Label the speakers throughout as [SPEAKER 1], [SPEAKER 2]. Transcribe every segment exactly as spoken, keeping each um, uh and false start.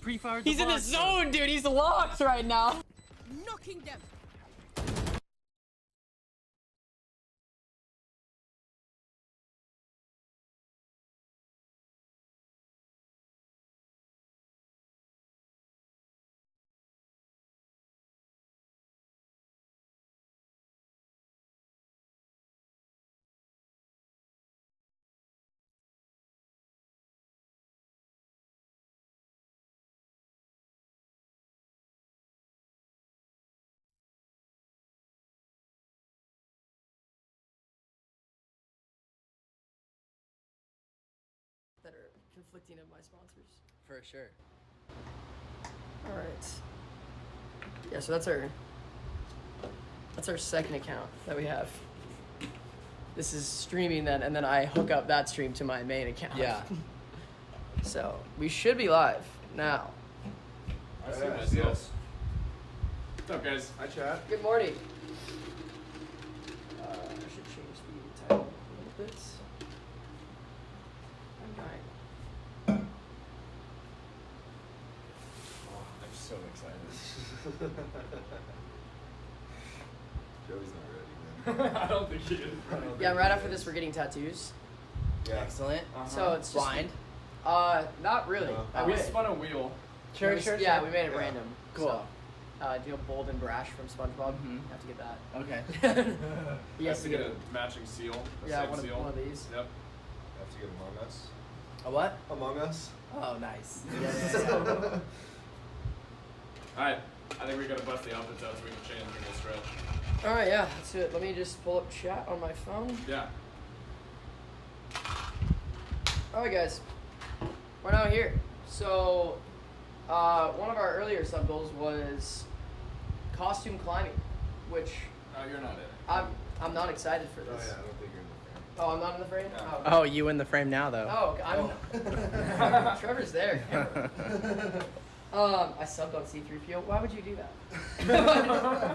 [SPEAKER 1] pre-fired the
[SPEAKER 2] He's in the
[SPEAKER 1] bots.
[SPEAKER 2] zone, dude. He's locked right now.
[SPEAKER 3] Knocking them.
[SPEAKER 4] That are conflicting of my sponsors.
[SPEAKER 2] For sure.
[SPEAKER 4] All right. Yeah, so that's our that's our second account that we have. This is streaming then, and then I hook up that stream to my main account.
[SPEAKER 2] Yeah.
[SPEAKER 4] So we should be live now.
[SPEAKER 5] I see
[SPEAKER 6] Yeah,
[SPEAKER 5] myself.
[SPEAKER 6] yes.
[SPEAKER 5] What's up, guys?
[SPEAKER 6] Hi, chat.
[SPEAKER 4] Good morning. Uh, I should change the title a little bit. I'm dying.
[SPEAKER 5] Oh, I'm so excited.
[SPEAKER 6] Joey's not ready, man.
[SPEAKER 5] I don't think he is.
[SPEAKER 4] Yeah, right after this we're getting tattoos.
[SPEAKER 6] Yeah.
[SPEAKER 2] Excellent.
[SPEAKER 5] Uh-huh.
[SPEAKER 4] So it's just
[SPEAKER 2] Blind.
[SPEAKER 4] Uh, not really.
[SPEAKER 6] No.
[SPEAKER 4] I
[SPEAKER 5] we
[SPEAKER 4] wish.
[SPEAKER 5] spun a wheel.
[SPEAKER 2] Sure,
[SPEAKER 4] We-
[SPEAKER 2] sure,
[SPEAKER 4] Yeah,
[SPEAKER 2] sure.
[SPEAKER 4] we made it
[SPEAKER 6] Yeah.
[SPEAKER 4] random.
[SPEAKER 2] Cool.
[SPEAKER 4] So, uh, do you know Bold and Brash from SpongeBob?
[SPEAKER 2] Mhm.
[SPEAKER 4] Have to get that.
[SPEAKER 2] Okay.
[SPEAKER 4] He
[SPEAKER 5] You
[SPEAKER 4] has
[SPEAKER 5] have
[SPEAKER 4] to
[SPEAKER 5] to
[SPEAKER 4] get.
[SPEAKER 5] get a matching seal. A
[SPEAKER 4] Yeah,
[SPEAKER 5] same
[SPEAKER 4] one of,
[SPEAKER 5] seal.
[SPEAKER 4] one of these.
[SPEAKER 5] Yep.
[SPEAKER 6] Have to get Among Us.
[SPEAKER 2] A what?
[SPEAKER 6] Among Us.
[SPEAKER 2] Oh, nice.
[SPEAKER 4] Yeah, yeah, yeah.
[SPEAKER 5] Alright. I think we gotta bust the outfits out so we can change in this stretch.
[SPEAKER 4] All right, yeah, let's do it. Let me just pull up chat on my phone.
[SPEAKER 5] Yeah.
[SPEAKER 4] All right, guys, we're now here. So, uh, one of our earlier sub goals was costume climbing, which
[SPEAKER 5] No, you're not in it.
[SPEAKER 4] I'm I'm not excited for
[SPEAKER 6] Oh
[SPEAKER 4] this.
[SPEAKER 6] yeah, I don't think you're in the frame.
[SPEAKER 4] Oh, I'm not in the frame.
[SPEAKER 5] No.
[SPEAKER 4] Oh,
[SPEAKER 2] Oh, you in the frame now, though.
[SPEAKER 4] oh I'm. Trevor's there. um, I subbed on C three P O. Why would you do that?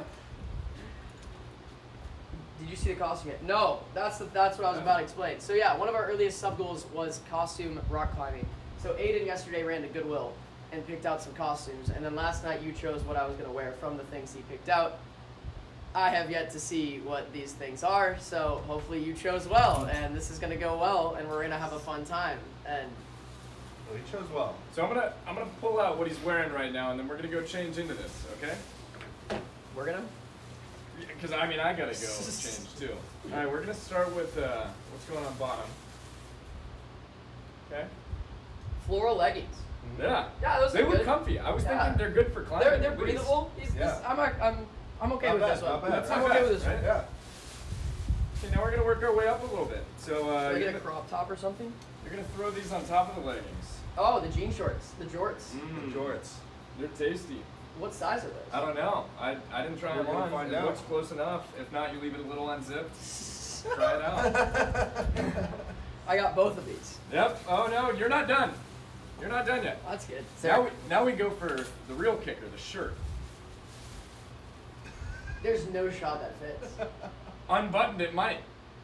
[SPEAKER 4] Did you see the costume yet? No, that's the, that's what I was about to explain. So yeah, one of our earliest sub goals was costume rock climbing. So Aiden yesterday ran to Goodwill and picked out some costumes, and then last night you chose what I was gonna wear from the things he picked out. I have yet to see what these things are, so hopefully you chose well, and this is gonna go well, and we're gonna have a fun time. And
[SPEAKER 6] Well, he chose well.
[SPEAKER 5] So I'm gonna I'm gonna pull out what he's wearing right now, and then we're gonna go change into this, okay?
[SPEAKER 4] we're gonna.
[SPEAKER 5] Because I mean I gotta go change too. All right, we're gonna start with uh, what's going on bottom. Okay.
[SPEAKER 4] Floral leggings.
[SPEAKER 5] Yeah.
[SPEAKER 4] Yeah, those
[SPEAKER 5] They
[SPEAKER 4] are
[SPEAKER 5] look
[SPEAKER 4] good.
[SPEAKER 5] comfy. I was
[SPEAKER 4] Yeah.
[SPEAKER 5] thinking they're good for climbing.
[SPEAKER 4] They're they're
[SPEAKER 5] at least.
[SPEAKER 4] breathable. These,
[SPEAKER 6] Yeah.
[SPEAKER 4] this, I'm not- I'm I'm okay
[SPEAKER 6] Not
[SPEAKER 4] with
[SPEAKER 6] bad,
[SPEAKER 4] this one.
[SPEAKER 6] not bad.
[SPEAKER 5] That's
[SPEAKER 4] I'm
[SPEAKER 5] not
[SPEAKER 4] okay
[SPEAKER 5] bad,
[SPEAKER 4] with this one.
[SPEAKER 5] right?
[SPEAKER 6] Yeah.
[SPEAKER 5] Okay, now we're gonna work our way up a little bit. So uh,
[SPEAKER 4] Can I
[SPEAKER 5] you're,
[SPEAKER 4] get a
[SPEAKER 5] gonna,
[SPEAKER 4] crop top or something?
[SPEAKER 5] you're gonna throw these on top of the leggings.
[SPEAKER 4] Oh, the jean shorts, the jorts.
[SPEAKER 5] Mm.
[SPEAKER 6] Jorts.
[SPEAKER 5] They're tasty.
[SPEAKER 4] What size are those?
[SPEAKER 5] I don't know. I, I didn't try
[SPEAKER 6] We're
[SPEAKER 5] them
[SPEAKER 6] gonna
[SPEAKER 5] on.
[SPEAKER 6] find
[SPEAKER 5] it
[SPEAKER 6] out.
[SPEAKER 5] looks close enough. If not, you leave it a little unzipped. Try it out.
[SPEAKER 4] I got both of these.
[SPEAKER 5] Yep. Oh no, you're not done. You're not done yet.
[SPEAKER 4] That's good.
[SPEAKER 5] Now we now we go for the real kicker, the shirt.
[SPEAKER 4] There's no shot that fits.
[SPEAKER 5] Unbuttoned, it might.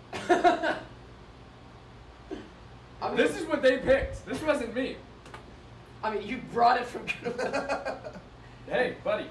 [SPEAKER 4] I mean,
[SPEAKER 5] This is what they picked. This wasn't me.
[SPEAKER 4] I mean, you brought it from Goodwill.
[SPEAKER 5] Hey, buddy.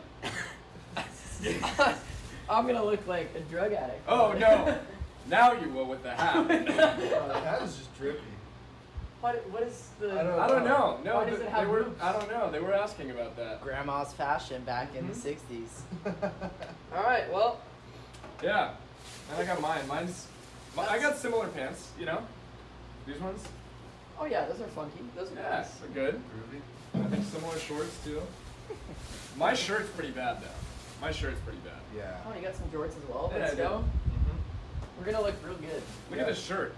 [SPEAKER 4] I'm gonna look like a drug addict.
[SPEAKER 5] Oh no. Now you will with the hat.
[SPEAKER 6] Oh, the hat is just drippy.
[SPEAKER 4] What what is the?
[SPEAKER 6] I don't
[SPEAKER 5] I don't know. No,
[SPEAKER 4] Why does
[SPEAKER 5] th-
[SPEAKER 4] it have
[SPEAKER 5] they were.
[SPEAKER 4] boobs?
[SPEAKER 5] I don't know. They were asking about that.
[SPEAKER 2] Grandma's fashion back in
[SPEAKER 5] Mhm.
[SPEAKER 2] the sixties.
[SPEAKER 4] All right. Well,
[SPEAKER 5] Yeah. And I got mine. Mine's. mi- I got similar pants. You know. These ones.
[SPEAKER 4] oh yeah, those are funky. Those are
[SPEAKER 5] Yeah,
[SPEAKER 4] nice.
[SPEAKER 5] they're good.
[SPEAKER 6] Groovy.
[SPEAKER 5] I think similar shorts too. My shirt's pretty bad though. My shirt's pretty bad.
[SPEAKER 6] Yeah.
[SPEAKER 4] Oh, you got some jorts as well.
[SPEAKER 5] Yeah,
[SPEAKER 4] Let's
[SPEAKER 5] I do.
[SPEAKER 4] go.
[SPEAKER 5] Mhm.
[SPEAKER 4] We're gonna look real good.
[SPEAKER 5] Look
[SPEAKER 6] Yeah.
[SPEAKER 5] at this shirt.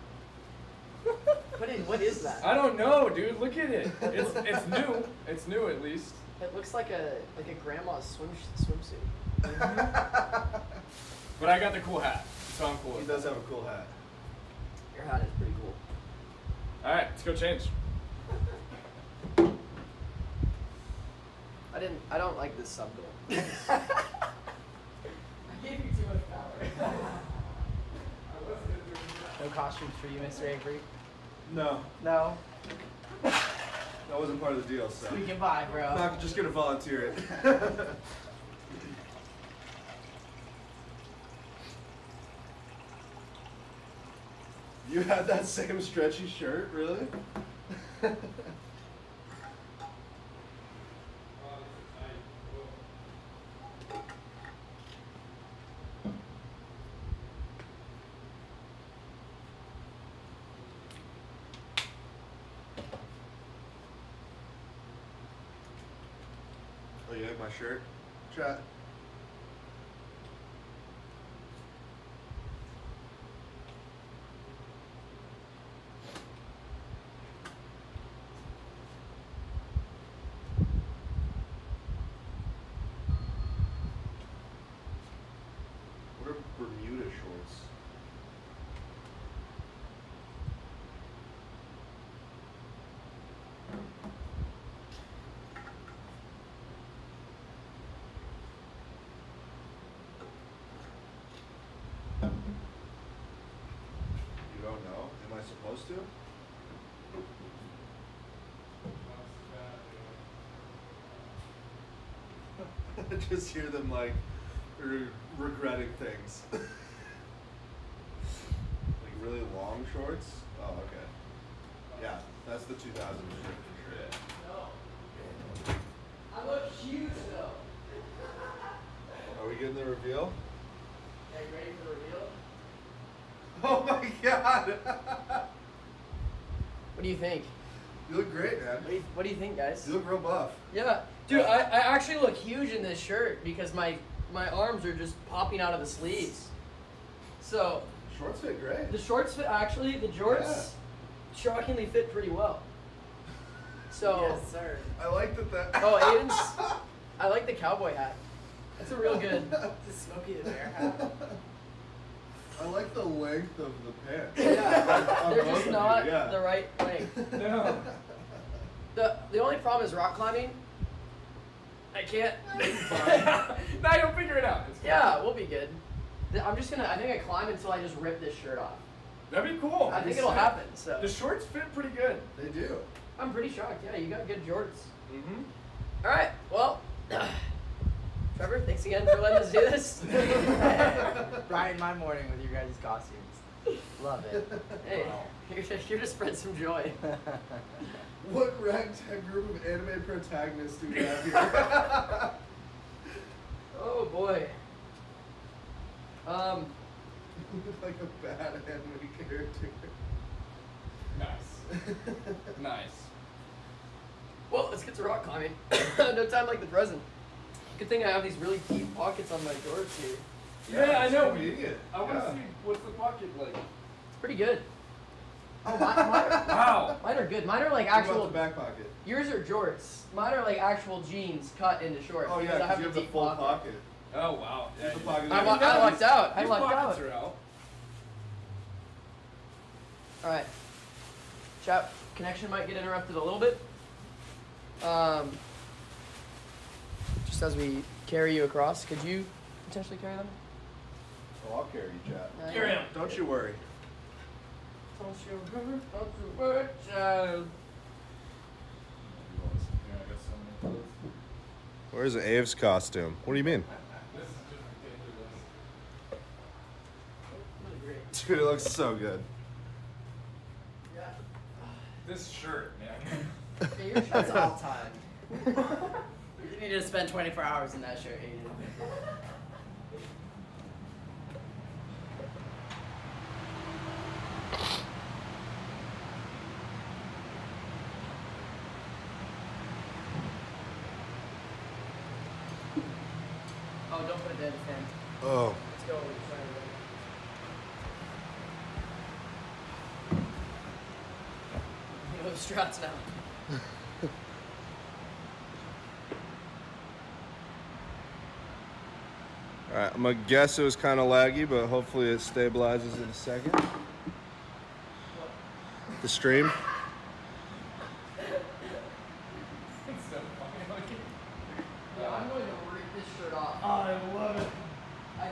[SPEAKER 4] What is what is that?
[SPEAKER 5] I don't know, dude. Look at it. It's it's new. It's new at least.
[SPEAKER 4] It looks like a like a grandma's swim swimsuit.
[SPEAKER 5] But I got the cool hat, so I'm cool.
[SPEAKER 6] He
[SPEAKER 5] with
[SPEAKER 6] does
[SPEAKER 5] it.
[SPEAKER 6] have a cool hat.
[SPEAKER 4] Your hat is pretty cool.
[SPEAKER 5] All right, let's go change.
[SPEAKER 4] I didn't. I don't like this sub goal. I gave you too much power.
[SPEAKER 2] No costumes for you, Mister Avery.
[SPEAKER 6] No.
[SPEAKER 4] No.
[SPEAKER 6] No That wasn't part of the deal, so.
[SPEAKER 2] Squeaking by,
[SPEAKER 6] I'm
[SPEAKER 2] bro.
[SPEAKER 6] not just gonna volunteer it. You had that same stretchy shirt, really? Oh, you like my shirt? Chat. What are Bermuda shorts? You don't know? Am I supposed to? I just hear them like re- regretting things. Like really long shorts? Oh, okay. Yeah, that's the two thousand shirt for sure.
[SPEAKER 4] No. I look huge though.
[SPEAKER 6] Are we getting the reveal?
[SPEAKER 4] Are you ready for the reveal?
[SPEAKER 6] Oh my god!
[SPEAKER 4] What do you think?
[SPEAKER 6] You look great, man.
[SPEAKER 4] What do you, what do you think, guys?
[SPEAKER 6] You look real buff.
[SPEAKER 4] Yeah, dude, I, I actually look huge in this shirt because my my arms are just popping out of the sleeves. So
[SPEAKER 6] Shorts fit great.
[SPEAKER 4] the shorts fit actually the jorts shockingly fit pretty well. So
[SPEAKER 2] Yes, sir.
[SPEAKER 6] I like that that.
[SPEAKER 4] oh, Aiden's. I like the cowboy hat. That's a real good.
[SPEAKER 2] The Smokey the Bear hat.
[SPEAKER 6] I like the length of the pants.
[SPEAKER 4] Yeah,
[SPEAKER 6] On
[SPEAKER 4] they're
[SPEAKER 6] both
[SPEAKER 4] just
[SPEAKER 6] of you,
[SPEAKER 4] not
[SPEAKER 6] yeah.
[SPEAKER 4] the right length.
[SPEAKER 5] No.
[SPEAKER 4] The the only problem is rock climbing. I can't.
[SPEAKER 5] Now you'll figure it out. It's fine.
[SPEAKER 4] Yeah, we'll be good. Th- I'm just gonna. I think I climb until I just rip this shirt off.
[SPEAKER 5] That'd be cool.
[SPEAKER 4] I think it'll happen. So
[SPEAKER 5] The shorts fit pretty good.
[SPEAKER 6] They do.
[SPEAKER 4] I'm pretty shocked. Yeah, you got good jorts.
[SPEAKER 5] Mm-hmm.
[SPEAKER 4] All right. Well, Trevor, thanks again for letting us do this.
[SPEAKER 2] Brighten my morning with your guys' costumes. Love it.
[SPEAKER 4] Hey, you're here to spread some joy.
[SPEAKER 6] What ragtag group of anime protagonists do we have here?
[SPEAKER 4] Oh boy. Um.
[SPEAKER 6] You look like a bad anime character.
[SPEAKER 5] Nice. Nice.
[SPEAKER 4] Well, let's get to rock climbing. No time like the present. Good thing I have these really deep pockets on my jorts here.
[SPEAKER 5] Yeah, I know.
[SPEAKER 6] I'm eating it.
[SPEAKER 5] I want to
[SPEAKER 6] Yeah.
[SPEAKER 5] see what's the pocket like.
[SPEAKER 4] It's pretty good. Oh, mine, mine, are,
[SPEAKER 5] Wow.
[SPEAKER 4] mine are good. Mine are like
[SPEAKER 6] What
[SPEAKER 4] actual.
[SPEAKER 6] about the back pocket?
[SPEAKER 4] Yours are jorts. Mine are like actual jeans cut into shorts.
[SPEAKER 6] Oh
[SPEAKER 4] because
[SPEAKER 6] yeah,
[SPEAKER 4] I
[SPEAKER 6] because
[SPEAKER 4] have
[SPEAKER 6] you
[SPEAKER 4] the
[SPEAKER 6] have the
[SPEAKER 4] deep
[SPEAKER 6] full
[SPEAKER 4] pocket.
[SPEAKER 6] pocket.
[SPEAKER 5] Oh wow. Yeah,
[SPEAKER 6] The
[SPEAKER 5] you-
[SPEAKER 6] pocket.
[SPEAKER 4] I,
[SPEAKER 6] is-
[SPEAKER 4] lu- I lucked out. I
[SPEAKER 5] These
[SPEAKER 4] lucked
[SPEAKER 5] pockets
[SPEAKER 4] out.
[SPEAKER 5] are out.
[SPEAKER 4] All right. Chat connection might get interrupted a little bit. Um, just as we carry you across, could you potentially carry them?
[SPEAKER 6] Oh, I'll carry you, Chad.
[SPEAKER 4] Uh,
[SPEAKER 5] Carry 'em.
[SPEAKER 6] Don't you worry.
[SPEAKER 4] Don't you worry, don't you worry, child.
[SPEAKER 5] Yeah, I got so many clothes.
[SPEAKER 6] Where's Abe's costume? What do you mean?
[SPEAKER 5] This is just ridiculous.
[SPEAKER 4] Really great.
[SPEAKER 6] Dude, it looks so good.
[SPEAKER 4] Yeah.
[SPEAKER 5] This shirt, man.
[SPEAKER 4] Yeah, your
[SPEAKER 2] That's
[SPEAKER 4] shirt's
[SPEAKER 2] all time. You need to spend twenty-four hours in that shirt, Aiden. Oh, don't put it there, the fan.
[SPEAKER 6] Oh.
[SPEAKER 4] Let's go. We're trying to go. Those struts now.
[SPEAKER 6] Alright, I'm gonna guess it was kind of laggy, but hopefully it stabilizes in a second. The stream.
[SPEAKER 5] It's so funny looking.
[SPEAKER 4] Yeah, I'm going to rip this shirt off.
[SPEAKER 2] I love it.
[SPEAKER 4] I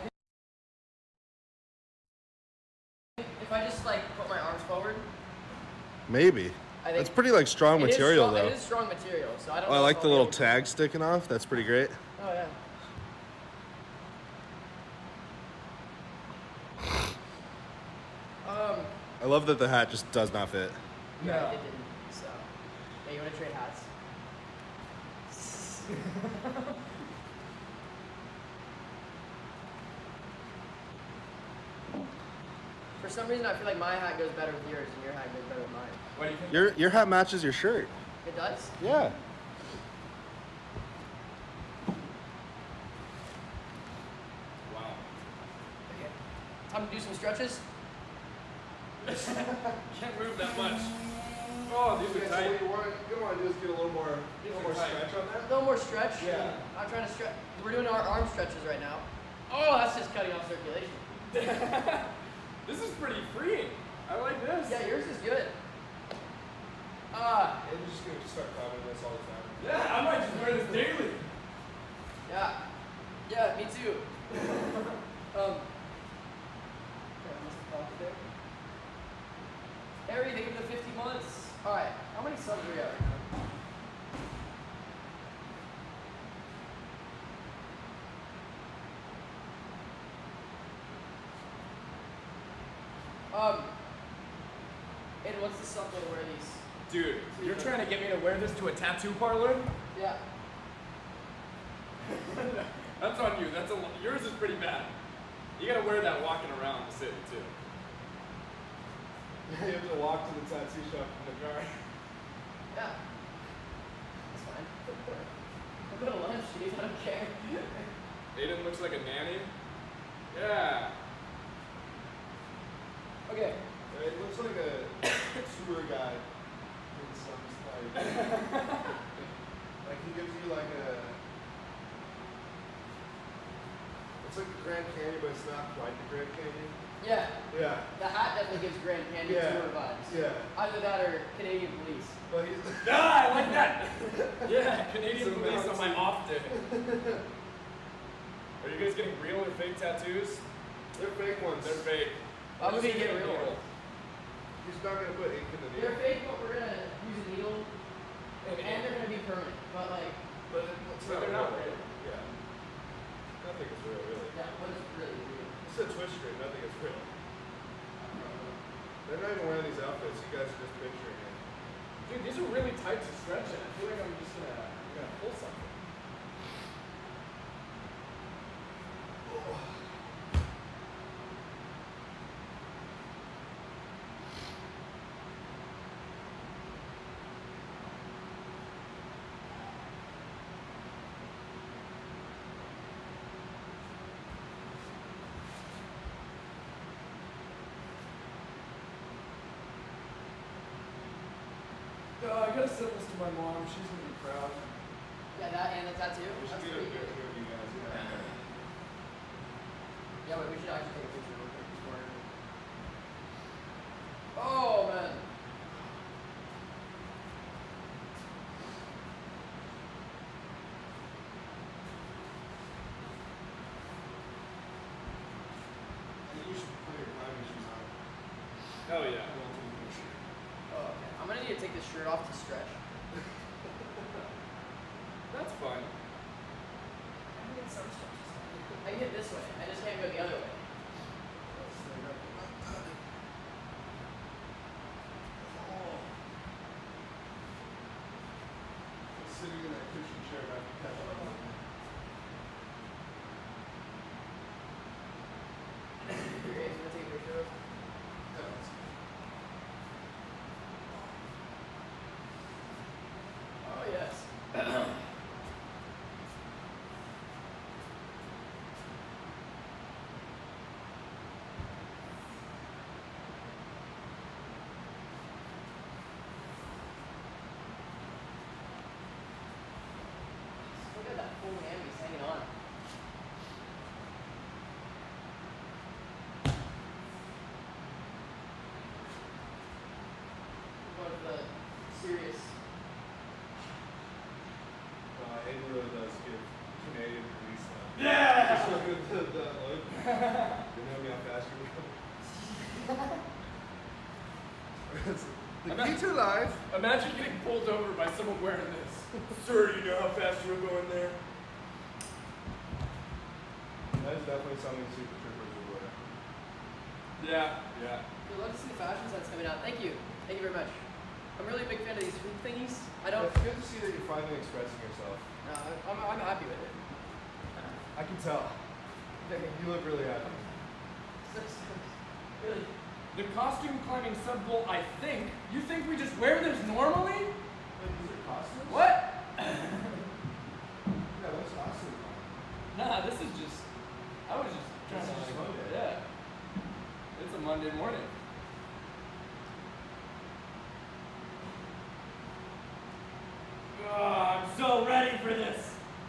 [SPEAKER 4] think if I just like put my arms forward,
[SPEAKER 6] Maybe.
[SPEAKER 4] I think
[SPEAKER 1] That's pretty like strong
[SPEAKER 4] it is
[SPEAKER 1] material
[SPEAKER 4] strong,
[SPEAKER 1] though.
[SPEAKER 4] It is strong material, so I don't.
[SPEAKER 1] Oh,
[SPEAKER 4] know
[SPEAKER 1] I
[SPEAKER 4] if
[SPEAKER 1] like
[SPEAKER 4] I'll
[SPEAKER 1] the
[SPEAKER 4] be
[SPEAKER 1] little
[SPEAKER 4] able to-
[SPEAKER 1] tag sticking off. That's pretty great.
[SPEAKER 4] Oh yeah. Um.
[SPEAKER 1] I love that the hat just does not fit.
[SPEAKER 4] Yeah,
[SPEAKER 5] No.
[SPEAKER 4] it didn't. So, yeah, you want to trade hats? For some reason, I feel like my hat goes better with yours, and your hat goes better with mine.
[SPEAKER 5] What do you think?
[SPEAKER 1] Your your hat matches your shirt.
[SPEAKER 4] It does.
[SPEAKER 1] Yeah.
[SPEAKER 5] Wow.
[SPEAKER 4] Okay. Time to do some stretches.
[SPEAKER 5] Can't move that much. Oh, these
[SPEAKER 6] Okay,
[SPEAKER 5] are
[SPEAKER 6] so
[SPEAKER 5] tight.
[SPEAKER 6] what you want, you want to do is get a little more,
[SPEAKER 5] These
[SPEAKER 6] a
[SPEAKER 5] are
[SPEAKER 6] little more
[SPEAKER 5] tight.
[SPEAKER 6] stretch on
[SPEAKER 4] A
[SPEAKER 6] that.
[SPEAKER 4] little more stretch.
[SPEAKER 6] Yeah.
[SPEAKER 4] I'm trying to stretch. We're doing our arm stretches right now. Oh, that's just cutting off circulation.
[SPEAKER 5] This is pretty freeing. I like this.
[SPEAKER 4] Yeah, yours is good. Ah,
[SPEAKER 6] And you're just gonna start covering this all the time.
[SPEAKER 5] Yeah, I might just wear this daily.
[SPEAKER 4] yeah. Yeah, me too. um. Okay, I missed the pocket there. Harry, thank you for the fifty months. Alright, how many subs are we at right now? Um, and what's the sub way to wear these?
[SPEAKER 5] Dude, you're trying to get me to wear this to a tattoo parlor?
[SPEAKER 4] Yeah.
[SPEAKER 5] That's on you. That's a yours is pretty bad. You gotta wear that walking around the city too.
[SPEAKER 6] You have to walk to the tattoo shop in the car.
[SPEAKER 4] Yeah. That's fine. I'll go to lunch, dude. I don't care.
[SPEAKER 5] Aiden looks like a nanny. Yeah.
[SPEAKER 4] Okay.
[SPEAKER 6] It looks like a tour guide in some like, like he gives you like a. It's like the Grand Canyon, but it's not quite the Grand Canyon.
[SPEAKER 4] Yeah.
[SPEAKER 6] Yeah.
[SPEAKER 4] The hat definitely gives Grand Canyon
[SPEAKER 6] Yeah.
[SPEAKER 4] tour vibes.
[SPEAKER 6] Yeah.
[SPEAKER 4] Either that or Canadian police.
[SPEAKER 6] But he's.
[SPEAKER 5] Ah, I like that. Yeah, Canadian
[SPEAKER 6] Some
[SPEAKER 5] police on my
[SPEAKER 6] mountain.
[SPEAKER 5] off day. Are you guys getting real or fake tattoos?
[SPEAKER 6] They're fake ones.
[SPEAKER 5] They're fake.
[SPEAKER 4] I'm gonna
[SPEAKER 5] Just
[SPEAKER 4] get
[SPEAKER 5] a
[SPEAKER 4] real
[SPEAKER 5] needle.
[SPEAKER 4] ones.
[SPEAKER 6] He's not gonna put ink in the
[SPEAKER 4] They're
[SPEAKER 6] needle.
[SPEAKER 4] fake, but we're gonna use a needle,
[SPEAKER 5] And,
[SPEAKER 4] and they're gonna be permanent. But like,
[SPEAKER 6] But it's
[SPEAKER 5] But they're not real.
[SPEAKER 6] Yeah. Nothing is real, really.
[SPEAKER 4] yeah, what is really real?
[SPEAKER 6] It's a twist string. Nothing is real. They're not even wearing these outfits. You guys are just picturing it.
[SPEAKER 5] Dude, these are really tight to stretch in. I feel like I'm just gonna, gonna pull something. Uh, I gotta send this to my mom. She's gonna be proud.
[SPEAKER 4] Yeah, that and the tattoo.
[SPEAKER 6] We should
[SPEAKER 4] That's
[SPEAKER 6] get a
[SPEAKER 4] pretty
[SPEAKER 6] picture
[SPEAKER 4] good.
[SPEAKER 6] of you guys. Yeah.
[SPEAKER 4] Yeah, wait, we should actually take a picture real quick before. Oh man.
[SPEAKER 6] I think you should put your climbing shoes on.
[SPEAKER 5] Oh yeah.
[SPEAKER 6] I want to take a picture.
[SPEAKER 4] Oh, okay. I'm gonna need to take this shirt off to stretch.
[SPEAKER 5] That's fun.
[SPEAKER 4] I can get some stretches. I can get this way. I just can't go the other way. Oh.
[SPEAKER 6] Sitting in that cushion chair back in California.
[SPEAKER 4] You're gonna take a picture of? Oh yes. Look at that full hammies hanging on. Go to the serious.
[SPEAKER 6] Uh, Aiden really does give Canadian police stuff.
[SPEAKER 5] Yeah!
[SPEAKER 6] Just look at the, the look. You know me how fast you're going.
[SPEAKER 1] The
[SPEAKER 5] Ima-
[SPEAKER 1] key to life.
[SPEAKER 5] Imagine getting pulled over by someone wearing this.
[SPEAKER 6] Sir, do you know how fast you were going there? That is definitely something Super Troopers would wear.
[SPEAKER 5] Yeah, yeah.
[SPEAKER 4] We'd love to see the fashion sets coming out. Thank you. Thank you very much. I'm really a big fan of these hoop thingies. I don't.
[SPEAKER 6] It's good to see that you're finally expressing yourself.
[SPEAKER 4] No, I'm, I'm happy with it.
[SPEAKER 6] I can tell. You look really happy.
[SPEAKER 4] Really.
[SPEAKER 5] The costume climbing sub goal, I think. You think we just wear this normally?
[SPEAKER 6] Wait, these are costumes?
[SPEAKER 5] What?
[SPEAKER 6] Yeah, what's costume?
[SPEAKER 5] Nah, this is just. I was just trying
[SPEAKER 6] This
[SPEAKER 5] to.
[SPEAKER 6] is just
[SPEAKER 5] like-
[SPEAKER 6] Monday.
[SPEAKER 5] Yeah. It's a Monday morning. Oh, I'm so ready for this.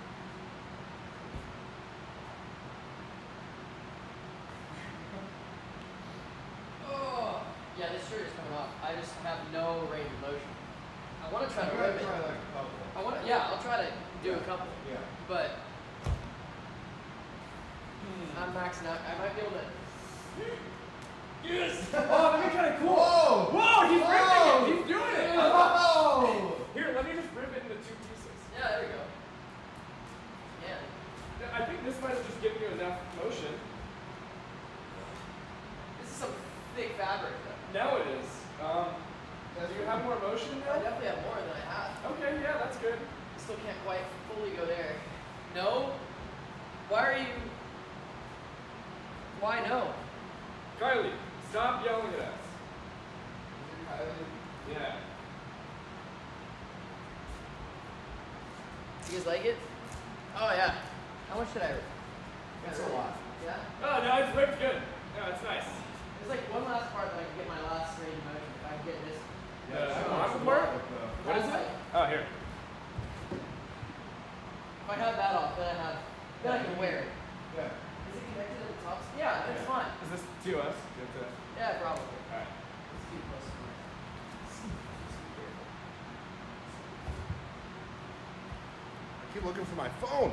[SPEAKER 4] Oh. Yeah, this shirt is coming off. I just have no range of motion. I want to try to
[SPEAKER 6] I'm
[SPEAKER 4] rip
[SPEAKER 6] gonna
[SPEAKER 4] it.
[SPEAKER 6] try like a couple.
[SPEAKER 4] I want to. Yeah, I'll try to do a couple.
[SPEAKER 6] Yeah.
[SPEAKER 4] But I'm maxing out. I might be able to.
[SPEAKER 5] Yes! Oh, that'd be kind of cool.
[SPEAKER 6] Whoa!
[SPEAKER 5] Whoa, he's ripping
[SPEAKER 6] Whoa!
[SPEAKER 5] it. He's doing it.
[SPEAKER 6] Oh!
[SPEAKER 5] Here, let me just rip it into two pieces.
[SPEAKER 4] Yeah, there we go. Yeah.
[SPEAKER 5] Yeah, I think this might have just given you enough motion.
[SPEAKER 4] This is some thick fabric though.
[SPEAKER 5] Now it is. Um, do you have more motion
[SPEAKER 4] I
[SPEAKER 5] now?
[SPEAKER 4] definitely have more than I have.
[SPEAKER 5] Okay, yeah, that's good.
[SPEAKER 4] I still can't quite fully go there. No? Why are you. Why no?
[SPEAKER 5] Kylie, stop yelling at us. Yeah.
[SPEAKER 4] You guys like it? Oh yeah. How much should I rip?
[SPEAKER 6] That's a lot.
[SPEAKER 4] Yeah?
[SPEAKER 5] Oh, no, it's ripped good. No, it's nice.
[SPEAKER 4] There's like one last part that I can get my last range of motion. If I can get this.
[SPEAKER 5] Yeah,
[SPEAKER 6] it's
[SPEAKER 5] that
[SPEAKER 6] not
[SPEAKER 5] one
[SPEAKER 6] so
[SPEAKER 5] part?
[SPEAKER 6] long, though.
[SPEAKER 5] What is it? Oh, here.
[SPEAKER 4] If I have that off, then I have. Then I can wear it.
[SPEAKER 6] Yeah.
[SPEAKER 4] Is it connected at the top? Yeah, that's
[SPEAKER 5] Yeah.
[SPEAKER 4] fine.
[SPEAKER 5] Is this to us? Good to.
[SPEAKER 4] Yeah, probably.
[SPEAKER 5] Alright.
[SPEAKER 4] Let's keep close to mine.
[SPEAKER 1] I keep looking for my phone.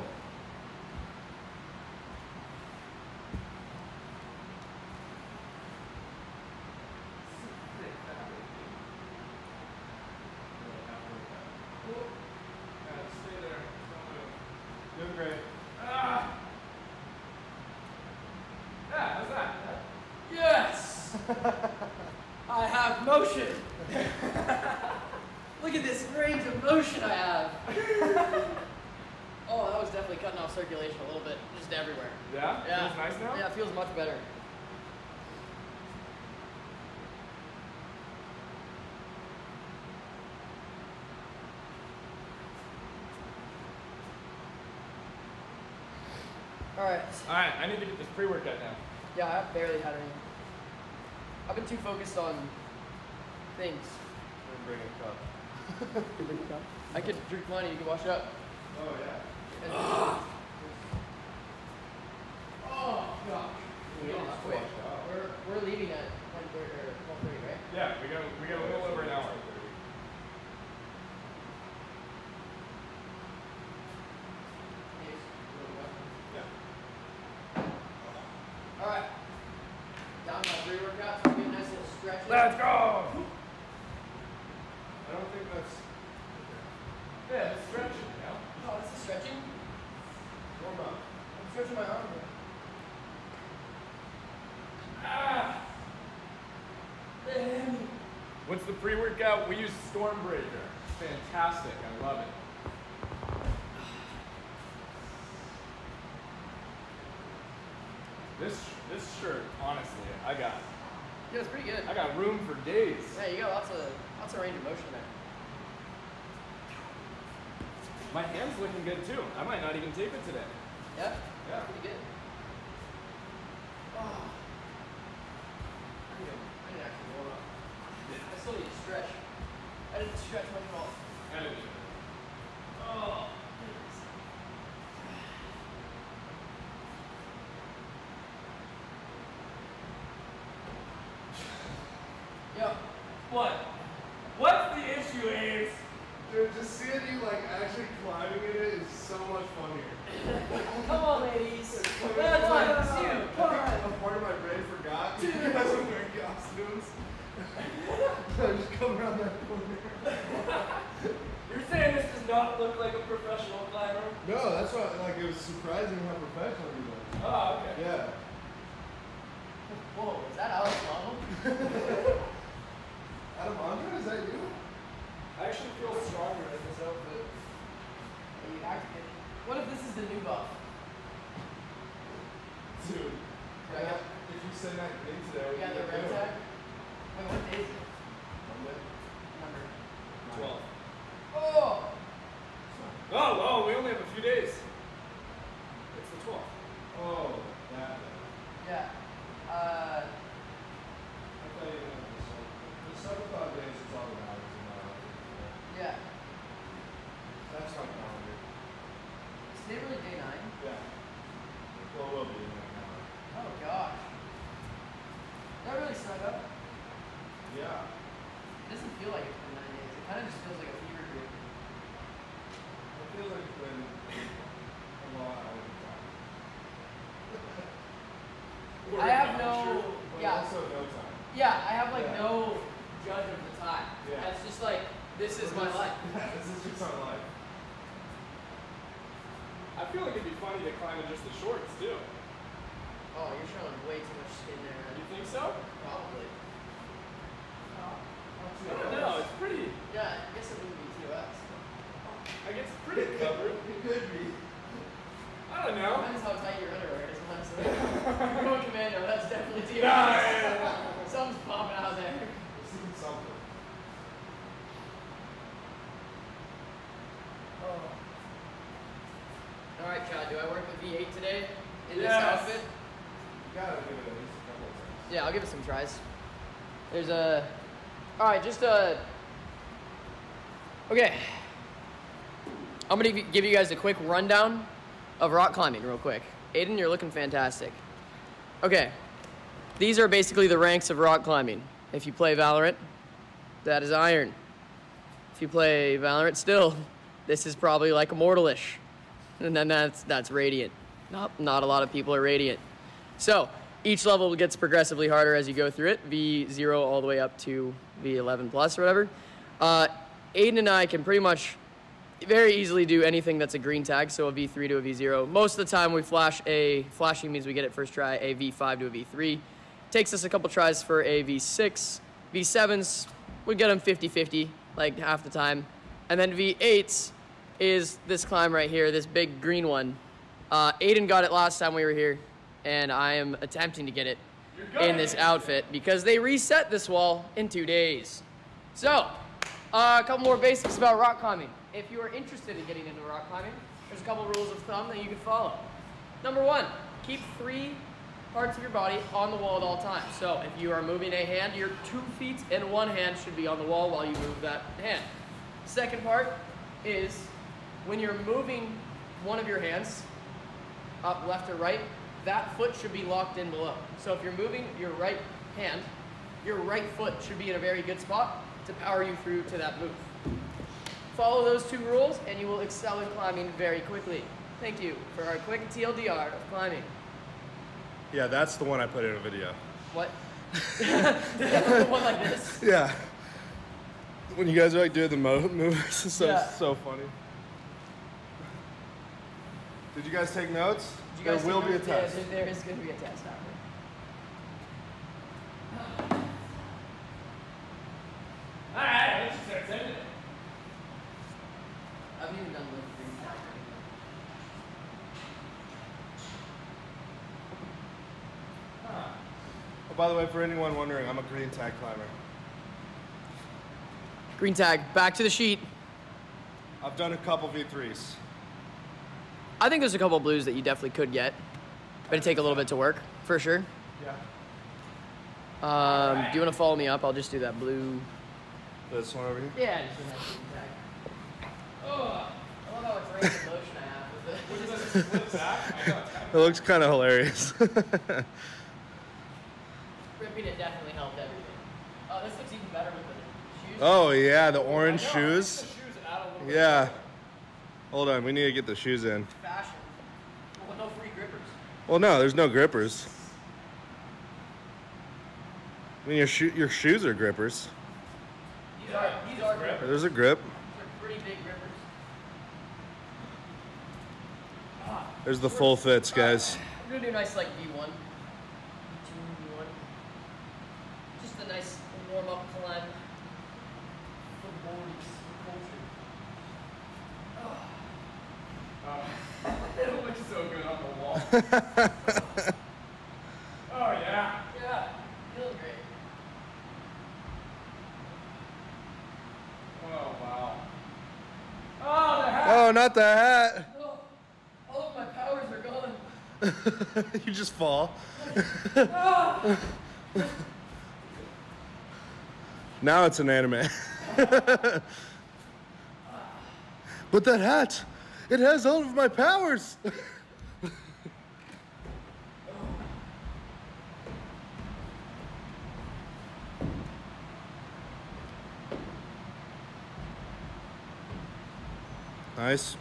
[SPEAKER 5] Yeah, stay there. Don't move.
[SPEAKER 6] Doing great.
[SPEAKER 5] Ah! Yeah, how's that?
[SPEAKER 4] Yes! I have motion! Look at this range of motion I have! Oh, that was definitely cutting off circulation a little bit, just everywhere.
[SPEAKER 5] Yeah?
[SPEAKER 4] Yeah.
[SPEAKER 5] Feels nice now?
[SPEAKER 4] Yeah, it feels much better. Alright.
[SPEAKER 5] Alright, I need to get this pre-workout now.
[SPEAKER 4] Yeah, I've barely had any. I've been too focused on things.
[SPEAKER 6] I'm gonna bring a cup.
[SPEAKER 4] I could drink mine and you can wash it up.
[SPEAKER 6] Oh yeah.
[SPEAKER 4] And- oh gosh.
[SPEAKER 6] We don't have to
[SPEAKER 4] Wait,
[SPEAKER 6] wash it out.
[SPEAKER 4] we're we're leaving at one thirty or twelve thirty, right?
[SPEAKER 5] Yeah, we got we got a little over an hour.
[SPEAKER 6] Yeah.
[SPEAKER 4] All right. Down my pre-workout, so we get a nice little stretch. in.
[SPEAKER 5] Let's go!
[SPEAKER 6] I don't think that's.
[SPEAKER 5] Yeah, it's stretching, you know?
[SPEAKER 4] Oh, this is stretching.
[SPEAKER 6] Warm up.
[SPEAKER 4] I'm stretching my arm. Here.
[SPEAKER 5] Ah! What's the pre-workout? We use Stormbreaker. Fantastic. I love it. This this shirt, honestly, I got
[SPEAKER 4] Yeah, it's pretty good.
[SPEAKER 5] I got room for days.
[SPEAKER 4] Yeah, you got lots of lots of range of motion there.
[SPEAKER 5] My hand's looking good too. I might not even tape it today.
[SPEAKER 4] Yeah.
[SPEAKER 5] Yeah.
[SPEAKER 4] Pretty good. Oh. I need to, I need to actually warm up. I still need to stretch. I didn't stretch much at all.
[SPEAKER 5] I didn't either.
[SPEAKER 4] Oh. Yo.
[SPEAKER 5] What? What's the issue, Ace?
[SPEAKER 6] Dude, just seeing you like actually climbing in it is so much funnier.
[SPEAKER 4] Come on, ladies.
[SPEAKER 6] It's
[SPEAKER 4] That's
[SPEAKER 6] like-
[SPEAKER 4] one, two, come
[SPEAKER 6] I
[SPEAKER 4] on.
[SPEAKER 6] think a part of my brain forgot. You guys are wearing costumes. I just come around the
[SPEAKER 5] not look like a professional climber?
[SPEAKER 1] No, that's why. Like it was surprising how professional you look.
[SPEAKER 5] Oh, okay.
[SPEAKER 1] Yeah.
[SPEAKER 4] Whoa, is that Alex Honnold?
[SPEAKER 1] Adam Andre, is that you?
[SPEAKER 5] I actually feel stronger in this outfit.
[SPEAKER 4] You act good. What if this is the new buff?
[SPEAKER 1] Dude.
[SPEAKER 4] I got-
[SPEAKER 1] if you send that green today,
[SPEAKER 4] You got the red tag? Wait, what day is it?
[SPEAKER 1] Monday.
[SPEAKER 4] Number.
[SPEAKER 5] twelve.
[SPEAKER 4] Oh!
[SPEAKER 5] Oh, oh, we only have a few days. It's the twelfth.
[SPEAKER 1] Oh, that.
[SPEAKER 4] Yeah. Uh,
[SPEAKER 1] I thought you meant the seven. The seventy-five days is all that matters in my life.
[SPEAKER 4] yeah.
[SPEAKER 1] That's my calendar.
[SPEAKER 4] Is today really day nine?
[SPEAKER 1] Yeah. Well, it will be right now.
[SPEAKER 4] Oh gosh. That really snuck up.
[SPEAKER 1] Yeah.
[SPEAKER 4] It doesn't feel like it's been nine days. It kind of just feels like a fever dream.
[SPEAKER 1] It feels like it's been a lot of time.
[SPEAKER 4] I have no,
[SPEAKER 1] But
[SPEAKER 4] yeah,
[SPEAKER 1] also no time.
[SPEAKER 4] yeah. I have like
[SPEAKER 1] Yeah.
[SPEAKER 4] no judge of the time.
[SPEAKER 1] Yeah.
[SPEAKER 4] It's just like this is my life.
[SPEAKER 1] This is just our life.
[SPEAKER 5] I feel like it'd be funny to climb in just the shorts too.
[SPEAKER 4] Oh, you're showing way too much skin there.
[SPEAKER 5] You think so?
[SPEAKER 4] Probably.
[SPEAKER 5] I don't know. It's pretty.
[SPEAKER 4] Yeah, I guess it wouldn't be two X.
[SPEAKER 5] I guess it's pretty covered.
[SPEAKER 1] It could be.
[SPEAKER 5] I don't know.
[SPEAKER 4] Depends how tight your underwear is, honestly. If you're going commando, that's definitely two X.
[SPEAKER 5] Yeah, yeah, yeah.
[SPEAKER 4] Something's popping out there.
[SPEAKER 1] We're seeing something.
[SPEAKER 4] Oh. All right, Chad. Do I work with V eight today in this
[SPEAKER 5] Yes.
[SPEAKER 4] outfit?
[SPEAKER 1] You gotta give it at least a couple of times.
[SPEAKER 4] Yeah, I'll give it some tries. There's a. All right, just a. Okay. I'm gonna gi- give you guys a quick rundown of rock climbing, real quick. Aiden, you're looking fantastic. Okay. These are basically the ranks of rock climbing. If you play Valorant, that is Iron. If you play Valorant still, this is probably like Immortalish. And then that's that's Radiant. Not not a lot of people are Radiant. So each level gets progressively harder as you go through it, V zero all the way up to V eleven plus or whatever. Uh, Aiden and I can pretty much very easily do anything that's a green tag, so a V three to a V zero. Most of the time we flash a, flashing means we get it first try, a V five to a V three. Takes us a couple tries for a V six. V sevens, we get them fifty fifty, like half the time. And then V eights is this climb right here, this big green one. Uh, Aiden got it last time we were here, and I am attempting to get it in this outfit because they reset this wall in two days. So, uh, a couple more basics about rock climbing. If you are interested in getting into rock climbing, there's a couple rules of thumb that you can follow. Number one, keep three parts of your body on the wall at all times. So if you are moving a hand, your two feet and one hand should be on the wall while you move that hand. Second part is when you're moving one of your hands up left or right, that foot should be locked in below. So if you're moving your right hand, your right foot should be in a very good spot to power you through to that move. Follow those two rules and you will excel in climbing very quickly. Thank you for our quick T L D R of climbing.
[SPEAKER 1] Yeah, that's the one I put in a video.
[SPEAKER 4] What? The one like this?
[SPEAKER 1] Yeah. When you guys are like doing the mo- moves, it's so,
[SPEAKER 4] Yeah.
[SPEAKER 1] so funny. Did you guys take notes?
[SPEAKER 4] Did you guys
[SPEAKER 1] there will
[SPEAKER 4] take
[SPEAKER 1] be a
[SPEAKER 4] notes? Yeah,
[SPEAKER 1] test.
[SPEAKER 4] there- there is going to be a test after.
[SPEAKER 5] Alright, let's just start sending it.
[SPEAKER 4] I haven't even done lift green tag.
[SPEAKER 5] Huh.
[SPEAKER 1] Oh, by the way, for anyone wondering, I'm a green tag climber.
[SPEAKER 4] Green tag, back to the sheet.
[SPEAKER 1] I've done a couple V threes.
[SPEAKER 4] I think there's a couple blues that you definitely could get, but it'd take a little bit to work, for sure.
[SPEAKER 1] Yeah.
[SPEAKER 4] Um, do you want to follow me up? I'll just do that blue.
[SPEAKER 1] This one over here?
[SPEAKER 4] Yeah, just do that green tag. Oh, I love how it's range of motion I have with
[SPEAKER 5] Look
[SPEAKER 4] it.
[SPEAKER 5] at this split back. I know it's kind
[SPEAKER 1] It looks kind of hilarious.
[SPEAKER 4] Ripping it definitely helped everything. Oh, this looks even better with the shoes.
[SPEAKER 1] Oh yeah, the
[SPEAKER 5] of,
[SPEAKER 1] orange
[SPEAKER 5] I know, I think
[SPEAKER 1] shoes.
[SPEAKER 5] the shoes add a little bit
[SPEAKER 1] Yeah.
[SPEAKER 5] more.
[SPEAKER 1] Hold on, we need to get the shoes in.
[SPEAKER 4] Fashion. Well, no free grippers.
[SPEAKER 1] Well, no, there's no grippers. I mean, your shoe, your shoes are grippers.
[SPEAKER 4] These are these are grippers.
[SPEAKER 1] There's a grip.
[SPEAKER 4] These are pretty big grippers.
[SPEAKER 1] There's the full fits, guys.
[SPEAKER 4] I'm gonna do a nice like V one. V two, V one. Just a nice warm up climb for the boards, for culture.
[SPEAKER 5] Oh, it looks so good on the wall. Oh yeah.
[SPEAKER 4] Yeah, feeling great.
[SPEAKER 5] Oh wow. Oh the hat.
[SPEAKER 1] Oh, not the hat.
[SPEAKER 4] Oh, all of my powers are gone.
[SPEAKER 1] You just fall.
[SPEAKER 4] Ah!
[SPEAKER 1] Now it's an anime. But that hat, it has all of my powers. Nice.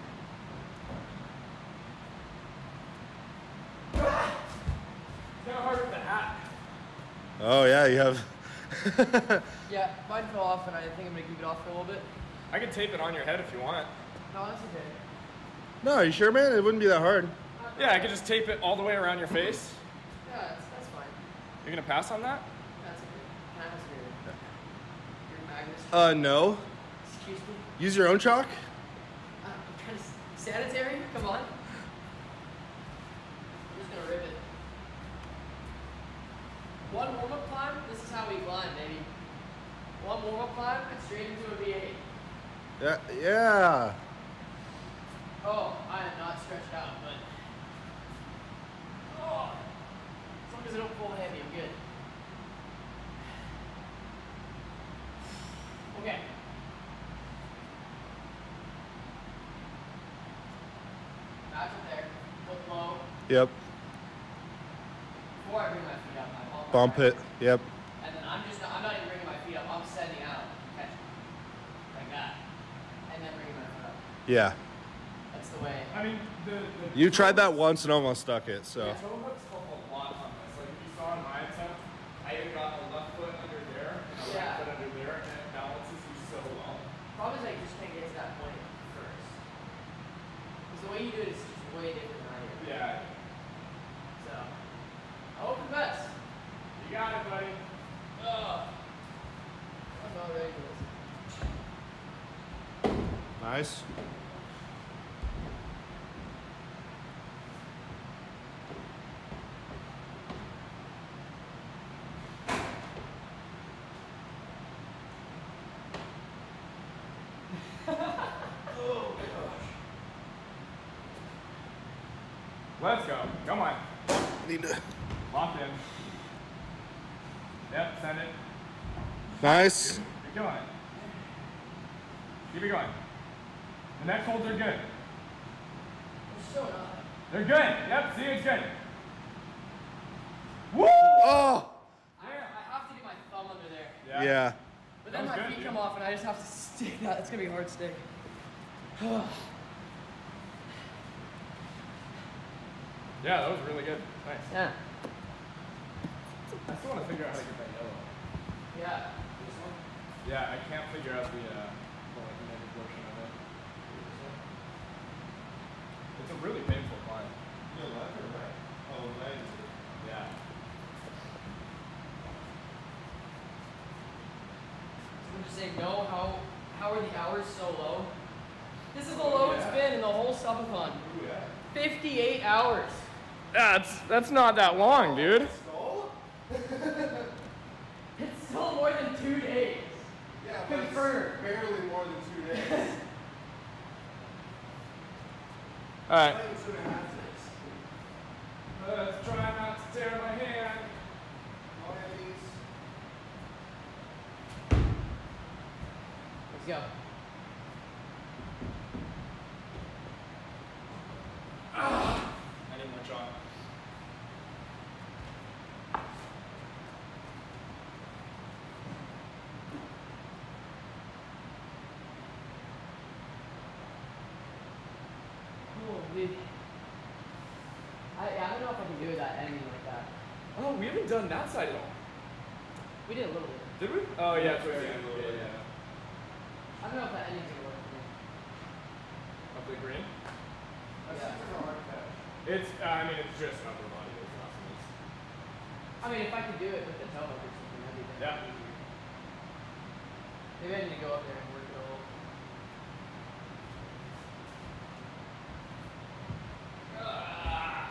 [SPEAKER 5] Kinda hard with the hat.
[SPEAKER 1] Oh yeah, you have.
[SPEAKER 4] Yeah, mine fell off, and I think I'm gonna keep it off for a little bit.
[SPEAKER 5] I can tape it on your head if you want.
[SPEAKER 4] No, that's okay.
[SPEAKER 1] No, are you sure, man? It wouldn't be that hard.
[SPEAKER 5] Yeah, I could just tape it all the way around your face.
[SPEAKER 4] Yeah, that's, that's fine.
[SPEAKER 5] You're gonna pass on that?
[SPEAKER 4] That's okay. Can I ask your, your Magnus?
[SPEAKER 1] Uh, no.
[SPEAKER 4] Excuse me?
[SPEAKER 1] Use your own chalk.
[SPEAKER 4] Uh, I'm trying to s- sanitary? Come on. I'm just gonna rip it. One warm-up climb, this is how we climb, baby. One warm-up climb, and straight into a V eight.
[SPEAKER 1] Yeah, yeah.
[SPEAKER 4] Oh, I am not stretched out, but oh, as long as I don't pull heavy, I'm good. Okay. Back up there, look low.
[SPEAKER 1] Yep.
[SPEAKER 4] Before I bring my feet up, I bump,
[SPEAKER 1] Bump
[SPEAKER 4] my
[SPEAKER 1] it. Yep.
[SPEAKER 4] And then I'm just not, I'm not even bringing my feet up. I'm sending out, catch it, like that, and then bringing my foot up.
[SPEAKER 1] Yeah.
[SPEAKER 4] That's the way.
[SPEAKER 5] I mean, the, the
[SPEAKER 1] You tried that once and almost stuck it, so.
[SPEAKER 5] The toe hooks help a lot on this. Like if you saw in my attempt, I even got a left foot under there and a
[SPEAKER 4] Yeah.
[SPEAKER 5] right foot under there, and it balances you so well.
[SPEAKER 4] Problem is I just can't get to that point first. Because the way you do it is just way different than I do.
[SPEAKER 5] Yeah.
[SPEAKER 4] So, I hope for the best.
[SPEAKER 5] You got it, buddy.
[SPEAKER 4] Ugh. I'm not ready for this.
[SPEAKER 1] Nice.
[SPEAKER 5] Let's go. Come on.
[SPEAKER 1] Need to.
[SPEAKER 5] Lock in. Yep, send it.
[SPEAKER 1] Nice.
[SPEAKER 5] You're killing it. Keep it going. The next holds are good.
[SPEAKER 4] They're so not.
[SPEAKER 5] They're good. Yep, see, it's good. Woo!
[SPEAKER 1] Oh!
[SPEAKER 4] I, I have to get my thumb under there.
[SPEAKER 1] Yeah.
[SPEAKER 4] But then
[SPEAKER 5] That was
[SPEAKER 4] my
[SPEAKER 5] good,
[SPEAKER 4] feet
[SPEAKER 5] dude.
[SPEAKER 4] come off and I just have to stick that. It's going to be a hard stick.
[SPEAKER 5] Yeah, that was really good. Nice.
[SPEAKER 4] Yeah.
[SPEAKER 5] I still want to figure out how to get that yellow.
[SPEAKER 4] Yeah. This one?
[SPEAKER 5] Yeah, I can't figure out the, uh, the like, negative portion of it. It's a really painful climb.
[SPEAKER 6] Your left or right? Oh, right.
[SPEAKER 5] Yeah.
[SPEAKER 4] I'm just saying, no, how, how are the hours so low? This is the lowest it's been in the whole subathon.
[SPEAKER 6] Ooh, yeah.
[SPEAKER 4] fifty-eight hours.
[SPEAKER 5] That's that's not that long, dude.
[SPEAKER 6] Skull?
[SPEAKER 4] It's still more than two days.
[SPEAKER 6] Yeah, but it's
[SPEAKER 4] Confirmed.
[SPEAKER 6] barely more than two days.
[SPEAKER 5] All right.
[SPEAKER 6] Not even two and a half days.
[SPEAKER 5] Let's try not to tear my hand.
[SPEAKER 6] All I need is
[SPEAKER 4] Let's go.
[SPEAKER 5] I need more chalk.
[SPEAKER 4] Holy. I, I don't know if I can do that ending like that.
[SPEAKER 5] Oh, we haven't done that side at all.
[SPEAKER 4] We did a little bit.
[SPEAKER 5] Did we? Oh yeah, it's
[SPEAKER 6] Yeah,
[SPEAKER 5] right
[SPEAKER 6] a little bit,
[SPEAKER 5] yeah.
[SPEAKER 4] I don't know if that ending's gonna work for me.
[SPEAKER 5] Up the green.
[SPEAKER 6] That's
[SPEAKER 4] Yeah.
[SPEAKER 6] super
[SPEAKER 5] It's, uh, I mean, it's just upper body that's awesome. It's,
[SPEAKER 4] I mean, if I could do it with the toe hook or something, that'd be
[SPEAKER 5] Yeah.
[SPEAKER 4] easier. Maybe I need to go up there and work it a little. Ah.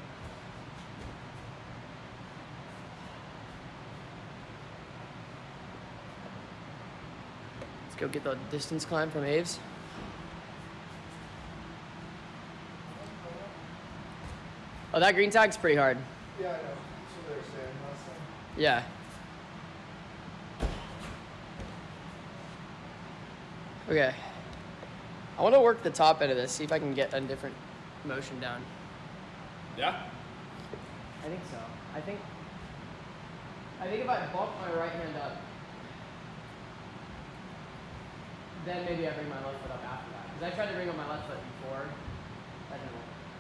[SPEAKER 4] Let's go get the distance climb from Aves. Oh, that green tag's pretty hard.
[SPEAKER 1] Yeah, I know. That's what they were saying last time.
[SPEAKER 4] Yeah. Okay. I want to work the top end of this, see if I can get a different motion down.
[SPEAKER 5] yeah?
[SPEAKER 4] I think so. I think. I think if I bump my right hand up, then maybe I bring my left foot up after that. Because I tried to bring up my left foot before. That didn't work.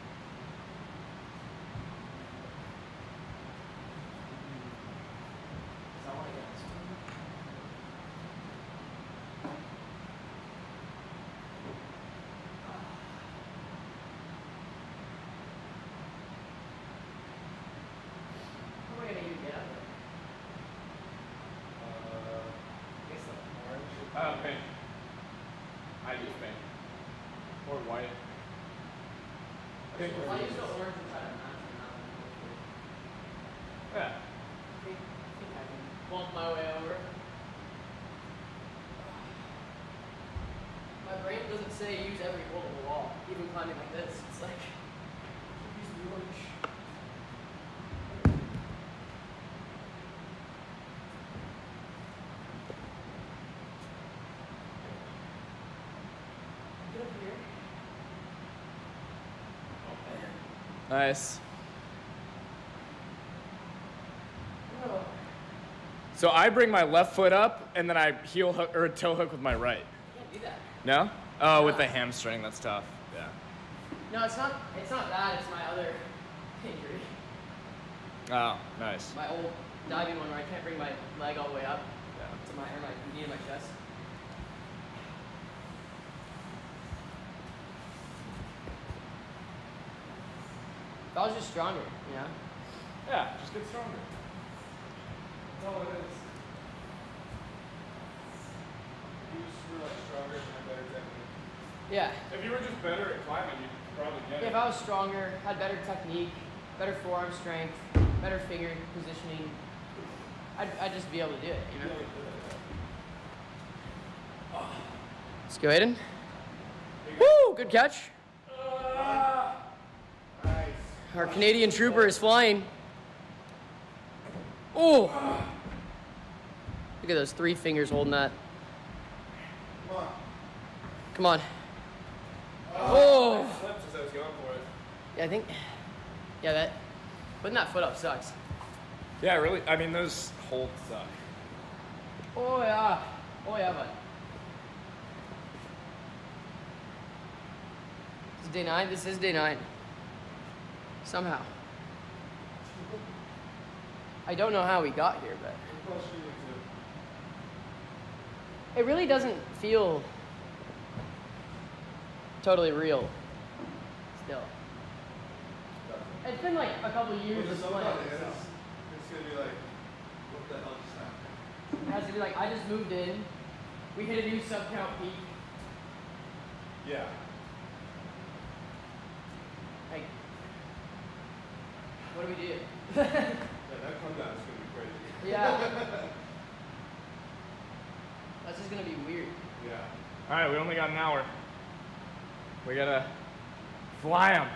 [SPEAKER 4] So I want to get this one. How am I going to even get up there?
[SPEAKER 1] Uh, I guess the orange.
[SPEAKER 5] Uh, pink. I use pink. Or white. Pink
[SPEAKER 4] If
[SPEAKER 5] or
[SPEAKER 4] I use
[SPEAKER 5] blue.
[SPEAKER 4] the orange and try to match it, that would be good.
[SPEAKER 5] Yeah.
[SPEAKER 4] I think, I think I can bump my way over. My brain doesn't say use every hole in the wall, even climbing like this. It's like, use the orange. Get up here.
[SPEAKER 5] Nice.
[SPEAKER 4] Oh.
[SPEAKER 5] So I bring my left foot up and then I heel hook or toe hook with my right.
[SPEAKER 4] Can't do that.
[SPEAKER 5] No? Oh, with the hamstring, that's tough. Yeah.
[SPEAKER 4] No, it's not. It's not that. It's my other injury.
[SPEAKER 5] Oh, nice.
[SPEAKER 4] My old diving one where I can't bring my leg all the way up
[SPEAKER 5] Yeah.
[SPEAKER 4] to my or my knee to my chest. If I was just stronger, you know.
[SPEAKER 5] Yeah, just get stronger.
[SPEAKER 1] That's all it is. You just were like stronger and had better technique.
[SPEAKER 4] Yeah.
[SPEAKER 5] If you were just better at climbing, you'd probably get
[SPEAKER 4] If I was stronger, had better technique, better forearm strength, better finger positioning, I'd, I'd just be able to do it, you know. Let's go, Aiden. Woo! Good catch.
[SPEAKER 1] Nice.
[SPEAKER 4] Our Canadian trooper is flying. Oh! Look at those three fingers holding that.
[SPEAKER 1] Come on.
[SPEAKER 4] Come on. Oh!
[SPEAKER 1] I slipped as I was going for it.
[SPEAKER 4] Yeah, I think. Yeah, that. Putting that foot up sucks.
[SPEAKER 5] Yeah, really. I mean, those holds suck.
[SPEAKER 4] Oh yeah. Oh yeah, bud. This is day nine. This is day nine. Somehow. I don't know how we got here, but
[SPEAKER 1] What else do you need to?
[SPEAKER 4] it really doesn't feel totally real. Still. It's been like a couple years
[SPEAKER 1] Well,
[SPEAKER 4] of
[SPEAKER 1] the
[SPEAKER 4] playing.
[SPEAKER 1] somebody is,
[SPEAKER 4] so
[SPEAKER 1] it's gonna be like, what the hell just happened?
[SPEAKER 4] It has to be like, I just moved in. We hit a new sub count peak.
[SPEAKER 1] Yeah.
[SPEAKER 4] Like, what do we do?
[SPEAKER 1] Yeah, that come down is gonna be crazy.
[SPEAKER 4] Yeah. That's just gonna be weird.
[SPEAKER 1] Yeah.
[SPEAKER 5] All right, we only got an hour. We gotta fly them.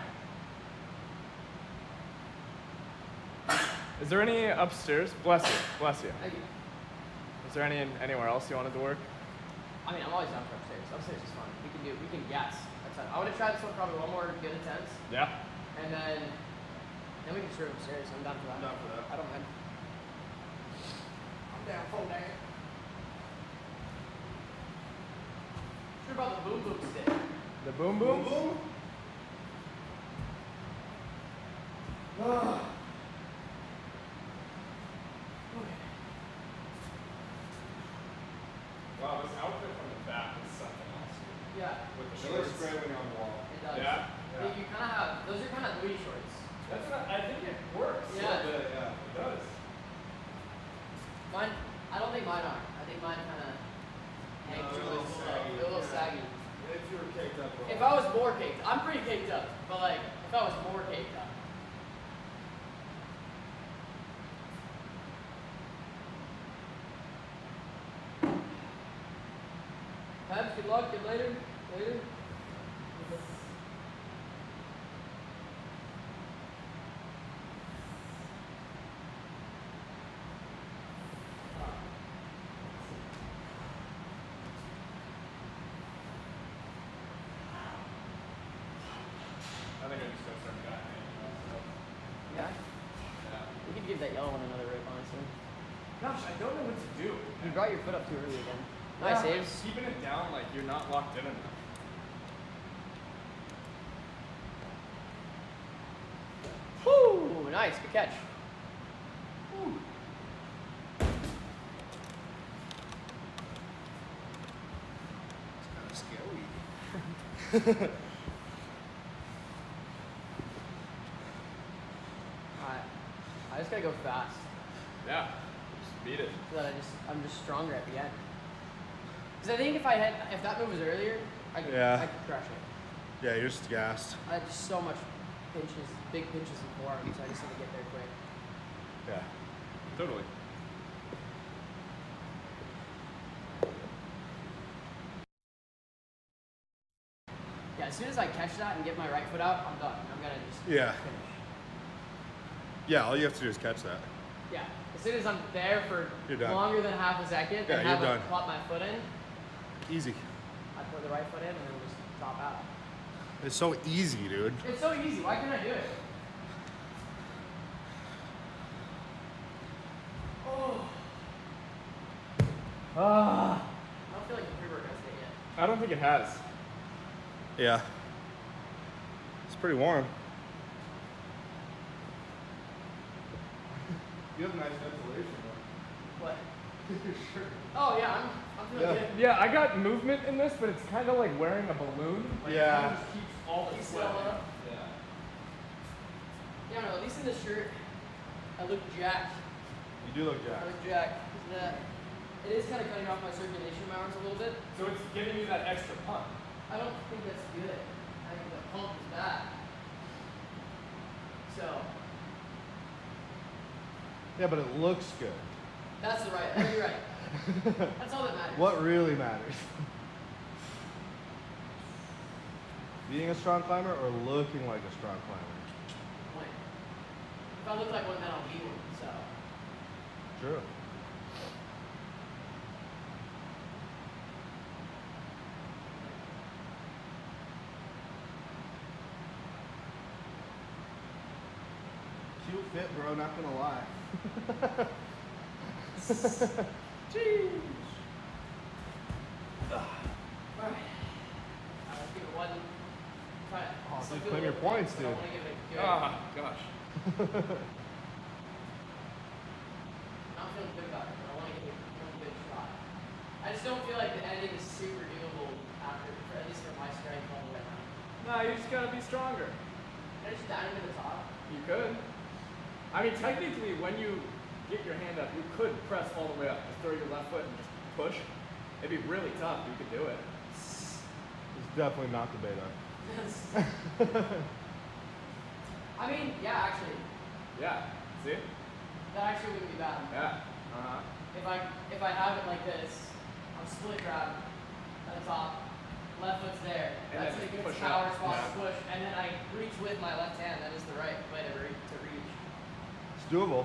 [SPEAKER 5] Is there any upstairs? Bless you, bless you.
[SPEAKER 4] Thank you.
[SPEAKER 5] Is there any anywhere else you wanted to work?
[SPEAKER 4] I mean, I'm always down for upstairs. Upstairs is fun. We can do, we can guess. That's fun. I want to try this one probably one more good attempts,
[SPEAKER 5] Yeah.
[SPEAKER 4] and then, then we can screw upstairs. I'm down for that.
[SPEAKER 1] I'm down for that.
[SPEAKER 4] I don't mind. I'm down for that. Sure about the boom boom stick.
[SPEAKER 5] The boom
[SPEAKER 1] Boom
[SPEAKER 5] boom?
[SPEAKER 1] boom. Ah.
[SPEAKER 5] Wow, this outfit from the back is something else.
[SPEAKER 4] Yeah.
[SPEAKER 5] With the
[SPEAKER 4] Should
[SPEAKER 1] looks
[SPEAKER 4] shorts.
[SPEAKER 1] great when you're on the wall.
[SPEAKER 4] It does.
[SPEAKER 5] Yeah?
[SPEAKER 4] But you kind of have, those are kind of booty shorts.
[SPEAKER 5] That's what I think it works.
[SPEAKER 4] Yeah.
[SPEAKER 1] A little bit, yeah.
[SPEAKER 5] It does.
[SPEAKER 4] Mine, I don't think mine are. I think mine kind of hang
[SPEAKER 1] No,
[SPEAKER 4] too
[SPEAKER 1] they're a
[SPEAKER 4] low.
[SPEAKER 1] little saggy.
[SPEAKER 4] They're a little
[SPEAKER 1] Yeah.
[SPEAKER 4] saggy.
[SPEAKER 1] If you were caked up.
[SPEAKER 4] If I was more caked, I'm pretty caked up, but like, if I was more caked up. Habs, good luck, good later, later.
[SPEAKER 5] I think I just go start guy.
[SPEAKER 4] Yeah,
[SPEAKER 5] Yeah.
[SPEAKER 4] we could give that yellow one another rip, honestly.
[SPEAKER 5] Gosh, I don't know what to do.
[SPEAKER 4] You brought your foot up too early again.
[SPEAKER 5] Yeah,
[SPEAKER 4] Nice
[SPEAKER 5] like,
[SPEAKER 4] saves.
[SPEAKER 5] keeping it down like you're not locked in enough.
[SPEAKER 4] Woo! Nice, good catch.
[SPEAKER 5] Woo.
[SPEAKER 1] It's kind of scary.
[SPEAKER 4] Alright, I just gotta go fast
[SPEAKER 5] Yeah. Just beat it.
[SPEAKER 4] so that I just I'm just stronger at the end. Because I think if I had if that move was earlier, I could
[SPEAKER 1] Yeah.
[SPEAKER 4] I could crush it.
[SPEAKER 1] Yeah, you're just gassed.
[SPEAKER 4] I had just so much pinches, big pinches and forearms. So I just had to get there quick.
[SPEAKER 1] Yeah.
[SPEAKER 5] Totally.
[SPEAKER 4] Yeah, as soon as I catch that and get my right foot out, I'm done. I'm gonna just
[SPEAKER 1] Yeah.
[SPEAKER 4] finish.
[SPEAKER 1] Yeah, all you have to do is catch that.
[SPEAKER 4] Yeah. As soon as I'm there for
[SPEAKER 1] You're done.
[SPEAKER 4] longer than half a second
[SPEAKER 1] Yeah,
[SPEAKER 4] and
[SPEAKER 1] you're
[SPEAKER 4] have
[SPEAKER 1] done.
[SPEAKER 4] a plop my foot in,
[SPEAKER 1] Easy.
[SPEAKER 4] I put the right foot in and then just top out.
[SPEAKER 1] It's so easy, dude.
[SPEAKER 4] It's so easy. Why can't I do it? Oh.
[SPEAKER 5] Ah.
[SPEAKER 4] I don't feel like the pre-workout's hit yet.
[SPEAKER 5] I don't think it has.
[SPEAKER 1] Yeah. It's pretty warm. You have nice ventilation though.
[SPEAKER 4] What?
[SPEAKER 1] Your shirt.
[SPEAKER 4] Oh yeah, I'm I'm feeling
[SPEAKER 1] Yeah.
[SPEAKER 4] good.
[SPEAKER 5] Yeah, I got movement in this, but it's kind of like wearing a balloon. Like,
[SPEAKER 1] Yeah.
[SPEAKER 5] It kind of just keeps all the
[SPEAKER 4] Keep
[SPEAKER 5] sweat.
[SPEAKER 4] swelling up.
[SPEAKER 5] Yeah.
[SPEAKER 4] Yeah, no, at least in this shirt, I look jacked.
[SPEAKER 1] You do look
[SPEAKER 4] I
[SPEAKER 1] jacked.
[SPEAKER 4] look jacked. 'Cause that it is kind of cutting off my circulation in my arms a little bit.
[SPEAKER 5] So it's giving you that extra pump.
[SPEAKER 4] I don't think that's good. I think the pump is bad. So
[SPEAKER 1] Yeah, but it looks good.
[SPEAKER 4] that's the right. You're right. That's all that matters.
[SPEAKER 1] What really matters? Being a strong climber or looking like a strong climber?
[SPEAKER 4] Point. If I look like one, then I'll be one. So
[SPEAKER 1] True. Cute fit, bro, not gonna lie.
[SPEAKER 4] Jeez. Alright. Uh, let's give it one. Try it.
[SPEAKER 1] Oh,
[SPEAKER 4] Still
[SPEAKER 1] dude,
[SPEAKER 4] feel
[SPEAKER 1] claim
[SPEAKER 4] a
[SPEAKER 1] your
[SPEAKER 4] little
[SPEAKER 1] points,
[SPEAKER 4] but I
[SPEAKER 1] dude.
[SPEAKER 4] wanna give it a good.
[SPEAKER 5] Ah, gosh.
[SPEAKER 4] Not feeling good about it, but I want to give it one good shot. I just don't feel like the editing is super doable after, for, at least for my strength all the way around.
[SPEAKER 5] Nah, you just gotta be stronger.
[SPEAKER 4] Can I just dive into the top?
[SPEAKER 5] You could. I mean, technically, when you get your hand up, you could press all the way up. Just throw your left foot and just push. It'd be really tough. You could do it.
[SPEAKER 1] It's definitely not the beta.
[SPEAKER 4] I mean, yeah, actually,
[SPEAKER 5] Yeah. See?
[SPEAKER 4] that actually wouldn't be bad.
[SPEAKER 5] Yeah. Uh huh.
[SPEAKER 4] If I if I have it like this, I'm split grab at the top, left foot's there.
[SPEAKER 5] And
[SPEAKER 4] That's
[SPEAKER 5] then
[SPEAKER 4] a good
[SPEAKER 5] push
[SPEAKER 4] power
[SPEAKER 5] up.
[SPEAKER 4] spot to
[SPEAKER 5] Yeah.
[SPEAKER 4] push, and then I reach with my left hand. That is the right way to, re- to reach.
[SPEAKER 1] It's doable.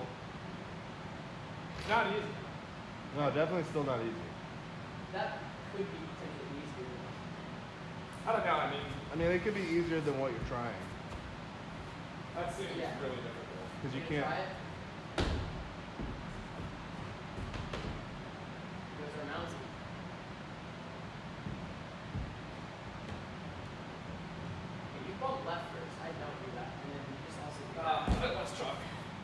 [SPEAKER 5] Not easy.
[SPEAKER 1] No, definitely still not easy.
[SPEAKER 4] That could be potentially easier.
[SPEAKER 5] I don't know. I mean,
[SPEAKER 1] I mean, it could be easier than what you're trying.
[SPEAKER 5] that seems
[SPEAKER 4] Yeah.
[SPEAKER 5] really difficult.
[SPEAKER 1] Because you
[SPEAKER 4] Gonna
[SPEAKER 1] can't.
[SPEAKER 4] Try it? Those are mountain. Okay, you bump left first. I don't do that, and then you just also. do that.
[SPEAKER 5] Ah, that was chalk.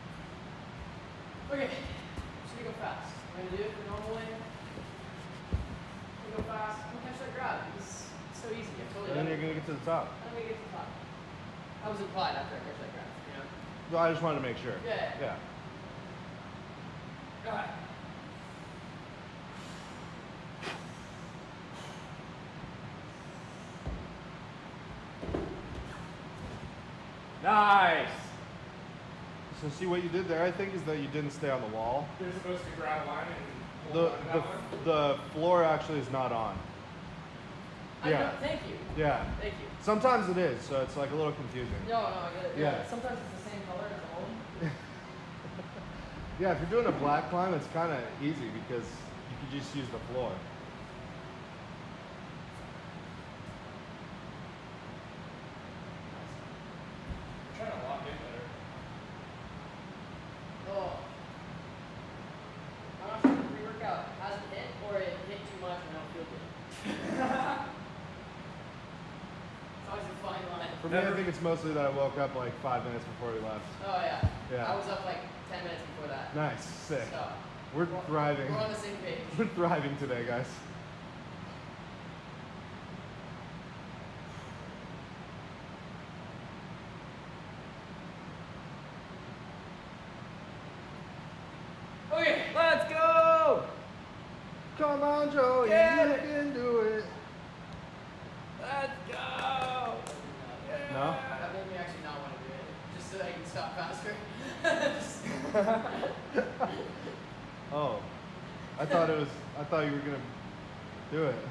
[SPEAKER 4] Okay, just gonna go fast. I'm gonna do it the normal way. I'm gonna go fast. I'm gonna catch that grab. It's, it's so easy. I totally
[SPEAKER 1] And then
[SPEAKER 4] done
[SPEAKER 1] you're it to the top.
[SPEAKER 4] How do we get to the top? That was implied after I catch that graph, you know?
[SPEAKER 1] Well, I just wanted to make sure.
[SPEAKER 4] Yeah.
[SPEAKER 1] Yeah.
[SPEAKER 4] Alright.
[SPEAKER 5] Nice.
[SPEAKER 1] So see what you did there, I think, is that you didn't stay on the wall.
[SPEAKER 5] You're supposed to grab a line and
[SPEAKER 1] The
[SPEAKER 5] hold on to
[SPEAKER 1] the,
[SPEAKER 5] that one.
[SPEAKER 1] the floor actually is not on.
[SPEAKER 4] I
[SPEAKER 1] Yeah.
[SPEAKER 4] know, thank you.
[SPEAKER 1] Yeah.
[SPEAKER 4] Thank you.
[SPEAKER 1] Sometimes it is, so it's like a little confusing.
[SPEAKER 4] No, no, I get it.
[SPEAKER 1] Yeah.
[SPEAKER 4] Yeah. Sometimes it's the same color as the home.
[SPEAKER 1] Yeah, if you're doing a black climb, it's kind of easy because you can just use the floor.
[SPEAKER 5] I'm trying to lock in better.
[SPEAKER 4] Oh. I'm not sure if the pre-workout hasn't hit or it hit too much and I don't feel good. It's always a fine line.
[SPEAKER 1] For me, I think it's mostly that I woke up like five minutes before we left.
[SPEAKER 4] Oh yeah.
[SPEAKER 1] Yeah.
[SPEAKER 4] I was up like ten minutes before that.
[SPEAKER 1] Nice, sick.
[SPEAKER 4] So
[SPEAKER 1] We're thriving.
[SPEAKER 4] We're on the same page.
[SPEAKER 1] We're thriving today, guys.
[SPEAKER 4] Okay.
[SPEAKER 5] Let's go!
[SPEAKER 1] Come on, Joey,
[SPEAKER 5] Get
[SPEAKER 1] you
[SPEAKER 5] it.
[SPEAKER 1] can do it.
[SPEAKER 5] Let's go!
[SPEAKER 1] No?
[SPEAKER 4] That made me actually not want to do it. Just so that I can stop faster. Just-
[SPEAKER 1] Oh, I thought it was. I thought you were gonna do it.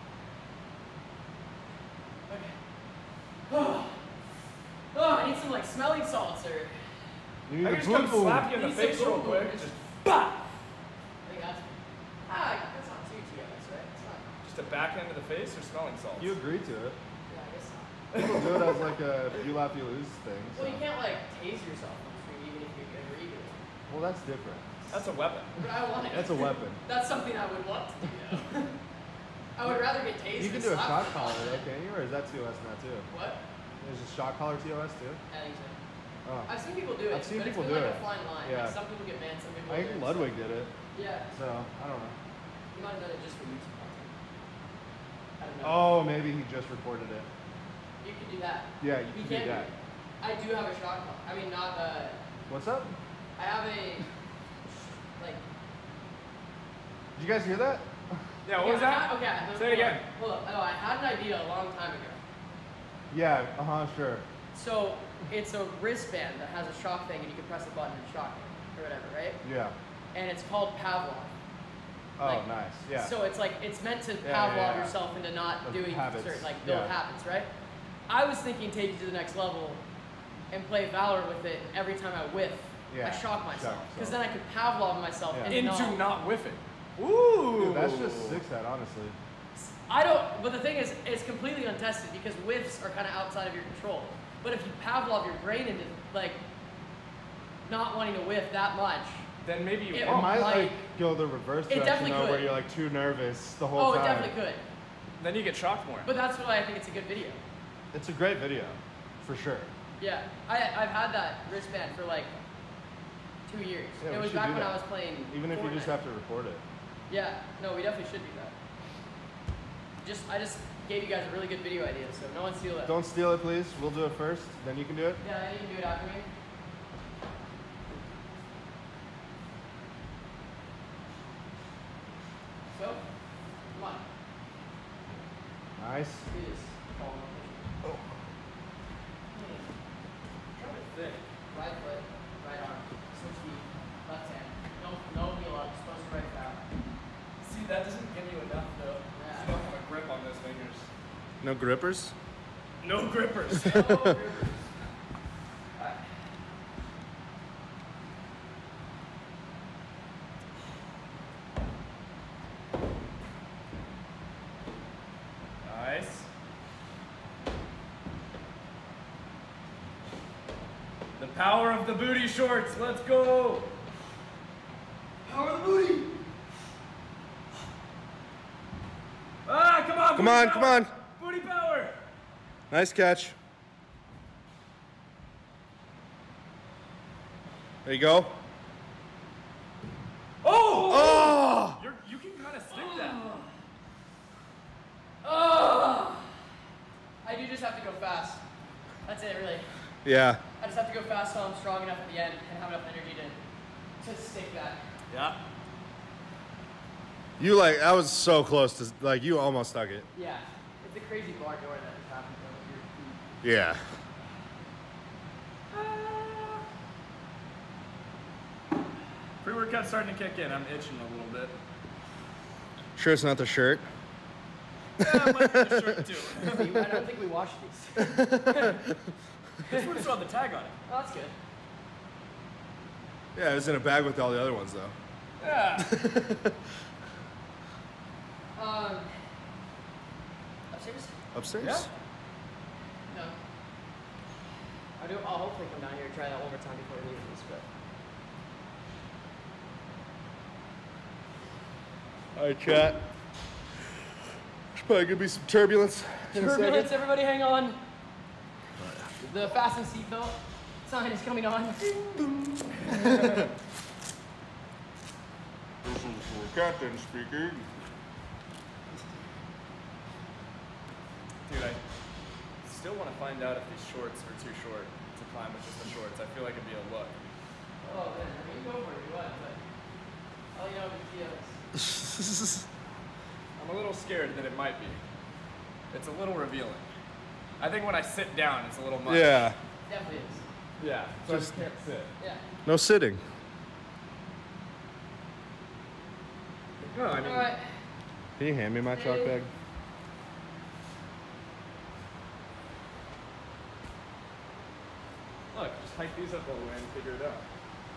[SPEAKER 4] Okay. Oh. Oh, I need some like smelling salts or.
[SPEAKER 1] You need
[SPEAKER 5] I
[SPEAKER 1] a
[SPEAKER 5] can just come
[SPEAKER 1] boom boom.
[SPEAKER 5] slap you in the
[SPEAKER 4] Need
[SPEAKER 5] face
[SPEAKER 4] some
[SPEAKER 5] real
[SPEAKER 4] boom
[SPEAKER 5] quick.
[SPEAKER 4] boom.
[SPEAKER 5] Just bah!
[SPEAKER 4] I think that's. Ah, that's not too T S, right? It's not.
[SPEAKER 5] Just a backhand to the face or smelling salts?
[SPEAKER 1] You agreed to it.
[SPEAKER 4] Yeah, I guess not.
[SPEAKER 1] People do it as like a you laugh you lose thing.
[SPEAKER 4] Well,
[SPEAKER 1] so.
[SPEAKER 4] you can't like tase yourself on stream even if you agree to it.
[SPEAKER 1] Well, that's different.
[SPEAKER 5] That's a weapon.
[SPEAKER 4] But I want it.
[SPEAKER 1] That's a weapon.
[SPEAKER 4] That's something I would want to do. Though. I would rather get tased.
[SPEAKER 1] You can
[SPEAKER 4] than
[SPEAKER 1] do a
[SPEAKER 4] slapped.
[SPEAKER 1] shot collar, though, can't you? Or is that T O S now too?
[SPEAKER 4] What?
[SPEAKER 1] There's a shot collar T O S too.
[SPEAKER 4] I think so.
[SPEAKER 1] Oh.
[SPEAKER 4] I've seen people do it.
[SPEAKER 1] I've seen
[SPEAKER 4] but
[SPEAKER 1] people
[SPEAKER 4] it's
[SPEAKER 1] do
[SPEAKER 4] been like
[SPEAKER 1] it.
[SPEAKER 4] a fine line.
[SPEAKER 1] Yeah.
[SPEAKER 4] Like some people get banned, some people.
[SPEAKER 1] I think
[SPEAKER 4] don't,
[SPEAKER 1] Ludwig
[SPEAKER 4] so-
[SPEAKER 1] did it.
[SPEAKER 4] Yeah.
[SPEAKER 1] So I don't know.
[SPEAKER 4] You might have done it just for YouTube content. I don't know.
[SPEAKER 1] Oh, maybe he just recorded it.
[SPEAKER 4] You can do that.
[SPEAKER 1] Yeah, you
[SPEAKER 4] We
[SPEAKER 1] can do
[SPEAKER 4] can
[SPEAKER 1] that.
[SPEAKER 4] I do have a shot clock. I mean, not uh.
[SPEAKER 1] What's up?
[SPEAKER 4] I have a like.
[SPEAKER 1] Did you guys hear that?
[SPEAKER 5] Yeah, what was
[SPEAKER 4] Yeah, I
[SPEAKER 5] that?
[SPEAKER 4] had- okay. no,
[SPEAKER 5] Say it
[SPEAKER 4] hold on,
[SPEAKER 5] again.
[SPEAKER 4] Hold up. Oh, I had an idea a long time ago.
[SPEAKER 1] Yeah. Uh huh. Sure.
[SPEAKER 4] So it's a wristband that has a shock thing, and you can press a button and shock it, or whatever, right?
[SPEAKER 1] Yeah.
[SPEAKER 4] And it's called Pavlov.
[SPEAKER 1] Oh,
[SPEAKER 4] Like,
[SPEAKER 1] nice. Yeah.
[SPEAKER 4] So it's like it's meant to
[SPEAKER 1] Yeah,
[SPEAKER 4] Pavlov
[SPEAKER 1] yeah, yeah.
[SPEAKER 4] yourself into not
[SPEAKER 1] Like
[SPEAKER 4] doing
[SPEAKER 1] habits.
[SPEAKER 4] certain like build
[SPEAKER 1] Yeah.
[SPEAKER 4] habits, right? I was thinking take it to the next level and play Valor with it. And every time I whiff,
[SPEAKER 1] Yeah,
[SPEAKER 4] I shock myself
[SPEAKER 1] shock
[SPEAKER 4] because
[SPEAKER 1] yourself.
[SPEAKER 4] then I could Pavlov myself
[SPEAKER 1] Yeah.
[SPEAKER 4] into,
[SPEAKER 5] Into
[SPEAKER 4] not.
[SPEAKER 5] not whiffing. Ooh!
[SPEAKER 1] Dude, that's just six head, honestly.
[SPEAKER 4] I don't. But the thing is, it's completely untested because whiffs are kind of outside of your control. But if you Pavlov your brain into like not wanting to whiff that much,
[SPEAKER 5] Then maybe you
[SPEAKER 4] It
[SPEAKER 1] It
[SPEAKER 5] won't.
[SPEAKER 1] might like
[SPEAKER 4] like-
[SPEAKER 1] go the reverse
[SPEAKER 4] It
[SPEAKER 1] direction
[SPEAKER 4] definitely
[SPEAKER 1] though, where
[SPEAKER 4] could.
[SPEAKER 1] you're like too nervous the whole
[SPEAKER 4] oh,
[SPEAKER 1] time.
[SPEAKER 4] it definitely could.
[SPEAKER 5] Then you get shocked more.
[SPEAKER 4] But that's why I think it's a good video.
[SPEAKER 1] It's a great video, for sure.
[SPEAKER 4] Yeah, I I've had that wristband for like two years.
[SPEAKER 1] Yeah,
[SPEAKER 4] it
[SPEAKER 1] we
[SPEAKER 4] was
[SPEAKER 1] should
[SPEAKER 4] back
[SPEAKER 1] do
[SPEAKER 4] when
[SPEAKER 1] that.
[SPEAKER 4] I was playing.
[SPEAKER 1] Even if you just
[SPEAKER 4] Fortnite.
[SPEAKER 1] have to record it.
[SPEAKER 4] Yeah, no, we definitely should do that. Just I just gave you guys a really good video idea, so no one steal it.
[SPEAKER 1] Don't steal it, please. We'll do it first, then you can do it.
[SPEAKER 4] Yeah, you can do it after me. So, come on,
[SPEAKER 1] Nice.
[SPEAKER 4] do this. Fall in position.
[SPEAKER 1] Oh.
[SPEAKER 4] Hmm. Try to thick. Right foot, right arm. Switch feet, left hand. No, no heel up. Supposed to right foul.
[SPEAKER 5] See, that doesn't give you enough though.
[SPEAKER 4] Yeah.
[SPEAKER 5] You don't have a grip on those fingers.
[SPEAKER 1] No grippers?
[SPEAKER 5] No grippers.
[SPEAKER 4] No rivers. Alright.
[SPEAKER 5] Nice. The power of the booty shorts. Let's go. Power of the booty. Ah, come on.
[SPEAKER 1] Come
[SPEAKER 5] booty
[SPEAKER 1] on,
[SPEAKER 5] power.
[SPEAKER 1] come on.
[SPEAKER 5] Booty power.
[SPEAKER 1] Nice catch. There you go.
[SPEAKER 5] Oh!
[SPEAKER 1] Oh!
[SPEAKER 5] You're, you can kind of stick that.
[SPEAKER 4] Oh! I do just have to go fast. That's it, really.
[SPEAKER 1] Yeah.
[SPEAKER 4] I just have to go fast so I'm strong enough at the end and have enough energy to, to stick that.
[SPEAKER 5] Yeah.
[SPEAKER 1] You like, I was so close to, like, you almost stuck it.
[SPEAKER 4] Yeah. It's a crazy bar door that just happened to
[SPEAKER 1] Yeah.
[SPEAKER 5] Pre-workout's starting to kick in. I'm itching a little bit.
[SPEAKER 1] Sure it's not the shirt?
[SPEAKER 5] Yeah, I might need the shirt too.
[SPEAKER 4] I don't think we washed these.
[SPEAKER 5] This one still have the tag on it.
[SPEAKER 4] Oh, that's good.
[SPEAKER 1] Yeah, it was in a bag with all the other ones, though.
[SPEAKER 5] Yeah.
[SPEAKER 4] Um, upstairs?
[SPEAKER 1] Upstairs?
[SPEAKER 5] Yeah.
[SPEAKER 4] No. I do. I'll hopefully come down here and try that one more time before we leave this, but.
[SPEAKER 1] All right, chat. There's probably gonna be some turbulence. in a
[SPEAKER 4] Turbulence,
[SPEAKER 1] second.
[SPEAKER 4] everybody hang on. The fasten seatbelt sign is coming on.
[SPEAKER 1] This is for captain speaking.
[SPEAKER 5] Dude, I still want to find out if these shorts are too short to climb with just the shorts. I feel like it'd be a look.
[SPEAKER 4] Oh man, I mean, go for it, you what, but I'll let you know if it feels.
[SPEAKER 5] I'm a little scared that it might be. It's a little revealing. I think when I sit down, it's a little much.
[SPEAKER 1] Yeah.
[SPEAKER 4] Definitely is.
[SPEAKER 5] Yeah. So I just can't sit.
[SPEAKER 4] Yeah.
[SPEAKER 1] No sitting.
[SPEAKER 5] No, I mean,
[SPEAKER 4] All right.
[SPEAKER 1] Can you hand me my chalk bag?
[SPEAKER 5] look, just hike these up all the way and figure it out.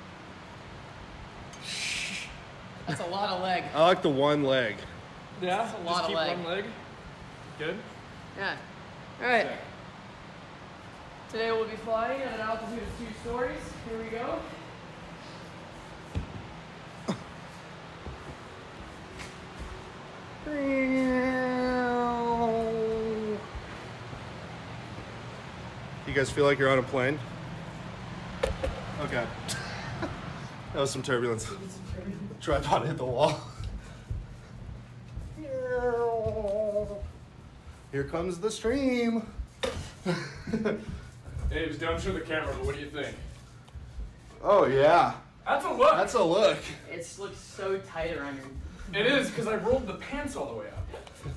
[SPEAKER 4] That's a lot of leg.
[SPEAKER 1] I like the one leg.
[SPEAKER 5] Yeah.
[SPEAKER 4] That's a lot
[SPEAKER 5] just
[SPEAKER 4] of
[SPEAKER 5] keep
[SPEAKER 4] leg.
[SPEAKER 5] one leg. Good.
[SPEAKER 4] Yeah. All right.
[SPEAKER 5] Sick.
[SPEAKER 4] Today we'll be flying at an altitude of two stories. Here we go.
[SPEAKER 1] You guys feel like you're on a plane? Okay. That was some turbulence. Tripod hit the wall. Here comes the stream.
[SPEAKER 5] Abe's, don't show the camera, but what do you think?
[SPEAKER 1] Oh yeah,
[SPEAKER 5] That's a look.
[SPEAKER 1] that's a look.
[SPEAKER 4] It looks so tight around your.
[SPEAKER 5] It is, because I rolled the pants all the way up.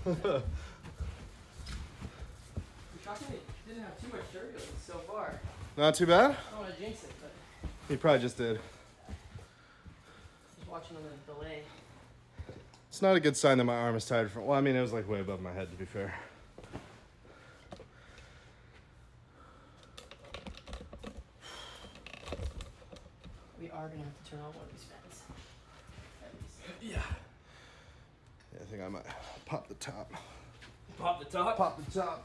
[SPEAKER 4] Shockingly, it didn't have too much turbulence so far.
[SPEAKER 1] Not too bad.
[SPEAKER 4] I don't want to jinx it, but
[SPEAKER 1] You probably just did.
[SPEAKER 4] just watching on the delay.
[SPEAKER 1] It's not a good sign that my arm is tired from. Well, I mean, it was like way above my head, to be fair.
[SPEAKER 4] We are gonna have to turn on one of these fans. At least.
[SPEAKER 5] Yeah.
[SPEAKER 1] Yeah, I think I might pop the top.
[SPEAKER 5] Pop the top.
[SPEAKER 1] Pop the top.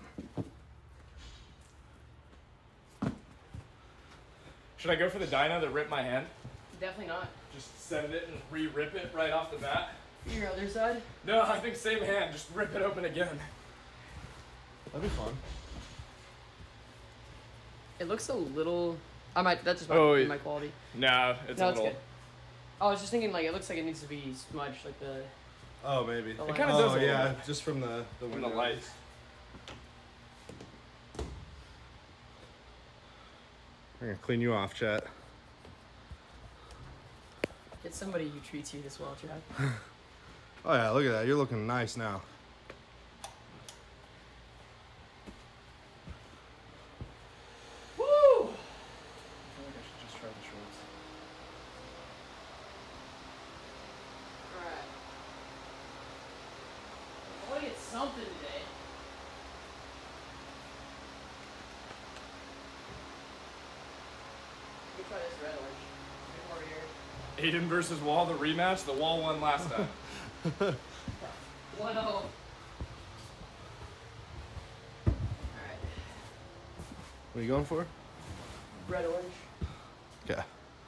[SPEAKER 5] Should I go for the dyno that ripped my hand?
[SPEAKER 4] Definitely not.
[SPEAKER 5] Just send it and re-rip it right off the bat?
[SPEAKER 4] Your other side?
[SPEAKER 5] No, I think same hand. Just rip it open again.
[SPEAKER 1] That'd be fun.
[SPEAKER 4] It looks a little. I might. That's just my,
[SPEAKER 5] Oh, yeah.
[SPEAKER 4] my quality.
[SPEAKER 5] No, it's
[SPEAKER 4] No,
[SPEAKER 5] a
[SPEAKER 4] it's
[SPEAKER 5] little.
[SPEAKER 4] good. I was just thinking, like, it looks like it needs to be smudged, like the.
[SPEAKER 1] Oh, maybe.
[SPEAKER 4] The
[SPEAKER 1] It
[SPEAKER 4] light.
[SPEAKER 5] kinda
[SPEAKER 1] oh,
[SPEAKER 5] does a little
[SPEAKER 1] yeah,
[SPEAKER 5] bit.
[SPEAKER 1] just from the the
[SPEAKER 5] From
[SPEAKER 1] window.
[SPEAKER 5] the lights.
[SPEAKER 1] I'm gonna clean you off, chat.
[SPEAKER 4] Get somebody who treats you this well, Chad.
[SPEAKER 1] Oh yeah, look at that. You're looking nice now.
[SPEAKER 4] Woo!
[SPEAKER 5] I feel like I should just try the shorts.
[SPEAKER 4] Alright. I want to get something today. Let me try this red orange. Come over here.
[SPEAKER 5] Aiden versus Wall, the rematch. The Wall won last time.
[SPEAKER 4] one oh. Alright.
[SPEAKER 1] What are you going for?
[SPEAKER 4] Red orange.
[SPEAKER 1] Okay.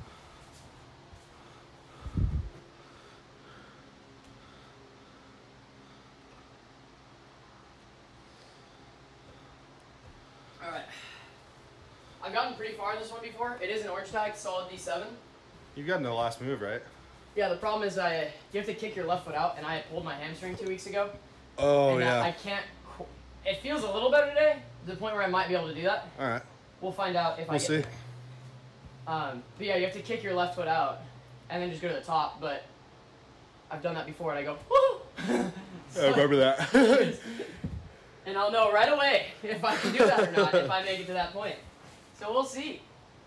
[SPEAKER 4] Alright. I've gotten pretty far in this one before. It is an orange tag, solid D seven.
[SPEAKER 1] You got no last move, right?
[SPEAKER 4] Yeah, the problem is I you have to kick your left foot out, and I pulled my hamstring two weeks ago.
[SPEAKER 1] Oh
[SPEAKER 4] and uh,
[SPEAKER 1] yeah.
[SPEAKER 4] I can't. qu- It feels a little better today, to the point where I might be able to do that.
[SPEAKER 1] All right.
[SPEAKER 4] We'll find out if I
[SPEAKER 1] We'll
[SPEAKER 4] get
[SPEAKER 1] see.
[SPEAKER 4] there. Um, but yeah, you have to kick your left foot out and then just go to the top. But I've done that before, and I go, woo!
[SPEAKER 1] I remember that.
[SPEAKER 4] And I'll know right away if I can do that or not, if I make it to that point. So we'll see.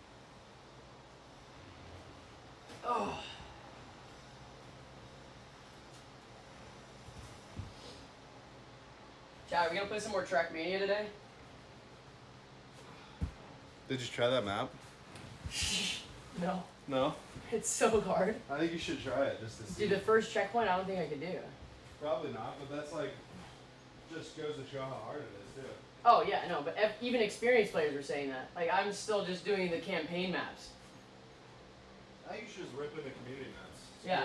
[SPEAKER 4] Oh. Chad, are we going to play some more Trackmania today?
[SPEAKER 1] Did you try that map?
[SPEAKER 4] No.
[SPEAKER 1] No.
[SPEAKER 4] It's so hard.
[SPEAKER 1] I think you should try it just to see.
[SPEAKER 4] Dude, the first checkpoint, I don't think I could do.
[SPEAKER 1] Probably not, but that's like, just goes to show how hard it is, too.
[SPEAKER 4] Oh, yeah, no, but ev- even experienced players are saying that. Like, I'm still just doing the campaign maps.
[SPEAKER 1] I think you should just rip into community maps. It's
[SPEAKER 4] Yeah.
[SPEAKER 1] great.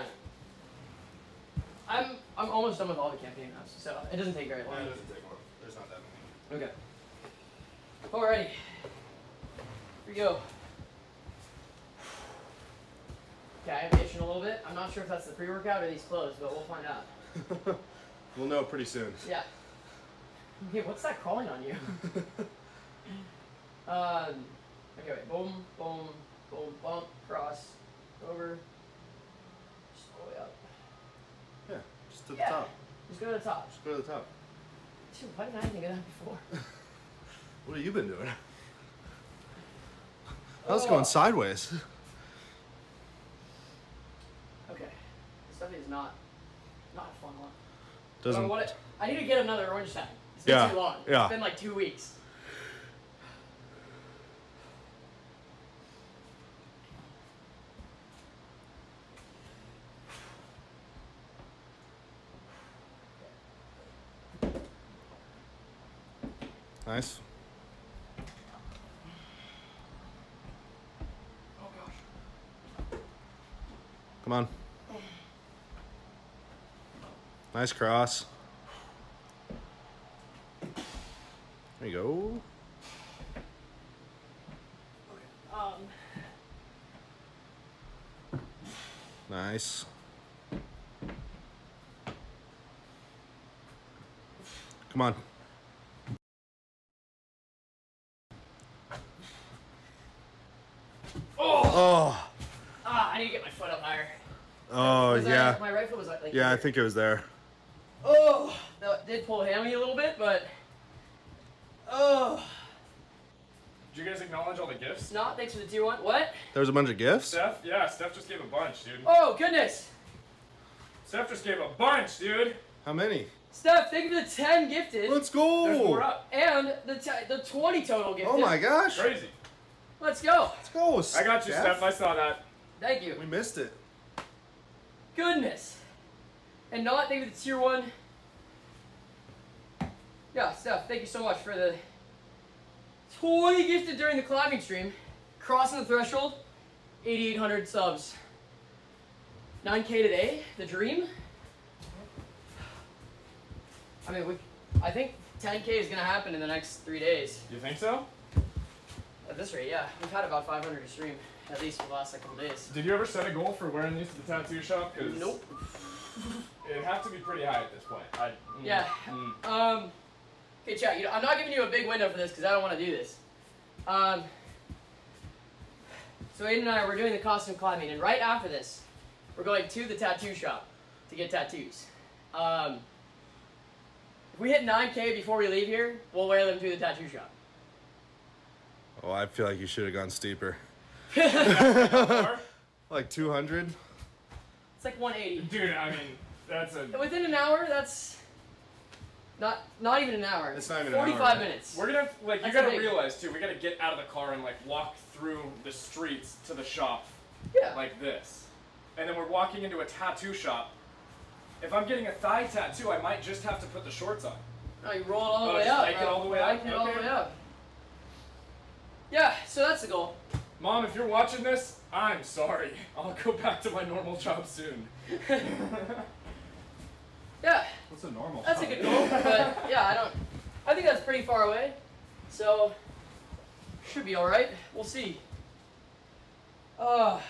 [SPEAKER 4] I'm I'm almost done with all the campaign maps, so it doesn't take very
[SPEAKER 1] Yeah,
[SPEAKER 4] long.
[SPEAKER 1] it doesn't take long. There's not that many.
[SPEAKER 4] Okay. Alrighty. Here we go. Okay, I'm itching a little bit. I'm not sure if that's the pre-workout or these clothes, but we'll find out.
[SPEAKER 1] We'll know pretty soon.
[SPEAKER 4] Yeah. Okay, what's that crawling on you? um, okay, wait. Boom, boom, boom, bump, cross, over, just all the way up.
[SPEAKER 1] Yeah, just to the
[SPEAKER 4] Yeah.
[SPEAKER 1] top.
[SPEAKER 4] Just go to the top.
[SPEAKER 1] Just go to the top.
[SPEAKER 4] Shoot, why didn't I think of that before?
[SPEAKER 1] What have you been doing? I was
[SPEAKER 4] Oh.
[SPEAKER 1] going sideways.
[SPEAKER 4] Okay. This stuff is not, not a fun one.
[SPEAKER 1] Doesn't.
[SPEAKER 4] But I, wanna- I need to get another orange tag. It's been
[SPEAKER 1] Yeah,
[SPEAKER 4] too long.
[SPEAKER 1] yeah.
[SPEAKER 4] It's been like two weeks.
[SPEAKER 1] Nice.
[SPEAKER 4] Oh gosh.
[SPEAKER 1] Come on. Nice cross. There you go.
[SPEAKER 4] Um,
[SPEAKER 1] Nice. Come on. Oh.
[SPEAKER 4] ah, I need to get my foot up higher.
[SPEAKER 1] Oh,
[SPEAKER 4] Was I-
[SPEAKER 1] yeah.
[SPEAKER 4] my right foot was like.
[SPEAKER 1] Yeah, I
[SPEAKER 4] here.
[SPEAKER 1] think it was there.
[SPEAKER 4] Oh, that did pull hammy a little bit, but. Oh.
[SPEAKER 5] Did you guys acknowledge all the gifts?
[SPEAKER 4] Snot, thanks for the tier one. What?
[SPEAKER 1] There was a bunch of gifts?
[SPEAKER 5] Steph? Yeah, Steph just gave a bunch, dude.
[SPEAKER 4] Oh, goodness.
[SPEAKER 5] Steph just gave a bunch, dude.
[SPEAKER 1] How many?
[SPEAKER 4] Steph, thank you for the ten gifted.
[SPEAKER 1] Let's go.
[SPEAKER 5] There's more up.
[SPEAKER 4] And the t- the twenty total gifted.
[SPEAKER 1] Oh my gosh.
[SPEAKER 5] Crazy.
[SPEAKER 4] Let's go.
[SPEAKER 1] Let's go.
[SPEAKER 5] I got you, Steph. I saw that.
[SPEAKER 4] Thank you.
[SPEAKER 1] We missed it.
[SPEAKER 4] Goodness. And not thank you for the tier one. Yeah, Steph, thank you so much for the twenty gifted during the climbing stream. Crossing the threshold, eighty-eight hundred subs. nine K today, the dream. I mean, we, I think ten K is gonna happen in the next three days.
[SPEAKER 5] You think so?
[SPEAKER 4] At this rate, yeah. We've had about five hundred to stream, at least for the last couple of days.
[SPEAKER 5] Did you ever set a goal for wearing these to the tattoo shop? Cause
[SPEAKER 4] Nope.
[SPEAKER 5] It'd have to be pretty high at this point. I, mm,
[SPEAKER 4] Yeah.
[SPEAKER 5] mm.
[SPEAKER 4] Um, okay, chat, you know, I'm not giving you a big window for this because I don't want to do this. Um, so Aiden and I, we're doing the costume climbing, and right after this, we're going to the tattoo shop to get tattoos. Um, if we hit nine K before we leave here, we'll wear them to the tattoo shop.
[SPEAKER 1] Oh, I feel like you should have gone steeper.
[SPEAKER 5] Or-
[SPEAKER 1] Like two hundred?
[SPEAKER 4] It's like one eighty.
[SPEAKER 5] Dude, I mean, that's a.
[SPEAKER 4] Within an hour, that's not not even an hour.
[SPEAKER 1] It's not even an hour.
[SPEAKER 4] forty-five minutes.
[SPEAKER 5] We're gonna like you
[SPEAKER 4] That's
[SPEAKER 5] gotta
[SPEAKER 4] big.
[SPEAKER 5] realize too. We gotta get out of the car and like walk through the streets to the shop
[SPEAKER 4] Yeah.
[SPEAKER 5] like this, and then we're walking into a tattoo shop. If I'm getting a thigh tattoo, I might just have to put the shorts on.
[SPEAKER 4] No, you roll it all the
[SPEAKER 5] Oh,
[SPEAKER 4] way
[SPEAKER 5] just
[SPEAKER 4] up.
[SPEAKER 5] hike it
[SPEAKER 4] bro.
[SPEAKER 5] all the way
[SPEAKER 4] Hike
[SPEAKER 5] up?
[SPEAKER 4] it all the
[SPEAKER 5] Okay.
[SPEAKER 4] way up. Yeah, so that's the goal.
[SPEAKER 5] Mom, if you're watching this, I'm sorry. I'll go back to my normal job soon.
[SPEAKER 4] Yeah,
[SPEAKER 5] What's a normal
[SPEAKER 4] that's a
[SPEAKER 5] job?
[SPEAKER 4] good goal. But yeah, I don't. I think that's pretty far away. So should be all right. We'll see. Uh,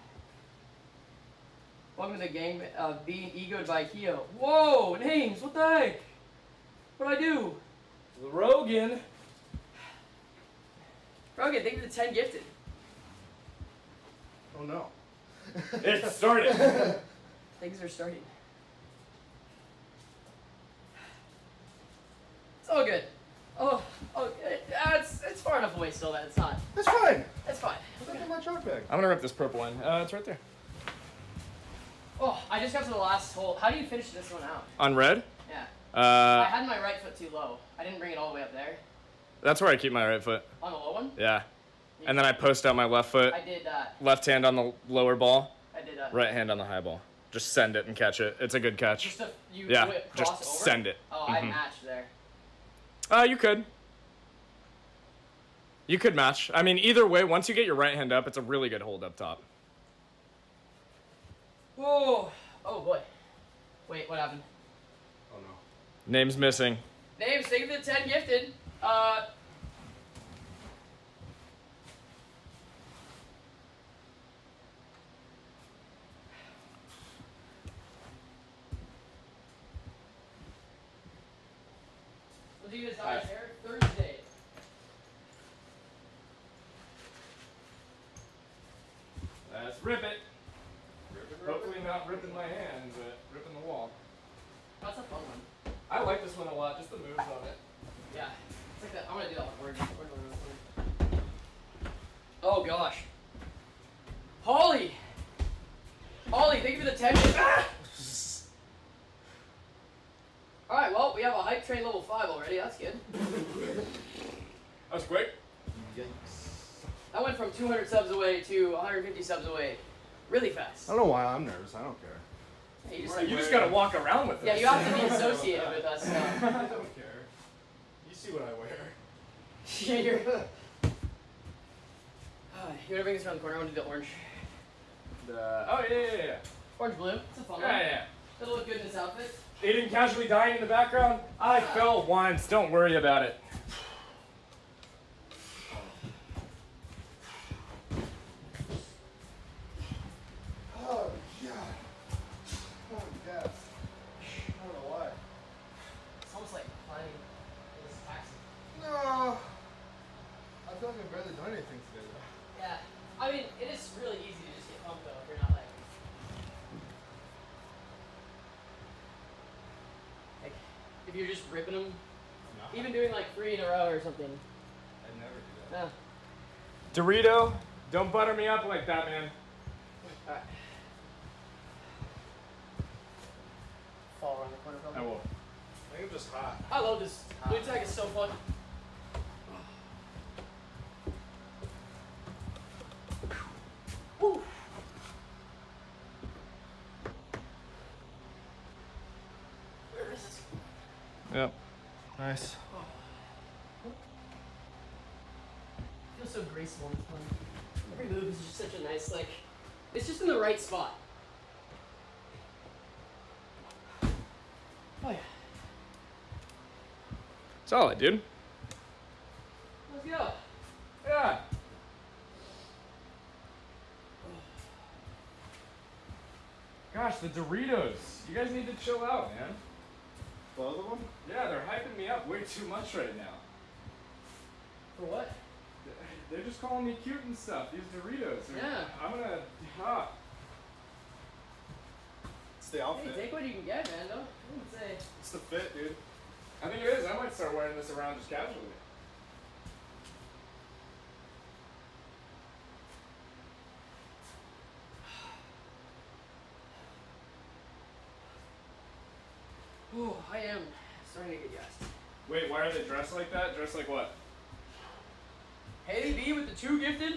[SPEAKER 4] welcome to the gang of being egoed by Keo. Whoa, names. What the heck? What'd I do?
[SPEAKER 5] Rogan.
[SPEAKER 4] Okay, think of the ten gifted.
[SPEAKER 1] Oh no.
[SPEAKER 5] It started.
[SPEAKER 4] Things are starting. It's all good. Oh, oh, it, uh, it's it's far enough away still that it's not.
[SPEAKER 1] That's fine.
[SPEAKER 4] That's fine.
[SPEAKER 1] Look at my chalk bag.
[SPEAKER 5] I'm gonna rip this purple one. Uh, it's right there.
[SPEAKER 4] Oh, I just got to the last hole. How do you finish this one out?
[SPEAKER 5] On red?
[SPEAKER 4] Yeah. I
[SPEAKER 5] Uh,
[SPEAKER 4] had my right foot too low. I didn't bring it all the way up there.
[SPEAKER 5] that's where I keep my right foot.
[SPEAKER 4] On the low one?
[SPEAKER 5] Yeah. And then I post out my left foot.
[SPEAKER 4] I did that.
[SPEAKER 5] Left hand on the lower ball,
[SPEAKER 4] I did that.
[SPEAKER 5] right hand on the high ball. Just send it and catch it. It's a good catch.
[SPEAKER 4] Just a, you
[SPEAKER 5] Yeah,
[SPEAKER 4] whip,
[SPEAKER 5] just
[SPEAKER 4] cross over?
[SPEAKER 5] send it.
[SPEAKER 4] Oh, I
[SPEAKER 5] Mhm.
[SPEAKER 4] matched there.
[SPEAKER 5] Uh, you could. You could match. I mean, either way, once you get your right hand up, it's a really good hold up top.
[SPEAKER 4] Whoa. Oh boy. Wait, what happened?
[SPEAKER 1] Oh no.
[SPEAKER 5] Name's missing.
[SPEAKER 4] Names, think of the ten gifted. Uh. We'll do this on
[SPEAKER 5] Alright.
[SPEAKER 4] air Thursday.
[SPEAKER 5] Let's rip it. Hopefully not ripping my hand, but ripping the wall.
[SPEAKER 4] That's a fun one.
[SPEAKER 5] I like this one a lot, just the moves on it.
[SPEAKER 4] Yeah. It's like that. I'm gonna do that one. Word, word, word, word. Oh gosh. Holly! Holly, thank you for the ten. Ah! Alright, well, we have a hype train level five already. That's good.
[SPEAKER 5] That was quick.
[SPEAKER 1] Yikes.
[SPEAKER 4] That went from two hundred subs away to one hundred fifty subs away really fast.
[SPEAKER 1] I don't know why I'm nervous. I don't care.
[SPEAKER 4] Yeah, you just,
[SPEAKER 5] You just gotta walk around with it.
[SPEAKER 4] yeah, you have to be associated with us now.
[SPEAKER 1] I don't care. You see what I wear.
[SPEAKER 4] Yeah, you're. Uh, you wanna bring us around the corner? I wanna do the orange.
[SPEAKER 5] The, oh, yeah, yeah, yeah.
[SPEAKER 4] Orange blue. It's a fun
[SPEAKER 5] Yeah,
[SPEAKER 4] one.
[SPEAKER 5] yeah.
[SPEAKER 4] It'll look good in this outfit.
[SPEAKER 5] Aiden casually dying in the background. I fell once. Don't worry about it.
[SPEAKER 1] Oh god. Oh god. I don't know why.
[SPEAKER 4] It's almost like climbing this taxi.
[SPEAKER 1] No. I feel like I've barely done anything today though.
[SPEAKER 4] Yeah. I mean, it is really easy to just get pumped though if you're not like. Like, if you're just ripping them,
[SPEAKER 1] No.
[SPEAKER 4] even doing like three in a row or something.
[SPEAKER 1] I never do that.
[SPEAKER 4] No.
[SPEAKER 5] Dorito, don't butter me up like that, man.
[SPEAKER 4] Alright. Fall around the corner probably.
[SPEAKER 5] I will.
[SPEAKER 1] I think I'm just hot.
[SPEAKER 4] I love this. Blue tag is so fun. Woo. Where is this?
[SPEAKER 5] Yep.
[SPEAKER 1] Nice.
[SPEAKER 4] Feels so graceful and fun. Every move is just such a nice, like, it's just in the right spot. Oh yeah.
[SPEAKER 5] Solid, dude.
[SPEAKER 4] Let's go.
[SPEAKER 5] Yeah. Gosh, the Doritos. You guys need to chill out, man.
[SPEAKER 1] Both of them?
[SPEAKER 5] Yeah, they're hyping me up way too much right now.
[SPEAKER 4] For what?
[SPEAKER 5] They're just calling me cute and stuff. These Doritos. They're-
[SPEAKER 4] Yeah.
[SPEAKER 5] I'm gonna. Ah.
[SPEAKER 1] It's the
[SPEAKER 4] Hey,
[SPEAKER 1] outfit.
[SPEAKER 4] take what you can get, man. Don't, I wouldn't say.
[SPEAKER 1] It's the fit, dude.
[SPEAKER 5] I think it is. I might start wearing this around just casually.
[SPEAKER 4] Ooh, I am starting to get gassed.
[SPEAKER 5] Wait, why are they dressed like that? Dressed like what?
[SPEAKER 4] Haley B with the two gifted.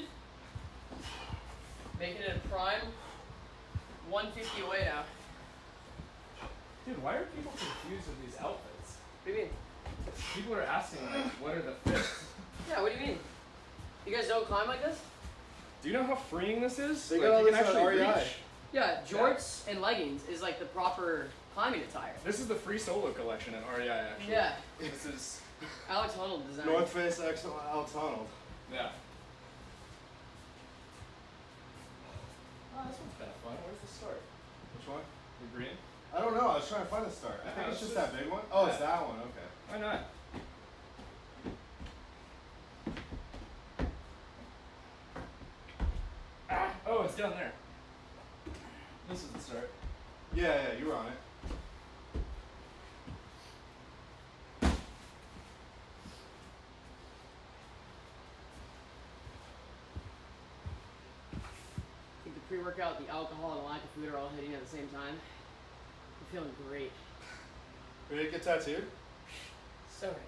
[SPEAKER 4] Making it a prime. one fifty away now.
[SPEAKER 5] Dude, why are people confused with these outfits?
[SPEAKER 4] What do you mean?
[SPEAKER 5] People are asking, like, what are the fits?
[SPEAKER 4] Yeah, what do you mean? You guys don't climb like this?
[SPEAKER 5] Do you know how freeing this is?
[SPEAKER 1] They
[SPEAKER 5] Like,
[SPEAKER 1] got all
[SPEAKER 5] you can
[SPEAKER 1] this on
[SPEAKER 5] actually
[SPEAKER 1] R E I.
[SPEAKER 5] reach.
[SPEAKER 4] Yeah, jorts and leggings is like the proper climbing attire.
[SPEAKER 5] This is the free solo collection at R E I, actually.
[SPEAKER 4] Yeah,
[SPEAKER 5] This is.
[SPEAKER 4] Alex Honnold designed.
[SPEAKER 1] North Face X Alex Honnold.
[SPEAKER 5] Yeah. Oh, this one's kind of fun. Where's the start?
[SPEAKER 1] Which one?
[SPEAKER 5] The green?
[SPEAKER 1] I don't know. I was trying to find the start. I
[SPEAKER 5] Yeah,
[SPEAKER 1] think it's
[SPEAKER 5] it's
[SPEAKER 1] just
[SPEAKER 5] just-
[SPEAKER 1] that big one. Oh, it's
[SPEAKER 5] yeah.
[SPEAKER 1] that one. Okay.
[SPEAKER 5] Why not? it's down there. This is the start.
[SPEAKER 1] Yeah, yeah, you were on it.
[SPEAKER 4] I think the pre-workout, the alcohol, and the lack of food are all hitting at the same time. I'm feeling great.
[SPEAKER 1] Ready to get tattooed?
[SPEAKER 4] So right.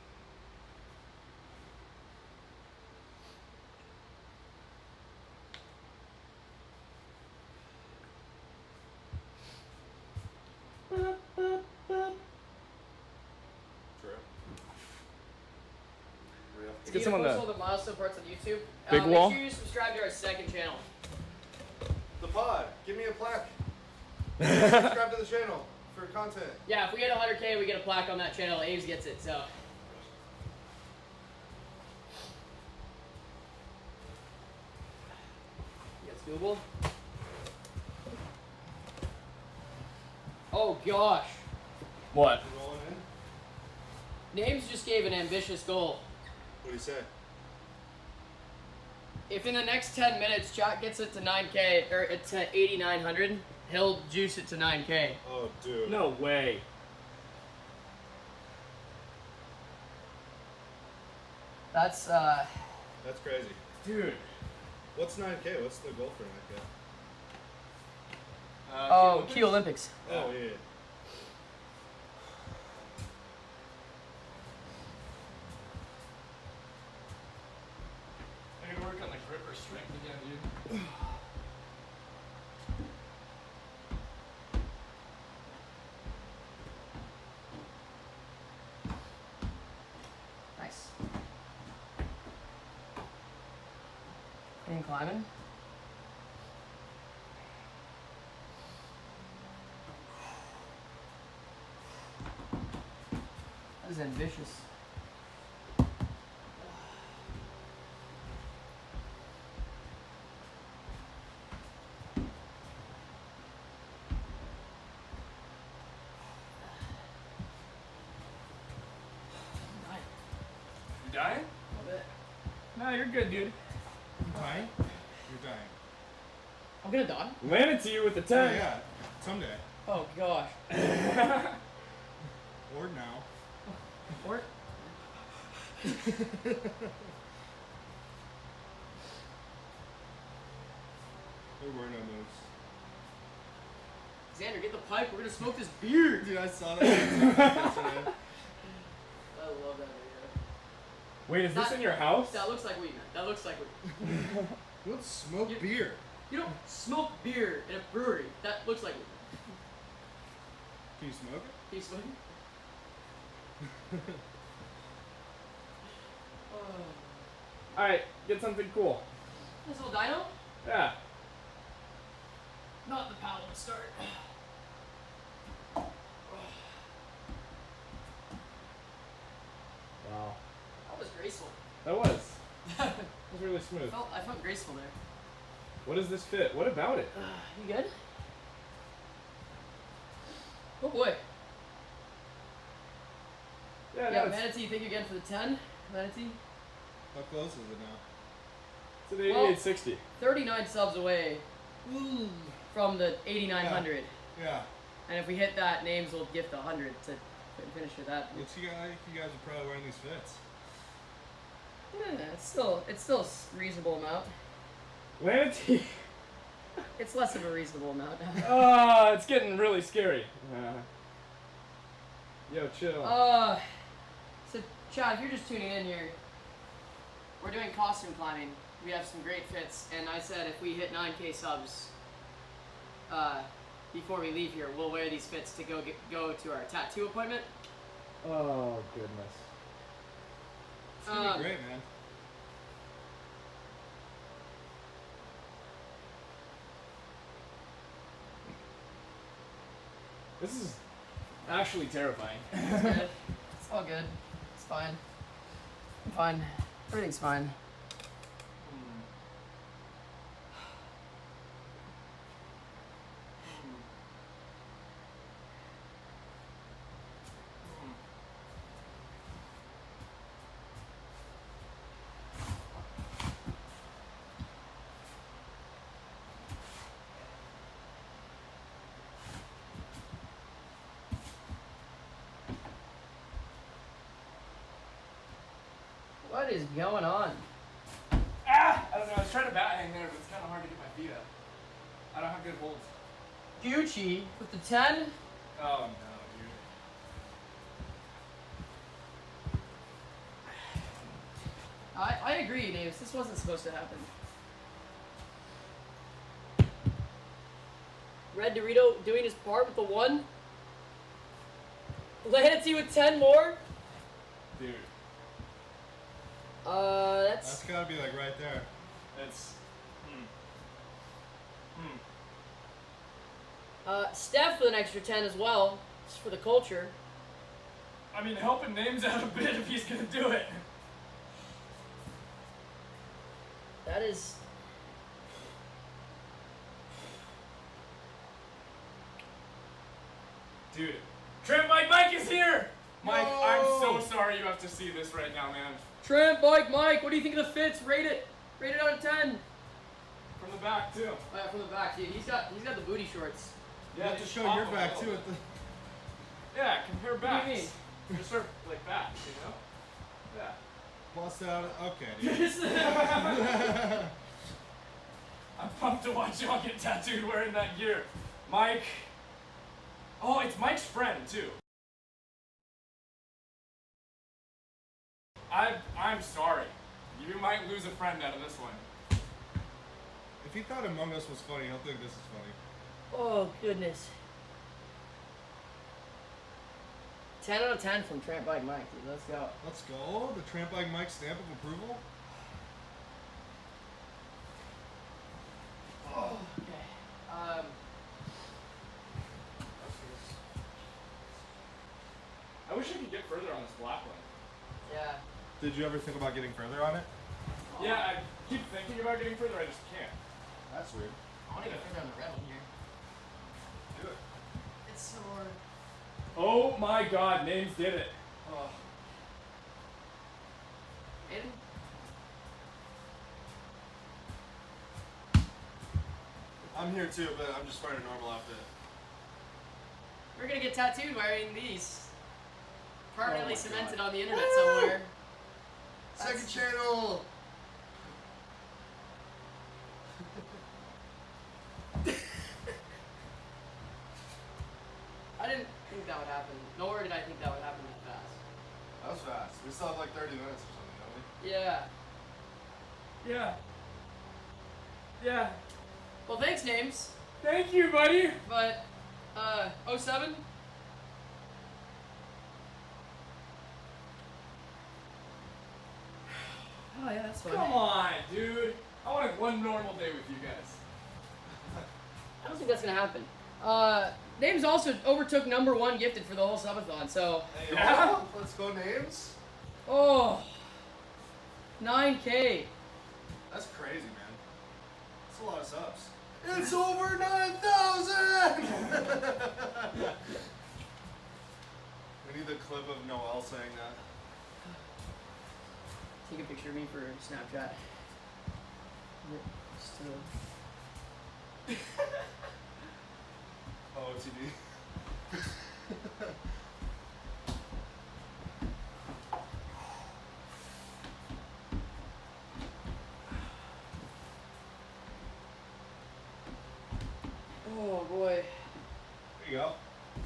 [SPEAKER 1] True. Real.
[SPEAKER 5] Let's get some on
[SPEAKER 4] post
[SPEAKER 5] the
[SPEAKER 4] all the milestone parts on YouTube.
[SPEAKER 5] big
[SPEAKER 4] uh,
[SPEAKER 5] wall.
[SPEAKER 4] Make sure you subscribe to our second channel.
[SPEAKER 1] The pod. Give me a plaque. Subscribe to the channel for content.
[SPEAKER 4] Yeah, if we get one hundred K, we get a plaque on that channel. Aves gets it, so. That's doable. Oh gosh.
[SPEAKER 5] What?
[SPEAKER 1] You rolling in?
[SPEAKER 4] Names just gave an ambitious goal.
[SPEAKER 1] What do you say?
[SPEAKER 4] If in the next ten minutes chat gets it to nine K or it's to eighty-nine hundred, he'll juice it to nine K.
[SPEAKER 1] Oh, dude.
[SPEAKER 5] No way.
[SPEAKER 4] That's uh
[SPEAKER 1] That's crazy.
[SPEAKER 5] Dude.
[SPEAKER 1] What's nine K? What's the goal for nine K?
[SPEAKER 5] Uh,
[SPEAKER 4] oh, Key Olympics.
[SPEAKER 1] Oh, yeah.
[SPEAKER 5] I need to work on the gripper strength again, dude.
[SPEAKER 4] Nice. Any climbing? That is ambitious.
[SPEAKER 5] You dying?
[SPEAKER 4] A little bit.
[SPEAKER 5] No, you're good, dude.
[SPEAKER 1] Dying? You're dying.
[SPEAKER 4] I'm gonna die.
[SPEAKER 5] Land it to you with the
[SPEAKER 1] Oh,
[SPEAKER 5] ten.
[SPEAKER 1] yeah. Someday.
[SPEAKER 4] Oh gosh.
[SPEAKER 1] Or now.
[SPEAKER 4] Or
[SPEAKER 1] There were no moves.
[SPEAKER 4] Xander, get the pipe. We're gonna smoke this beer.
[SPEAKER 1] Dude, I saw that yesterday.
[SPEAKER 4] I love that video.
[SPEAKER 5] Wait, is this
[SPEAKER 4] That-
[SPEAKER 5] in your house?
[SPEAKER 4] That looks like weed, man. That looks like weed.
[SPEAKER 1] You don't smoke
[SPEAKER 4] You-
[SPEAKER 1] beer.
[SPEAKER 4] You don't smoke beer in a brewery. That looks like weed.
[SPEAKER 1] Can you smoke it?
[SPEAKER 4] Can you smoke it? Oh.
[SPEAKER 5] Alright, get something cool.
[SPEAKER 4] This little dino?
[SPEAKER 5] Yeah.
[SPEAKER 4] Not the paddle to start.
[SPEAKER 5] Wow.
[SPEAKER 4] That was graceful.
[SPEAKER 5] That was. That was really
[SPEAKER 4] I
[SPEAKER 5] smooth.
[SPEAKER 4] felt, I felt graceful there.
[SPEAKER 5] What does this fit? What about it?
[SPEAKER 4] Uh, you good? Oh boy.
[SPEAKER 5] Yeah,
[SPEAKER 4] Yeah,
[SPEAKER 5] no, it's,
[SPEAKER 4] Manatee, thank you again for the ten. Manatee.
[SPEAKER 1] How close is it now?
[SPEAKER 5] it's an eighty-eight sixty.
[SPEAKER 4] thirty-nine subs away
[SPEAKER 1] Ooh.
[SPEAKER 4] from the eighty-nine hundred.
[SPEAKER 1] Yeah.
[SPEAKER 4] And if we hit that, Names will gift a hundred to finish with that.
[SPEAKER 1] Looks you guys, you guys are probably wearing these fits.
[SPEAKER 4] Yeah, it's still it's still a s- reasonable amount.
[SPEAKER 5] Manatee.
[SPEAKER 4] It's less of a reasonable amount.
[SPEAKER 5] Ah, it's getting really scary. Uh, yo, chill.
[SPEAKER 4] uh, so Chad, if you're just tuning in here, we're doing costume climbing. We have some great fits, and I said if we hit nine K subs, uh, before we leave here, we'll wear these fits to go get, go to our tattoo appointment.
[SPEAKER 5] Oh, goodness.
[SPEAKER 1] It's gonna
[SPEAKER 4] Um,
[SPEAKER 1] be great, man.
[SPEAKER 5] This is actually terrifying.
[SPEAKER 4] It's good. It's all good. It's fine. I'm fine. Everything's fine. What is going on?
[SPEAKER 5] Ah! I don't know. I was trying to bat hang there, but it's kind of hard to get my feet up. I don't have good holds.
[SPEAKER 4] Gucci with the ten.
[SPEAKER 5] Oh no, dude.
[SPEAKER 4] I, I agree, Naves. This wasn't supposed to happen. Red Dorito doing his part with the one. Lansing with ten more.
[SPEAKER 5] Dude,
[SPEAKER 4] Uh, that's.
[SPEAKER 1] That's gotta be like right there.
[SPEAKER 5] it's. Hmm. Hmm.
[SPEAKER 4] Uh, Steph with an extra ten as well, just for the culture.
[SPEAKER 5] I mean, helping Names out a bit if he's gonna do it.
[SPEAKER 4] That is.
[SPEAKER 5] Dude, Trent Mike Mike is here! Mike,
[SPEAKER 4] No!
[SPEAKER 5] I'm so sorry you have to see this right now, man.
[SPEAKER 4] Trent, Mike, Mike, what do you think of the fits? Rate it. Rate it out of ten.
[SPEAKER 5] From the back, too.
[SPEAKER 4] Oh, yeah, from the back, dude. He's got he's got the booty shorts.
[SPEAKER 1] You have to
[SPEAKER 5] just
[SPEAKER 1] show
[SPEAKER 5] pop
[SPEAKER 1] your
[SPEAKER 5] them
[SPEAKER 1] back
[SPEAKER 5] a
[SPEAKER 1] too.
[SPEAKER 5] little
[SPEAKER 1] At the...
[SPEAKER 5] bit. Yeah, compare
[SPEAKER 4] do you
[SPEAKER 5] backs.
[SPEAKER 4] mean?
[SPEAKER 5] Just sort of like backs, you know? Yeah.
[SPEAKER 1] Bust out. Okay, dude.
[SPEAKER 5] I'm pumped to watch y'all get tattooed wearing that gear. Mike. Oh, it's Mike's friend, too. I, I'm sorry. You might lose a friend out of this one.
[SPEAKER 1] If he thought Among Us was funny, he'll think this is funny.
[SPEAKER 4] Oh, goodness. ten out of ten from Trent, Mike, Mike, dude. Let's go.
[SPEAKER 1] Let's go. The Tramp Like Mike stamp of approval.
[SPEAKER 4] Oh, okay. Um.
[SPEAKER 5] I wish I could get further on this black one.
[SPEAKER 4] Yeah.
[SPEAKER 1] Did you ever think about getting further on it?
[SPEAKER 5] Yeah, I keep thinking about getting further, I just can't.
[SPEAKER 1] That's weird.
[SPEAKER 4] I want to get further on the red one here.
[SPEAKER 1] Do it.
[SPEAKER 4] It's so hard.
[SPEAKER 5] Oh my god, Names did it.
[SPEAKER 1] Oh.
[SPEAKER 4] Aiden?
[SPEAKER 1] I'm here too, but I'm just wearing a normal outfit.
[SPEAKER 4] We're gonna get tattooed wearing these. Permanently
[SPEAKER 1] Oh my
[SPEAKER 4] cemented
[SPEAKER 1] God.
[SPEAKER 4] on the internet somewhere.
[SPEAKER 1] Second
[SPEAKER 4] That's-
[SPEAKER 1] channel.
[SPEAKER 4] I didn't think that would happen. Nor did I think that would happen that fast.
[SPEAKER 1] That was fast. We still have like thirty minutes or something, don't we?
[SPEAKER 4] Yeah.
[SPEAKER 5] Yeah. Yeah.
[SPEAKER 4] Well, thanks, names.
[SPEAKER 5] Thank you, buddy.
[SPEAKER 4] But, uh, oh seven? Oh, yeah, that's fine.
[SPEAKER 5] Come on, dude. I wanted one normal day with you guys.
[SPEAKER 4] I don't think that's gonna happen. Uh, Names also overtook number one gifted for the whole subathon, so,
[SPEAKER 1] Hey,
[SPEAKER 5] Yeah.
[SPEAKER 1] oh, let's go names.
[SPEAKER 4] oh, nine K.
[SPEAKER 1] That's crazy, man. That's a lot of subs. It's over nine thousand. We need the clip of Noel saying that.
[SPEAKER 4] Take a picture of me for Snapchat. Just to...
[SPEAKER 1] Oh, T V.
[SPEAKER 4] Oh boy.
[SPEAKER 1] There you go.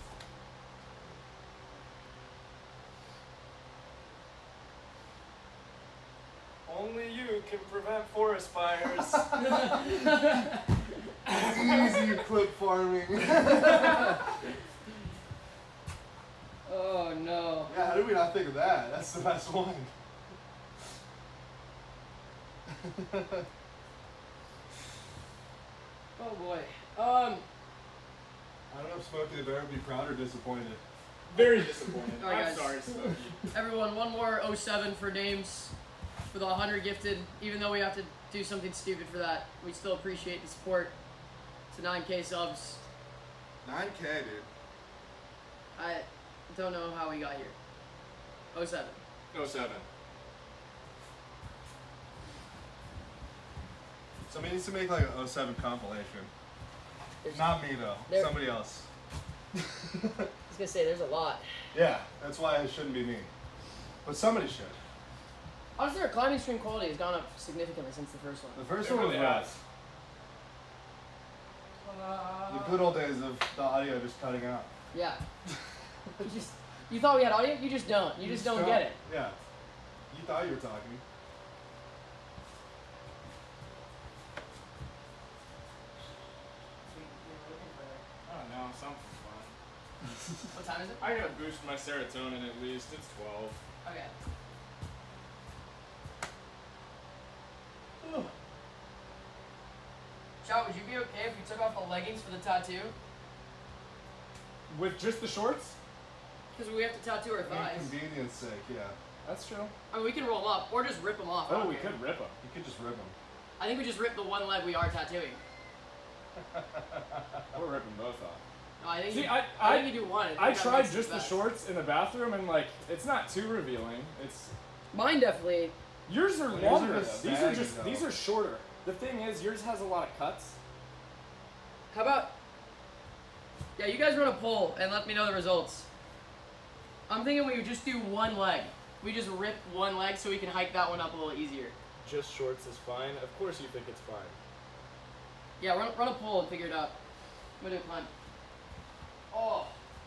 [SPEAKER 5] Only you can prevent forest fires.
[SPEAKER 1] Easy clip farming.
[SPEAKER 4] Oh no.
[SPEAKER 1] Yeah, how did we not think of that? That's the best one.
[SPEAKER 4] Oh boy. Um.
[SPEAKER 1] I don't know if Smokey the Bear would be proud or disappointed.
[SPEAKER 5] Very disappointed.
[SPEAKER 4] All right,
[SPEAKER 5] I'm
[SPEAKER 4] guys.
[SPEAKER 5] sorry, Smokey.
[SPEAKER 4] Everyone, one more oh seven for names for the one hundred gifted. Even though we have to do something stupid for that, we still appreciate the support. To nine K subs.
[SPEAKER 1] nine K, dude.
[SPEAKER 4] I don't know how we got here. oh seven.
[SPEAKER 5] oh seven.
[SPEAKER 1] Somebody needs to make like an oh seven compilation.
[SPEAKER 4] There's,
[SPEAKER 1] Not me though.
[SPEAKER 4] There-
[SPEAKER 1] Somebody else.
[SPEAKER 4] I was gonna say there's a lot.
[SPEAKER 1] Yeah, that's why it shouldn't be me. But somebody should.
[SPEAKER 4] Honestly, our climbing stream quality has gone up significantly since the first one.
[SPEAKER 1] The first
[SPEAKER 5] It
[SPEAKER 1] one
[SPEAKER 5] really
[SPEAKER 1] was rough.
[SPEAKER 5] has.
[SPEAKER 1] The good old days of the audio just cutting out.
[SPEAKER 4] Yeah. you just you thought we had audio? You just don't. You, just don't get it.
[SPEAKER 1] Yeah. You thought you were talking.
[SPEAKER 5] I don't know, something fun.
[SPEAKER 4] What time is it?
[SPEAKER 5] I gotta boost my serotonin at least. It's twelve.
[SPEAKER 4] Okay. Chat, would you be okay if we took off the leggings for the tattoo?
[SPEAKER 5] With just the shorts?
[SPEAKER 4] Because we have to tattoo our
[SPEAKER 1] For
[SPEAKER 4] thighs.
[SPEAKER 1] convenience sake, yeah.
[SPEAKER 5] That's true.
[SPEAKER 4] I mean, we can roll them up or just rip them off. I
[SPEAKER 5] Oh,
[SPEAKER 4] don't
[SPEAKER 5] we
[SPEAKER 4] care.
[SPEAKER 5] could rip them.
[SPEAKER 1] You could just rip them.
[SPEAKER 4] I think we just rip the one leg we are tattooing.
[SPEAKER 5] We're ripping both off.
[SPEAKER 4] No, I think
[SPEAKER 5] See,
[SPEAKER 4] you,
[SPEAKER 5] I-
[SPEAKER 4] I,
[SPEAKER 5] I-
[SPEAKER 4] think you do one.
[SPEAKER 5] I
[SPEAKER 4] think that
[SPEAKER 5] tried
[SPEAKER 4] makes it
[SPEAKER 5] just the
[SPEAKER 4] best.
[SPEAKER 5] shorts in the bathroom and like it's not too revealing. It's
[SPEAKER 4] Mine definitely.
[SPEAKER 5] yours are
[SPEAKER 1] Well, yours are
[SPEAKER 5] longer.
[SPEAKER 1] just
[SPEAKER 5] though. These are
[SPEAKER 1] saggy,
[SPEAKER 5] just
[SPEAKER 1] though.
[SPEAKER 5] these are shorter. The thing is, yours has a lot of cuts.
[SPEAKER 4] How about? Yeah, you guys run a poll and let me know the results. I'm thinking we would just do one leg. We just rip one leg so we can hike that one up a little easier.
[SPEAKER 5] Just shorts is fine. Of course you think it's fine.
[SPEAKER 4] Yeah, run, run a poll and figure it out. I'm gonna do a climb. Oh.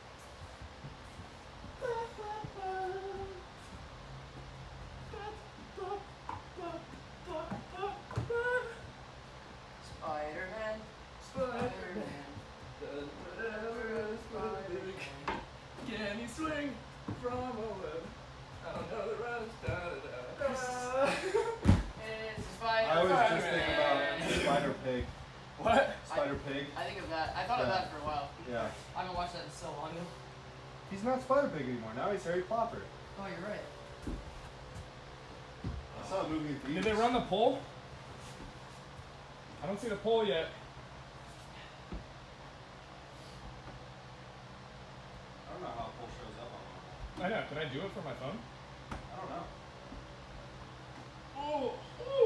[SPEAKER 4] Spider-Man, Spider-Man.
[SPEAKER 5] Can he swing from a web? I don't know the rest. Da, da, da.
[SPEAKER 4] It's Spider-Man.
[SPEAKER 1] I always just think about Spider Pig.
[SPEAKER 5] What?
[SPEAKER 1] Spider Pig.
[SPEAKER 4] I think of that. I thought of
[SPEAKER 1] Yeah.
[SPEAKER 4] that for a while.
[SPEAKER 1] Yeah.
[SPEAKER 4] I haven't watched that in so long.
[SPEAKER 1] He's not Spider Pig anymore. Now he's Harry Plopper.
[SPEAKER 4] Oh, you're right.
[SPEAKER 1] I saw a movie in
[SPEAKER 5] Did
[SPEAKER 1] theaters.
[SPEAKER 5] they run the poll? I don't see the poll yet.
[SPEAKER 1] I don't know how a poll shows up on
[SPEAKER 5] I know. Can I do it from my phone?
[SPEAKER 1] I don't know.
[SPEAKER 5] Oh, oh.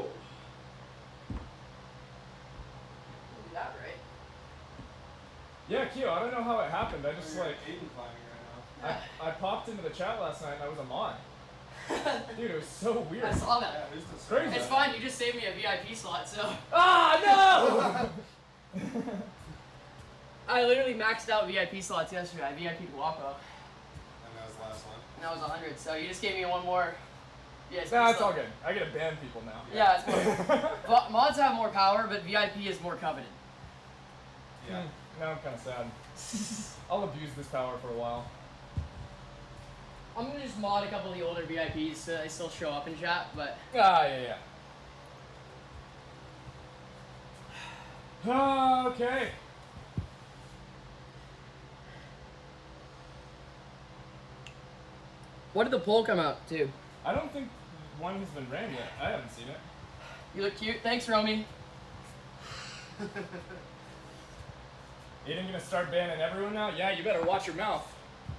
[SPEAKER 4] We'll do that right.
[SPEAKER 5] Yeah, Keo. I don't know how it happened. I just
[SPEAKER 1] You're
[SPEAKER 5] like
[SPEAKER 1] Aiden climbing right
[SPEAKER 5] I, I popped into the chat last night and I was a mod. Dude, it was so weird.
[SPEAKER 4] I saw
[SPEAKER 1] now. Yeah,
[SPEAKER 4] that.
[SPEAKER 1] who's this?
[SPEAKER 5] Crazy.
[SPEAKER 4] It's fine. You just saved me a V I P slot, so.
[SPEAKER 5] Ah no!
[SPEAKER 4] I literally maxed out V I P slots yesterday. I V I P'd Wapo.
[SPEAKER 1] And that was the last one.
[SPEAKER 4] And that was one hundred, so you just gave me one more. Yeah, it's
[SPEAKER 5] Nah, it's all good. I gotta ban people now.
[SPEAKER 4] Yeah, it's more. But mods have more power, but V I P is more coveted.
[SPEAKER 1] Yeah.
[SPEAKER 5] Hmm, now I'm kind of sad. I'll abuse this power for a while.
[SPEAKER 4] I'm gonna just mod a couple of the older V I Ps so they still show up in chat, but.
[SPEAKER 5] Ah, yeah, yeah. Okay.
[SPEAKER 4] What did the poll come out to?
[SPEAKER 5] I don't think one has been ran yet. I haven't seen it.
[SPEAKER 4] You look cute. Thanks, Romy.
[SPEAKER 5] Aiden gonna start banning everyone now? Yeah, you better watch your mouth.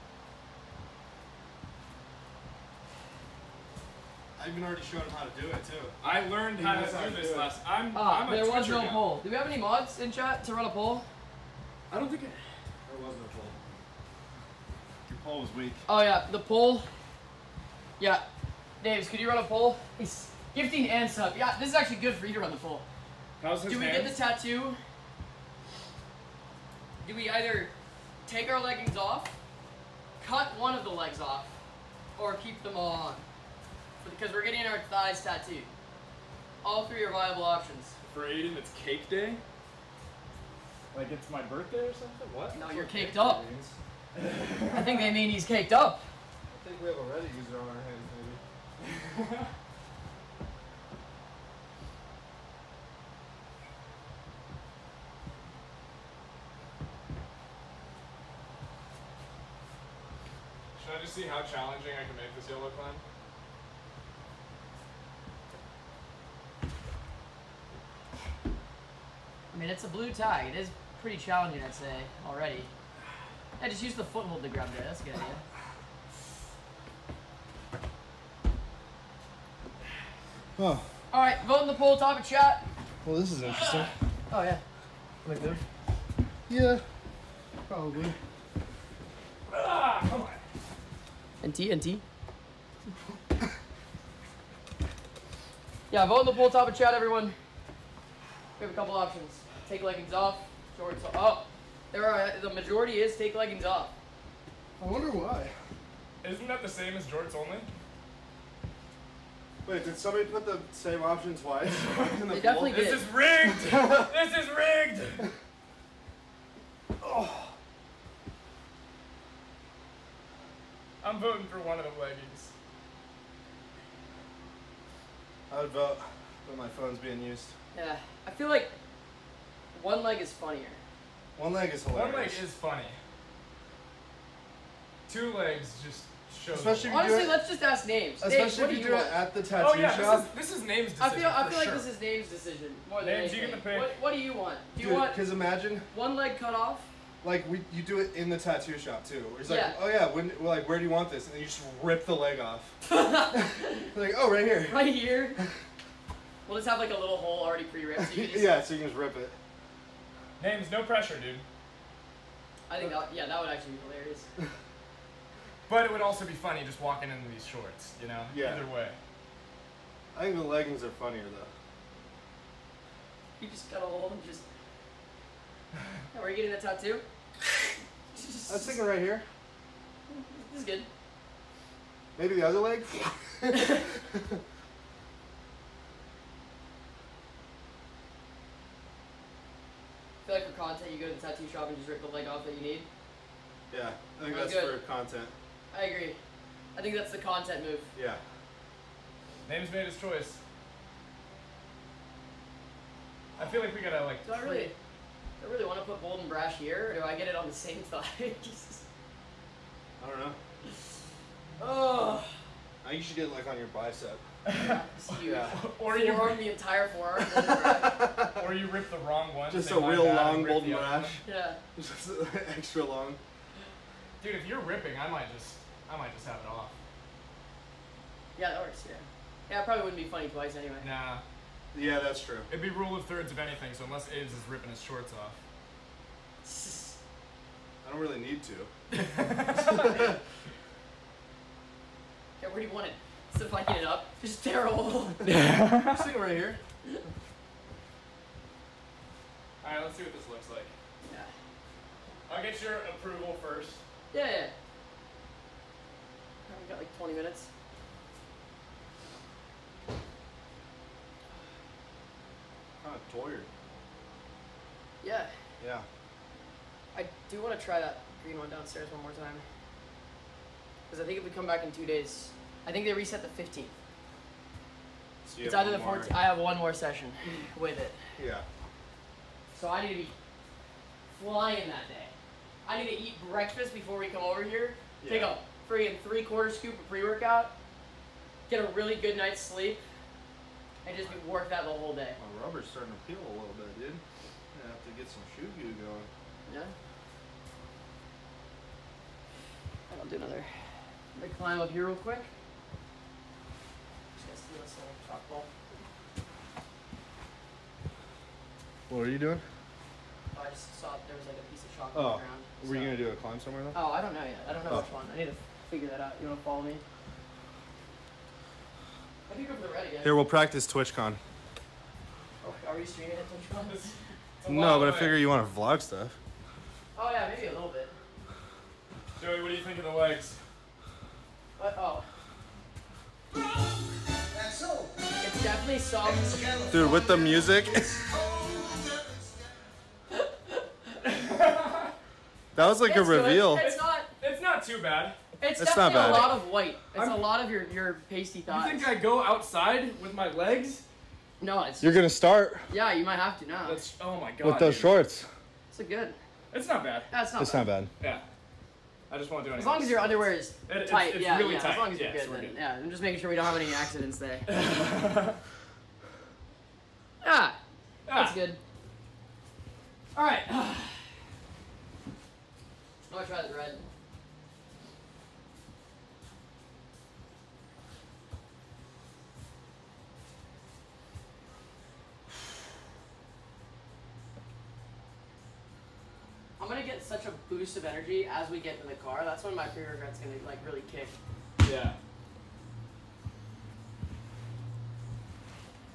[SPEAKER 1] I even already showed him how to do it too.
[SPEAKER 5] I learned
[SPEAKER 1] He
[SPEAKER 5] how
[SPEAKER 1] knows
[SPEAKER 5] to
[SPEAKER 1] how
[SPEAKER 5] do
[SPEAKER 1] to
[SPEAKER 5] this
[SPEAKER 1] do it.
[SPEAKER 5] last. I'm.
[SPEAKER 4] Ah,
[SPEAKER 5] I'm a
[SPEAKER 4] there was
[SPEAKER 5] Twitcher
[SPEAKER 4] no
[SPEAKER 5] now.
[SPEAKER 4] poll. Do we have any mods in chat to run a poll?
[SPEAKER 5] I don't think it.
[SPEAKER 1] There was no poll. Your poll was weak.
[SPEAKER 4] Oh yeah, the poll. Yeah, Daves, could you run a poll? He's gifting and sub. Yeah, this is actually good for you to run the poll.
[SPEAKER 5] How's his
[SPEAKER 4] Do we
[SPEAKER 5] hands?
[SPEAKER 4] get the tattoo? Do we either take our leggings off, cut one of the legs off, or keep them all on? Because we're getting our thighs tattooed. All three are viable options.
[SPEAKER 5] For Aiden, it's cake day. Like it's my birthday or something? What?
[SPEAKER 4] No,
[SPEAKER 1] That's
[SPEAKER 4] you're
[SPEAKER 1] what
[SPEAKER 4] caked
[SPEAKER 1] cake
[SPEAKER 4] up.
[SPEAKER 1] means.
[SPEAKER 4] I think they mean he's caked up.
[SPEAKER 1] I think we have a Reddit user on our hands, maybe.
[SPEAKER 5] Should I just see how challenging I can make this YOLO climb?
[SPEAKER 4] I mean, it's a blue tag. It is pretty challenging, I'd say, already. Yeah, just use the foothold to grab there. That's a good idea.
[SPEAKER 1] Oh,
[SPEAKER 4] All right, vote in the poll topic chat.
[SPEAKER 1] well, this is interesting.
[SPEAKER 4] Oh yeah. Like move.
[SPEAKER 1] Yeah, probably.
[SPEAKER 5] Ah, come on.
[SPEAKER 4] N T N T. Yeah, vote in the poll topic chat, everyone. We have a couple options. Take leggings off, shorts off. Oh, there are, the majority is take leggings off.
[SPEAKER 1] I wonder why.
[SPEAKER 5] Isn't that the same as jorts only?
[SPEAKER 1] Wait, did somebody put the same option twice? in the
[SPEAKER 4] They definitely
[SPEAKER 1] poll?
[SPEAKER 4] did.
[SPEAKER 5] This is rigged! This is rigged!
[SPEAKER 1] Oh.
[SPEAKER 5] I'm voting for one of the leggings.
[SPEAKER 1] I would vote, but my phone's being used.
[SPEAKER 4] Yeah, I feel like one leg is funnier.
[SPEAKER 1] One leg is hilarious.
[SPEAKER 5] One leg is funny. Two legs just show.
[SPEAKER 1] Especially if you
[SPEAKER 4] Honestly,
[SPEAKER 1] do it,
[SPEAKER 4] let's just ask names. Names,
[SPEAKER 1] especially
[SPEAKER 4] what
[SPEAKER 1] if
[SPEAKER 4] do
[SPEAKER 1] you
[SPEAKER 4] you
[SPEAKER 1] do
[SPEAKER 4] want?
[SPEAKER 1] it at the tattoo
[SPEAKER 5] Oh yeah,
[SPEAKER 1] shop.
[SPEAKER 5] this is this is Name's decision.
[SPEAKER 4] I feel I
[SPEAKER 5] for
[SPEAKER 4] feel like
[SPEAKER 5] sure.
[SPEAKER 4] this is Name's decision more than
[SPEAKER 5] Names, you
[SPEAKER 4] anything.
[SPEAKER 5] get the pick.
[SPEAKER 4] What, what do you want? Do you
[SPEAKER 1] Dude,
[SPEAKER 4] want
[SPEAKER 1] because imagine,
[SPEAKER 4] one leg cut off?
[SPEAKER 1] like, we you do it in the tattoo shop too. Where it's like,
[SPEAKER 4] Yeah.
[SPEAKER 1] oh yeah, when, well, like, where do you want this? And then you just rip the leg off. Like, oh, right here.
[SPEAKER 4] Right here. We'll just have like a little hole already pre-ripped. So you can just,
[SPEAKER 1] Yeah, so you can just rip it.
[SPEAKER 5] Names, no pressure, dude.
[SPEAKER 4] I think that, yeah, that would actually be hilarious.
[SPEAKER 5] But it would also be funny just walking into these shorts, you know?
[SPEAKER 1] Yeah.
[SPEAKER 5] Either way.
[SPEAKER 1] I think the leggings are funnier though.
[SPEAKER 4] You just cut a hole and just. Oh, are you getting that tattoo?
[SPEAKER 1] I was thinking right here.
[SPEAKER 4] This is good.
[SPEAKER 1] Maybe the other leg.
[SPEAKER 4] I feel like for content, you go to the tattoo shop and just rip the leg off that you need.
[SPEAKER 1] Yeah, I think
[SPEAKER 4] Sounds
[SPEAKER 1] that's
[SPEAKER 4] good.
[SPEAKER 1] for content.
[SPEAKER 4] I agree. I think that's the content move.
[SPEAKER 1] Yeah.
[SPEAKER 5] Name's made his choice. I feel like we gotta like.
[SPEAKER 4] Do I really, do I really want to put bold and brash here, or do I get it on the same thigh?
[SPEAKER 1] I don't know.
[SPEAKER 4] Oh,
[SPEAKER 1] I think you should get it like on your bicep.
[SPEAKER 4] yeah, it's huge.
[SPEAKER 1] Yeah.
[SPEAKER 5] Or you
[SPEAKER 4] Forearm, the entire forearm. bold and brash.
[SPEAKER 5] or you rip the wrong one.
[SPEAKER 1] Just
[SPEAKER 5] say
[SPEAKER 1] a
[SPEAKER 5] my
[SPEAKER 1] real
[SPEAKER 5] bad,
[SPEAKER 1] long
[SPEAKER 5] and rip
[SPEAKER 1] bold
[SPEAKER 5] the
[SPEAKER 1] and
[SPEAKER 5] other
[SPEAKER 1] brash.
[SPEAKER 4] Yeah.
[SPEAKER 1] Just extra long.
[SPEAKER 5] one. Dude, if you're ripping, I might just, I might just have it off.
[SPEAKER 4] Yeah, that works. Yeah. Yeah, it probably wouldn't be funny twice anyway.
[SPEAKER 5] Nah,
[SPEAKER 1] Yeah, that's true.
[SPEAKER 5] it'd be rule of thirds of anything. So unless Aves is ripping his shorts off.
[SPEAKER 1] I don't really need to.
[SPEAKER 4] Yeah, where do you want it? Instead of liking it up, just tear a hole.
[SPEAKER 1] I'm sitting right here.
[SPEAKER 5] All right, let's see what this looks like.
[SPEAKER 4] Yeah.
[SPEAKER 5] I'll get your approval first.
[SPEAKER 4] Yeah, yeah. We got like twenty minutes.
[SPEAKER 1] Kind of tired.
[SPEAKER 4] Yeah.
[SPEAKER 1] Yeah.
[SPEAKER 4] I do want to try that green one downstairs one more time. Because I think if we come back in two days, I think they reset the fifteenth.
[SPEAKER 1] So you
[SPEAKER 4] It's
[SPEAKER 1] have
[SPEAKER 4] either the
[SPEAKER 1] one more-
[SPEAKER 4] fourteenth. I have one more session with it.
[SPEAKER 1] Yeah.
[SPEAKER 4] So I need to be flying that day. I need to eat breakfast before we come over here. Take
[SPEAKER 1] Yeah.
[SPEAKER 4] a friggin' three quarter scoop of pre-workout. Get a really good night's sleep. And just be work that the whole day.
[SPEAKER 1] My rubber's starting to peel a little bit, dude. I have to get some shoe goo going.
[SPEAKER 4] Yeah. I'll do another. Let me climb up here real quick. Just gonna steal this little chalk ball.
[SPEAKER 1] What are you doing?
[SPEAKER 4] Oh, I just saw there was like a piece of chalk
[SPEAKER 1] Oh,
[SPEAKER 4] on the ground.
[SPEAKER 1] were you
[SPEAKER 4] so-
[SPEAKER 1] gonna do a climb somewhere though?
[SPEAKER 4] Oh, I don't know yet. I don't know
[SPEAKER 1] Oh.
[SPEAKER 4] which one. I need to figure that out. You wanna follow me? I think go for the red again.
[SPEAKER 1] Here, we'll practice TwitchCon.
[SPEAKER 4] Oh, are we streaming at TwitchCon?
[SPEAKER 5] It's a
[SPEAKER 1] No,
[SPEAKER 5] long
[SPEAKER 1] but I
[SPEAKER 5] way.
[SPEAKER 1] figure you want to vlog stuff.
[SPEAKER 4] Oh yeah, maybe a little bit.
[SPEAKER 5] Joey, what do you think of the legs?
[SPEAKER 4] But oh, it's definitely some.
[SPEAKER 1] Dude, with the music. That was like a
[SPEAKER 4] It's good.
[SPEAKER 1] reveal.
[SPEAKER 4] It's not.
[SPEAKER 5] It's not too bad.
[SPEAKER 4] It's,
[SPEAKER 1] It's not
[SPEAKER 4] definitely
[SPEAKER 1] bad.
[SPEAKER 4] a lot of white. It's
[SPEAKER 5] I'm-
[SPEAKER 4] a lot of your your pasty
[SPEAKER 5] You
[SPEAKER 4] thighs.
[SPEAKER 5] think I go outside with my legs?
[SPEAKER 4] No, it's.
[SPEAKER 1] You're gonna start
[SPEAKER 4] Yeah, you might have to now.
[SPEAKER 5] That's oh my god.
[SPEAKER 1] with those
[SPEAKER 5] dude.
[SPEAKER 1] shorts.
[SPEAKER 4] It's a good.
[SPEAKER 5] It's not bad.
[SPEAKER 4] That's not.
[SPEAKER 1] It's
[SPEAKER 4] bad.
[SPEAKER 1] not bad.
[SPEAKER 5] Yeah. I just won't do anything.
[SPEAKER 4] As long as your underwear is
[SPEAKER 5] It- it's-
[SPEAKER 4] tight,
[SPEAKER 5] it's
[SPEAKER 4] yeah,
[SPEAKER 5] really
[SPEAKER 4] yeah.
[SPEAKER 5] tight.
[SPEAKER 4] As long as you're
[SPEAKER 5] Yeah,
[SPEAKER 4] good,
[SPEAKER 5] so we're
[SPEAKER 4] then,
[SPEAKER 5] good.
[SPEAKER 4] yeah. I'm just making sure we don't have any accidents there. Ah, that's
[SPEAKER 5] Ah.
[SPEAKER 4] good. All right. I'm gonna try the red. I'm gonna get such a boost of energy as we get into the car. That's when my pre-regret's gonna like really kick.
[SPEAKER 5] Yeah.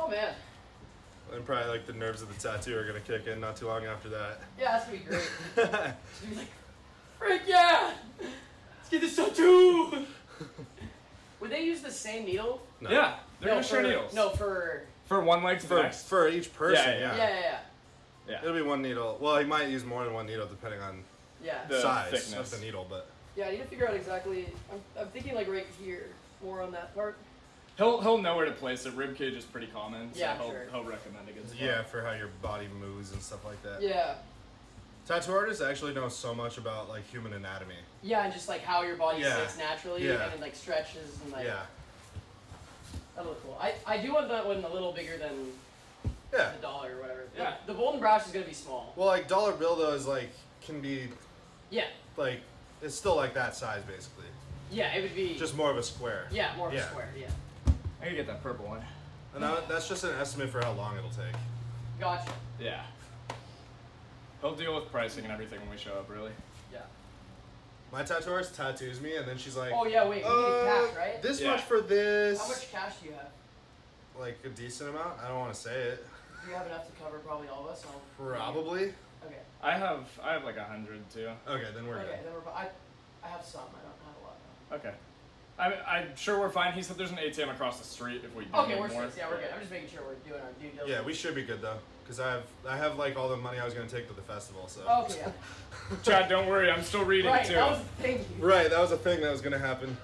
[SPEAKER 4] Oh man.
[SPEAKER 1] And probably like the nerves of the tattoo are gonna kick in not too long after that.
[SPEAKER 4] Yeah, that's gonna be great. She's gonna be like, frick yeah! Let's get this tattoo! Would they use the same needle?
[SPEAKER 1] No.
[SPEAKER 5] Yeah, they're
[SPEAKER 4] no,
[SPEAKER 5] gonna share
[SPEAKER 4] for,
[SPEAKER 5] needles.
[SPEAKER 4] No, for.
[SPEAKER 5] For one leg to the
[SPEAKER 1] For,
[SPEAKER 5] next.
[SPEAKER 1] for each person,
[SPEAKER 5] Yeah,
[SPEAKER 1] yeah.
[SPEAKER 5] yeah,
[SPEAKER 4] Yeah, yeah, yeah.
[SPEAKER 5] Yeah.
[SPEAKER 1] It'll be one needle. Well, he might use more than one needle depending on
[SPEAKER 4] Yeah.
[SPEAKER 5] The
[SPEAKER 1] size
[SPEAKER 5] thickness.
[SPEAKER 1] of the needle, but
[SPEAKER 4] Yeah, I need to figure out exactly. I'm, I'm thinking like right here, more on that part.
[SPEAKER 5] He'll he'll know where to place it. Rib cage is pretty common, so
[SPEAKER 4] Yeah,
[SPEAKER 5] he'll
[SPEAKER 4] sure.
[SPEAKER 5] he'll recommend a good spot.
[SPEAKER 1] yeah, for how your body moves and stuff like that.
[SPEAKER 4] Yeah.
[SPEAKER 1] Tattoo artists actually know so much about like human anatomy.
[SPEAKER 4] Yeah, and just like how your body
[SPEAKER 1] Yeah.
[SPEAKER 4] sits naturally
[SPEAKER 1] Yeah.
[SPEAKER 4] and it like stretches and like.
[SPEAKER 1] Yeah.
[SPEAKER 4] That'll look cool. I, I do want that one a little bigger than
[SPEAKER 1] Yeah.
[SPEAKER 4] the dollar or whatever. The-
[SPEAKER 5] Yeah.
[SPEAKER 4] The, golden brash is gonna be small.
[SPEAKER 1] Well, like dollar bill though is like can be
[SPEAKER 4] Yeah.
[SPEAKER 1] like it's still like that size basically,
[SPEAKER 4] Yeah, it would be.
[SPEAKER 1] just more of a square.
[SPEAKER 4] Yeah, more of
[SPEAKER 1] Yeah.
[SPEAKER 4] a square. Yeah.
[SPEAKER 5] I can get that purple one.
[SPEAKER 1] And that, that's just an estimate for how long it'll take.
[SPEAKER 4] Gotcha.
[SPEAKER 5] Yeah. He'll deal with pricing and everything when we show up, really.
[SPEAKER 4] Yeah.
[SPEAKER 1] My tattoo artist tattoos me, and then she's like,
[SPEAKER 4] Oh yeah, wait. We
[SPEAKER 1] uh,
[SPEAKER 4] need cash, right?
[SPEAKER 1] this
[SPEAKER 5] Yeah.
[SPEAKER 1] much for this.
[SPEAKER 4] How much cash do you have?
[SPEAKER 1] Like a decent amount. I don't want to say it.
[SPEAKER 4] Do you have enough to cover probably all of us? I'll-
[SPEAKER 1] Probably.
[SPEAKER 4] Okay.
[SPEAKER 5] I have I have like a hundred too.
[SPEAKER 1] Okay, then we're
[SPEAKER 4] Okay.
[SPEAKER 1] good.
[SPEAKER 4] Then we're. I, I have some. I don't have a lot. Though.
[SPEAKER 5] Okay. I, I'm sure we're fine. He said there's an A T M across the street if we do
[SPEAKER 4] Okay,
[SPEAKER 5] need
[SPEAKER 4] we're
[SPEAKER 5] more.
[SPEAKER 4] straight. Yeah, we're good. I'm just making sure we're doing our due diligence.
[SPEAKER 1] Yeah, we should be good though, cause I have I have like all the money I was gonna take to the festival. So.
[SPEAKER 4] Okay. Yeah.
[SPEAKER 5] Chad, don't worry. I'm still reading
[SPEAKER 4] Right.
[SPEAKER 5] too.
[SPEAKER 4] That was the thing.
[SPEAKER 1] Right, that was a thing that was gonna happen.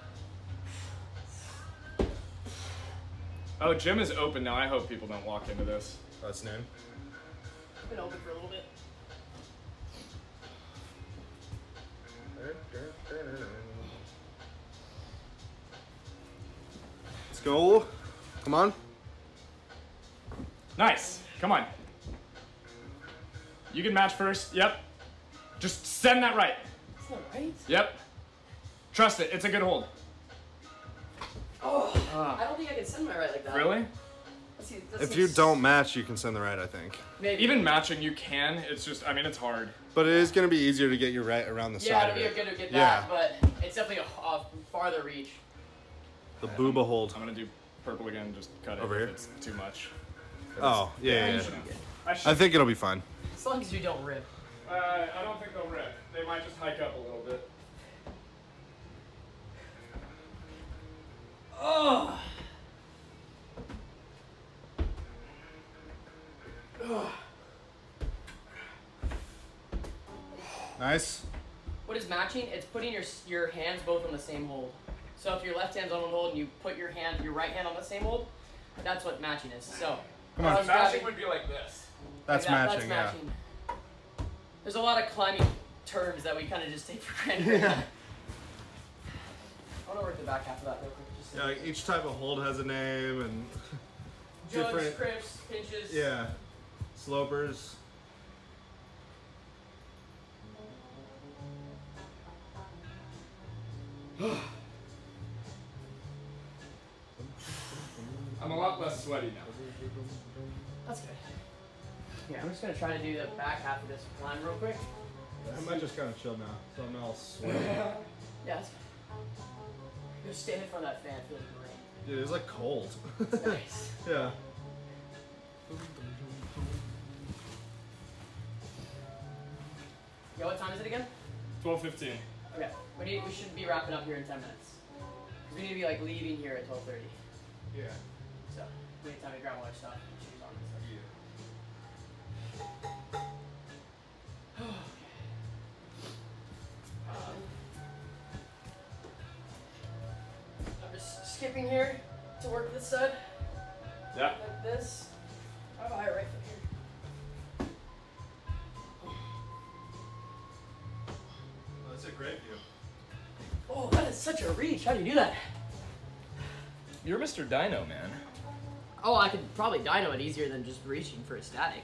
[SPEAKER 5] Oh, gym is open now. I hope people don't walk into this.
[SPEAKER 1] That's noon.
[SPEAKER 4] It's been open for a little bit.
[SPEAKER 1] Let's go. Come on.
[SPEAKER 5] Nice. Come on. You can match first. Yep. Just send that right.
[SPEAKER 4] It's not right.
[SPEAKER 5] Yep. Trust it. It's a good hold.
[SPEAKER 4] Oh.
[SPEAKER 5] Ah.
[SPEAKER 4] I don't think I can send my right like that.
[SPEAKER 5] Really?
[SPEAKER 4] Let's see, this
[SPEAKER 1] If you
[SPEAKER 4] looks-
[SPEAKER 1] don't match, you can send the right, I think.
[SPEAKER 4] Maybe.
[SPEAKER 5] Even matching, you can. It's just, I mean, it's hard.
[SPEAKER 1] But it is gonna be easier to get you right around the
[SPEAKER 4] Yeah,
[SPEAKER 1] side
[SPEAKER 4] it'd
[SPEAKER 1] of
[SPEAKER 4] be
[SPEAKER 1] it.
[SPEAKER 4] good to get
[SPEAKER 1] Yeah.
[SPEAKER 4] that, but it's definitely a, a farther reach.
[SPEAKER 1] The booba hold.
[SPEAKER 5] I'm gonna do purple again. Just cut it
[SPEAKER 1] Over
[SPEAKER 5] if
[SPEAKER 1] here?
[SPEAKER 5] it's too much. If
[SPEAKER 1] Oh, yeah, yeah,
[SPEAKER 4] You
[SPEAKER 1] yeah.
[SPEAKER 4] should be good.
[SPEAKER 5] I, should,
[SPEAKER 1] I think it'll be fine.
[SPEAKER 4] As long as you don't rip.
[SPEAKER 5] uh, I don't think they'll rip. They might just hike up a little bit.
[SPEAKER 4] Oh.
[SPEAKER 1] Nice.
[SPEAKER 4] What is matching? It's putting your your hands both on the same hold. So if your left hand's on one hold and you put your hand, your right hand on the same hold, that's what matching is. So.
[SPEAKER 1] Come on.
[SPEAKER 4] I was
[SPEAKER 5] Matching
[SPEAKER 4] grabbing-
[SPEAKER 5] would be like this.
[SPEAKER 1] That's
[SPEAKER 4] like that,
[SPEAKER 1] matching, yeah.
[SPEAKER 4] That's matching. There's a lot of climbing terms that we kind of just take for granted.
[SPEAKER 1] Yeah.
[SPEAKER 4] I want to work the back half of that real quick. Just
[SPEAKER 1] Yeah, like each type of hold has a name and
[SPEAKER 4] jugs,
[SPEAKER 1] different.
[SPEAKER 4] crips, pinches.
[SPEAKER 1] Yeah. Slopers.
[SPEAKER 5] I'm a lot less sweaty now.
[SPEAKER 4] That's good. Yeah, I'm just gonna try to do the back half of this climb real quick.
[SPEAKER 1] I might just kind of chill now, so I'm not all sweaty.
[SPEAKER 4] Yeah, that's good. Just stand in front of that fan, feels great.
[SPEAKER 1] Dude, it's like cold.
[SPEAKER 4] It's nice.
[SPEAKER 1] Yeah.
[SPEAKER 4] Yeah, what time is it again?
[SPEAKER 5] twelve fifteen.
[SPEAKER 4] Okay, we need we should be wrapping up here in ten minutes. Cause we need to be like leaving here at twelve thirty.
[SPEAKER 1] Yeah.
[SPEAKER 4] So we need time to grab all our stuff and shoes on and stuff. I'm just skipping here to work this side
[SPEAKER 5] Yeah.
[SPEAKER 4] like this. I have a higher right foot here.
[SPEAKER 1] That's a great view.
[SPEAKER 4] Oh, that is such a reach. How do you do that?
[SPEAKER 5] You're Mister Dino, man.
[SPEAKER 4] Oh, I could probably dyno it easier than just reaching for a static.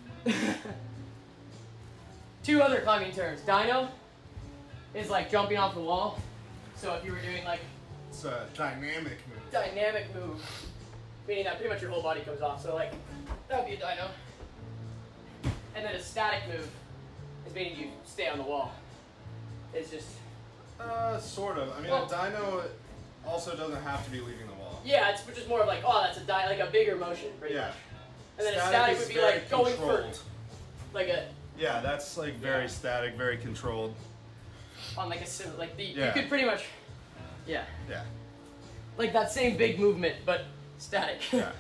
[SPEAKER 4] Two other climbing terms. Dyno is like jumping off the wall. So if you were doing like
[SPEAKER 1] It's a dynamic move.
[SPEAKER 4] dynamic move, meaning that pretty much your whole body comes off. So like that would be a dyno. And then a static move is meaning you stay on the wall. It's just
[SPEAKER 1] Uh, sort of. I mean,
[SPEAKER 4] Well-
[SPEAKER 1] a dyno also doesn't have to be leaving the wall.
[SPEAKER 4] Yeah, it's just more of like, oh, that's a di like a bigger motion, pretty
[SPEAKER 1] Yeah.
[SPEAKER 4] much. And then
[SPEAKER 1] Static
[SPEAKER 4] a static
[SPEAKER 1] is
[SPEAKER 4] would be
[SPEAKER 1] very
[SPEAKER 4] like going for
[SPEAKER 1] controlled.
[SPEAKER 4] like a
[SPEAKER 1] Yeah, that's like very
[SPEAKER 4] Yeah.
[SPEAKER 1] static, very controlled.
[SPEAKER 4] on like a sim like the
[SPEAKER 1] Yeah.
[SPEAKER 4] you could pretty much yeah
[SPEAKER 1] Yeah.
[SPEAKER 4] like that same big movement but static.
[SPEAKER 1] Yeah.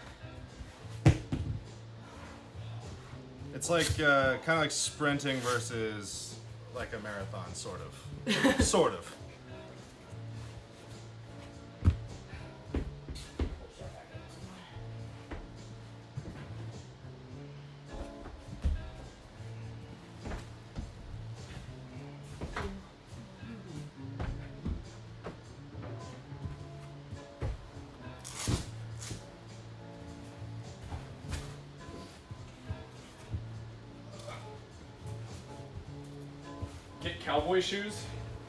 [SPEAKER 1] It's like uh, kind of like sprinting versus like a marathon, sort of. Sort of.
[SPEAKER 5] Get cowboy shoes.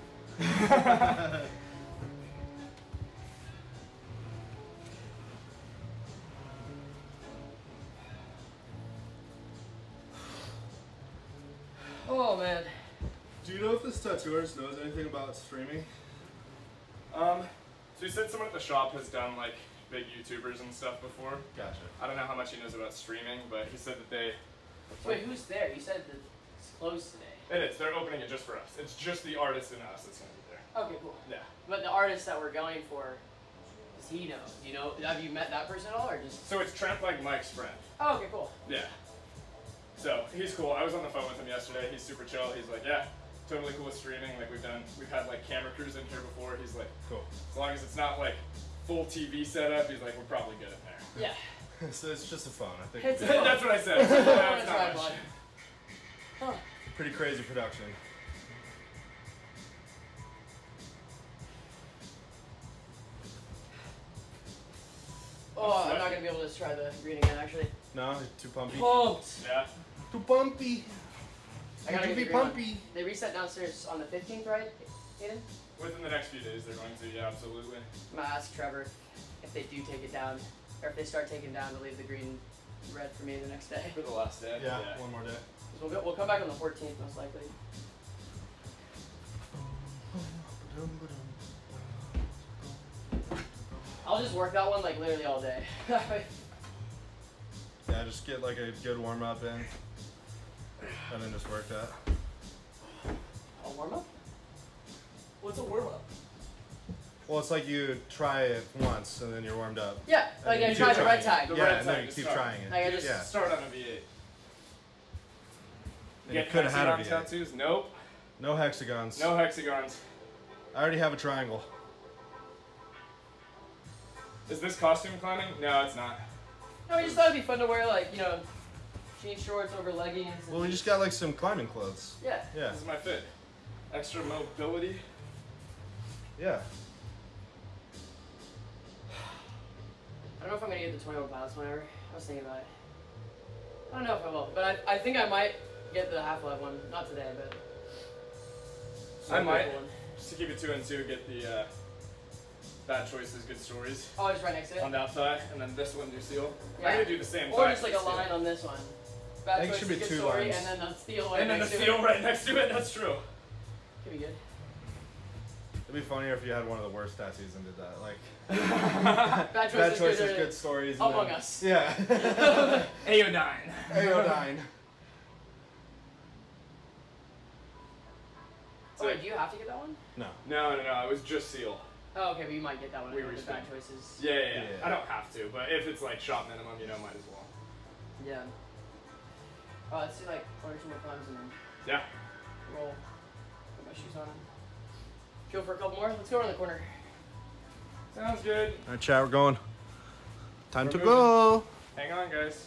[SPEAKER 4] Oh man.
[SPEAKER 1] Do you know if this tattoo artist knows anything about streaming?
[SPEAKER 5] Um, so he said someone at the shop has done like big YouTubers and stuff before.
[SPEAKER 1] Gotcha.
[SPEAKER 5] I don't know how much he knows about streaming, but he said that they.
[SPEAKER 4] So wait, who's there? You said that it's closed today.
[SPEAKER 5] It is. They're opening it just for us. It's just the artist and us that's gonna be there.
[SPEAKER 4] Okay, cool.
[SPEAKER 5] Yeah.
[SPEAKER 4] But the artist that we're going for, does he know? Do you know? Have you met that person at all, or just?
[SPEAKER 5] So it's Trent, like Mike's friend.
[SPEAKER 4] Oh, okay, cool.
[SPEAKER 5] Yeah. So he's cool. I was on the phone with him yesterday. He's super chill. He's like, yeah, totally cool with streaming. Like we've done, we've had like camera crews in here before. He's like,
[SPEAKER 1] Cool.
[SPEAKER 5] as long as it's not like full T V setup, he's like, we're probably good in there.
[SPEAKER 4] Yeah.
[SPEAKER 1] So it's just a phone, I think.
[SPEAKER 4] It's a
[SPEAKER 5] That's what I said.
[SPEAKER 4] It's a
[SPEAKER 5] Yeah,
[SPEAKER 4] phone
[SPEAKER 5] it's
[SPEAKER 4] and a
[SPEAKER 5] not much.
[SPEAKER 4] tripod. Huh.
[SPEAKER 1] Pretty crazy production.
[SPEAKER 4] Oh, I'm not gonna be able to try the green again. Actually,
[SPEAKER 1] No, you're too pumpy.
[SPEAKER 4] pumped.
[SPEAKER 5] Yeah.
[SPEAKER 1] Too pumpy.
[SPEAKER 4] I gotta
[SPEAKER 1] Too
[SPEAKER 4] get
[SPEAKER 1] be
[SPEAKER 4] the green one.
[SPEAKER 1] pumpy.
[SPEAKER 4] They reset downstairs on the fifteenth, right, Aiden?
[SPEAKER 5] Within the next few days, they're going to. Yeah, absolutely.
[SPEAKER 4] I'm gonna ask Trevor if they do take it down, or if they start taking down to leave the green red for me the next day.
[SPEAKER 5] For the last day.
[SPEAKER 1] Yeah, one more day.
[SPEAKER 4] 'Cause We'll, go, we'll come back on the fourteenth most likely. I'll just work that one like literally all day.
[SPEAKER 1] Yeah, just get like a good warm up in, and then just work that.
[SPEAKER 4] A warm up? What's a warm up?
[SPEAKER 1] Well, it's like you try it once and then you're warmed up.
[SPEAKER 4] Yeah, like
[SPEAKER 1] And
[SPEAKER 4] I
[SPEAKER 1] you
[SPEAKER 4] tried
[SPEAKER 1] keep
[SPEAKER 4] the red
[SPEAKER 1] trying.
[SPEAKER 4] tag.
[SPEAKER 5] The
[SPEAKER 1] Yeah,
[SPEAKER 5] red
[SPEAKER 1] and then
[SPEAKER 5] tag
[SPEAKER 1] you
[SPEAKER 5] to
[SPEAKER 1] keep
[SPEAKER 5] start.
[SPEAKER 1] trying it.
[SPEAKER 4] Like I just-
[SPEAKER 1] yeah.
[SPEAKER 5] Start on a V eight.
[SPEAKER 1] And you
[SPEAKER 5] Get
[SPEAKER 1] could have had a
[SPEAKER 5] hexagon
[SPEAKER 1] V eight.
[SPEAKER 5] tattoos? Nope.
[SPEAKER 1] No hexagons.
[SPEAKER 5] No hexagons.
[SPEAKER 1] I already have a triangle.
[SPEAKER 5] Is this costume climbing? No, it's not.
[SPEAKER 4] No, we just thought it'd be fun to wear like, you know, jean shorts over leggings. And
[SPEAKER 1] Well, we just got like some climbing clothes.
[SPEAKER 4] Yeah.
[SPEAKER 1] Yeah.
[SPEAKER 5] This is my fit. Extra mobility.
[SPEAKER 1] Yeah.
[SPEAKER 4] I don't know if I'm gonna get the twenty-one pilots whenever. I was thinking about it. I don't know if I will, but I, I think I might get the Half-Life one. Not today, but.
[SPEAKER 5] I might.
[SPEAKER 4] One.
[SPEAKER 5] Just to keep it two and two, get the uh, Bad Choices, Good Stories
[SPEAKER 4] Oh, just right next to
[SPEAKER 5] on
[SPEAKER 4] it?
[SPEAKER 5] that thigh, and then this one do seal.
[SPEAKER 4] Yeah.
[SPEAKER 5] I'm gonna do the same
[SPEAKER 4] Or
[SPEAKER 5] thigh
[SPEAKER 4] just like
[SPEAKER 5] for
[SPEAKER 4] a
[SPEAKER 5] the
[SPEAKER 4] line
[SPEAKER 5] seal.
[SPEAKER 4] on this one.
[SPEAKER 1] I
[SPEAKER 4] Bad
[SPEAKER 1] think it
[SPEAKER 4] choice,
[SPEAKER 1] should be
[SPEAKER 4] good
[SPEAKER 1] two
[SPEAKER 4] story,
[SPEAKER 1] lines.
[SPEAKER 4] and then the steel right
[SPEAKER 5] And then the
[SPEAKER 4] next to
[SPEAKER 5] seal
[SPEAKER 4] it.
[SPEAKER 5] right next to it, that's true.
[SPEAKER 4] Could be good.
[SPEAKER 1] It'd be funnier if you had one of the worst tattoos and did that. Like,
[SPEAKER 4] Bad choices,
[SPEAKER 1] bad choices,
[SPEAKER 4] good,
[SPEAKER 1] good stories. and
[SPEAKER 4] Among
[SPEAKER 1] then-
[SPEAKER 4] Us.
[SPEAKER 1] Yeah.
[SPEAKER 5] Aeodine.
[SPEAKER 1] Aeodine.
[SPEAKER 4] Oh, wait, do you have to get that one?
[SPEAKER 1] No.
[SPEAKER 5] No, no, no, it was just seal.
[SPEAKER 4] Oh, okay, but you might get that one.
[SPEAKER 5] We
[SPEAKER 4] if it's
[SPEAKER 5] respect.
[SPEAKER 4] Bad choices.
[SPEAKER 5] Yeah, yeah, yeah,
[SPEAKER 1] Yeah.
[SPEAKER 5] I don't have to, but if it's like shop minimum, you know, might as well.
[SPEAKER 4] Yeah. Oh, let's do like one or two more times and then
[SPEAKER 5] Yeah.
[SPEAKER 4] roll. Put my shoes on. Go for a couple more. Let's go around the corner.
[SPEAKER 5] Sounds good.
[SPEAKER 1] All right, chat, we're going. Time
[SPEAKER 5] We're
[SPEAKER 1] to
[SPEAKER 5] moving.
[SPEAKER 1] go.
[SPEAKER 5] Hang on, guys.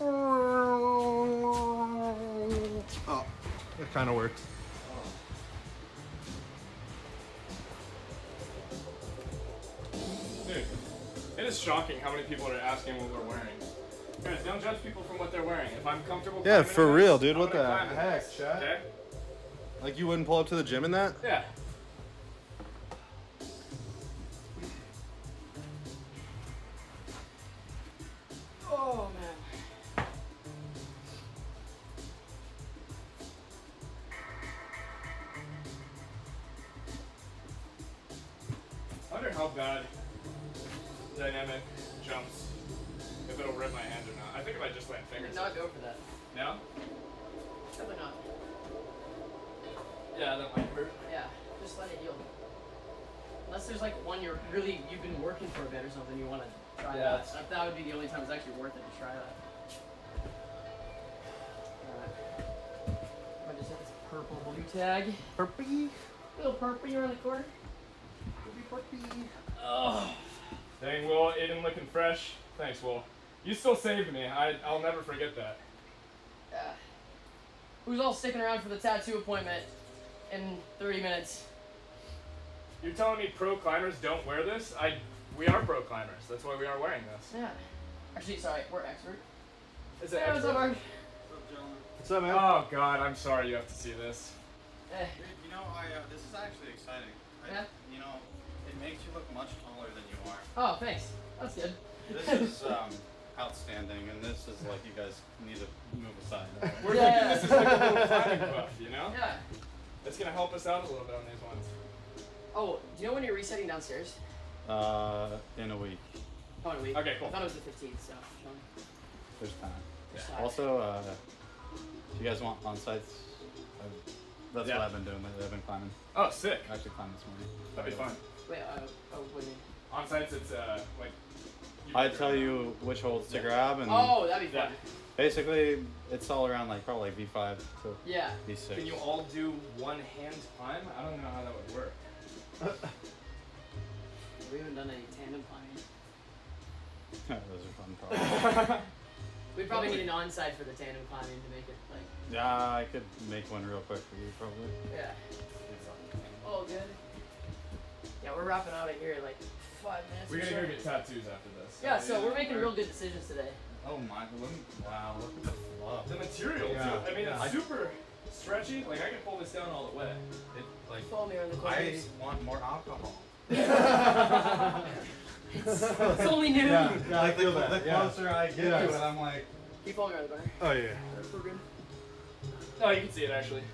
[SPEAKER 1] Oh, it kind of worked.
[SPEAKER 5] Dude, it is shocking how many people are asking what we're wearing. Guys, don't judge people from what they're wearing. If I'm comfortable
[SPEAKER 1] Yeah,
[SPEAKER 5] climbing
[SPEAKER 1] for
[SPEAKER 5] in
[SPEAKER 1] real,
[SPEAKER 5] this,
[SPEAKER 1] dude.
[SPEAKER 5] I'm
[SPEAKER 1] What
[SPEAKER 5] gonna
[SPEAKER 1] the
[SPEAKER 5] climb in
[SPEAKER 1] heck,
[SPEAKER 5] this,
[SPEAKER 1] chat?
[SPEAKER 5] Okay?
[SPEAKER 1] Like you wouldn't pull up to the gym in that?
[SPEAKER 5] Yeah.
[SPEAKER 4] Oh, man.
[SPEAKER 5] I wonder how bad dynamic jumps if it'll rip my hand or not. I think if I just land
[SPEAKER 4] I
[SPEAKER 5] fingers.
[SPEAKER 4] would not go for that.
[SPEAKER 5] No?
[SPEAKER 4] Definitely not.
[SPEAKER 5] Yeah, that might hurt.
[SPEAKER 4] Yeah, just let it heal. Unless there's like one you're really, you've been working for a bit or something, you want to try
[SPEAKER 5] Yeah.
[SPEAKER 4] that. That. That would be the only time it's actually worth it to try that. Alright. I just hit this purple blue tag.
[SPEAKER 1] Purpy.
[SPEAKER 4] Little purple around the corner.
[SPEAKER 1] Purpy.
[SPEAKER 5] Oh. Dang, Will, Aiden looking fresh. Thanks, Will. You still saved me. I, I'll never forget that.
[SPEAKER 4] Yeah. Who's all sticking around for the tattoo appointment in thirty minutes?
[SPEAKER 5] You're telling me pro climbers don't wear this? I, we are pro climbers. That's why we are wearing this.
[SPEAKER 4] Yeah. Actually, sorry, we're expert.
[SPEAKER 5] Is it
[SPEAKER 4] Yeah, what's up,
[SPEAKER 5] expert?
[SPEAKER 4] Mark?
[SPEAKER 1] What's up, man?
[SPEAKER 5] Oh God, I'm sorry you have to see this.
[SPEAKER 4] Eh.
[SPEAKER 3] You know, I uh, this is actually exciting. I,
[SPEAKER 4] Yeah?
[SPEAKER 3] You know, it makes you look much taller than you are.
[SPEAKER 4] Oh, thanks. That's good.
[SPEAKER 3] This is um, outstanding, and this is like you guys need to move aside.
[SPEAKER 5] We're
[SPEAKER 4] Yeah.
[SPEAKER 5] thinking this is like a little climbing buff, you know?
[SPEAKER 4] Yeah.
[SPEAKER 5] It's gonna help us out a little bit on these ones.
[SPEAKER 4] Oh, do you know when you're resetting downstairs?
[SPEAKER 3] Uh, in a week,
[SPEAKER 4] Oh, in a week.
[SPEAKER 5] Okay, cool.
[SPEAKER 4] I thought it was the fifteenth, so. um,
[SPEAKER 3] there's time.
[SPEAKER 4] just
[SPEAKER 5] Yeah.
[SPEAKER 4] thought-
[SPEAKER 3] Also, uh, if you guys want on sites, I've, that's
[SPEAKER 5] Yeah.
[SPEAKER 3] what I've been doing lately. I've been climbing.
[SPEAKER 5] Oh, sick.
[SPEAKER 3] I actually climbed this morning.
[SPEAKER 5] That'd be fun.
[SPEAKER 4] Wait, uh, oh, what do you mean?
[SPEAKER 5] On sites, it's uh like. you
[SPEAKER 3] I
[SPEAKER 5] can
[SPEAKER 3] tell
[SPEAKER 5] grab
[SPEAKER 3] you which holds to
[SPEAKER 5] Yeah.
[SPEAKER 3] grab, and
[SPEAKER 4] Oh, that'd be fun.
[SPEAKER 5] Yeah.
[SPEAKER 3] basically it's all around like probably V five to
[SPEAKER 4] Yeah.
[SPEAKER 3] V six.
[SPEAKER 5] Can you all do one hand climb? I don't know how that would work.
[SPEAKER 4] We haven't done any tandem climbing.
[SPEAKER 3] Those are fun problems.
[SPEAKER 4] We probably need an on-site for the tandem climbing to make it like,
[SPEAKER 3] Yeah, I could make one real quick for you probably.
[SPEAKER 4] yeah. Oh, good. Yeah, we're wrapping out of here in like five minutes.
[SPEAKER 5] We're
[SPEAKER 4] or
[SPEAKER 5] gonna
[SPEAKER 4] so.
[SPEAKER 5] go get tattoos after this.
[SPEAKER 4] Yeah, so we're making real good decisions today.
[SPEAKER 3] Oh my, look, wow, look at the fluff.
[SPEAKER 5] The material,
[SPEAKER 1] Yeah.
[SPEAKER 5] too. I mean,
[SPEAKER 3] Yeah.
[SPEAKER 5] it's super stretchy. Like I can pull this down all the way.
[SPEAKER 3] It, like,
[SPEAKER 4] Follow me around the
[SPEAKER 3] I
[SPEAKER 4] corners.
[SPEAKER 3] want more alcohol.
[SPEAKER 4] It's, it's only noon.
[SPEAKER 1] Yeah, yeah, I
[SPEAKER 3] Like, the,
[SPEAKER 1] feel
[SPEAKER 3] the
[SPEAKER 1] that. Yeah.
[SPEAKER 3] closer I get
[SPEAKER 1] Yeah.
[SPEAKER 3] to it, I'm like,
[SPEAKER 4] Keep following me around the corner.
[SPEAKER 1] Oh yeah.
[SPEAKER 4] We're good.
[SPEAKER 5] Oh, you can see it actually.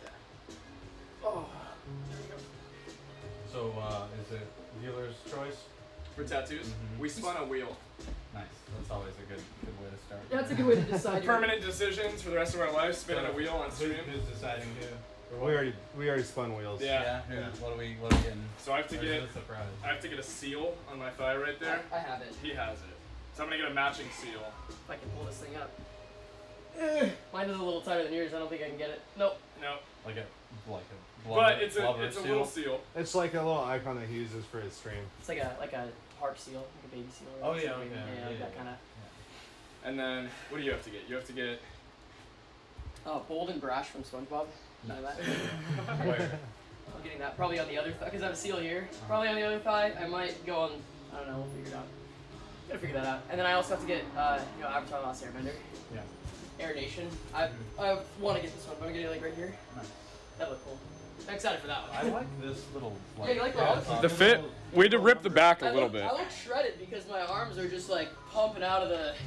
[SPEAKER 3] so uh, is it dealer's choice?
[SPEAKER 5] For tattoos,
[SPEAKER 3] Mhm.
[SPEAKER 5] we spun a wheel.
[SPEAKER 3] Nice. That's always a good good way to start.
[SPEAKER 4] That's a good way to decide. your-
[SPEAKER 5] Permanent decisions for the rest of our lives. Spinning a wheel on
[SPEAKER 3] Who-
[SPEAKER 5] stream.
[SPEAKER 3] Who's deciding who? Or
[SPEAKER 1] We already we already spun wheels.
[SPEAKER 5] Yeah.
[SPEAKER 3] Who, What are we? What are we getting?
[SPEAKER 5] So I have to
[SPEAKER 3] Or is
[SPEAKER 5] get
[SPEAKER 3] it a surprise?
[SPEAKER 5] I have to get a seal on my thigh right there.
[SPEAKER 4] I have it.
[SPEAKER 5] He has it. So I'm gonna get a matching seal.
[SPEAKER 4] If I can pull this thing up. Mine is a little tighter than yours. I don't think I can get it. Nope.
[SPEAKER 5] No,
[SPEAKER 3] Like a like a.
[SPEAKER 5] but it's a
[SPEAKER 3] blubber
[SPEAKER 5] it's a
[SPEAKER 3] seal?
[SPEAKER 5] little seal.
[SPEAKER 1] It's like a little icon that he uses for his stream.
[SPEAKER 4] It's like a like a park seal, like a baby seal.
[SPEAKER 3] Oh, yeah,
[SPEAKER 4] something.
[SPEAKER 3] okay.
[SPEAKER 4] Yeah,
[SPEAKER 3] Yeah,
[SPEAKER 4] like
[SPEAKER 3] yeah,
[SPEAKER 4] that kind of.
[SPEAKER 5] And then what do you have to get? You have to get
[SPEAKER 4] Oh, bold and brash from SpongeBob. You know that?
[SPEAKER 5] where?
[SPEAKER 4] I'm getting that probably on the other thigh because I have a seal here. Probably on the other thigh. I might go on. I don't know. We'll figure it out. Gotta figure that out. And then I also have to get uh, you know Avatar: The Last Airbender,
[SPEAKER 3] Yeah.
[SPEAKER 4] Air Nation. I I want to get this one, but I'm gonna get it like right here.
[SPEAKER 3] Nice.
[SPEAKER 4] That look cool. I'm excited for that one.
[SPEAKER 3] I like this little. Like,
[SPEAKER 4] Yeah, you like the
[SPEAKER 3] cross
[SPEAKER 4] look?
[SPEAKER 3] on
[SPEAKER 5] The
[SPEAKER 3] it.
[SPEAKER 5] fit. We had to rip the back a
[SPEAKER 4] I
[SPEAKER 5] little
[SPEAKER 4] look,
[SPEAKER 5] bit.
[SPEAKER 4] I look shredded because my arms are just like pumping out of the.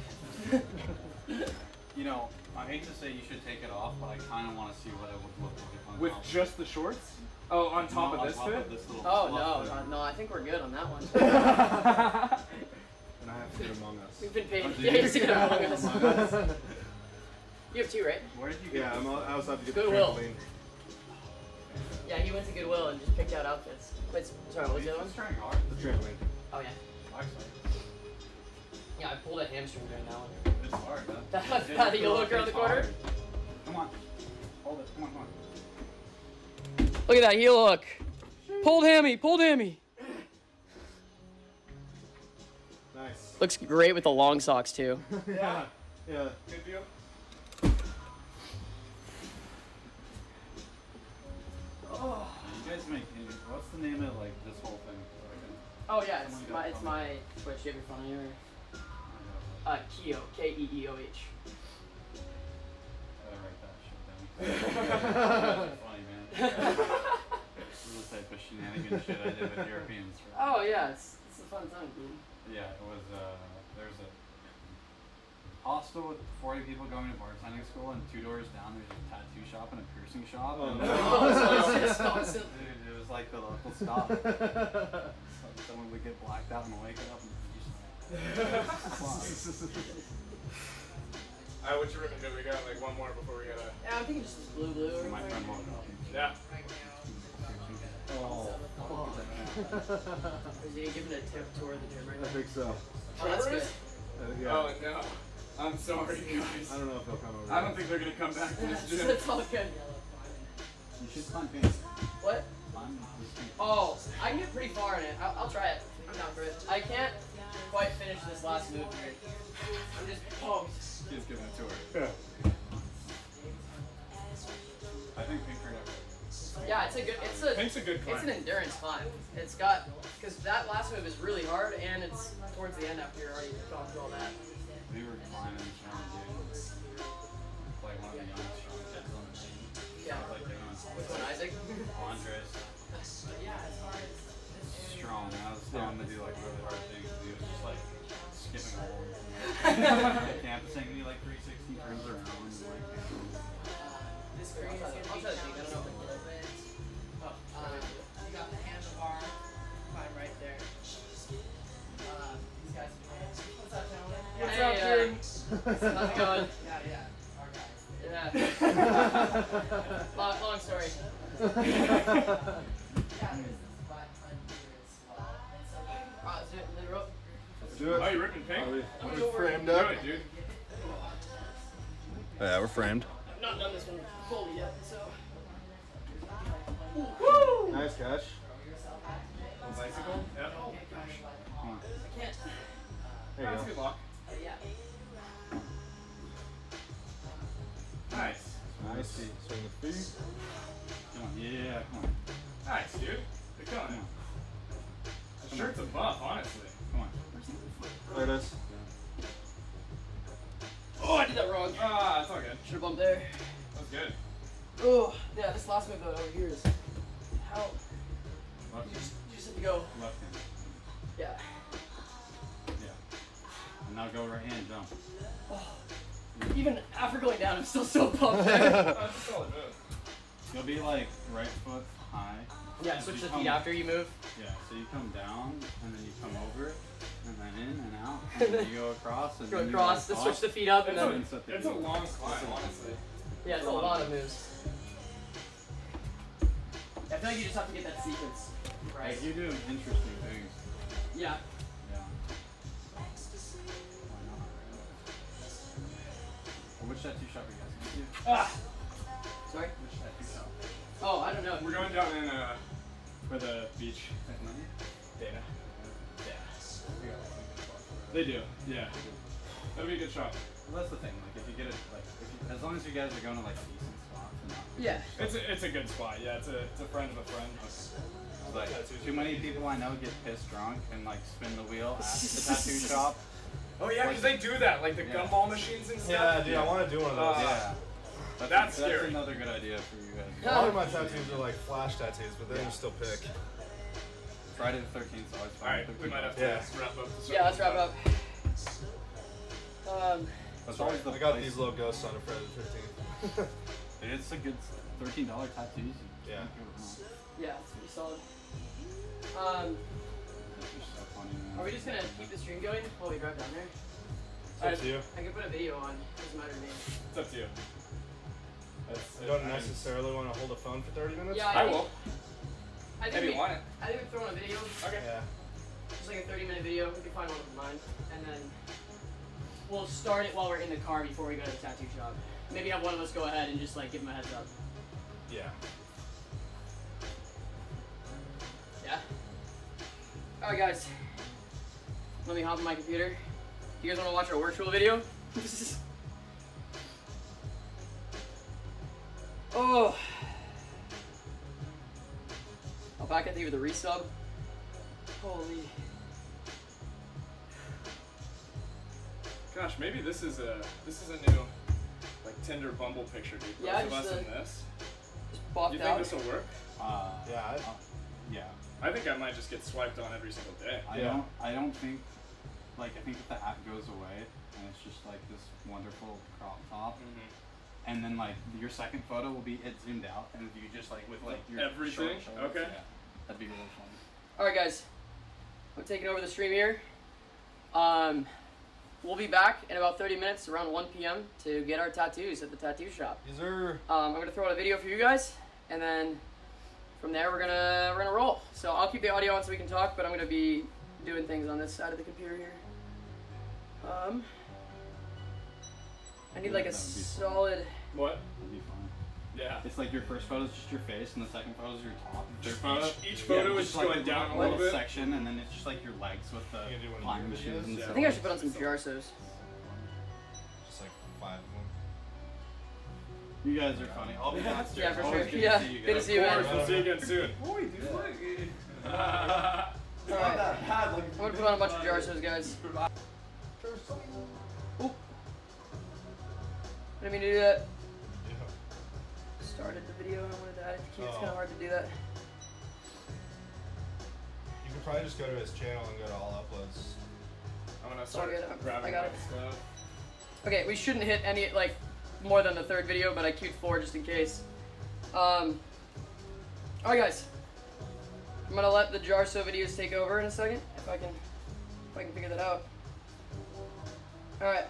[SPEAKER 3] You know, I hate to say you should take it off, but I kind of want to see what it would look like on
[SPEAKER 5] With
[SPEAKER 3] top.
[SPEAKER 5] just the shorts? Oh, on top
[SPEAKER 3] No,
[SPEAKER 5] of this
[SPEAKER 3] on top
[SPEAKER 5] fit?
[SPEAKER 3] Of this little
[SPEAKER 4] Oh
[SPEAKER 3] fluff
[SPEAKER 4] no,
[SPEAKER 3] there.
[SPEAKER 4] no, no! I think we're good on that one.
[SPEAKER 1] And I have to get Among Us.
[SPEAKER 4] We've been paid.
[SPEAKER 3] Oh, did
[SPEAKER 4] Yeah,
[SPEAKER 3] you?
[SPEAKER 4] you're seeing it among us.
[SPEAKER 3] Among Us.
[SPEAKER 4] You have two, right?
[SPEAKER 3] Where did you get
[SPEAKER 1] Yeah,
[SPEAKER 3] this?
[SPEAKER 1] I'm, al- I also have to get
[SPEAKER 4] Goodwill.
[SPEAKER 1] the trampoline.
[SPEAKER 4] Yeah, he went to Goodwill and just picked out outfits. Wait, sorry, what was the other one?
[SPEAKER 3] He's trying hard.
[SPEAKER 1] The trampoline.
[SPEAKER 4] Oh yeah.
[SPEAKER 3] Actually,
[SPEAKER 4] Yeah, I pulled a hamstring during that one.
[SPEAKER 3] it's hard. Huh?
[SPEAKER 4] That-
[SPEAKER 3] It-
[SPEAKER 4] that
[SPEAKER 3] it
[SPEAKER 4] yellow
[SPEAKER 3] feels
[SPEAKER 4] around the
[SPEAKER 3] it's
[SPEAKER 4] corner?
[SPEAKER 3] hard. Come on. Hold it. Come on, come on.
[SPEAKER 4] Look at that heel hook. Pulled hammy, pulled hammy.
[SPEAKER 1] Nice.
[SPEAKER 4] Looks great with the long socks too.
[SPEAKER 1] Yeah. Yeah.
[SPEAKER 5] Good view?
[SPEAKER 3] You guys make. What's the name of like this whole thing? So I
[SPEAKER 4] Oh yeah, it's
[SPEAKER 3] Someone
[SPEAKER 4] my
[SPEAKER 3] got
[SPEAKER 4] it's
[SPEAKER 3] phone.
[SPEAKER 4] my Twitch. You have your phone on you or?
[SPEAKER 3] can-
[SPEAKER 4] Uh, Keo, K E E O H.
[SPEAKER 3] I write that shit down. That's funny, man. This is the type of shenanigan shit I did with Europeans. For,
[SPEAKER 4] Oh yeah, it's it's a fun time, dude.
[SPEAKER 3] Yeah, it was. Uh, there's a hostel with forty people going to bartending school, and two doors down there's a tattoo shop and a piercing shop.
[SPEAKER 1] Oh,
[SPEAKER 3] and
[SPEAKER 1] no.
[SPEAKER 4] Oh, so it's just constant.
[SPEAKER 3] Dude, it was like the local stop. So someone would get blacked out and wake up and just
[SPEAKER 5] Alright, what's your ribbon do? We got like one more before we gotta.
[SPEAKER 4] Yeah, I'm thinking just blue, blue. Or
[SPEAKER 3] My friend woke up.
[SPEAKER 5] Yeah.
[SPEAKER 1] Oh.
[SPEAKER 4] Is he giving a tip toward the gym right
[SPEAKER 1] I
[SPEAKER 4] now?
[SPEAKER 1] think so.
[SPEAKER 4] Oh, that's good.
[SPEAKER 1] Uh, yeah.
[SPEAKER 5] Oh no. I'm sorry, guys.
[SPEAKER 1] I don't know if they'll come over.
[SPEAKER 5] I don't think they're gonna come back to this gym.
[SPEAKER 4] That's all good.
[SPEAKER 3] You should find pink.
[SPEAKER 4] What?
[SPEAKER 3] Find this pink.
[SPEAKER 4] Oh, I can get pretty far in it. I'll, I'll try it. I'm down for it. I can't quite finish this last move here. I'm just pumped.
[SPEAKER 5] He's giving it to her.
[SPEAKER 1] Yeah.
[SPEAKER 3] I think pink right over.
[SPEAKER 4] Yeah, it's a good. It's a.
[SPEAKER 5] Pink's a good
[SPEAKER 4] It's
[SPEAKER 5] climb.
[SPEAKER 4] an endurance climb. It's got because that last move is really hard, and it's towards the end after you're already gone through all that.
[SPEAKER 3] We were climbing strong dudes. Like one of the young strong kids on the team.
[SPEAKER 4] Yeah.
[SPEAKER 3] Like they're going
[SPEAKER 4] Which one, Isaac?
[SPEAKER 3] Andres. Strong. I was telling him to do like really hard things. He was just like skipping a whole campusing. He like three sixty turns around and like.
[SPEAKER 4] This green. I'll try the thing. I don't know if I can get it. Oh, uh, you got the handlebar climb right there. Uh, these guys. What's up, gentlemen? What's
[SPEAKER 5] up,
[SPEAKER 4] dude? How's it going? Yeah, yeah. Our guys. Yeah. long, long story. Alright, let's do it. Then rope.
[SPEAKER 1] Let's do it.
[SPEAKER 5] Oh, you ripping pink?
[SPEAKER 1] Are we,
[SPEAKER 4] I'm
[SPEAKER 1] are we
[SPEAKER 4] gonna
[SPEAKER 1] framed
[SPEAKER 5] Do
[SPEAKER 1] up?
[SPEAKER 5] it, dude.
[SPEAKER 1] Yeah, we're framed.
[SPEAKER 4] I've not done this one fully yet, so.
[SPEAKER 1] Nice catch.
[SPEAKER 5] Bicycle? Yep.
[SPEAKER 3] Come on.
[SPEAKER 4] I can't.
[SPEAKER 1] There you
[SPEAKER 5] That's
[SPEAKER 1] go.
[SPEAKER 5] good luck.
[SPEAKER 4] Yeah.
[SPEAKER 5] Nice.
[SPEAKER 1] Nice. Swing the feet.
[SPEAKER 3] Come on. Yeah. Come on.
[SPEAKER 5] Nice, dude. Good going.
[SPEAKER 3] Come on.
[SPEAKER 5] The shirt's a buff, honestly.
[SPEAKER 3] Come on.
[SPEAKER 1] There it is.
[SPEAKER 4] Oh, I did that wrong.
[SPEAKER 5] Ah, it's all good.
[SPEAKER 4] Should have bumped there.
[SPEAKER 5] That was good.
[SPEAKER 4] Oh, yeah, this last move though over here is how
[SPEAKER 3] Left
[SPEAKER 4] you
[SPEAKER 3] hand.
[SPEAKER 4] just, you just have to go.
[SPEAKER 3] Left hand.
[SPEAKER 4] Yeah.
[SPEAKER 3] Yeah. And now go right hand jump.
[SPEAKER 4] Even after going down, I'm still so pumped there.
[SPEAKER 5] That's a solid move.
[SPEAKER 3] You'll be like right foot high.
[SPEAKER 4] Yeah,
[SPEAKER 3] And
[SPEAKER 4] switch
[SPEAKER 3] you
[SPEAKER 4] the
[SPEAKER 3] come-
[SPEAKER 4] feet after you move.
[SPEAKER 3] Yeah, so you come down and then you come over and then in and out and then you go across and
[SPEAKER 4] Go
[SPEAKER 3] then
[SPEAKER 4] across,
[SPEAKER 3] you
[SPEAKER 4] then
[SPEAKER 3] go
[SPEAKER 4] switch the feet up, and
[SPEAKER 5] It's
[SPEAKER 4] then.
[SPEAKER 5] a,
[SPEAKER 3] set the
[SPEAKER 5] it's a
[SPEAKER 3] heel.
[SPEAKER 5] long climb, honestly.
[SPEAKER 4] Yeah, it's a lot of moves. I feel like you just have to get that sequence right.
[SPEAKER 3] Like, you do interesting things.
[SPEAKER 4] Yeah.
[SPEAKER 3] Yeah. Why not? Well, which tattoo shop are you guys going to?
[SPEAKER 4] Ah. Sorry?
[SPEAKER 3] Which tattoo shop?
[SPEAKER 4] Oh, I don't know.
[SPEAKER 5] We're going down in, uh, for the beach.
[SPEAKER 3] Money?
[SPEAKER 5] Dana. Yeah. They do, yeah. That'll be a good shot.
[SPEAKER 3] Well, that's the thing. Like, if you get it, like, if you, as long as you guys are going to like decent spots and not.
[SPEAKER 4] Yeah.
[SPEAKER 5] It's a, it's a good spot, yeah. It's a, it's a friend of a friend.
[SPEAKER 3] Like, too many people I know get pissed drunk and like spin the wheel at the tattoo shop.
[SPEAKER 5] Oh yeah, because they do that, like the
[SPEAKER 3] Yeah.
[SPEAKER 5] gumball machines and stuff.
[SPEAKER 1] Yeah, dude, I want to do one of those.
[SPEAKER 5] Uh,
[SPEAKER 3] Yeah. That's,
[SPEAKER 5] That's
[SPEAKER 3] that's
[SPEAKER 5] scary.
[SPEAKER 3] another good idea for you guys.
[SPEAKER 1] A lot of my tattoos are like flash tattoos, but then you still pick.
[SPEAKER 3] Friday the thirteenth is always fun.
[SPEAKER 5] Alright, we might have to
[SPEAKER 1] Yeah.
[SPEAKER 5] wrap up the
[SPEAKER 4] Yeah, let's wrap up. Um,
[SPEAKER 3] That's
[SPEAKER 1] Sorry,
[SPEAKER 3] always the
[SPEAKER 1] I got
[SPEAKER 3] place.
[SPEAKER 1] these little ghosts on it Friday the fifteenth.
[SPEAKER 3] Dude, it's a good thirteen dollar tattoos. You
[SPEAKER 1] Yeah.
[SPEAKER 3] can't go wrong.
[SPEAKER 4] yeah, it's pretty solid. Um,
[SPEAKER 3] It's just so funny, man.
[SPEAKER 4] are we just gonna keep the stream going while we drive down there?
[SPEAKER 1] It's up to you.
[SPEAKER 4] I can put a video on. Doesn't matter to me.
[SPEAKER 5] It's up to you. That's,
[SPEAKER 1] You don't necessarily want to hold a phone for thirty minutes?
[SPEAKER 4] Yeah,
[SPEAKER 5] I
[SPEAKER 4] think-
[SPEAKER 5] will.
[SPEAKER 4] I think
[SPEAKER 5] Maybe
[SPEAKER 4] we,
[SPEAKER 5] you want it.
[SPEAKER 4] I think we throw in a video,
[SPEAKER 5] Okay.
[SPEAKER 1] Yeah.
[SPEAKER 4] just like a thirty minute video. We can find one of mine, and then we'll start it while we're in the car before we go to the tattoo shop. Maybe have one of us go ahead and just like give them a heads up.
[SPEAKER 1] Yeah.
[SPEAKER 4] Yeah. All right, guys. Let me hop on my computer. You guys want to watch our virtual video? Oh. I'll back at you with a resub. Holy.
[SPEAKER 5] Gosh, maybe this is a this is a new like Tinder Bumble picture, dude. Both
[SPEAKER 4] Yeah,
[SPEAKER 5] of
[SPEAKER 4] just
[SPEAKER 5] us
[SPEAKER 4] the-
[SPEAKER 5] in this.
[SPEAKER 4] Just bopped
[SPEAKER 5] You think
[SPEAKER 4] out.
[SPEAKER 5] this will work?
[SPEAKER 3] Uh,
[SPEAKER 1] Yeah, I-
[SPEAKER 3] uh, yeah.
[SPEAKER 5] I think I might just get swiped on every single day.
[SPEAKER 3] I
[SPEAKER 1] Yeah.
[SPEAKER 3] don't. I don't think. Like, I think if the app goes away and it's just like this wonderful crop top,
[SPEAKER 5] Mm-hmm.
[SPEAKER 3] and then like your second photo will be it zoomed out, and if you just like with like your
[SPEAKER 5] Everything?
[SPEAKER 3] short shoulders,
[SPEAKER 5] Okay.
[SPEAKER 3] yeah, that'd be really funny.
[SPEAKER 4] All right, guys. I'm taking over the stream here. Um, we'll be back in about thirty minutes, around one p m to get our tattoos at the tattoo shop.
[SPEAKER 1] Is there?
[SPEAKER 4] Um, I'm gonna throw out a video for you guys, and then from there we're gonna we're gonna roll. So I'll keep the audio on so we can talk, but I'm gonna be doing things on this side of the computer here. Um, I need like a solid.
[SPEAKER 5] What?
[SPEAKER 3] That'd be fun.
[SPEAKER 5] Yeah.
[SPEAKER 3] It's like your first photo is just your face, and the second photo is your top.
[SPEAKER 5] Each photo, each photo
[SPEAKER 3] Yeah,
[SPEAKER 5] is just
[SPEAKER 3] like
[SPEAKER 5] going down a
[SPEAKER 3] little
[SPEAKER 5] little bit.
[SPEAKER 3] section, and then it's just like your legs with the
[SPEAKER 1] You gonna do one of
[SPEAKER 3] climbing
[SPEAKER 1] your
[SPEAKER 3] shoes
[SPEAKER 1] videos?
[SPEAKER 3] and
[SPEAKER 1] Yeah.
[SPEAKER 4] I
[SPEAKER 3] stuff.
[SPEAKER 4] think I should put on some Jarsos.
[SPEAKER 1] Just like five of them.
[SPEAKER 3] You guys are funny. I'll be downstairs.
[SPEAKER 4] Yeah, for
[SPEAKER 3] Always
[SPEAKER 4] sure.
[SPEAKER 3] good
[SPEAKER 4] Yeah,
[SPEAKER 3] to see you
[SPEAKER 4] good to
[SPEAKER 3] guys.
[SPEAKER 4] see you, man.
[SPEAKER 5] Of course, we'll see you again soon. Boy, dude,
[SPEAKER 6] Yeah.
[SPEAKER 5] look.
[SPEAKER 4] Alright,
[SPEAKER 6] that bad. Like,
[SPEAKER 4] I'm gonna put on a bunch of Jarsos, guys. Oop. Didn't mean to do that. Started the video and I wanted to add it to queue. It's kind of hard to do that.
[SPEAKER 1] You could probably just go to his channel and go to all uploads.
[SPEAKER 5] I'm gonna
[SPEAKER 4] all
[SPEAKER 5] start
[SPEAKER 4] good.
[SPEAKER 5] grabbing
[SPEAKER 4] I got
[SPEAKER 5] my
[SPEAKER 4] it.
[SPEAKER 5] stuff.
[SPEAKER 4] Okay, we shouldn't hit any, like, more than the third video, but I queued four just in case. Um, Alright guys. I'm gonna let the Jarso videos take over in a second, if I can, if I can figure that out. Alright.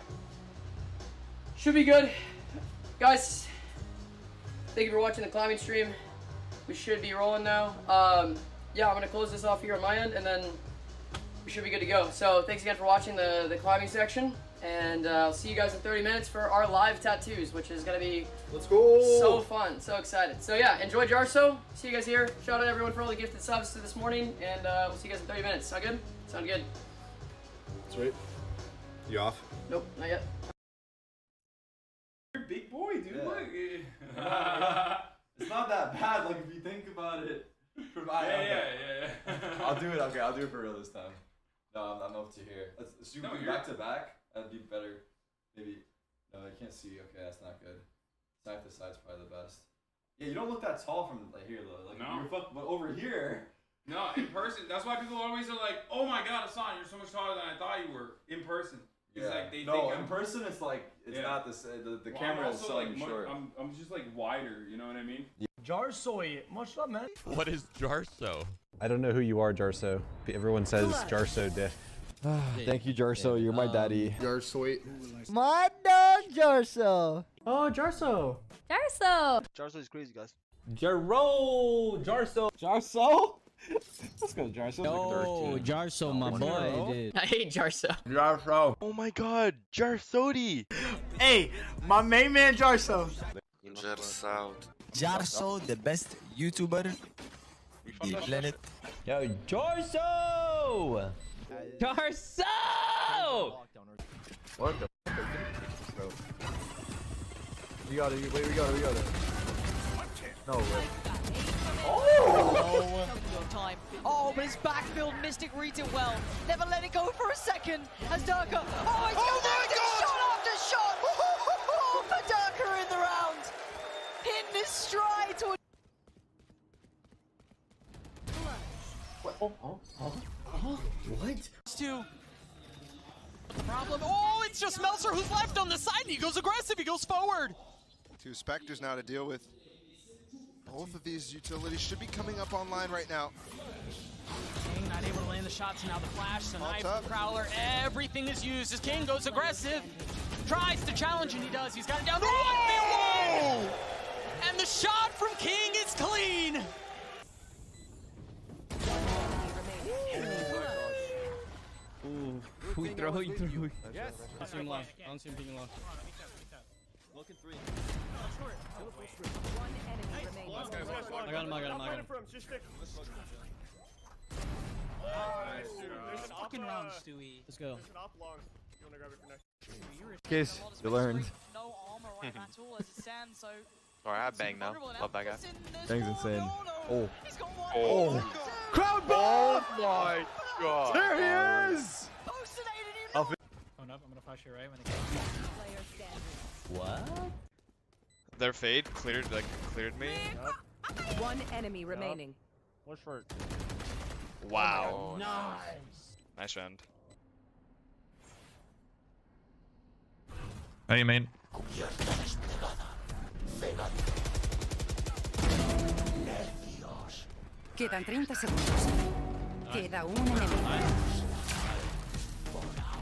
[SPEAKER 4] Should be good. Guys, thank you for watching the climbing stream. We should be rolling now. Um, yeah, I'm gonna close this off here on my end, and then we should be good to go. So thanks again for watching the, the climbing section, and uh, I'll see you guys in thirty minutes for our live tattoos, which is gonna be
[SPEAKER 1] Let's go.
[SPEAKER 4] so fun, so excited. So yeah, enjoy Jarso. See you guys here. Shout out everyone for all the gifted subs to this morning, and uh, we'll see you guys in thirty minutes. Sound good? Sound good?
[SPEAKER 1] Sweet. You off?
[SPEAKER 4] Nope, not yet.
[SPEAKER 5] You're a big boy, dude.
[SPEAKER 6] Yeah.
[SPEAKER 5] Look.
[SPEAKER 6] it's not that bad. Like if you think about it. Provide.
[SPEAKER 5] Yeah,
[SPEAKER 6] okay.
[SPEAKER 5] yeah, yeah, yeah.
[SPEAKER 6] I'll do it. Okay, I'll do it for real this time. No, I'm, I'm up to here. Let's assume
[SPEAKER 5] No,
[SPEAKER 6] we do
[SPEAKER 5] you're-
[SPEAKER 6] back to back. That'd be better. Maybe. No, I can't see. Okay, that's not good. Side to side's probably the best. Yeah, you don't look that tall from like here though. Like
[SPEAKER 5] No.
[SPEAKER 6] you're fuck, but over here.
[SPEAKER 5] No, in person. That's why people always are like, "Oh my God, Hassan, you're so much taller than I thought you were." In person, it's
[SPEAKER 6] Yeah.
[SPEAKER 5] like they
[SPEAKER 6] no,
[SPEAKER 5] think
[SPEAKER 6] in
[SPEAKER 5] I'm,
[SPEAKER 6] person it's like it's
[SPEAKER 5] Yeah.
[SPEAKER 6] not the sa- the the
[SPEAKER 5] well,
[SPEAKER 6] camera
[SPEAKER 5] I'm
[SPEAKER 6] is
[SPEAKER 5] also
[SPEAKER 6] selling
[SPEAKER 5] like
[SPEAKER 6] you
[SPEAKER 5] mu-
[SPEAKER 6] short.
[SPEAKER 5] I'm I'm just like wider. You know what I mean?
[SPEAKER 7] Jarsoy, much love, man.
[SPEAKER 8] What is Jarso?
[SPEAKER 9] I don't know who you are, Jarso. Everyone says Jarso Dick.
[SPEAKER 10] Thank you, Jarso. You're my daddy.
[SPEAKER 1] You're sweet.
[SPEAKER 11] My dog Jarso.
[SPEAKER 7] Oh, Jarso.
[SPEAKER 12] Jarso.
[SPEAKER 10] Jarso is crazy, guys.
[SPEAKER 7] Jaro, Jarso.
[SPEAKER 10] Jarso? Let's go, Jarso.
[SPEAKER 11] Oh, Jarso, my boy, dude.
[SPEAKER 4] I hate Jarso.
[SPEAKER 10] Jarso.
[SPEAKER 8] Oh my god, Jarsodi!
[SPEAKER 7] Hey, my main man Jarso.
[SPEAKER 8] Jarso.
[SPEAKER 11] Jarso, the best YouTuber on the planet.
[SPEAKER 7] Yo, Jarso! Jarso!
[SPEAKER 6] What the f*** We got it. Wait, we got it. We got it. No way.
[SPEAKER 12] Oh! Time. Oh, but his backfield Mystic reads it well. Never let it go for a second. As Durka. Oh, he's oh my God! Shot after shot. Oh, for Durka in the round. Hitting his stride to.
[SPEAKER 4] What? Oh, oh, oh, oh. What?
[SPEAKER 12] Two. The problem. Oh, it's just Meltzer who's left on the side. He goes aggressive. He goes forward.
[SPEAKER 13] Two Spectres now to deal with. Both of these utilities should be coming up online right now.
[SPEAKER 12] King not able to land the shots, and now the flash, the
[SPEAKER 13] Vault
[SPEAKER 12] knife,
[SPEAKER 13] up.
[SPEAKER 12] the prowler, everything is used as King goes aggressive. Tries to challenge, and he does. He's got it down to one v one! And the shot from King is clean!
[SPEAKER 7] We throw you through.
[SPEAKER 5] Yes.
[SPEAKER 7] Don't see him low. Don't see him being low.
[SPEAKER 10] Looking three.
[SPEAKER 7] I got him, I got him, I got him.
[SPEAKER 12] Fucking round, Stewie.
[SPEAKER 7] Let's go.
[SPEAKER 10] Case, you learned.
[SPEAKER 12] No armor right at all as it stands, so.
[SPEAKER 8] Alright, I have Bang now. Love that guy.
[SPEAKER 10] Bang's insane. Oh.
[SPEAKER 12] He's got one.
[SPEAKER 8] Oh.
[SPEAKER 10] Crowd ball!
[SPEAKER 8] Oh my god.
[SPEAKER 10] There he is!
[SPEAKER 12] I'll
[SPEAKER 7] Oh no, I'm gonna flash you right when it goes.
[SPEAKER 11] What?
[SPEAKER 8] Their fade cleared, like, cleared me.
[SPEAKER 12] One enemy remaining.
[SPEAKER 10] What's short?
[SPEAKER 8] Wow.
[SPEAKER 7] Nice.
[SPEAKER 8] Nice round.
[SPEAKER 14] How you mean?
[SPEAKER 12] Quedan treinta segundos. Queda un enemigo.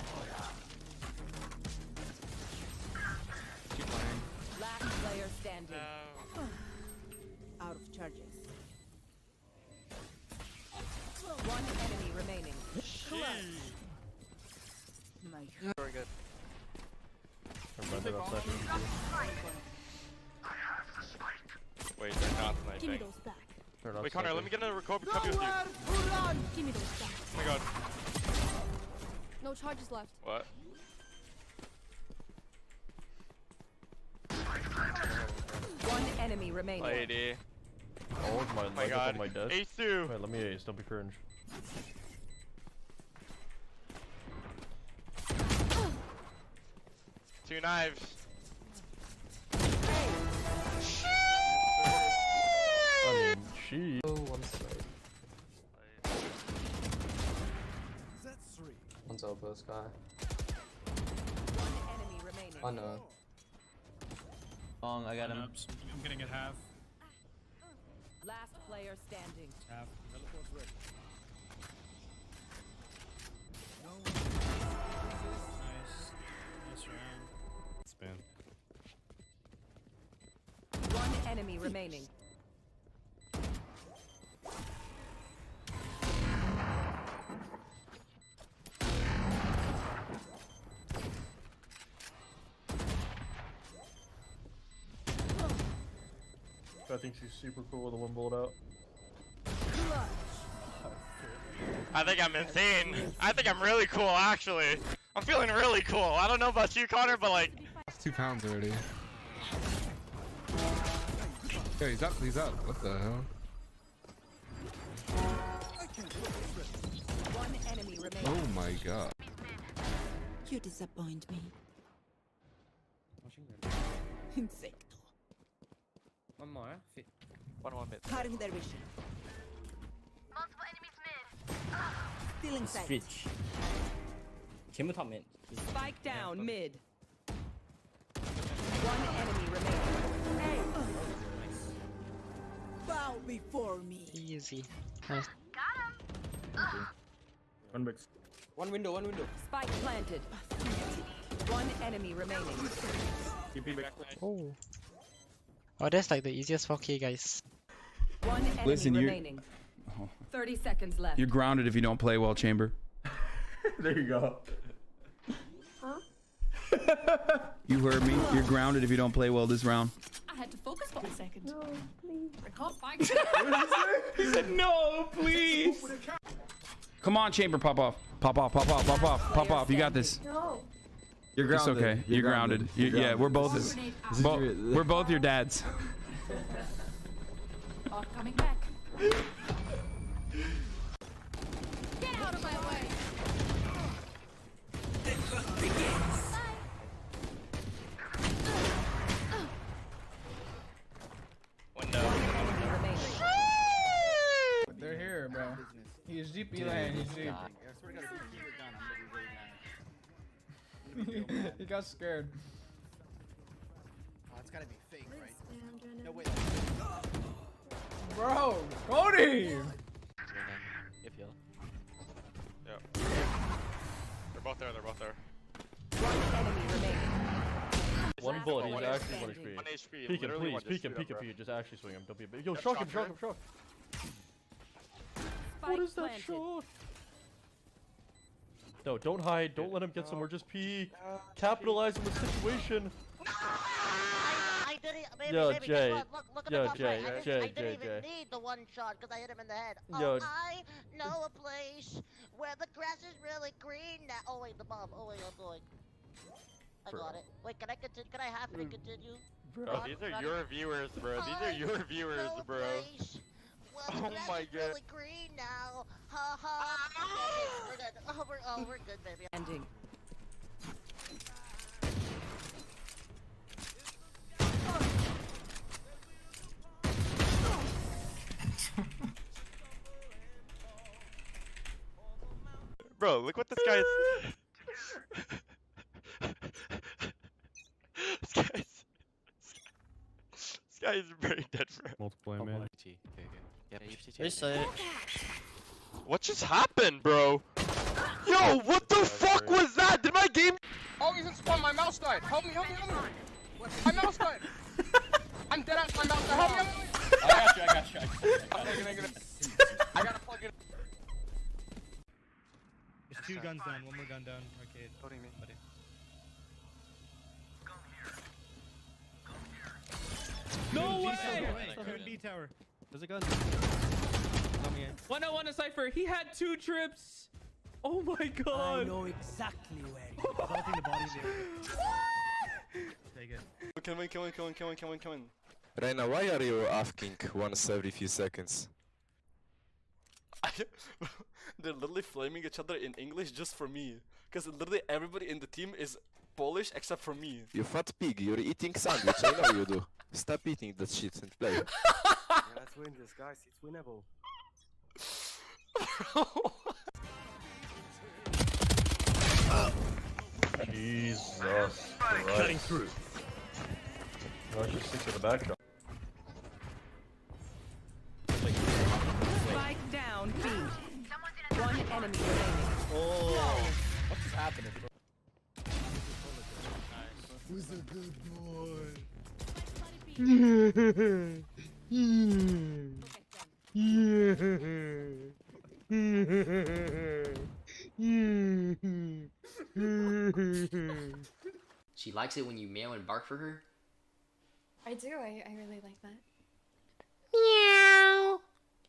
[SPEAKER 14] standing. Out of charges. One enemy remaining. My God.
[SPEAKER 8] Very good. Wait, they're not sniping.
[SPEAKER 14] Give me those back.
[SPEAKER 8] Wait, Connor, let me get another copy copy with you.
[SPEAKER 14] Run! Give me those back.
[SPEAKER 8] Oh my god.
[SPEAKER 14] No charges left.
[SPEAKER 8] What?
[SPEAKER 14] One enemy remaining.
[SPEAKER 8] Lady.
[SPEAKER 10] Oh my,
[SPEAKER 8] Oh my god.
[SPEAKER 10] my desk.
[SPEAKER 8] Ace two.
[SPEAKER 10] Wait, let me ace. Don't be cringe.
[SPEAKER 8] Two knives.
[SPEAKER 10] I mean, she.
[SPEAKER 15] Oh, I'm sorry. One's elbow, Sky.
[SPEAKER 14] One enemy remaining.
[SPEAKER 15] Oh no.
[SPEAKER 7] Long, I got him. I'm getting it half.
[SPEAKER 14] Last player standing.
[SPEAKER 7] Half. Nice. Nice round.
[SPEAKER 1] Spin.
[SPEAKER 14] One enemy remaining.
[SPEAKER 10] I think she's super cool with a one bullet out.
[SPEAKER 8] I think I'm insane. I think I'm really cool, actually. I'm feeling really cool. I don't know about you, Connor, but like.
[SPEAKER 16] That's two pounds already. Yeah, he's up. He's up. What the hell?
[SPEAKER 14] One enemy remaining.
[SPEAKER 16] Oh my god.
[SPEAKER 14] You disappoint me. Insecto.
[SPEAKER 7] One more.
[SPEAKER 8] One one mid.
[SPEAKER 14] Cutting their vision. Multiple enemies mid. Stealing sight.
[SPEAKER 7] Switch. Came top mid.
[SPEAKER 14] Spike down mid. One enemy remaining. Hey. Bow before me.
[SPEAKER 15] Easy. Nice.
[SPEAKER 14] Got him.
[SPEAKER 10] One mix.
[SPEAKER 15] One window, one window.
[SPEAKER 14] Spike planted. One enemy remaining.
[SPEAKER 15] Oh. Oh, that's like the easiest four K, guys.
[SPEAKER 14] One enemy
[SPEAKER 17] Listen, you're-
[SPEAKER 14] remaining. Thirty seconds left.
[SPEAKER 17] You're grounded if you don't play well, Chamber.
[SPEAKER 10] There you go.
[SPEAKER 14] Huh?
[SPEAKER 17] You heard me. You're grounded if you don't play well this round.
[SPEAKER 14] I had to focus for a second. No, please. I can't find
[SPEAKER 17] He said, no, please. Come on, Chamber, pop off. Pop off, pop off, pop off, pop off. You got this.
[SPEAKER 14] No.
[SPEAKER 17] You're grounded. It's okay. You're,
[SPEAKER 16] You're
[SPEAKER 17] grounded.
[SPEAKER 16] grounded.
[SPEAKER 17] You-
[SPEAKER 16] You're
[SPEAKER 17] yeah, we're both.
[SPEAKER 14] Grenade out.
[SPEAKER 17] Bo we're both your dads.
[SPEAKER 14] Oh, coming back. Get out of my way.
[SPEAKER 8] Window.
[SPEAKER 2] They're here, bro. He's G P lane. He's G. He got scared. Oh, it's gotta be fake, right? No, wait. Bro, Cody!
[SPEAKER 8] If you. Yep. They're both there. They're both there.
[SPEAKER 14] One enemy remaining.
[SPEAKER 10] One bullet. He's
[SPEAKER 14] One
[SPEAKER 10] actually one
[SPEAKER 14] standing.
[SPEAKER 10] H P.
[SPEAKER 8] One H P.
[SPEAKER 10] Peek him,
[SPEAKER 8] Literally
[SPEAKER 10] please.
[SPEAKER 8] one.
[SPEAKER 10] Peek
[SPEAKER 8] Just
[SPEAKER 10] him,
[SPEAKER 8] shoot
[SPEAKER 10] peek him,
[SPEAKER 8] bro.
[SPEAKER 10] peek him. Just actually swing him. Don't be a bitch. Yo,
[SPEAKER 8] Yep,
[SPEAKER 10] shock him,
[SPEAKER 8] shock
[SPEAKER 10] shock him, shock.
[SPEAKER 14] Spike
[SPEAKER 10] What is that
[SPEAKER 14] planted.
[SPEAKER 10] shot? No, don't hide. Don't let him get somewhere. Just peek. Capitalize on the situation.
[SPEAKER 18] I didn't. Baby,
[SPEAKER 10] Yo,
[SPEAKER 18] baby,
[SPEAKER 10] Jay.
[SPEAKER 18] guess what? Look, look at
[SPEAKER 10] Yo,
[SPEAKER 18] the top
[SPEAKER 10] Jay,
[SPEAKER 18] right. I didn't,
[SPEAKER 10] Jay,
[SPEAKER 18] I didn't
[SPEAKER 10] Jay,
[SPEAKER 18] even
[SPEAKER 10] Jay.
[SPEAKER 18] need the one shot because I hit him in the head.
[SPEAKER 10] Yo.
[SPEAKER 18] Oh, I know a place where the grass is really green now. Oh wait, the bomb. Oh wait, I'm going. I
[SPEAKER 10] Bro.
[SPEAKER 18] got it. Wait, can I continue? Can I halfway continue?
[SPEAKER 10] Bro.
[SPEAKER 8] Oh, these are your viewers, bro. These are your viewers,
[SPEAKER 18] know a
[SPEAKER 8] bro.
[SPEAKER 18] place where the
[SPEAKER 8] Oh
[SPEAKER 18] grass
[SPEAKER 8] my
[SPEAKER 18] is
[SPEAKER 8] god.
[SPEAKER 18] really green now. Ha ha. Okay, we're good. Oh, we're, oh, we're good, baby.
[SPEAKER 14] Ending.
[SPEAKER 8] Bro, look what this guy is. this guy's. This guy is very dead, bro.
[SPEAKER 10] Multiplayer, man.
[SPEAKER 8] What just happened, bro? Yo, what the fuck was that? Did my game?
[SPEAKER 2] Oh, he's in spawn. My mouse died. Help me, help me, help me. My mouse died. I'm
[SPEAKER 5] I'm dead ass. I'm out to help you. I got you. I got you. I got you. I got you. I gotta plug it.
[SPEAKER 7] There's two guns down. One more gun down. Arcade.
[SPEAKER 1] Voting me.
[SPEAKER 7] Buddy.
[SPEAKER 5] No way!
[SPEAKER 7] Third B tower. There's a gun.
[SPEAKER 5] one oh one to Cypher. He had two trips. Oh my god.
[SPEAKER 7] I know exactly where he is. I don't think the body's there. Take it.
[SPEAKER 1] Come in, come in, come in, come in, come in, come in.
[SPEAKER 19] Reina, why are you asking once every few seconds?
[SPEAKER 1] They're literally flaming each other in English just for me. Because literally everybody in the team is Polish except for me.
[SPEAKER 19] You fat pig, you're eating sandwich, I know you do. Stop eating that shit and play.
[SPEAKER 20] Yeah, let's win this, guys. It's winnable.
[SPEAKER 10] Jesus Christ.
[SPEAKER 20] Cutting through.
[SPEAKER 10] No, just stick to the backdrop.
[SPEAKER 21] Spike down B. One enemy remaining.
[SPEAKER 5] Oh. What's just happening, bro?
[SPEAKER 13] Who's a good boy?
[SPEAKER 2] She likes it when you meow and bark for her.
[SPEAKER 22] I do. I, I really like that.
[SPEAKER 18] Meow.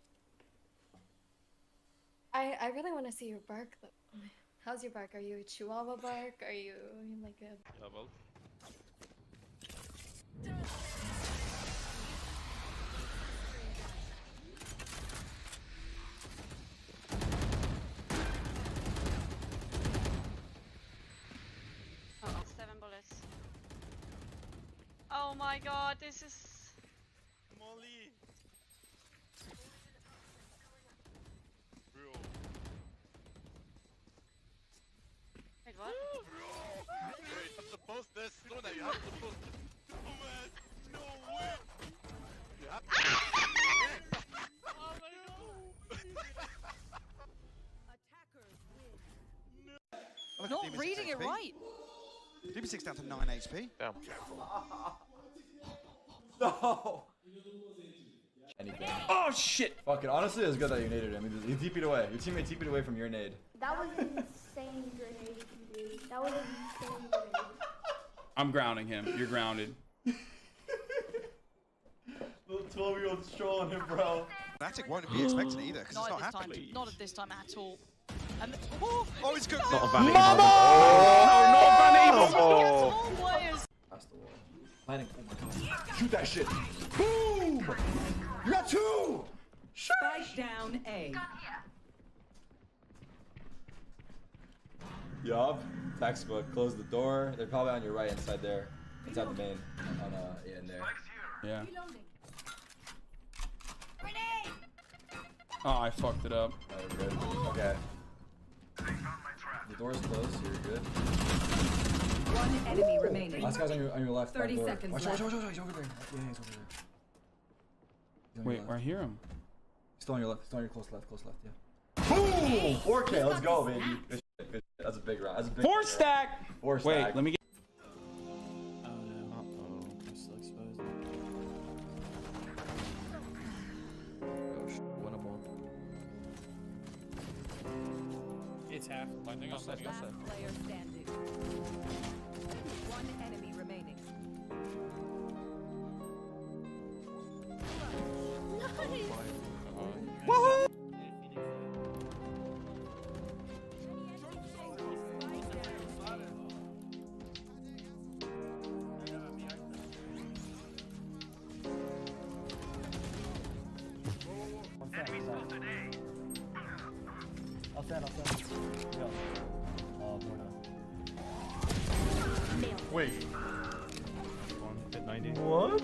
[SPEAKER 22] I I really want to see your bark though. How's your bark? Are you a Chihuahua bark? Are you like a?
[SPEAKER 10] Yeah, well.
[SPEAKER 23] Uh-oh. Seven bullets. Oh my god, this is...
[SPEAKER 8] Molly! Bro.
[SPEAKER 23] Wait, what?
[SPEAKER 8] Wait, I'm supposed to this. No, you have to post this. Oh man, no way! You have to Oh my god!
[SPEAKER 24] Not reading it right. D B six down to nine H P.
[SPEAKER 10] Damn.
[SPEAKER 6] No! Anything.
[SPEAKER 17] Oh shit!
[SPEAKER 6] Fuck it, honestly, it's good that you naded him. You T P'd away. Your teammate T P'd away from your nade.
[SPEAKER 14] That was insane grenade, dude. That was insane grenade.
[SPEAKER 17] I'm grounding him. You're grounded.
[SPEAKER 6] Little twelve year old strolling him, bro.
[SPEAKER 24] Fnatic won't be expecting it either, because
[SPEAKER 12] Not
[SPEAKER 24] it's
[SPEAKER 12] at
[SPEAKER 24] not
[SPEAKER 12] this time.
[SPEAKER 24] happening.
[SPEAKER 12] Not at this time at all. And oh,
[SPEAKER 24] oh, it's good.
[SPEAKER 12] No.
[SPEAKER 24] Not a Van
[SPEAKER 12] Mama!
[SPEAKER 24] Even.
[SPEAKER 12] No, no, all players.
[SPEAKER 6] Past the wall. Landing. Oh my god. Shoot that shit. Boom! You got two!
[SPEAKER 21] Spike down A.
[SPEAKER 6] Yup. Textbook. Close the door. They're probably on your right inside there. Inside the main. On uh yeah, in there.
[SPEAKER 17] Yeah. Oh, I fucked it up.
[SPEAKER 6] Oh, you're good. Okay. The door's closed, so you're good.
[SPEAKER 21] One enemy remaining.
[SPEAKER 6] Last guy's on your on your left.
[SPEAKER 21] Thirty
[SPEAKER 6] back door.
[SPEAKER 21] seconds
[SPEAKER 6] Watch,
[SPEAKER 21] left.
[SPEAKER 6] watch, watch, watch, he's over there. Yeah, he's over there. He's on
[SPEAKER 17] Wait,
[SPEAKER 6] your
[SPEAKER 17] I
[SPEAKER 6] left.
[SPEAKER 17] hear him.
[SPEAKER 6] He's still on your left. He's still on your close left, close left, yeah. Boom! four K, let's go, baby. Good shit, good shit. That's a big round. That's a big
[SPEAKER 17] Four
[SPEAKER 6] round.
[SPEAKER 17] stack!
[SPEAKER 6] Four stack.
[SPEAKER 17] Wait, let me get.
[SPEAKER 3] Oh no. Uh-oh. I'm still exposed.
[SPEAKER 10] Oh shit, one more.
[SPEAKER 7] It's half.
[SPEAKER 10] Finding us, finding us.
[SPEAKER 21] Last player standing. One enemy remaining.
[SPEAKER 14] Woohoo!
[SPEAKER 20] I'll stand, I'll stand. Go. Oh, more now.
[SPEAKER 10] Wait.
[SPEAKER 7] One hit ninety.
[SPEAKER 10] What?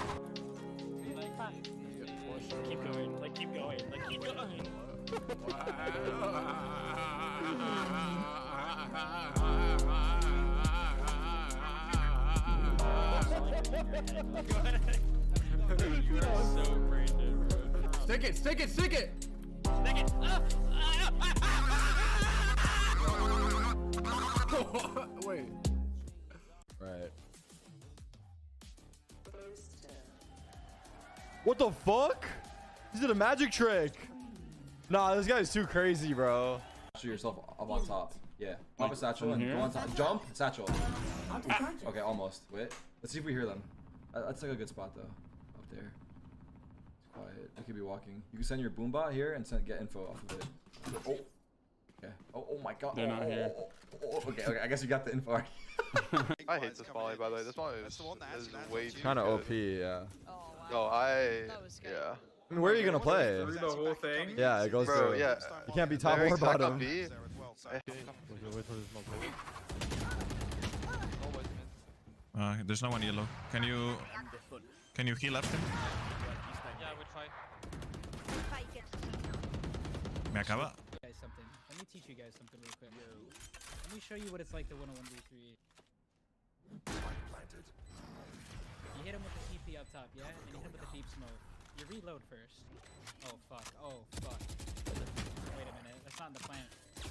[SPEAKER 7] Keep going. Like keep going. Like keep going.
[SPEAKER 10] You are so brain dead, bro.
[SPEAKER 5] Stick it, stick it, stick it!
[SPEAKER 7] Stick it.
[SPEAKER 5] Wait.
[SPEAKER 6] Right.
[SPEAKER 5] What the fuck? He did a magic trick. Nah, this guy's too crazy, bro.
[SPEAKER 6] Shoot yourself up on top. Yeah. Pop a satchel and
[SPEAKER 5] Here?
[SPEAKER 6] go on top. Jump, satchel. Okay, almost. Wait. Let's see if we hear them. Uh, That's like a good spot though. Up there. It's quiet. They could be walking. You can send your boombot here and send get info off of it. Oh. Okay. Oh, oh my god.
[SPEAKER 10] They're not
[SPEAKER 6] oh,
[SPEAKER 10] here.
[SPEAKER 6] oh, oh, oh, okay, okay. I guess you got the info already.
[SPEAKER 8] I hate this volley, by the way. This volley is, is way too
[SPEAKER 5] Kind of
[SPEAKER 8] good.
[SPEAKER 5] O P, yeah.
[SPEAKER 8] No, I... Yeah.
[SPEAKER 5] I mean, where are you gonna play?
[SPEAKER 4] Through the whole thing?
[SPEAKER 5] Yeah, it goes
[SPEAKER 8] Bro,
[SPEAKER 5] through.
[SPEAKER 8] yeah.
[SPEAKER 5] You can't be top
[SPEAKER 8] They're
[SPEAKER 5] or
[SPEAKER 8] exact
[SPEAKER 5] bottom.
[SPEAKER 8] on B.
[SPEAKER 9] Uh, there's no one yellow. Can you can you heal after?
[SPEAKER 11] Yeah, I would try.
[SPEAKER 9] Me acaba.
[SPEAKER 15] Guys, something. Let me teach you guys something real quick. Let me show you what it's like to one oh one v three. You hit him with the T P up top, yeah? And you hit him with the deep smoke. You reload first. Oh fuck. Oh fuck. Wait a minute. That's not in the plan.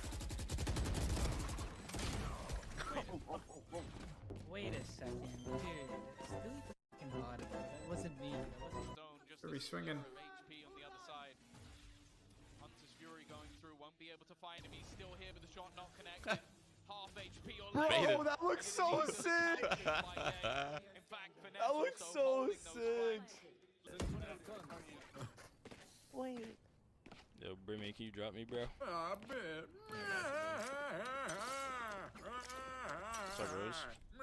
[SPEAKER 15] Wait, wait a second. Dude, delete the fucking body. That wasn't me. That wasn't.
[SPEAKER 4] Are we swinging?
[SPEAKER 11] H P on the other side. Hunter's Fury going through, won't be able to find him. He's still here, but the shot not connected. Half H P or less.
[SPEAKER 5] Bro, that looks so sick. That looks so sick.
[SPEAKER 18] Wait.
[SPEAKER 10] Yo, Brimmy, can you drop me, bro?
[SPEAKER 4] I bet.
[SPEAKER 10] What's up, Rose?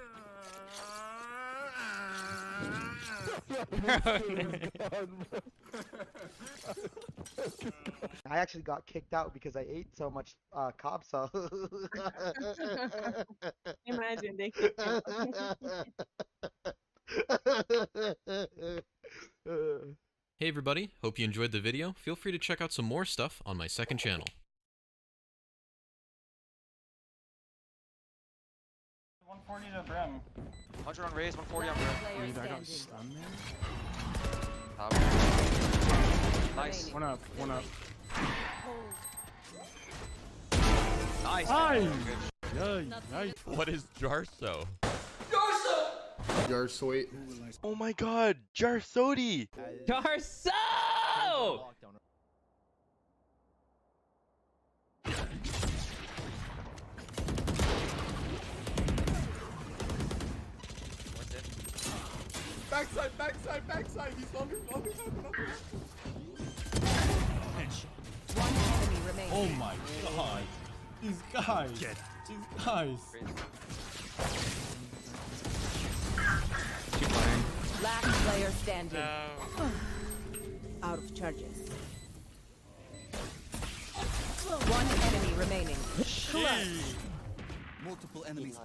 [SPEAKER 2] I actually got kicked out because I ate so much uh, cob sauce.
[SPEAKER 25] Imagine they kicked you.
[SPEAKER 26] Hey everybody, hope you enjoyed the video. Feel free to check out some more stuff on my second channel.
[SPEAKER 3] one forty to Brim.
[SPEAKER 11] one hundred on raise, one forty on Brim.
[SPEAKER 3] Dude, I got stunned there.
[SPEAKER 11] Top. Nice.
[SPEAKER 4] One up, one up.
[SPEAKER 11] Nice.
[SPEAKER 10] Nice.
[SPEAKER 4] Yay, nice.
[SPEAKER 10] What is Jarso?
[SPEAKER 1] Jarsoit.
[SPEAKER 10] Oh my god, Jarsodi!
[SPEAKER 12] Jarso!
[SPEAKER 1] Backside, backside, backside. He's longer, longer, longer, longer.
[SPEAKER 21] One enemy remaining.
[SPEAKER 5] Oh my god. These guys. These guys.
[SPEAKER 21] Last player standing. Out of charges. One enemy remaining. Clutch.
[SPEAKER 24] Multiple enemies.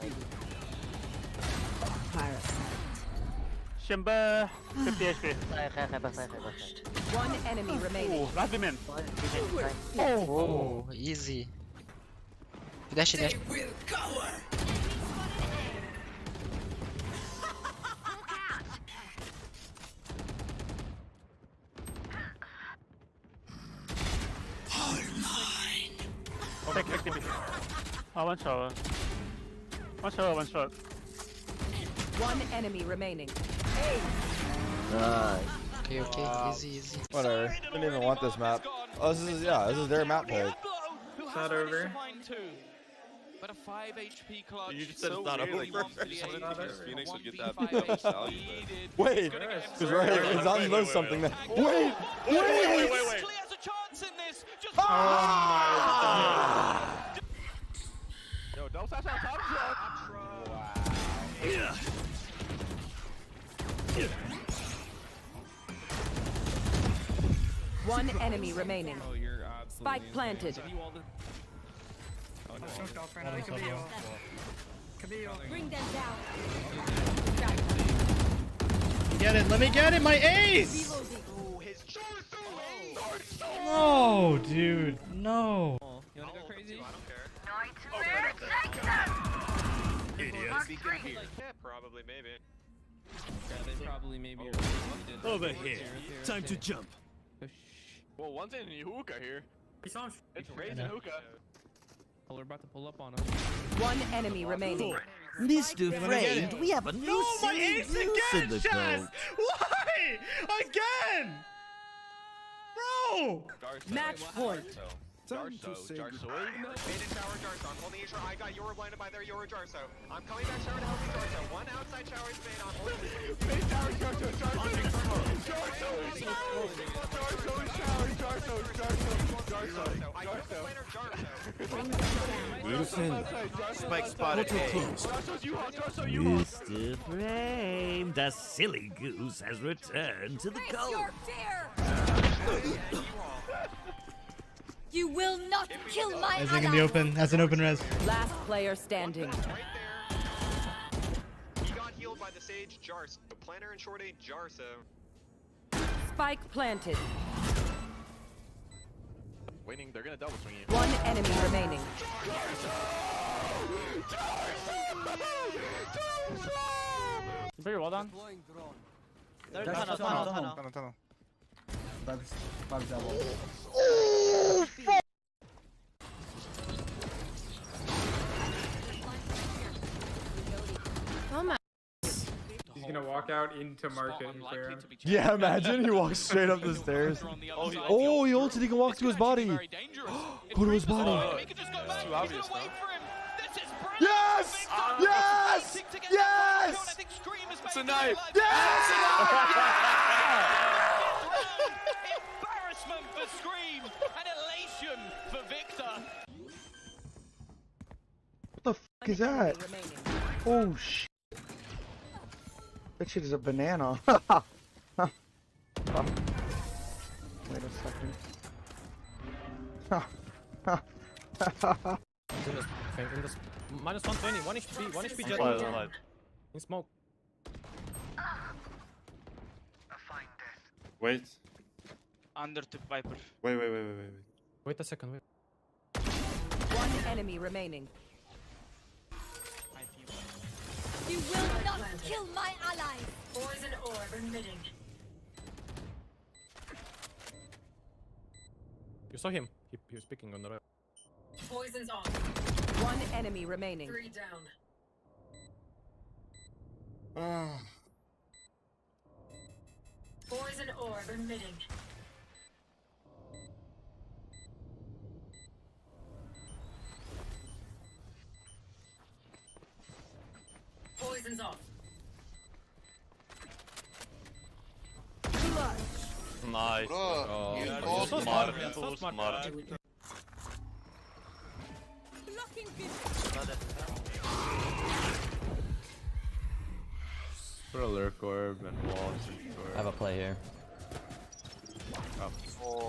[SPEAKER 21] Parasite.
[SPEAKER 4] Shimba. fifty H P.
[SPEAKER 21] One enemy remaining.
[SPEAKER 4] Oh, last him in.
[SPEAKER 27] Oh, easy. Dash, dash.
[SPEAKER 4] Take fifty P. Oh, one shot. One shot, one shot.
[SPEAKER 21] One enemy remaining. Hey.
[SPEAKER 27] Nice. Okay, okay, easy, easy.
[SPEAKER 5] Whatever. Didn't even want this map. Oh, this is, yeah, this is their map pick.
[SPEAKER 4] It's not over.
[SPEAKER 11] But a five H P clutch.
[SPEAKER 10] You just said it's not over.
[SPEAKER 11] Phoenix would get that big value.
[SPEAKER 5] Wait, because right here, Zanzi knows something that. Wait, wait, wait, wait, wait.
[SPEAKER 11] has a chance in this. Just
[SPEAKER 4] oh my god.
[SPEAKER 10] Yo, don't touch our top shot.
[SPEAKER 4] Yeah.
[SPEAKER 21] One enemy remaining.
[SPEAKER 10] Oh, you're
[SPEAKER 21] Spike planted.
[SPEAKER 10] Oh, no.
[SPEAKER 18] Bring them down.
[SPEAKER 28] Get it, let me get it, my ace! No, dude, no.
[SPEAKER 11] You wanna go crazy? I don't care.
[SPEAKER 4] Idiots.
[SPEAKER 11] Yeah, probably, maybe.
[SPEAKER 10] Yeah, they probably maybe are.
[SPEAKER 28] Over here. Time to jump.
[SPEAKER 10] Well, one's in hookah here. It's raising hookah.
[SPEAKER 27] We're about to pull up on him.
[SPEAKER 21] One enemy remaining.
[SPEAKER 28] Mister Friend, we have a new no, my ace again, Chaz! Why? Why? Again! Bro!
[SPEAKER 13] Match point.
[SPEAKER 8] Jarso, Jarso, wait. Maiden tower, Jarso. I'm holding you. I got Yoru blinded by there, Yoru Jarso. I'm coming back shower to help you, Jarso. One outside shower is made. I'm holding you. Main tower, Jarso, Jarso. Jarso, Jarso, shower, Jarso, Jarso, Jarso, Jarso.
[SPEAKER 14] Wilson. Spike spotted A.
[SPEAKER 8] Jarso's you, Jarso, you.
[SPEAKER 14] Mister Frame, the silly goose has returned to the cold.
[SPEAKER 12] You will not kill my
[SPEAKER 28] As in the open, as an open res.
[SPEAKER 13] Last player standing.
[SPEAKER 8] He got healed by the Sage, Jarso. Planner and short A, Jarso.
[SPEAKER 13] Spike planted.
[SPEAKER 8] Waiting, they're gonna double swing you.
[SPEAKER 13] One enemy remaining.
[SPEAKER 4] Very well done.
[SPEAKER 2] There's tunnel, tunnel, tunnel.
[SPEAKER 16] Tunnel, tunnel.
[SPEAKER 2] Bugs, bugs double.
[SPEAKER 16] Oh, fuck!
[SPEAKER 17] Oh my.
[SPEAKER 19] He's gonna walk out into market and clear him.
[SPEAKER 10] Yeah, imagine he walks straight up the stairs. Oh, he, oh, he ulted, he can walk to his body. Go to his body.
[SPEAKER 8] It's too obvious, though.
[SPEAKER 10] Yes! Yes! Yes!
[SPEAKER 8] It's a knife!
[SPEAKER 10] Yes!
[SPEAKER 11] Embarrassment for Scream and elation for Victor.
[SPEAKER 16] What the fuck is that? Oh shit. That shit is a banana. Wait a second.
[SPEAKER 5] In this minus one twenty, one H P, one H P jet. In smoke.
[SPEAKER 1] Wait.
[SPEAKER 20] Under the Viper.
[SPEAKER 1] Wait, wait, wait, wait, wait, wait.
[SPEAKER 5] Wait a second, wait.
[SPEAKER 13] One enemy remaining.
[SPEAKER 12] You will not kill my ally.
[SPEAKER 13] Poison orb emitting.
[SPEAKER 5] You saw him. He, he was picking on the right.
[SPEAKER 13] Poison's off. One enemy remaining. Three down.
[SPEAKER 1] Ah.
[SPEAKER 13] Poison orb emitting. Poison's off.
[SPEAKER 8] Nice.
[SPEAKER 10] Oh,
[SPEAKER 8] oh,
[SPEAKER 10] so
[SPEAKER 8] smart.
[SPEAKER 10] smart.
[SPEAKER 8] So smart.
[SPEAKER 10] Put a lurk orb and walls.
[SPEAKER 22] I have a play here.
[SPEAKER 8] Oh.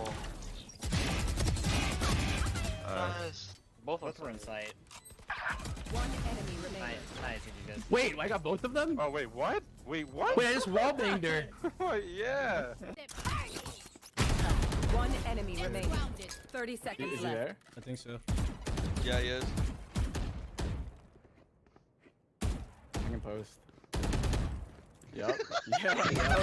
[SPEAKER 10] Uh,
[SPEAKER 20] Nice. Both of them were in sight.
[SPEAKER 13] One enemy remaining.
[SPEAKER 20] Nice, nice, you guys.
[SPEAKER 5] Wait, I got both of them?
[SPEAKER 8] Oh, wait, what? Wait, what?
[SPEAKER 5] Wait, I just wall banged her.
[SPEAKER 8] Oh, yeah.
[SPEAKER 13] One enemy remaining. Thirty seconds
[SPEAKER 5] Is he
[SPEAKER 13] left.
[SPEAKER 5] there? I think so.
[SPEAKER 8] Yeah, he is.
[SPEAKER 5] I can post. Yup. Yeah,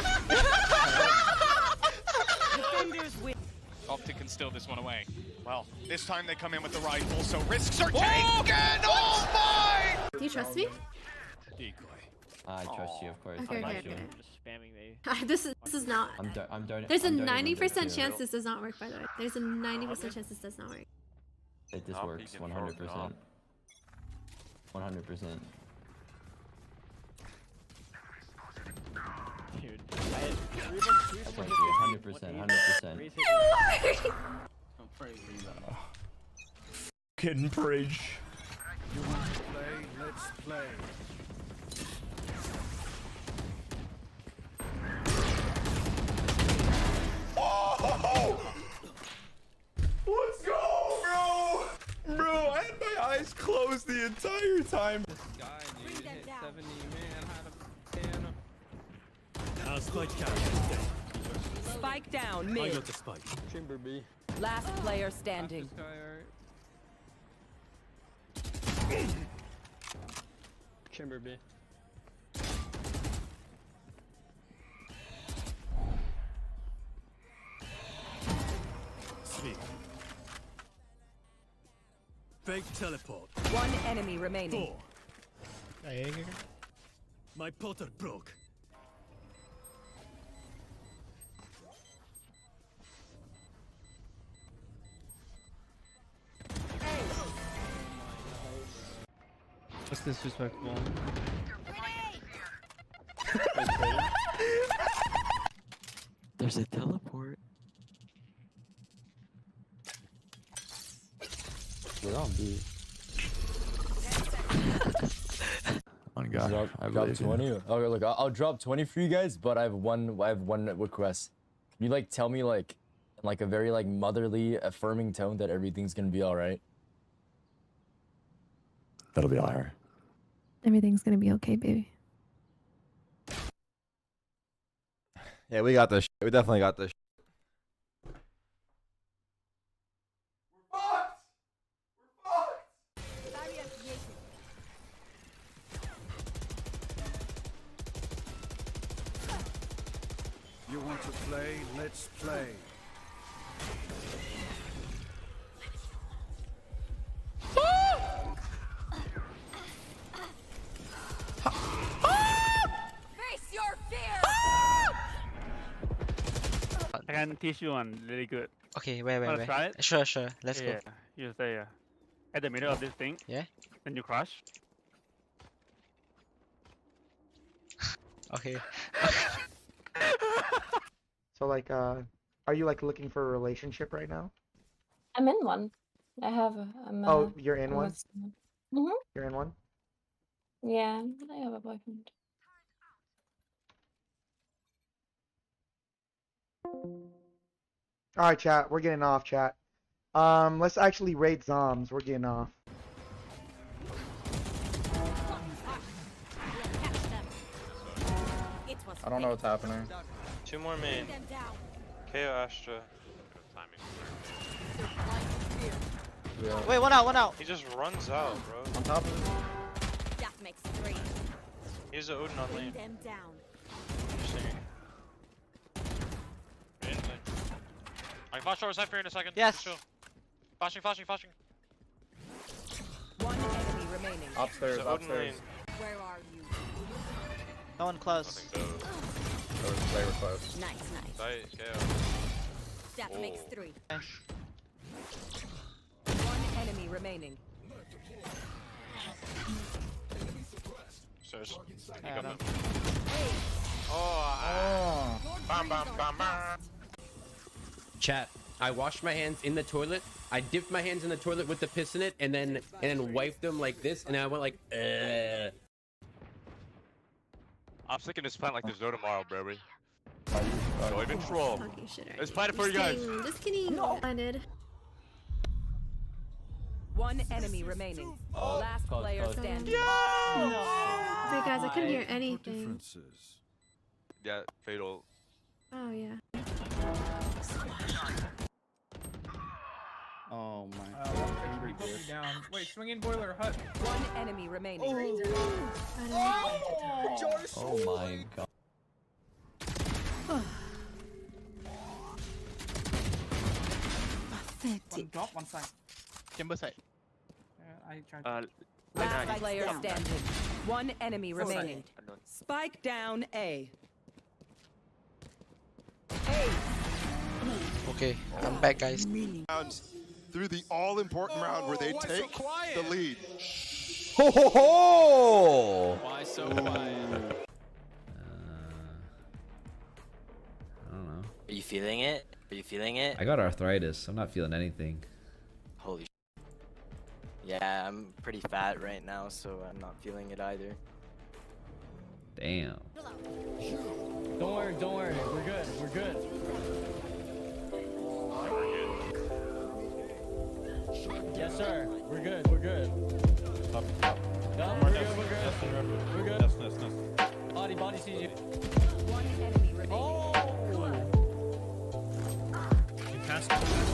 [SPEAKER 13] Defenders win.
[SPEAKER 8] Optic can steal this one away. Well, this time they come in with the rifle, so risks are taken! Oh my!
[SPEAKER 17] Do you trust me?
[SPEAKER 22] I trust you, of course.
[SPEAKER 17] Okay,
[SPEAKER 22] I'm
[SPEAKER 17] okay,
[SPEAKER 22] not sure.
[SPEAKER 17] okay.
[SPEAKER 11] Just spamming me.
[SPEAKER 17] this is this is not.
[SPEAKER 22] I'm, do I'm donating.
[SPEAKER 17] There's a
[SPEAKER 22] I'm donating
[SPEAKER 17] ninety percent
[SPEAKER 22] too.
[SPEAKER 17] chance this does not work. By the way, there's a ninety percent chance this does not work.
[SPEAKER 22] It this
[SPEAKER 8] I'll
[SPEAKER 22] works.
[SPEAKER 8] peek it
[SPEAKER 22] one hundred
[SPEAKER 8] for-
[SPEAKER 22] percent. one hundred percent.
[SPEAKER 11] Dude,
[SPEAKER 22] I promise you, one hundred percent. one hundred percent.
[SPEAKER 11] I'm afraid of
[SPEAKER 10] Fucking bridge.
[SPEAKER 16] You want to play? Let's play.
[SPEAKER 10] Oh! Let's go, bro! Bro, I had my eyes closed the entire time.
[SPEAKER 3] This guy, dude, hit seventy, man. How to
[SPEAKER 28] Uh, spike down.
[SPEAKER 13] Spike down
[SPEAKER 28] I
[SPEAKER 13] mid.
[SPEAKER 28] got the spike.
[SPEAKER 5] Chamber B.
[SPEAKER 13] Last player standing.
[SPEAKER 3] this guy, alright?
[SPEAKER 5] Chamber B.
[SPEAKER 28] Sweet. Fake teleport.
[SPEAKER 13] One enemy remaining.
[SPEAKER 28] Four. My Potter broke.
[SPEAKER 6] disrespectful.
[SPEAKER 27] There's a teleport.
[SPEAKER 10] We're on B.
[SPEAKER 7] On God,
[SPEAKER 10] drop,
[SPEAKER 7] I
[SPEAKER 10] drop
[SPEAKER 7] believe you.
[SPEAKER 10] twenty. Okay, look, I'll, I'll drop twenty for you guys, but I have one. I have one request. Can you like tell me like, in like a very like motherly, affirming tone that everything's gonna be all right?
[SPEAKER 7] That'll be all right.
[SPEAKER 17] Everything's gonna be okay, baby.
[SPEAKER 7] Yeah, we got this. We definitely got this.
[SPEAKER 9] You want to play? Let's play.
[SPEAKER 11] Face your fear!
[SPEAKER 4] I can teach you one really good.
[SPEAKER 27] Okay, wait, wait,
[SPEAKER 4] Wanna
[SPEAKER 27] wait.
[SPEAKER 4] try it?
[SPEAKER 27] Sure, sure. Let's
[SPEAKER 4] yeah.
[SPEAKER 27] go.
[SPEAKER 4] You stay uh, at the middle of this thing.
[SPEAKER 27] Yeah.
[SPEAKER 4] Then you crush.
[SPEAKER 27] Okay.
[SPEAKER 16] So like, uh, are you like looking for a relationship right now?
[SPEAKER 15] I'm in one. I have. A, I'm.
[SPEAKER 16] Oh,
[SPEAKER 15] uh,
[SPEAKER 16] you're in
[SPEAKER 15] I'm
[SPEAKER 16] one?
[SPEAKER 15] with someone. Mhm.
[SPEAKER 16] You're in one?
[SPEAKER 15] Yeah, I have a boyfriend.
[SPEAKER 16] All right, chat. We're getting off, chat. Um, let's actually raid Zoms. We're getting off.
[SPEAKER 23] I don't know what's happening.
[SPEAKER 24] Two more main. K O Astra.
[SPEAKER 23] Yeah.
[SPEAKER 27] Wait, one out, one out.
[SPEAKER 24] He just runs out, bro.
[SPEAKER 23] On top of it.
[SPEAKER 11] That makes three.
[SPEAKER 24] He's a Odin on lane.
[SPEAKER 11] Them down.
[SPEAKER 24] Interesting.
[SPEAKER 8] I can flash over Cypher in a second.
[SPEAKER 27] Yes.
[SPEAKER 8] Chill. Flashing, flashing, flashing.
[SPEAKER 21] One enemy remaining.
[SPEAKER 23] Upstairs,
[SPEAKER 24] He's a Odin
[SPEAKER 23] upstairs.
[SPEAKER 24] lane.
[SPEAKER 11] Where are you?
[SPEAKER 27] No one close.
[SPEAKER 24] Nothing
[SPEAKER 23] There was play request.
[SPEAKER 11] Nice, nice.
[SPEAKER 24] Tight, K O.
[SPEAKER 11] That
[SPEAKER 24] Oh.
[SPEAKER 11] makes three.
[SPEAKER 21] One enemy remaining.
[SPEAKER 24] Stairs.
[SPEAKER 27] Yeah, I don't-
[SPEAKER 24] Oh, ah. Bam, bam, bam, bam.
[SPEAKER 25] Chat, I washed my hands in the toilet. I dipped my hands in the toilet with the piss in it, and then and then wiped them like this, and then I went like, uh.
[SPEAKER 8] I'm sticking this plant like there's no tomorrow, baby.
[SPEAKER 23] Uh,
[SPEAKER 8] Don't even troll.
[SPEAKER 17] Talking shit already.
[SPEAKER 8] Let's plan it for you
[SPEAKER 17] Just
[SPEAKER 8] guys.
[SPEAKER 17] kidding, Just kidding. No. Blinded.
[SPEAKER 21] One enemy remaining. Last
[SPEAKER 23] Close,
[SPEAKER 21] player
[SPEAKER 23] close.
[SPEAKER 21] standing.
[SPEAKER 17] Wait, guys, I couldn't hear anything.
[SPEAKER 8] Yeah, fatal.
[SPEAKER 17] Oh yeah.
[SPEAKER 23] Oh my.
[SPEAKER 19] Uh, he put me down. Wait, swinging boiler hut.
[SPEAKER 21] One enemy remaining.
[SPEAKER 7] Oh my God.
[SPEAKER 19] One drop, one side.
[SPEAKER 6] Chamber side.
[SPEAKER 19] Uh, I tried.
[SPEAKER 6] Uh,
[SPEAKER 21] Last player standing. One enemy remaining. Spike down A.
[SPEAKER 27] Okay, I'm back, guys.
[SPEAKER 26] Through the all-important round where they take the lead.
[SPEAKER 7] Ho ho ho!
[SPEAKER 6] Why so quiet?
[SPEAKER 29] I don't know.
[SPEAKER 30] Are you feeling it? Are you feeling it?
[SPEAKER 29] I got arthritis. I'm not feeling anything.
[SPEAKER 30] Holy sh. Yeah, I'm pretty fat right now, so I'm not feeling it either.
[SPEAKER 29] Damn.
[SPEAKER 6] Don't worry, don't worry. We're good. We're good. Yes, sir. We're good. We're good.
[SPEAKER 3] Top, top.
[SPEAKER 6] No,
[SPEAKER 3] We're
[SPEAKER 6] we're
[SPEAKER 3] good,
[SPEAKER 6] good. We're good. We're good.
[SPEAKER 3] Yes, yes, yes.
[SPEAKER 6] Body, body sees you.
[SPEAKER 21] One enemy remaining.
[SPEAKER 6] Oh!
[SPEAKER 3] You passed.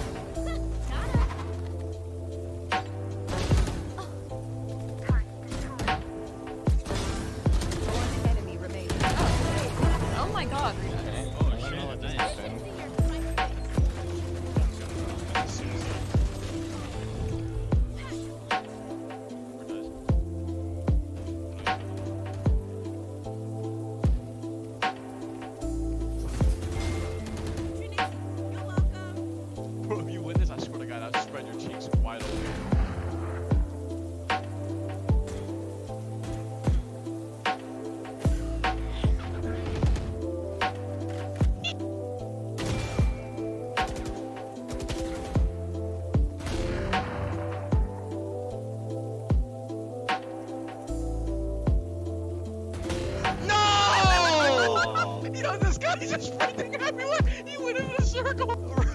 [SPEAKER 21] One enemy remaining.
[SPEAKER 12] Oh my god.
[SPEAKER 3] Oh shit, nice.
[SPEAKER 8] He's just fighting everyone. He went in a circle.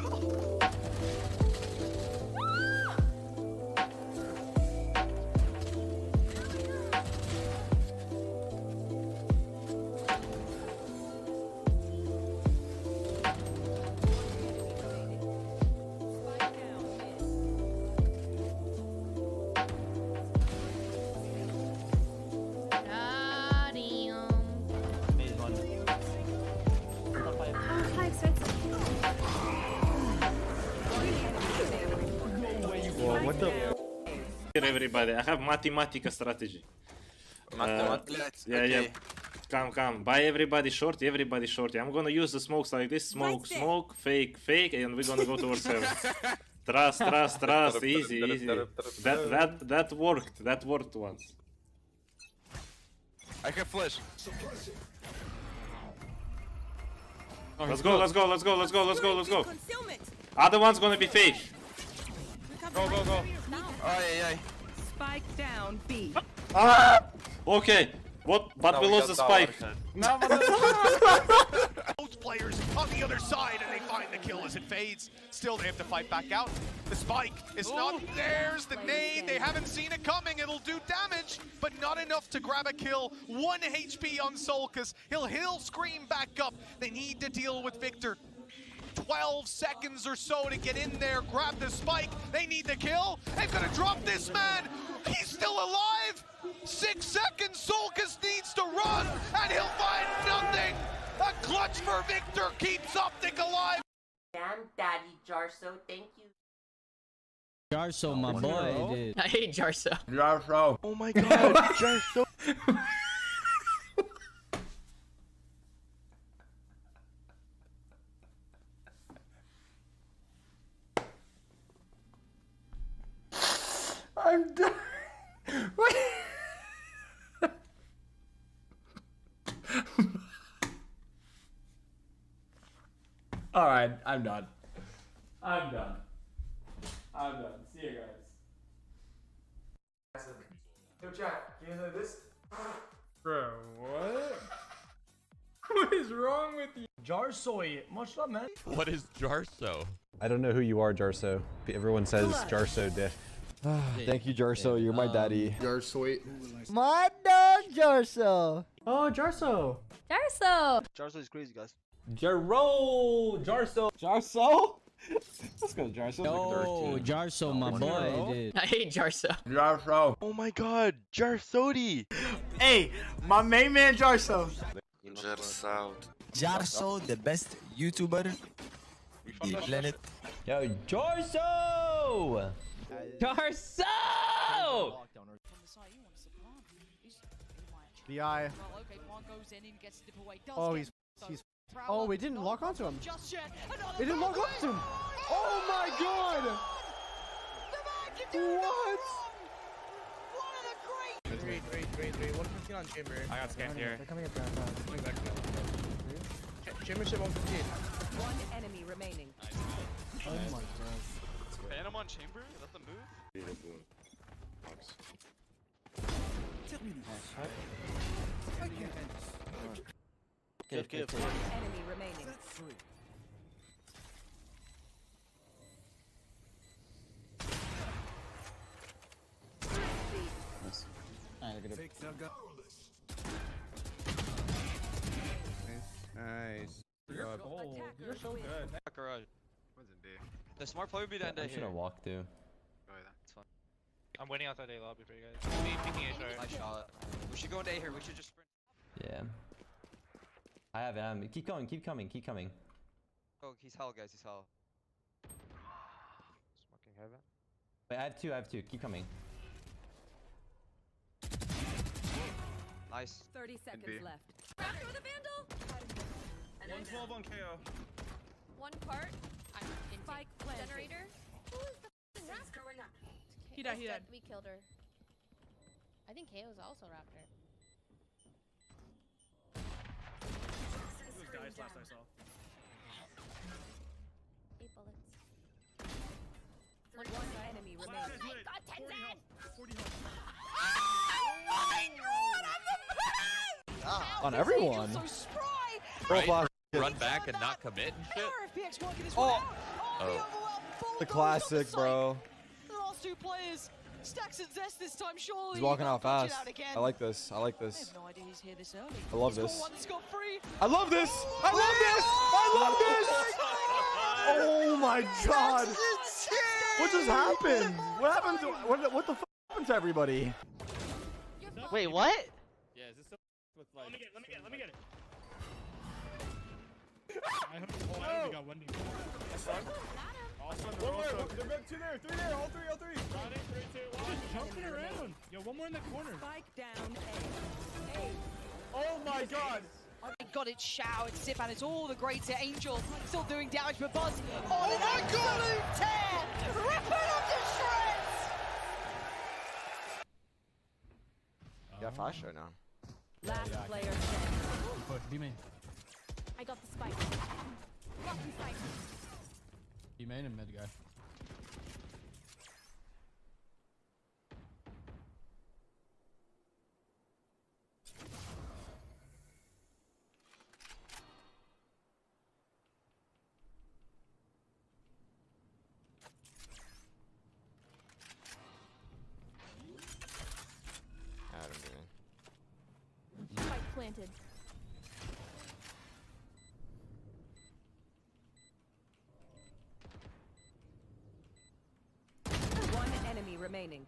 [SPEAKER 4] What the? Everybody, I have mathematica strategy. Uh, yeah,
[SPEAKER 26] okay.
[SPEAKER 4] yeah. Come, come. Buy everybody short, everybody short. I'm gonna use the smokes like this. Smoke, smoke, fake, fake, and we're gonna go towards heaven. Trust, trust, trust. Easy, easy. That, that, that worked. That worked once.
[SPEAKER 26] I can flash.
[SPEAKER 4] Oh, let's go, let's go, let's go, let's go, let's go, let's go. Other one's gonna be fake.
[SPEAKER 26] Go, go, go. Oh, yeah, yeah.
[SPEAKER 21] Spike down B.
[SPEAKER 4] Ah! Okay. What? But we lost the spike.
[SPEAKER 8] Both players on the other side, and they find the kill as it fades. Still, they have to fight back out. The spike is not theirs. The nade, they haven't seen it coming. It'll do damage, but not enough to grab a kill. One H P on Solkas. He'll he'll scream back up. They need to deal with Victor. twelve seconds or so to get in there, grab the spike. They need the kill. They're gonna drop this man. He's still alive. Six seconds. Solkas needs to run, and he'll find nothing. A clutch for Victor keeps Optic alive.
[SPEAKER 1] Damn, Daddy Jarso, thank you.
[SPEAKER 6] Jarso, my boy, dude.
[SPEAKER 12] I hate Jarso.
[SPEAKER 26] Jarso.
[SPEAKER 16] Oh my god, Jarso.
[SPEAKER 7] I'm done.
[SPEAKER 6] All right, I'm done. I'm done. I'm done. See you guys.
[SPEAKER 2] Yo, chat, can you hear this?
[SPEAKER 6] Bro, what? What is wrong with you? Jarsoy, much love, man.
[SPEAKER 25] What is Jarso?
[SPEAKER 5] I don't know who you are, Jarso. Everyone says Jarso diff.
[SPEAKER 7] Thank you, Jarso. You're my daddy.
[SPEAKER 5] Jarso.
[SPEAKER 10] My dad, Jarso.
[SPEAKER 6] Oh, Jarso.
[SPEAKER 10] Jarso.
[SPEAKER 5] Jarso is crazy, guys.
[SPEAKER 6] Jaro, Jarso.
[SPEAKER 5] Jarso? Let's go, Jarso.
[SPEAKER 6] Oh, Jarso, my boy, dude.
[SPEAKER 12] I hate Jarso.
[SPEAKER 26] Jarso.
[SPEAKER 16] Oh my god, Jarsodi.
[SPEAKER 10] Hey, my main man, Jarso.
[SPEAKER 26] Jarso.
[SPEAKER 10] Jarso, the best YouTuber on the planet.
[SPEAKER 7] Yo, Jarso!
[SPEAKER 12] Jarso!
[SPEAKER 10] The eye. Oh, he's he's. Oh, we didn't lock onto him. It didn't lock onto him. Oh my god! What?
[SPEAKER 6] Wait, wait, wait, wait. one fifteen on Chamber.
[SPEAKER 19] I got scanned here.
[SPEAKER 10] They're coming up there.
[SPEAKER 6] Coming back now. Chamber ship one fifteen.
[SPEAKER 21] One enemy remaining.
[SPEAKER 10] Oh my god.
[SPEAKER 11] Phantom on Chamber? Is that the move?
[SPEAKER 10] Give, give.
[SPEAKER 21] One enemy remaining.
[SPEAKER 10] Nice. Alright, they're gonna...
[SPEAKER 5] Nice.
[SPEAKER 21] You're,
[SPEAKER 5] oh,
[SPEAKER 21] you're so good.
[SPEAKER 11] Garage. What's it do? The smart play would be to end
[SPEAKER 5] I
[SPEAKER 11] it
[SPEAKER 5] should
[SPEAKER 11] here.
[SPEAKER 5] have walked through.
[SPEAKER 11] Oh, yeah, that's fine. I'm waiting outside A lobby for you guys. Me picking A short.
[SPEAKER 8] I shot. We should go into A here. We should just sprint.
[SPEAKER 5] Yeah. I have um keep going, keep coming, keep coming.
[SPEAKER 8] Oh, he's hell, guys. He's hell. Smoking heaven.
[SPEAKER 5] Wait, I have two, I have two, keep coming.
[SPEAKER 8] Nice.
[SPEAKER 21] thirty seconds
[SPEAKER 8] B.
[SPEAKER 21] left.
[SPEAKER 13] Raptor with a vandal.
[SPEAKER 19] one twelve on K O.
[SPEAKER 13] One part. I'm in
[SPEAKER 21] Spike planted.
[SPEAKER 13] generator. Who is the f***ing Raptor?
[SPEAKER 17] He died, he died.
[SPEAKER 13] We killed her. I think K O is also Raptor.
[SPEAKER 19] This was guys last I saw.
[SPEAKER 13] Eight bullets.
[SPEAKER 21] One, one enemy remaining.
[SPEAKER 13] Oh my god, ten dead!
[SPEAKER 19] forty health.
[SPEAKER 13] Oh my god, I'm the best!
[SPEAKER 7] On everyone.
[SPEAKER 13] So spry!
[SPEAKER 7] Right?
[SPEAKER 9] run back and not commit and shit?
[SPEAKER 10] Oh,
[SPEAKER 9] Oh.
[SPEAKER 10] the classic, bro.
[SPEAKER 12] The last two players. Stacks and Zest this time, surely.
[SPEAKER 10] He's walking out
[SPEAKER 12] Punch it
[SPEAKER 10] fast.
[SPEAKER 12] out again.
[SPEAKER 10] I like this. I like
[SPEAKER 12] I
[SPEAKER 10] this.
[SPEAKER 12] have no idea he's here this early.
[SPEAKER 10] I love
[SPEAKER 12] He's got
[SPEAKER 10] this.
[SPEAKER 12] one, he's got three.
[SPEAKER 10] I love this. I love this. I love this. Oh my god. What just happened? What happened to what? What the f happened to everybody?
[SPEAKER 30] Wait, what?
[SPEAKER 11] Yeah, is this so with like... Let me get it, let me get it, let me get it. I hope oh, I only got one D. Awesome. One more, they're back two there, three there, all three, all three. Got it, three, two, one. Just jumping around. Yo, one more in the corner.
[SPEAKER 21] Spike down A. A.
[SPEAKER 11] Oh my god.
[SPEAKER 12] Oh my god, it's Shao, it's Sip, and it's all the greats at Angel. Still doing damage, but Buzz on an absolute tear! Rip it up to shreds!
[SPEAKER 10] You got flash right now.
[SPEAKER 21] Last
[SPEAKER 11] yeah,
[SPEAKER 21] player standing.
[SPEAKER 11] Push, be main.
[SPEAKER 17] I got the spike. Blocking spike.
[SPEAKER 11] Be main and mid guy.
[SPEAKER 17] Spike planted.
[SPEAKER 21] One enemy remaining.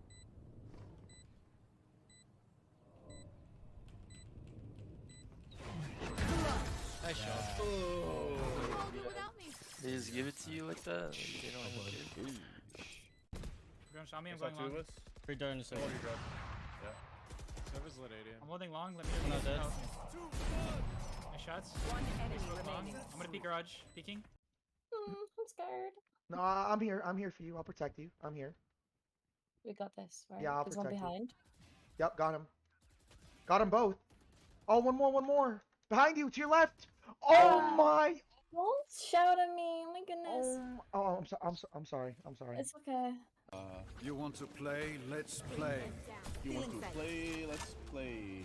[SPEAKER 30] Nice shot.
[SPEAKER 17] Oh, do without me.
[SPEAKER 30] They just give it to you like that? Like, they don't have to.
[SPEAKER 19] You're going to shot me, I'm
[SPEAKER 11] Saw
[SPEAKER 19] going
[SPEAKER 11] two
[SPEAKER 19] long.
[SPEAKER 11] of us.
[SPEAKER 6] Pretty darn safe.
[SPEAKER 11] Yeah. Server's lit eighty.
[SPEAKER 19] I'm holding long, let me
[SPEAKER 6] I'm not dead.
[SPEAKER 19] Nice shots.
[SPEAKER 21] One enemy
[SPEAKER 19] Long.
[SPEAKER 21] remaining.
[SPEAKER 19] I'm gonna peek garage. Peeking.
[SPEAKER 17] Hmm, I'm scared.
[SPEAKER 16] No, I'm here. I'm here for you. I'll protect you. I'm here.
[SPEAKER 17] We got this, right?
[SPEAKER 16] Yeah, I'll
[SPEAKER 17] There's one
[SPEAKER 16] protect you.
[SPEAKER 17] behind.
[SPEAKER 16] Yep, got him. Got them both. Oh, one more, one more. Behind you, to your left. Oh
[SPEAKER 17] Ah.
[SPEAKER 16] my.
[SPEAKER 17] Don't shout at me. Oh my goodness.
[SPEAKER 16] Oh, oh I'm, so, I'm, so, I'm sorry. I'm sorry.
[SPEAKER 17] It's okay.
[SPEAKER 14] Uh, you want to play? Let's play.
[SPEAKER 21] You want to
[SPEAKER 14] play? Let's play.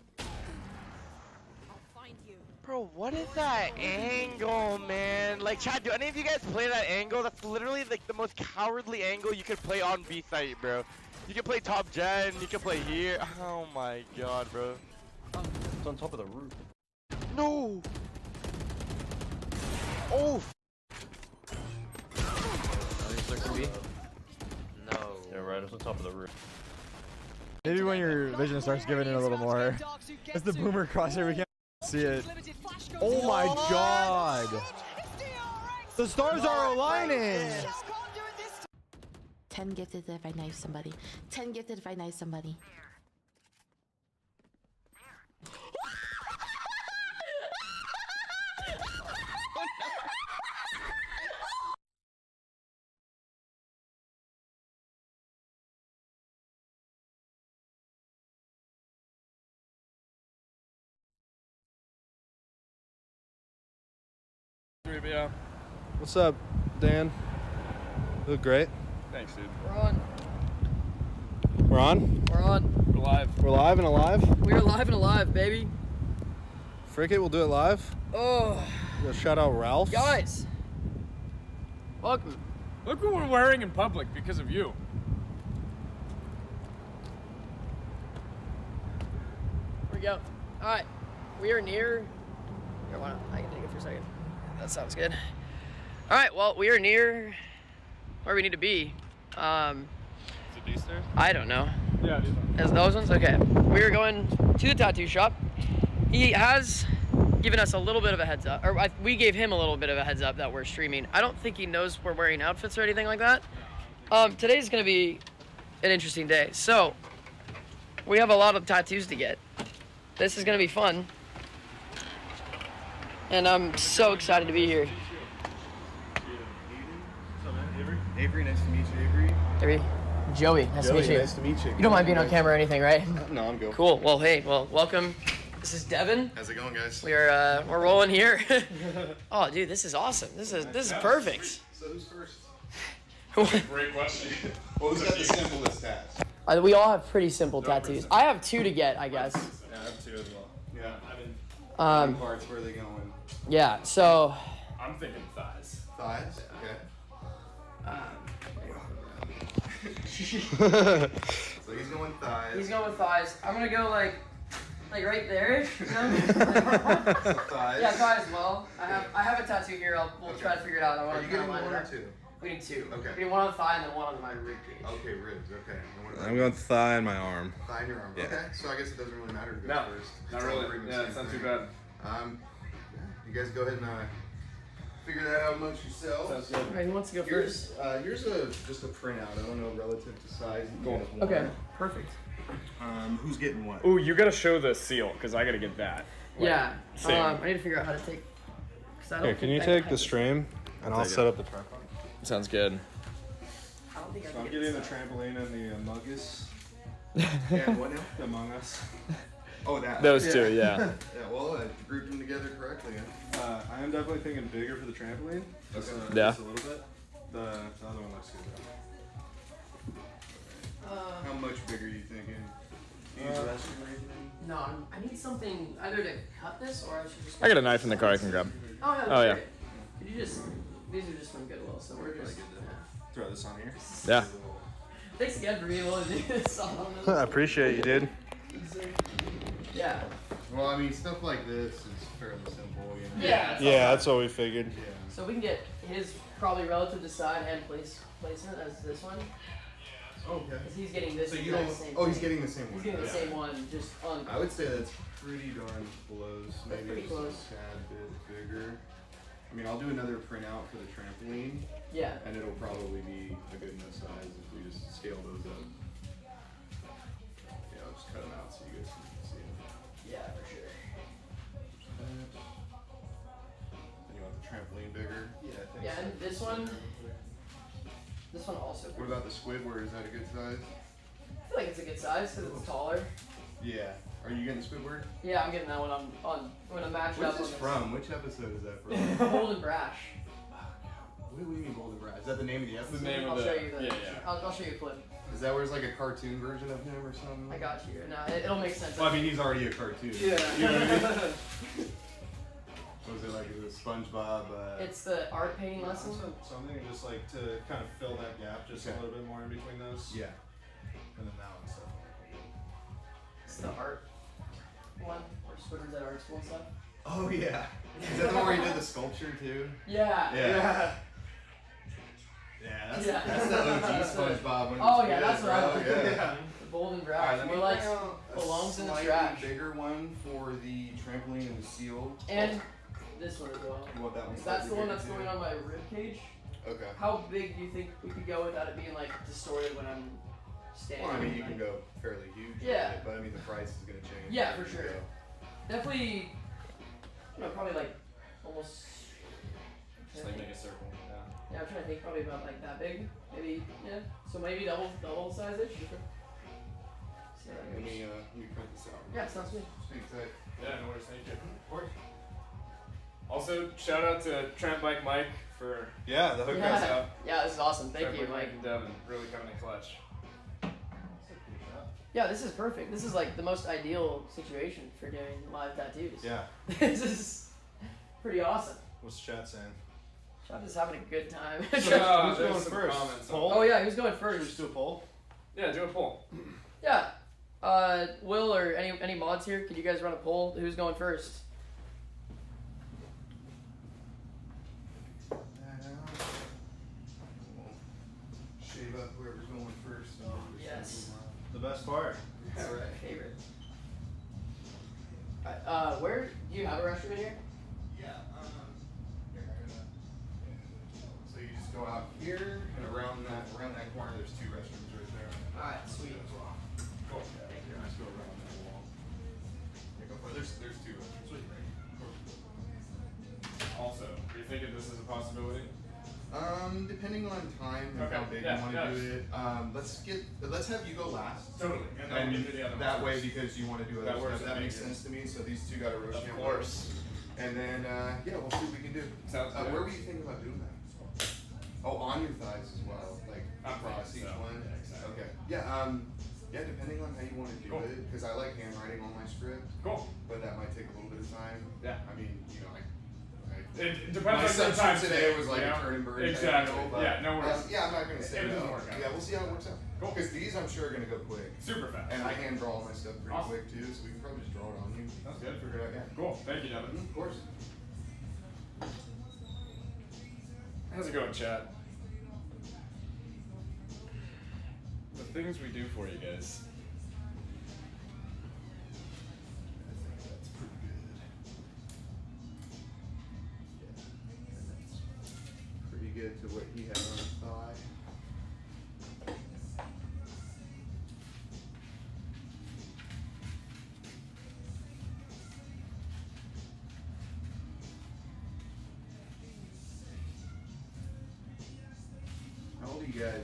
[SPEAKER 21] I'll find you.
[SPEAKER 30] Bro, what is that angle, man? Like, Chad, do any of you guys play that angle? That's literally like the most cowardly angle you could play on B site, bro. You can play top gen, you can play here. Oh my god, bro.
[SPEAKER 6] It's on top of the roof.
[SPEAKER 30] No! Oh!
[SPEAKER 6] No. Yeah, right. It's on top of the roof.
[SPEAKER 10] Maybe when your vision starts giving it a little more. It's the boomer crosshair. We can't see it. Oh my god! The stars are aligning.
[SPEAKER 15] ten gifted if I knife somebody. ten gifted if I knife somebody.
[SPEAKER 6] Yeah.
[SPEAKER 10] What's up, Dan? You look great.
[SPEAKER 6] Thanks, dude.
[SPEAKER 12] We're on.
[SPEAKER 10] We're on?
[SPEAKER 12] We're on.
[SPEAKER 6] We're live.
[SPEAKER 10] We're live and alive?
[SPEAKER 12] We're live and alive, baby.
[SPEAKER 10] Frick it, we'll do it live.
[SPEAKER 12] Oh.
[SPEAKER 10] We'll shout out Ralph.
[SPEAKER 12] Guys. Welcome.
[SPEAKER 19] Look what we're wearing in public because of you.
[SPEAKER 12] Here we go. Alright. We are near. Here, why not? I can take it for a second. That sounds good. Alright, well, we are near where we need to be. Um,
[SPEAKER 11] Is it these stairs?
[SPEAKER 12] I don't know.
[SPEAKER 19] Yeah, these ones.
[SPEAKER 12] Is those ones? Okay. We are going to the tattoo shop. He has given us a little bit of a heads up, or I, we gave him a little bit of a heads up that we're streaming. I don't think he knows we're wearing outfits or anything like that. Um, today's gonna be an interesting day. So, we have a lot of tattoos to get. This is gonna be fun. And I'm so excited to be here.
[SPEAKER 14] Avery? Avery, nice to meet you, Avery.
[SPEAKER 12] Avery. Joey, nice
[SPEAKER 14] Joey,
[SPEAKER 12] to meet you.
[SPEAKER 14] nice to meet you.
[SPEAKER 12] You don't mind being on camera or anything, right?
[SPEAKER 14] No, I'm good.
[SPEAKER 12] Cool. Well, hey, well, welcome. This is Devin.
[SPEAKER 14] How's it going, guys?
[SPEAKER 12] We are uh, we're rolling here. Oh, dude, this is awesome. This is this is perfect.
[SPEAKER 14] So who's first? Great question. Well, who's got the simplest tats?
[SPEAKER 12] Uh, we all have pretty simple tattoos. I have two to get, I guess.
[SPEAKER 14] Yeah, I have two as well. Yeah, I've been.
[SPEAKER 3] Um,
[SPEAKER 14] parts, where are they going?
[SPEAKER 3] Yeah, so.
[SPEAKER 19] I'm thinking thighs.
[SPEAKER 14] Thighs? Okay. So he's going thighs.
[SPEAKER 3] He's going with thighs. I'm gonna go like, like right there. You know?
[SPEAKER 14] Thighs?
[SPEAKER 3] Yeah, thighs as well. I have I have a tattoo here. I'll we'll
[SPEAKER 14] Okay.
[SPEAKER 3] try to figure it out. I
[SPEAKER 14] Are
[SPEAKER 3] want
[SPEAKER 14] you
[SPEAKER 3] to
[SPEAKER 14] getting
[SPEAKER 3] line
[SPEAKER 14] one
[SPEAKER 3] it
[SPEAKER 14] or
[SPEAKER 3] up.
[SPEAKER 14] two?
[SPEAKER 3] We need two.
[SPEAKER 14] Okay.
[SPEAKER 3] We need one on the thigh and then one on my rib cage.
[SPEAKER 14] Okay, ribs. Okay. And what about
[SPEAKER 7] I'm going thigh and my arm.
[SPEAKER 14] thigh in your arm?
[SPEAKER 7] Yeah.
[SPEAKER 14] Okay. So I guess it doesn't really matter who goes
[SPEAKER 19] No,
[SPEAKER 14] first.
[SPEAKER 19] not
[SPEAKER 14] It's all
[SPEAKER 19] really.
[SPEAKER 14] pretty much
[SPEAKER 19] Yeah,
[SPEAKER 14] the
[SPEAKER 19] it's
[SPEAKER 14] same
[SPEAKER 19] not too
[SPEAKER 14] thing.
[SPEAKER 19] bad.
[SPEAKER 14] Um, yeah, you guys go ahead and uh, figure that out amongst yourselves.
[SPEAKER 19] Sounds good.
[SPEAKER 3] Alright, who wants to go
[SPEAKER 14] Here's,
[SPEAKER 3] first?
[SPEAKER 14] uh, here's a just a printout. I don't know relative to size. You
[SPEAKER 19] Cool.
[SPEAKER 14] guys want.
[SPEAKER 3] Okay, perfect.
[SPEAKER 14] Um, who's getting what?
[SPEAKER 19] Ooh, you gotta show the seal, because I gotta get that. Like,
[SPEAKER 3] Yeah.
[SPEAKER 19] same.
[SPEAKER 3] Um, I need to figure out how to take. 'Cause I don't
[SPEAKER 7] Here, can
[SPEAKER 3] think
[SPEAKER 7] you
[SPEAKER 3] I
[SPEAKER 7] take
[SPEAKER 3] have
[SPEAKER 7] the
[SPEAKER 3] it.
[SPEAKER 7] stream and
[SPEAKER 14] I'll
[SPEAKER 7] I'll
[SPEAKER 14] take
[SPEAKER 7] set
[SPEAKER 14] it.
[SPEAKER 7] up the tripod?
[SPEAKER 19] Sounds good.
[SPEAKER 3] I don't think I
[SPEAKER 14] So
[SPEAKER 3] can
[SPEAKER 14] I'm
[SPEAKER 3] get
[SPEAKER 14] getting the
[SPEAKER 3] this.
[SPEAKER 14] trampoline and the Among Us. And what now? The Among Us. Oh, that.
[SPEAKER 19] Those
[SPEAKER 14] yeah.
[SPEAKER 19] two, yeah.
[SPEAKER 14] Yeah, well, I grouped them together correctly. Uh, I am definitely thinking bigger for the trampoline. Just, uh,
[SPEAKER 19] Yeah.
[SPEAKER 14] Just a little bit. The, the other one looks good though.
[SPEAKER 3] Uh,
[SPEAKER 14] How much bigger are you thinking? Can you use
[SPEAKER 3] Uh,
[SPEAKER 14] the restroom or anything?
[SPEAKER 3] No, I'm, I need something either to cut this or I should just.
[SPEAKER 19] I got a knife in the car I can grab.
[SPEAKER 3] Oh yeah.
[SPEAKER 19] Oh, yeah.
[SPEAKER 3] Great. Could you just? These are just from Goodwill, so we're just.
[SPEAKER 14] Throw this on here.
[SPEAKER 19] Yeah.
[SPEAKER 3] Thanks again for being able to do this. On
[SPEAKER 7] I appreciate you, dude.
[SPEAKER 3] Yeah.
[SPEAKER 14] Well, I mean, stuff like this is fairly simple, you know?
[SPEAKER 3] Yeah. it's all
[SPEAKER 7] Yeah,
[SPEAKER 3] right.
[SPEAKER 7] that's what we figured.
[SPEAKER 14] Yeah.
[SPEAKER 3] So we can get his probably relative to side and place placement as this one.
[SPEAKER 14] Okay.
[SPEAKER 3] Because he's getting this
[SPEAKER 14] So you
[SPEAKER 3] exact
[SPEAKER 14] don't.
[SPEAKER 3] same
[SPEAKER 14] Oh, he's
[SPEAKER 3] thing.
[SPEAKER 14] getting the same one.
[SPEAKER 3] He's getting the
[SPEAKER 14] Yeah.
[SPEAKER 3] same one, just on.
[SPEAKER 14] I would say that's pretty darn close. Maybe
[SPEAKER 3] pretty
[SPEAKER 14] just
[SPEAKER 3] close.
[SPEAKER 14] a tad bit bigger. I mean, I'll do another printout for the trampoline.
[SPEAKER 3] Yeah.
[SPEAKER 14] And it'll probably be a good enough size if we just scale those up. Yeah, I'll just cut them out so you guys can see them.
[SPEAKER 3] Yeah, for sure.
[SPEAKER 14] And you want the trampoline bigger? Yeah, I think
[SPEAKER 3] Yeah,
[SPEAKER 14] so.
[SPEAKER 3] and this one. This one also.
[SPEAKER 14] What about the Squidward? Is that a good size?
[SPEAKER 3] I feel like it's a good size because it's taller.
[SPEAKER 14] Yeah. Are you getting the Squidward?
[SPEAKER 3] Yeah, I'm getting that one on on when I'm matched
[SPEAKER 14] Where's
[SPEAKER 3] up.
[SPEAKER 14] this
[SPEAKER 3] on
[SPEAKER 14] from? Which episode is that from?
[SPEAKER 3] Bold and Brash.
[SPEAKER 14] What do you mean Golden Brass? Is that the name of the episode?
[SPEAKER 19] the name
[SPEAKER 3] I'll
[SPEAKER 19] of
[SPEAKER 3] show
[SPEAKER 19] the.
[SPEAKER 3] you the.
[SPEAKER 19] Yeah, yeah.
[SPEAKER 3] I'll, I'll show you a clip.
[SPEAKER 14] Is that where it's like a cartoon version of him or something?
[SPEAKER 3] I got you. No, it, it'll make sense.
[SPEAKER 14] Well, I mean, he's already a cartoon.
[SPEAKER 3] Yeah.
[SPEAKER 14] You know what I mean? Was it like the SpongeBob? Uh,
[SPEAKER 3] It's the art painting lesson.
[SPEAKER 14] Something just like to kind of fill that gap just a little bit more in between those. Yeah. And then that one stuff.
[SPEAKER 3] It's the art one where Squidward's at art school and stuff.
[SPEAKER 14] Oh yeah. Is that the one where he did the sculpture too?
[SPEAKER 3] Yeah.
[SPEAKER 14] Yeah.
[SPEAKER 3] Yeah.
[SPEAKER 14] Yeah, that's,
[SPEAKER 3] Yeah.
[SPEAKER 14] that's the O G SpongeBob. When it
[SPEAKER 3] Oh
[SPEAKER 14] was
[SPEAKER 3] yeah,
[SPEAKER 14] good,
[SPEAKER 3] that's what I
[SPEAKER 14] bro.
[SPEAKER 3] want.
[SPEAKER 14] Yeah.
[SPEAKER 3] The Bold and
[SPEAKER 14] Alright,
[SPEAKER 3] Brash.
[SPEAKER 14] let
[SPEAKER 3] We're
[SPEAKER 14] me
[SPEAKER 3] like
[SPEAKER 14] bring out a
[SPEAKER 3] belongs in the
[SPEAKER 14] slightly
[SPEAKER 3] trash.
[SPEAKER 14] bigger one for the trampoline and the seal.
[SPEAKER 3] And this one as well.
[SPEAKER 14] You want that one
[SPEAKER 3] That's the
[SPEAKER 14] slightly
[SPEAKER 3] one
[SPEAKER 14] bigger
[SPEAKER 3] that's
[SPEAKER 14] too?
[SPEAKER 3] going on my rib cage.
[SPEAKER 14] Okay.
[SPEAKER 3] How big do you think we could go without it being like distorted when I'm standing?
[SPEAKER 14] Well, I mean, you
[SPEAKER 3] like-
[SPEAKER 14] can go fairly huge. with
[SPEAKER 3] Yeah.
[SPEAKER 14] it, but I mean, the price is gonna change.
[SPEAKER 3] Yeah,
[SPEAKER 14] as
[SPEAKER 3] for
[SPEAKER 14] you
[SPEAKER 3] sure.
[SPEAKER 14] go.
[SPEAKER 3] Definitely. You know, probably like almost.
[SPEAKER 19] Just like make a circle. Yeah.
[SPEAKER 3] Yeah, I'm trying to think. Probably about like that big. Maybe. Yeah. So maybe double double size ish. See how that
[SPEAKER 14] Let
[SPEAKER 3] goes.
[SPEAKER 14] me, uh, let me print this out.
[SPEAKER 3] Yeah, sounds good.
[SPEAKER 14] Speak tight.
[SPEAKER 19] Yeah, no worries. Thank you. Of course. Also, shout out to Tramp Bike Mike for
[SPEAKER 14] Yeah, the hook
[SPEAKER 3] Yeah.
[SPEAKER 19] us up.
[SPEAKER 3] Yeah, this is awesome. Thank
[SPEAKER 19] Tramp
[SPEAKER 3] you,
[SPEAKER 19] Bike
[SPEAKER 3] Mike.
[SPEAKER 19] and Devin really coming in clutch.
[SPEAKER 3] Yeah, this is perfect. This is like the most ideal situation for doing live tattoos.
[SPEAKER 14] Yeah.
[SPEAKER 3] This is pretty awesome.
[SPEAKER 14] What's chat saying?
[SPEAKER 3] I'm just having a good time.
[SPEAKER 19] So, uh,
[SPEAKER 14] Who's
[SPEAKER 19] there's
[SPEAKER 14] going
[SPEAKER 19] some
[SPEAKER 14] first?
[SPEAKER 19] comments on-
[SPEAKER 14] Poll?
[SPEAKER 3] Oh yeah, who's going
[SPEAKER 14] Should we
[SPEAKER 3] first?
[SPEAKER 14] just do a poll?
[SPEAKER 19] Yeah, do a poll.
[SPEAKER 3] Yeah. Uh, Will or any any mods here? Could you guys run a poll? Who's going first?
[SPEAKER 14] Shave up whoever's going first. and then just
[SPEAKER 3] Yes.
[SPEAKER 14] move on. The best part.
[SPEAKER 3] That's my favorite. Uh, uh, where do you have a restroom in here?
[SPEAKER 14] Yeah. Um, here, I got So you just go out here and around that around that corner. There's two restrooms right there.
[SPEAKER 3] All right, sweet.
[SPEAKER 14] Cool. Yeah, here, just go around that wall. Yeah, go for it. There's there's two restrooms. Sweet.
[SPEAKER 19] Also, are you thinking this is a possibility?
[SPEAKER 14] Um, depending on time and
[SPEAKER 19] Okay,
[SPEAKER 14] how big
[SPEAKER 19] yeah,
[SPEAKER 14] you want to
[SPEAKER 19] yeah.
[SPEAKER 14] do it. Um, let's get let's have you go last.
[SPEAKER 19] Totally. And then
[SPEAKER 14] And
[SPEAKER 19] we'll do the other
[SPEAKER 14] that
[SPEAKER 19] one
[SPEAKER 14] way,
[SPEAKER 19] first.
[SPEAKER 14] because you want to do other
[SPEAKER 19] That
[SPEAKER 14] stuff.
[SPEAKER 19] works
[SPEAKER 14] That
[SPEAKER 19] with
[SPEAKER 14] makes
[SPEAKER 19] me.
[SPEAKER 14] sense to me. So these two got a roast
[SPEAKER 19] Of
[SPEAKER 14] camp
[SPEAKER 19] course.
[SPEAKER 14] And then uh, yeah, we'll see what we can do.
[SPEAKER 19] Sounds
[SPEAKER 14] uh,
[SPEAKER 19] good.
[SPEAKER 14] Where were you thinking about doing that? Oh, on your thighs as well, like
[SPEAKER 19] I'm
[SPEAKER 14] across
[SPEAKER 19] thinking
[SPEAKER 14] each
[SPEAKER 19] so.
[SPEAKER 14] one.
[SPEAKER 19] Yeah, exactly.
[SPEAKER 14] Okay. Yeah. Um, Yeah, depending on how you want to do
[SPEAKER 19] Cool.
[SPEAKER 14] it, because I like handwriting on my script.
[SPEAKER 19] Cool.
[SPEAKER 14] But that might take a little bit of time.
[SPEAKER 19] Yeah.
[SPEAKER 14] I mean, you know, I. I
[SPEAKER 19] It, it depends
[SPEAKER 14] my
[SPEAKER 19] on
[SPEAKER 14] substitute
[SPEAKER 19] sometimes
[SPEAKER 14] today was like
[SPEAKER 19] you know?
[SPEAKER 14] a turning bird.
[SPEAKER 19] Exactly.
[SPEAKER 14] Deal, but,
[SPEAKER 19] Yeah, no worries.
[SPEAKER 14] um, yeah, I'm not gonna say
[SPEAKER 19] It doesn't
[SPEAKER 14] no.
[SPEAKER 19] work out.
[SPEAKER 14] Yeah, we'll see how it works out.
[SPEAKER 19] Cool.
[SPEAKER 14] Because these, I'm sure, are gonna go quick.
[SPEAKER 19] Super fast.
[SPEAKER 14] And I hand draw all my stuff pretty
[SPEAKER 19] Awesome.
[SPEAKER 14] quick too, so we can probably just draw it on you.
[SPEAKER 19] That's good.
[SPEAKER 14] Figure it out. Yeah.
[SPEAKER 19] Cool. Thank you, Devin.
[SPEAKER 14] Of course.
[SPEAKER 19] How's it going, chat? The things we do for you guys.
[SPEAKER 14] That's pretty good. Yeah. Pretty good to what he had on his thigh. How old are you guys?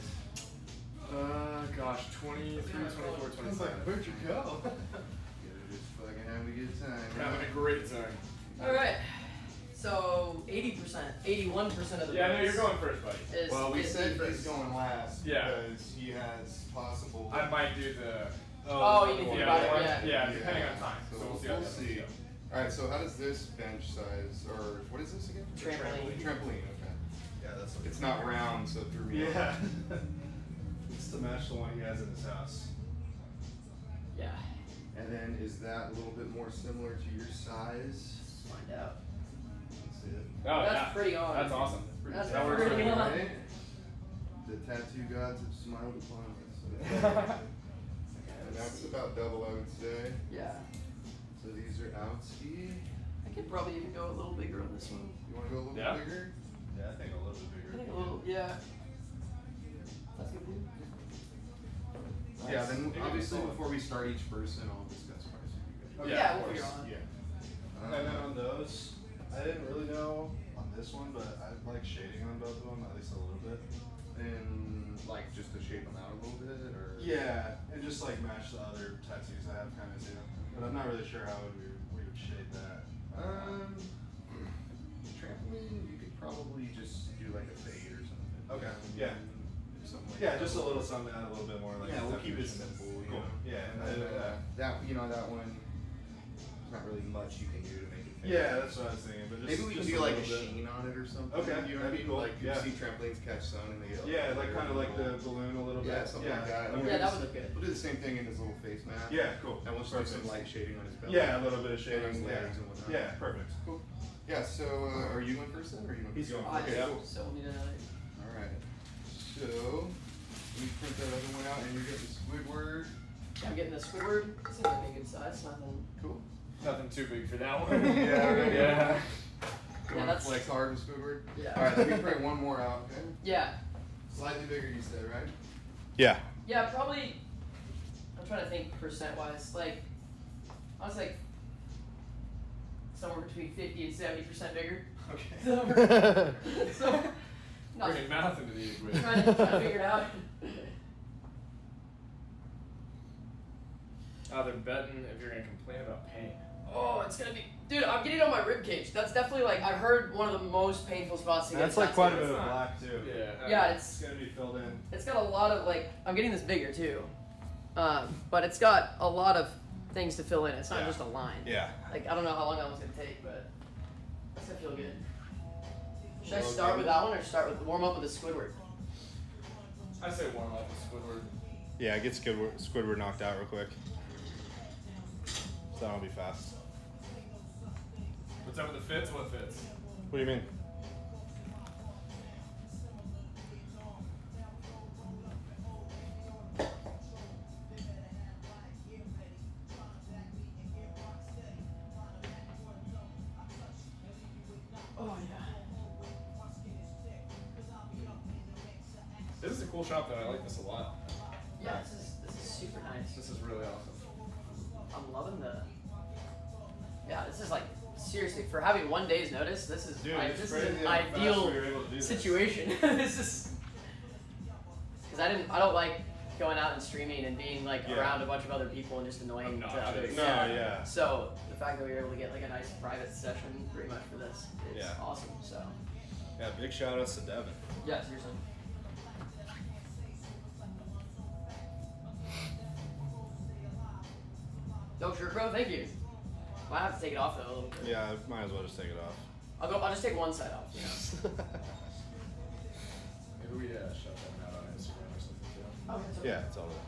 [SPEAKER 19] Uh, gosh, twenty-three, twenty-four,
[SPEAKER 14] I was like,
[SPEAKER 19] twenty-five.
[SPEAKER 14] where'd you go? Gotta just fucking have a good time.
[SPEAKER 19] Having a great time.
[SPEAKER 3] Alright. So, eighty percent, eighty-one percent of the
[SPEAKER 19] Yeah, no,
[SPEAKER 3] votes
[SPEAKER 19] you're going first, buddy.
[SPEAKER 3] is-
[SPEAKER 14] Well, we
[SPEAKER 3] is
[SPEAKER 14] said he's
[SPEAKER 3] first.
[SPEAKER 14] going last
[SPEAKER 19] Yeah.
[SPEAKER 14] because he has possible.
[SPEAKER 19] I might do the.
[SPEAKER 3] Oh, you need to think about it,
[SPEAKER 19] one.
[SPEAKER 3] yeah.
[SPEAKER 19] Yeah, depending on time.
[SPEAKER 14] So,
[SPEAKER 19] So we'll see.
[SPEAKER 14] we'll
[SPEAKER 19] how that
[SPEAKER 14] see.
[SPEAKER 19] goes.
[SPEAKER 14] All right. So how does this bench size, or what is this again?
[SPEAKER 3] Trampoline.
[SPEAKER 14] Trampoline. Okay.
[SPEAKER 26] Yeah, that's what
[SPEAKER 14] It's not round, so it threw me.
[SPEAKER 26] Yeah.
[SPEAKER 14] off.
[SPEAKER 26] It's to match the one he has in his house.
[SPEAKER 3] Yeah.
[SPEAKER 14] And then is that a little bit more similar to your size?
[SPEAKER 3] Let's find out.
[SPEAKER 14] Let's see it.
[SPEAKER 19] Oh,
[SPEAKER 3] That's
[SPEAKER 19] yeah.
[SPEAKER 3] pretty on.
[SPEAKER 19] That's awesome.
[SPEAKER 3] That's
[SPEAKER 19] That works
[SPEAKER 3] pretty
[SPEAKER 19] really
[SPEAKER 3] on.
[SPEAKER 14] Right? The tattoo gods have smiled upon us. And that's about double, I would say.
[SPEAKER 3] Yeah.
[SPEAKER 14] So these are outski.
[SPEAKER 3] I could probably even go a little bigger on this one.
[SPEAKER 14] You want to go a little
[SPEAKER 19] Yeah.
[SPEAKER 14] bit bigger?
[SPEAKER 26] Yeah, I think a little bit
[SPEAKER 3] I
[SPEAKER 26] bigger.
[SPEAKER 3] think a little, yeah. That's good. Dude.
[SPEAKER 14] Yeah,
[SPEAKER 3] Nice.
[SPEAKER 14] then
[SPEAKER 19] Maybe
[SPEAKER 14] obviously
[SPEAKER 19] solid.
[SPEAKER 14] before we start each person, I'll discuss price with you guys.
[SPEAKER 19] Okay.
[SPEAKER 3] Yeah,
[SPEAKER 19] of
[SPEAKER 3] we'll
[SPEAKER 19] course.
[SPEAKER 3] figure on.
[SPEAKER 14] Yeah.
[SPEAKER 26] And then on those, I didn't really know on this one, but I like shading on both of them, at least a little bit.
[SPEAKER 14] And like just to shape them out a little bit, or
[SPEAKER 26] Yeah, and just like match the other tattoos I have kind of too. But I'm not really sure how we, we would shade that.
[SPEAKER 14] Um, trampoline, you could probably just do like a fade or something.
[SPEAKER 26] Okay,
[SPEAKER 14] Um,
[SPEAKER 26] yeah.
[SPEAKER 14] Something like
[SPEAKER 26] Yeah,
[SPEAKER 14] that.
[SPEAKER 26] just a little something, add a little bit more like
[SPEAKER 14] Yeah, we'll keep it
[SPEAKER 26] definition.
[SPEAKER 14] simple. You
[SPEAKER 26] Cool.
[SPEAKER 14] know?
[SPEAKER 26] Yeah,
[SPEAKER 14] And
[SPEAKER 26] and
[SPEAKER 14] then,
[SPEAKER 26] then,
[SPEAKER 14] uh, that you know that one, there's not really much you can do to make it. Fade.
[SPEAKER 26] yeah, that's what I was thinking. But just,
[SPEAKER 14] Maybe we can
[SPEAKER 26] just
[SPEAKER 14] do like a
[SPEAKER 26] little bit.
[SPEAKER 14] sheen on it or something.
[SPEAKER 26] Okay,
[SPEAKER 14] you know what I
[SPEAKER 26] that'd be
[SPEAKER 14] mean?
[SPEAKER 26] cool.
[SPEAKER 14] Like you
[SPEAKER 26] Yeah.
[SPEAKER 14] see trampolines catch sun and they get
[SPEAKER 26] Yeah, like kind of like the balloon a little
[SPEAKER 14] Yeah,
[SPEAKER 26] bit.
[SPEAKER 14] something
[SPEAKER 26] yeah.
[SPEAKER 14] like that.
[SPEAKER 26] Okay.
[SPEAKER 3] Yeah, that would look good.
[SPEAKER 14] We'll do the same thing in his little face mask.
[SPEAKER 26] Yeah, cool.
[SPEAKER 14] And we'll start some
[SPEAKER 26] Perfect.
[SPEAKER 14] light shading on his belly.
[SPEAKER 26] Yeah, a little bit of
[SPEAKER 14] And
[SPEAKER 26] shading.
[SPEAKER 14] his
[SPEAKER 26] Yeah.
[SPEAKER 14] legs and whatnot.
[SPEAKER 26] Yeah, perfect.
[SPEAKER 14] Cool. Yeah, so uh, are you going first then, or are you going
[SPEAKER 26] He's
[SPEAKER 14] first?
[SPEAKER 26] going
[SPEAKER 14] Okay,
[SPEAKER 3] I
[SPEAKER 14] cool.
[SPEAKER 3] so need another.
[SPEAKER 14] Alright. So, let me print that other one out, and you're getting Squidward.
[SPEAKER 3] I'm getting the Squidward. Seems like a good size. Nothing.
[SPEAKER 14] Cool.
[SPEAKER 19] Nothing too big for that one.
[SPEAKER 14] Yeah, right.
[SPEAKER 19] Yeah.
[SPEAKER 14] You
[SPEAKER 3] Yeah,
[SPEAKER 14] want to
[SPEAKER 3] that's-
[SPEAKER 14] flex hard with Squidward?
[SPEAKER 3] Yeah.
[SPEAKER 14] Alright, let me print one more out, okay?
[SPEAKER 3] Yeah.
[SPEAKER 14] Slightly bigger, you said, right?
[SPEAKER 26] Yeah.
[SPEAKER 3] Yeah, probably. I'm trying to think percent wise. Like, I was like somewhere between fifty and seventy percent bigger.
[SPEAKER 14] Okay.
[SPEAKER 3] So, so not
[SPEAKER 19] Bringing math into the equation.
[SPEAKER 3] trying to, trying to figure it out.
[SPEAKER 19] Uh, they're betting if you're gonna complain about pain.
[SPEAKER 3] Oh, it's gonna be, dude. I'm getting on my rib cage. That's definitely like I've heard one of the most painful spots to get.
[SPEAKER 26] That's like
[SPEAKER 3] tattooed.
[SPEAKER 26] quite a bit of black too.
[SPEAKER 19] Yeah.
[SPEAKER 3] Yeah,
[SPEAKER 26] It's
[SPEAKER 3] it's
[SPEAKER 26] gonna be filled in.
[SPEAKER 3] it's got a lot of like I'm getting this bigger too, um, but it's got a lot of things to fill in. It's not
[SPEAKER 26] Yeah.
[SPEAKER 3] just a line.
[SPEAKER 26] Yeah.
[SPEAKER 3] Like I don't know how long that one's gonna take, but it's gonna feel good. Should I
[SPEAKER 14] Well,
[SPEAKER 3] start
[SPEAKER 14] okay.
[SPEAKER 3] with that one or start with warm up with the Squidward?
[SPEAKER 19] I say warm up with Squidward.
[SPEAKER 26] Yeah, get Squidward, Squidward knocked out real quick. So that'll be fast.
[SPEAKER 19] What's up with the fits? What fits?
[SPEAKER 26] What do you mean?
[SPEAKER 3] Oh yeah.
[SPEAKER 19] This is a cool shop though. I like this a lot.
[SPEAKER 3] Yeah, this is this is super nice.
[SPEAKER 19] This is really awesome.
[SPEAKER 3] I'm loving the. Yeah, this is like seriously for having one day's notice. This is
[SPEAKER 26] Dude,
[SPEAKER 3] like,
[SPEAKER 26] it's
[SPEAKER 3] this is
[SPEAKER 26] crazy
[SPEAKER 3] an
[SPEAKER 26] how fast
[SPEAKER 3] ideal
[SPEAKER 26] we were able to do this.
[SPEAKER 3] situation. This is because I didn't. I don't like going out and streaming and being like
[SPEAKER 26] Yeah.
[SPEAKER 3] around a bunch of other people and just annoying to others.
[SPEAKER 26] No, yeah.
[SPEAKER 3] So the fact that we were able to get like a nice private session pretty much for this is
[SPEAKER 26] Yeah.
[SPEAKER 3] awesome. So
[SPEAKER 26] Yeah, big shout outs to Devin.
[SPEAKER 3] yeah, seriously. Oh, sure, bro. Thank you. Might have to take it off though a little bit.
[SPEAKER 26] Yeah, might as well just take it off.
[SPEAKER 3] I'll go. I'll just take one side off. You know?
[SPEAKER 19] Maybe we uh, shut that out on Instagram or something too.
[SPEAKER 3] Okay, it's okay.
[SPEAKER 26] Yeah, it's all right.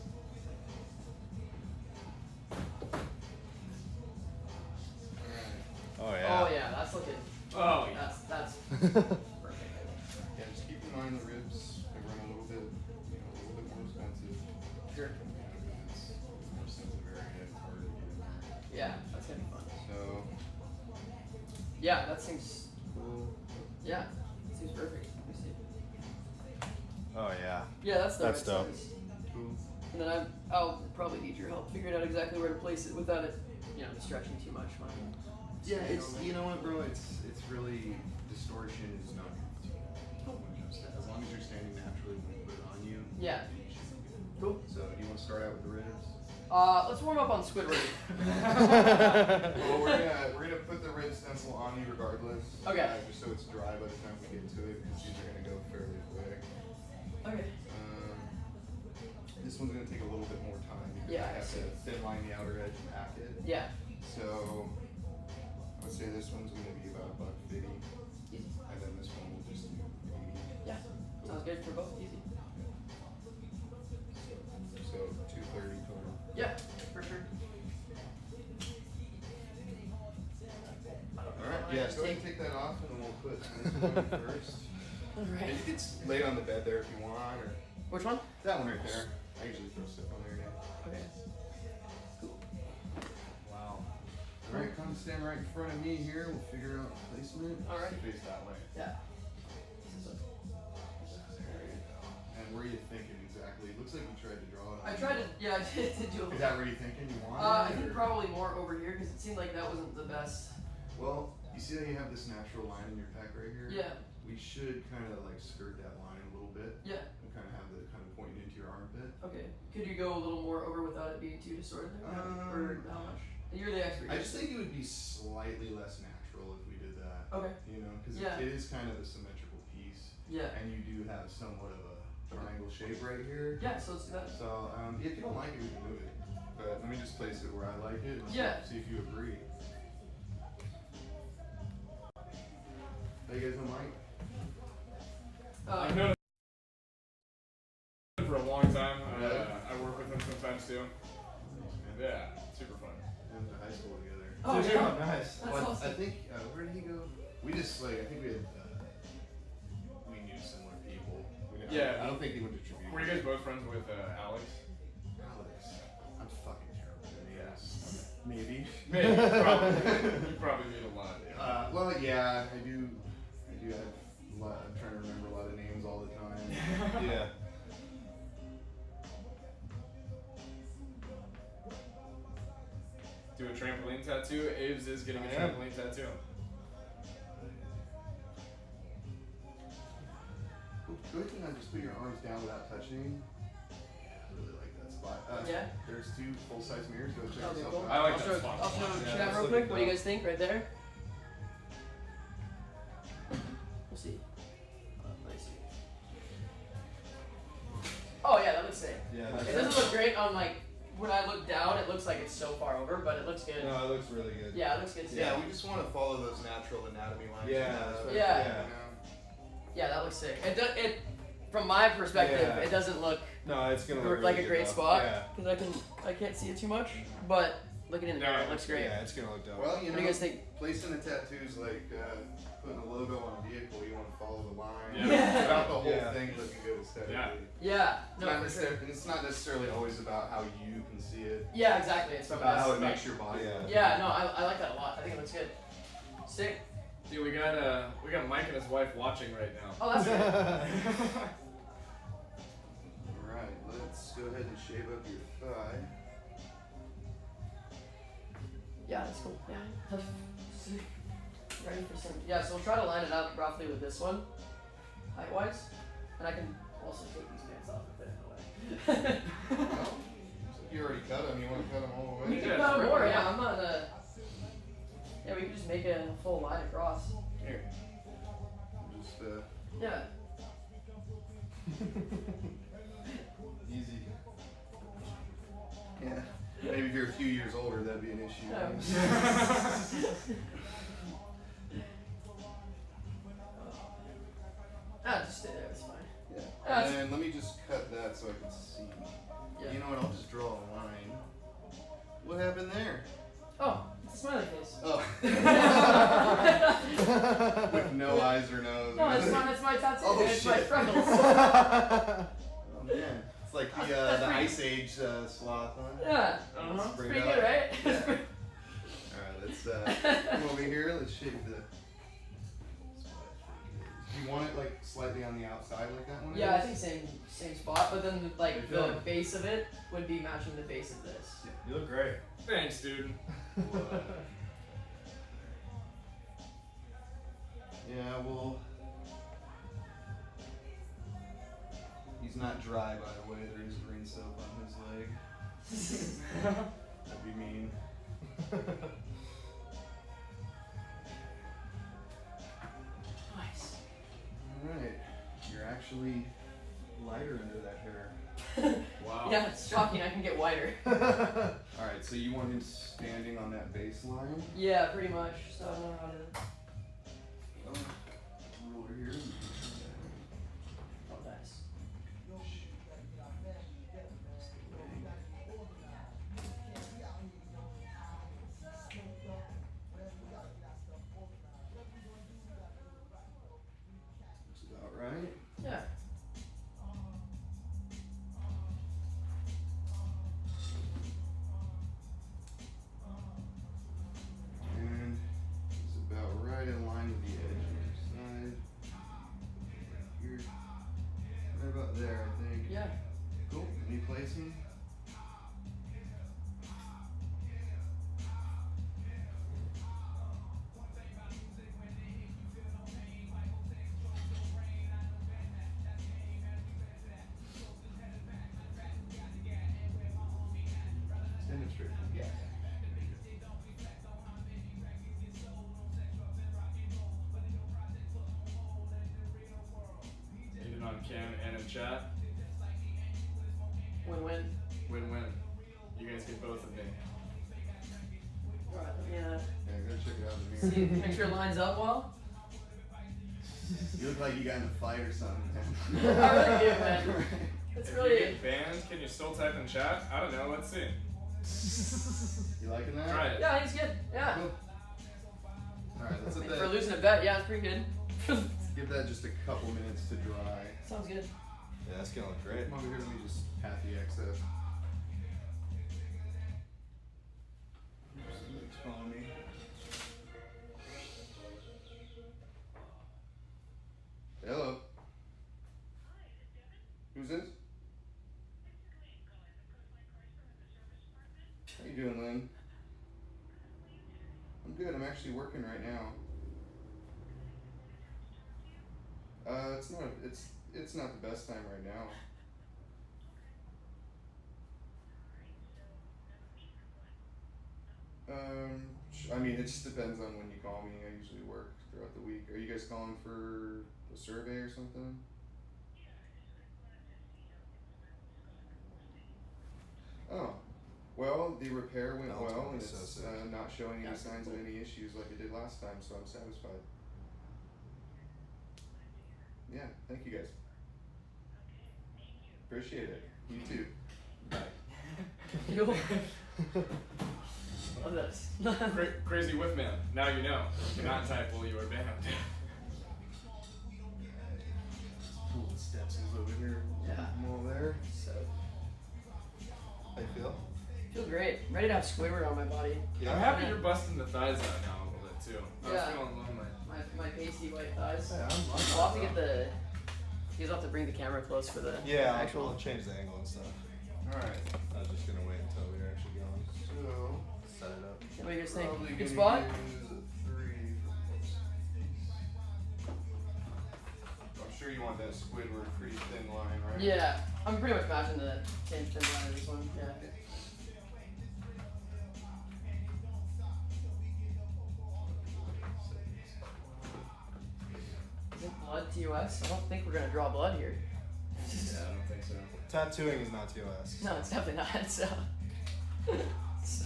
[SPEAKER 26] Oh yeah.
[SPEAKER 3] Oh yeah, that's looking.
[SPEAKER 19] Oh yeah.
[SPEAKER 3] That's that's perfect.
[SPEAKER 14] Yeah, just keep in mind the ribs. They run a little bit, you know, a little bit more expensive.
[SPEAKER 3] Sure.
[SPEAKER 14] Yeah, because it's, it's more sensitive area and harder to get.
[SPEAKER 3] Yeah, that's gonna be fun.
[SPEAKER 14] So.
[SPEAKER 3] Yeah, that seems.
[SPEAKER 14] Cool.
[SPEAKER 3] Yeah, seems perfect. Let me see.
[SPEAKER 26] Oh yeah.
[SPEAKER 3] Yeah, that's the
[SPEAKER 26] That's
[SPEAKER 3] right
[SPEAKER 26] dope.
[SPEAKER 3] size. Cool. And then I'm, I'll probably need your help figuring out exactly where to place it without it, you know, stretching too much. My
[SPEAKER 14] Yeah, it's, you know what, bro? It's it's really, distortion is not when it comes to that. As long as you're standing naturally when you put it on you.
[SPEAKER 3] Yeah.
[SPEAKER 14] you should be good.
[SPEAKER 3] Cool.
[SPEAKER 14] So, do you want to start out with the ribs?
[SPEAKER 3] Uh, let's warm up on Squidward.
[SPEAKER 14] Well, we're gonna we're gonna put the rib stencil on you regardless.
[SPEAKER 3] Okay.
[SPEAKER 14] Uh, just so it's dry by the time we get to it, because these are gonna go fairly quick.
[SPEAKER 3] Okay.
[SPEAKER 14] Um, this one's gonna take a little bit more time because
[SPEAKER 3] Yeah,
[SPEAKER 14] I have to thin line the outer edge and pack it.
[SPEAKER 3] Yeah.
[SPEAKER 14] So, I would say this one's gonna be about a buck fifty, and then this one will just do eighty.
[SPEAKER 3] Yeah. Sounds good for both. Easy.
[SPEAKER 14] So two thirty total.
[SPEAKER 3] Yeah, for sure.
[SPEAKER 14] Alright, yeah, go ahead and take that off and then we'll put this one first.
[SPEAKER 3] Alright.
[SPEAKER 14] And you can s- lay it on the bed there if you want, or
[SPEAKER 3] Which one?
[SPEAKER 14] that one right there. I usually throw stuff on there, yeah.
[SPEAKER 3] Okay. Cool.
[SPEAKER 14] Wow. Alright, come stand right in front of me here. We'll figure out placement.
[SPEAKER 3] Alright.
[SPEAKER 14] Face that way.
[SPEAKER 3] Yeah.
[SPEAKER 14] And where are you thinking exactly? It looks like you tried to draw it.
[SPEAKER 3] I tried to, yeah, I did to do a
[SPEAKER 14] Is that where you're thinking you want
[SPEAKER 3] Uh, I
[SPEAKER 14] it?
[SPEAKER 3] think
[SPEAKER 14] or-
[SPEAKER 3] probably more over here because it seemed like that wasn't the best.
[SPEAKER 14] Well, you see how you have this natural line in your pack right here?
[SPEAKER 3] Yeah.
[SPEAKER 14] We should kind of like skirt that line a little bit.
[SPEAKER 3] Yeah.
[SPEAKER 14] And kind of have it kind of pointing into your armpit.
[SPEAKER 3] Okay. Could you go a little more over without it being too distorted?
[SPEAKER 14] Um,
[SPEAKER 3] or how much? You're the expert.
[SPEAKER 14] I just think it would be slightly less natural if we did that.
[SPEAKER 3] Okay.
[SPEAKER 14] You know, because
[SPEAKER 3] Yeah.
[SPEAKER 14] it is kind of a symmetrical piece.
[SPEAKER 3] Yeah.
[SPEAKER 14] And you do have somewhat of a triangle shape right here.
[SPEAKER 3] Yeah, so let's do that.
[SPEAKER 14] So um, if you don't like it, we can move it. But let me just place it where I like it. And
[SPEAKER 3] Yeah.
[SPEAKER 14] See, see if you agree. How you guys don't like?
[SPEAKER 3] Uh,
[SPEAKER 19] I've known him for a long time. Uh, I work with him sometimes too. Yeah, super fun.
[SPEAKER 14] We went to high school together.
[SPEAKER 3] Oh,
[SPEAKER 14] Did
[SPEAKER 3] yeah.
[SPEAKER 14] you? Nice.
[SPEAKER 3] That's
[SPEAKER 14] Well,
[SPEAKER 3] awesome.
[SPEAKER 14] I think uh, where did he go? We just like I think we had uh, we knew similar people. We knew,
[SPEAKER 19] Yeah.
[SPEAKER 14] I don't think he went to Tribune.
[SPEAKER 19] Were you guys both friends with uh, Alex?
[SPEAKER 14] Alex. I'm fucking terrible at names. Maybe.
[SPEAKER 19] Maybe. Probably. You probably meet a lot. Yeah.
[SPEAKER 14] Uh, well, yeah, I do. I do have. A lot, I'm trying to remember a lot of names all the time. Yeah.
[SPEAKER 19] Do a trampoline tattoo. Aves is getting a
[SPEAKER 14] I am.
[SPEAKER 19] trampoline tattoo.
[SPEAKER 14] Go ahead and just put your arms down without touching. Yeah, I really like that spot. Uh,
[SPEAKER 3] Yeah?
[SPEAKER 14] There's two full-size mirrors. Go check
[SPEAKER 3] Okay,
[SPEAKER 14] yourself
[SPEAKER 3] cool.
[SPEAKER 14] out.
[SPEAKER 19] I like
[SPEAKER 3] I'll
[SPEAKER 19] that
[SPEAKER 3] show,
[SPEAKER 19] spot.
[SPEAKER 3] I'll show
[SPEAKER 14] Yeah,
[SPEAKER 3] chat
[SPEAKER 14] that's
[SPEAKER 3] real
[SPEAKER 14] looking
[SPEAKER 3] quick. What do you
[SPEAKER 14] dope.
[SPEAKER 3] guys think right there? We'll see. Uh, let me see. Oh yeah, that looks sick.
[SPEAKER 14] Yeah,
[SPEAKER 3] It
[SPEAKER 14] that's-
[SPEAKER 3] doesn't look great on like when I look down. It looks like it's so far over, but it looks good.
[SPEAKER 14] No, it looks really good.
[SPEAKER 3] Yeah, it looks good too.
[SPEAKER 14] Yeah, we just want to follow those natural anatomy lines.
[SPEAKER 26] Yeah,
[SPEAKER 14] That's what-
[SPEAKER 3] yeah.
[SPEAKER 14] you know.
[SPEAKER 3] Yeah, that looks sick. It does. It from my perspective,
[SPEAKER 26] Yeah.
[SPEAKER 3] it doesn't look
[SPEAKER 26] No, it's gonna
[SPEAKER 3] gr-
[SPEAKER 26] look
[SPEAKER 3] like
[SPEAKER 26] really
[SPEAKER 3] a great
[SPEAKER 26] good, though.
[SPEAKER 3] spot
[SPEAKER 26] Yeah.
[SPEAKER 3] because I can I can't see it too much, but looking in the mirror, it looks great.
[SPEAKER 26] Yeah, it's gonna look dope.
[SPEAKER 14] Well, you
[SPEAKER 3] What
[SPEAKER 14] know,
[SPEAKER 3] do you guys think?
[SPEAKER 14] placing a tattoo's like uh, putting a logo on a vehicle. You want to follow the line.
[SPEAKER 19] Yeah.
[SPEAKER 14] It's about the whole
[SPEAKER 26] Yeah.
[SPEAKER 14] thing looking good aesthetically.
[SPEAKER 19] Yeah.
[SPEAKER 3] Yeah,
[SPEAKER 14] It's,
[SPEAKER 3] no,
[SPEAKER 14] not
[SPEAKER 3] for
[SPEAKER 14] necessarily,
[SPEAKER 3] sure.
[SPEAKER 14] and it's not necessarily always about how you can see it.
[SPEAKER 3] Yeah, exactly. It's
[SPEAKER 14] It's about
[SPEAKER 3] us.
[SPEAKER 14] how it makes your body
[SPEAKER 26] Yeah.
[SPEAKER 14] look.
[SPEAKER 3] Yeah, no, I, I like that a lot. I think it looks good. Sick.
[SPEAKER 19] Dude, we got uh, we got Mike and his wife watching right now.
[SPEAKER 3] Oh, that's good.
[SPEAKER 14] Alright, let's go ahead and shave up your thigh.
[SPEAKER 3] Yeah, that's cool. Yeah. Sick. Ready for some? Yeah, so we'll try to line it up roughly with this one, height wise, and I can also take these pants off if they're in the way.
[SPEAKER 14] Well, you already cut them. You want to cut them all the
[SPEAKER 3] We
[SPEAKER 14] way?
[SPEAKER 3] can
[SPEAKER 19] Yeah,
[SPEAKER 3] cut
[SPEAKER 19] sure.
[SPEAKER 3] more. Yeah, I'm not. Uh, yeah, we can just make a full line across.
[SPEAKER 19] Here.
[SPEAKER 14] Just uh,
[SPEAKER 3] Yeah.
[SPEAKER 14] easy. Yeah. Maybe if you're a few years older, that'd be an issue.
[SPEAKER 3] Yeah. Ah, just stay there, it's fine.
[SPEAKER 14] Yeah.
[SPEAKER 3] Ah,
[SPEAKER 14] And then let me just cut that so I can see.
[SPEAKER 3] Yeah.
[SPEAKER 14] You know what? I'll just draw a line. What happened there?
[SPEAKER 3] Oh, it's a smiley face.
[SPEAKER 14] Oh. With no eyes or nose.
[SPEAKER 3] No, it's my, it's my tattoo.
[SPEAKER 14] Oh,
[SPEAKER 3] it's
[SPEAKER 14] shit.
[SPEAKER 3] my freckles.
[SPEAKER 14] Oh man, it's like the uh, the Ice Age uh, sloth, huh?
[SPEAKER 3] Yeah.
[SPEAKER 14] Uh-huh.
[SPEAKER 3] It's
[SPEAKER 14] Bring
[SPEAKER 3] pretty
[SPEAKER 14] it
[SPEAKER 3] good,
[SPEAKER 14] up.
[SPEAKER 3] right?
[SPEAKER 14] Yeah. All right, let's uh, come over here. Let's shape the. Do you want it like slightly on the outside like that one?
[SPEAKER 3] Yeah, I
[SPEAKER 14] is?
[SPEAKER 3] think same same spot, but then like
[SPEAKER 14] How you
[SPEAKER 3] the
[SPEAKER 14] feeling?
[SPEAKER 3] base of it would be matching the base of this.
[SPEAKER 14] You look great.
[SPEAKER 19] Thanks, dude.
[SPEAKER 14] Yeah, well, he's not dry, by the way. There is green soap on his leg. That'd be mean.
[SPEAKER 3] Nice.
[SPEAKER 14] All right, you're actually lighter under that hair.
[SPEAKER 19] Wow.
[SPEAKER 3] Yeah, it's shocking. I can get whiter.
[SPEAKER 14] All right, so you want him standing on that baseline?
[SPEAKER 3] Yeah, pretty much. So I don't know how to.
[SPEAKER 14] Oh, ruler here.
[SPEAKER 3] Oh, nice.
[SPEAKER 14] Looks about right.
[SPEAKER 3] Yeah.
[SPEAKER 14] And it's about right in line with the edge on your side. Here. Right about there, I think.
[SPEAKER 3] Yeah.
[SPEAKER 14] Cool. Any placing? Stand it straight.
[SPEAKER 3] Yeah.
[SPEAKER 19] Even on cam and in chat.
[SPEAKER 3] Win-win.
[SPEAKER 19] Win-win. You guys get both of me.
[SPEAKER 3] Alright, let me uh,
[SPEAKER 14] Yeah, go check it out in the
[SPEAKER 3] see,
[SPEAKER 14] mirror.
[SPEAKER 3] make sure it lines up well.
[SPEAKER 14] You look like you got in a fight or something, man.
[SPEAKER 3] I really do, man. It's
[SPEAKER 19] If
[SPEAKER 3] really.
[SPEAKER 19] you get banned, can you still type in chat? I don't know. Let's see.
[SPEAKER 14] You liking that?
[SPEAKER 19] Try it.
[SPEAKER 3] Yeah, I think it's good. Yeah.
[SPEAKER 14] Cool. All right, let's
[SPEAKER 3] I
[SPEAKER 14] let
[SPEAKER 3] mean, for
[SPEAKER 14] that,
[SPEAKER 3] losing a bet, yeah, it's pretty good.
[SPEAKER 14] give that just a couple minutes to dry.
[SPEAKER 3] Sounds good.
[SPEAKER 14] Yeah, that's gonna look great. Come over here, let me just pat the excess. Oops, follow me. Hello. Who's this? How you doing, Lynn? I'm good. I'm actually working right now. Uh, it's not. It's it's not the best time right now. Um, sh- I mean, it just depends on when you call me. I usually work throughout the week. Are you guys calling for a survey or something? Oh, well, the repair went
[SPEAKER 7] Oh, it's
[SPEAKER 14] well,
[SPEAKER 7] gonna
[SPEAKER 14] and
[SPEAKER 7] be so
[SPEAKER 14] it's
[SPEAKER 7] sick.
[SPEAKER 14] uh, not showing any
[SPEAKER 3] That's
[SPEAKER 14] signs of
[SPEAKER 3] cool.
[SPEAKER 14] any issues like it did last time, so I'm satisfied. Yeah, thank you guys. Appreciate it. You too. Bye.
[SPEAKER 3] Yo. Love this.
[SPEAKER 19] Cra- crazy whip man. Now you know. Do not type while you are banned.
[SPEAKER 14] Cool steps over here.
[SPEAKER 3] Yeah.
[SPEAKER 14] I'm all there.
[SPEAKER 3] So,
[SPEAKER 14] How you feel?
[SPEAKER 3] feel great. I'm ready to have Squidward on my body.
[SPEAKER 14] Yeah.
[SPEAKER 19] I'm happy you're busting the thighs out now a little bit too. I
[SPEAKER 3] Yeah.
[SPEAKER 19] was feeling lonely.
[SPEAKER 3] My, my pasty white thighs.
[SPEAKER 14] Yeah, I'm- I'm
[SPEAKER 3] I'll have to get the. You guys will have to bring the camera close for the
[SPEAKER 7] Yeah, I'll,
[SPEAKER 3] actual.
[SPEAKER 7] I'll change the angle and stuff.
[SPEAKER 14] Alright.
[SPEAKER 7] I was just gonna wait until we were actually going.
[SPEAKER 14] So,
[SPEAKER 7] Set it up.
[SPEAKER 3] What do you guys think?
[SPEAKER 14] probably
[SPEAKER 3] Good
[SPEAKER 14] gonna
[SPEAKER 3] spot?
[SPEAKER 14] use a three. I'm sure you want that Squidward pretty thin line, right?
[SPEAKER 3] Yeah, I'm pretty much matching the same thin line of this one. Yeah. Is it blood T O S? I don't think we're gonna draw blood here.
[SPEAKER 19] Yeah, I don't think so.
[SPEAKER 7] Tattooing is not T O S.
[SPEAKER 3] No, it's definitely not. So,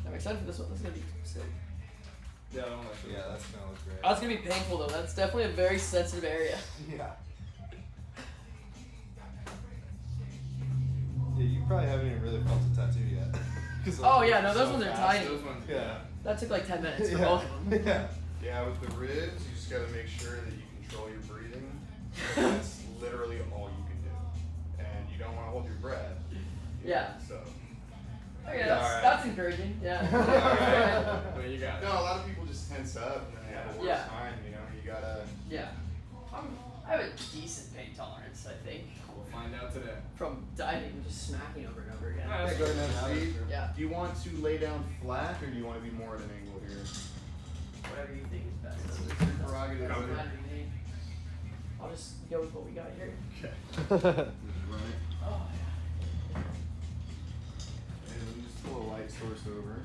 [SPEAKER 3] I'm excited for this one. This is gonna be sick.
[SPEAKER 19] Yeah, I don't like
[SPEAKER 26] Yeah, that's gonna look great.
[SPEAKER 3] Oh, it's gonna be painful though. That's definitely a very sensitive area.
[SPEAKER 26] Yeah. Yeah, you probably haven't even really felt the tattoo yet. 'Cause
[SPEAKER 3] Oh
[SPEAKER 26] those
[SPEAKER 3] yeah,
[SPEAKER 26] are
[SPEAKER 3] no, those
[SPEAKER 26] so
[SPEAKER 3] ones are
[SPEAKER 26] fast.
[SPEAKER 3] tiny.
[SPEAKER 26] Those ones, yeah.
[SPEAKER 3] That took like ten minutes for
[SPEAKER 26] Yeah.
[SPEAKER 3] both of them.
[SPEAKER 26] Yeah. Yeah, with the ribs, you just gotta make sure that you control your breathing. That's literally all you can do. And you don't want to hold your breath.
[SPEAKER 3] Yeah.
[SPEAKER 26] So.
[SPEAKER 3] Okay,
[SPEAKER 26] Yeah,
[SPEAKER 3] that's,
[SPEAKER 26] alright.
[SPEAKER 3] that's encouraging. Yeah.
[SPEAKER 26] Alright.
[SPEAKER 19] Well, you got it.
[SPEAKER 26] No, a lot of people just tense up and then they have a worse
[SPEAKER 3] Yeah.
[SPEAKER 26] time, you know? You gotta.
[SPEAKER 3] Yeah. I'm, I have a decent pain tolerance, I think.
[SPEAKER 19] We'll find out today.
[SPEAKER 3] From diving and just smacking over and over again.
[SPEAKER 19] Yeah,
[SPEAKER 26] Yeah, go ahead and have a seat.
[SPEAKER 3] Yeah.
[SPEAKER 26] Do you want to lay down flat or do you want to be more at an angle here?
[SPEAKER 3] Whatever you think is best.
[SPEAKER 26] It's your prerogative.
[SPEAKER 3] Doesn't matter to me. I'll just go with what we got here.
[SPEAKER 26] Okay. Just run it.
[SPEAKER 3] Oh,
[SPEAKER 26] And then just a little light source over.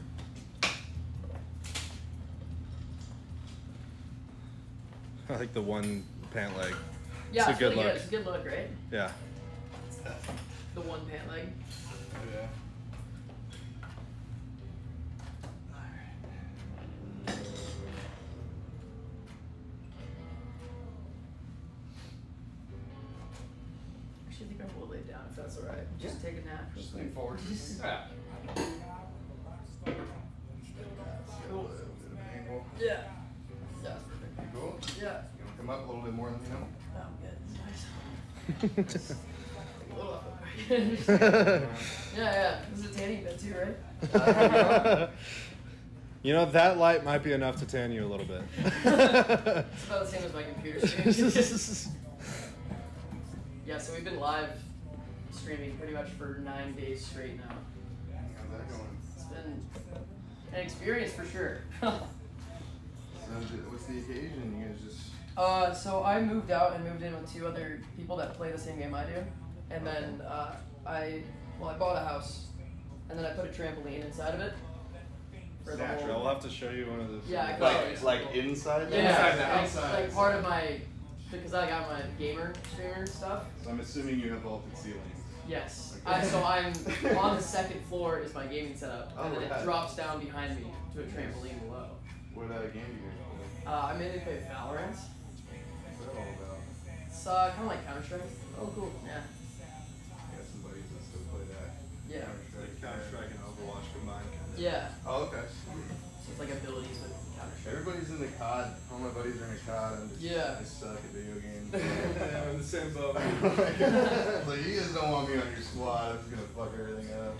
[SPEAKER 10] I like the one pant leg.
[SPEAKER 3] yeah,
[SPEAKER 10] it's a good
[SPEAKER 3] really
[SPEAKER 10] look.
[SPEAKER 3] Good. It's a good look, right?
[SPEAKER 10] Yeah.
[SPEAKER 3] The one pant leg.
[SPEAKER 26] Yeah.
[SPEAKER 3] Actually, I think I will lay down if that's alright. Just
[SPEAKER 26] Yeah.
[SPEAKER 3] take a nap.
[SPEAKER 26] Just lean forward.
[SPEAKER 19] Yeah.
[SPEAKER 3] Cool.
[SPEAKER 26] Angle.
[SPEAKER 3] Yeah. Yeah, that's perfect.
[SPEAKER 26] You cool?
[SPEAKER 3] Yeah.
[SPEAKER 26] You want to come up a little bit more, let me know?
[SPEAKER 3] Oh, I'm good. This is nice. Take a little off the Yeah, yeah. This is a tanning bed too, right?
[SPEAKER 10] You know, that light might be enough to tan you a little bit.
[SPEAKER 3] It's about the same as my computer screen. Yeah, so we've been live streaming pretty much for nine days straight now.
[SPEAKER 26] How's that going?
[SPEAKER 3] It's been an experience for sure.
[SPEAKER 26] So, what's the occasion? You guys just.
[SPEAKER 3] Uh, so I moved out and moved in with two other people that play the same game I do, and then uh, I well I bought a house, and then I put a trampoline inside of it. For the
[SPEAKER 26] Natural.
[SPEAKER 3] whole,
[SPEAKER 26] I'll have to show you one of the.
[SPEAKER 3] Yeah, I
[SPEAKER 26] like,
[SPEAKER 3] could.
[SPEAKER 26] like inside.
[SPEAKER 3] Yeah,
[SPEAKER 26] Inside the
[SPEAKER 3] like,
[SPEAKER 26] outside.
[SPEAKER 3] like part of my because I got my gamer streamer stuff.
[SPEAKER 26] So I'm assuming you have vaulted ceilings.
[SPEAKER 3] Yes.
[SPEAKER 26] Okay.
[SPEAKER 3] I, so I'm on the second floor is my gaming setup, and
[SPEAKER 26] Oh,
[SPEAKER 3] then
[SPEAKER 26] right.
[SPEAKER 3] it drops down behind me to a trampoline below.
[SPEAKER 26] What uh, game do you guys play?
[SPEAKER 3] Uh, I mainly play Valorant.
[SPEAKER 26] What's that all about?
[SPEAKER 3] It's uh, kind of like Counter Strike. Oh, cool. Yeah.
[SPEAKER 26] I got some buddies that still play that.
[SPEAKER 3] Yeah.
[SPEAKER 26] Like Counter Strike and Overwatch combined. Kind of.
[SPEAKER 3] Yeah.
[SPEAKER 26] Oh, okay.
[SPEAKER 3] So it's like abilities with Counter Strike.
[SPEAKER 26] Everybody's in the C O D. All my buddies are in the C O D. I'm just,
[SPEAKER 3] Yeah.
[SPEAKER 26] I suck at video games.
[SPEAKER 19] Yeah, I'm in the same boat.
[SPEAKER 26] Like, you guys don't want me on your squad. I'm just gonna fuck everything up.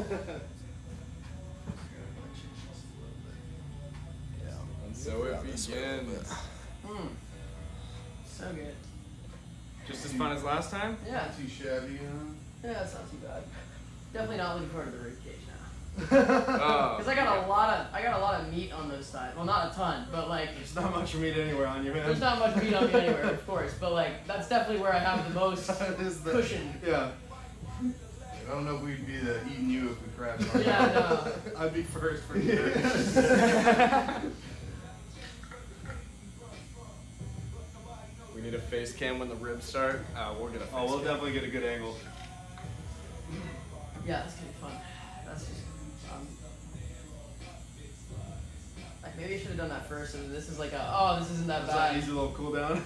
[SPEAKER 19] And so it begins.
[SPEAKER 3] Hmm. So good.
[SPEAKER 19] Just as fun as last time?
[SPEAKER 3] Yeah.
[SPEAKER 26] Not too shabby, you know?
[SPEAKER 3] Yeah, that's not too bad. Definitely not looking forward to the rib cage now.
[SPEAKER 19] Oh.
[SPEAKER 3] Because I got a lot of I got a lot of meat on those sides. Well, not a ton, but like
[SPEAKER 26] There's not much meat anywhere on you, man.
[SPEAKER 3] there's not much meat on me anywhere, of course. But like that's definitely where I have the most
[SPEAKER 26] That is the-
[SPEAKER 3] cushion.
[SPEAKER 26] Yeah. I don't know if we'd be the eating you if we crashed on
[SPEAKER 3] Yeah,
[SPEAKER 26] you.
[SPEAKER 3] no.
[SPEAKER 26] I'd be first for sure.
[SPEAKER 19] We need a face cam when the ribs start. Uh, we'll get a face
[SPEAKER 26] Oh, we'll
[SPEAKER 19] cam.
[SPEAKER 26] definitely get a good angle.
[SPEAKER 3] Yeah, that's gonna be fun. That's just um, like maybe I should have done that first. And this is like a oh this isn't that
[SPEAKER 26] It's
[SPEAKER 3] bad.
[SPEAKER 26] an easy little cool down.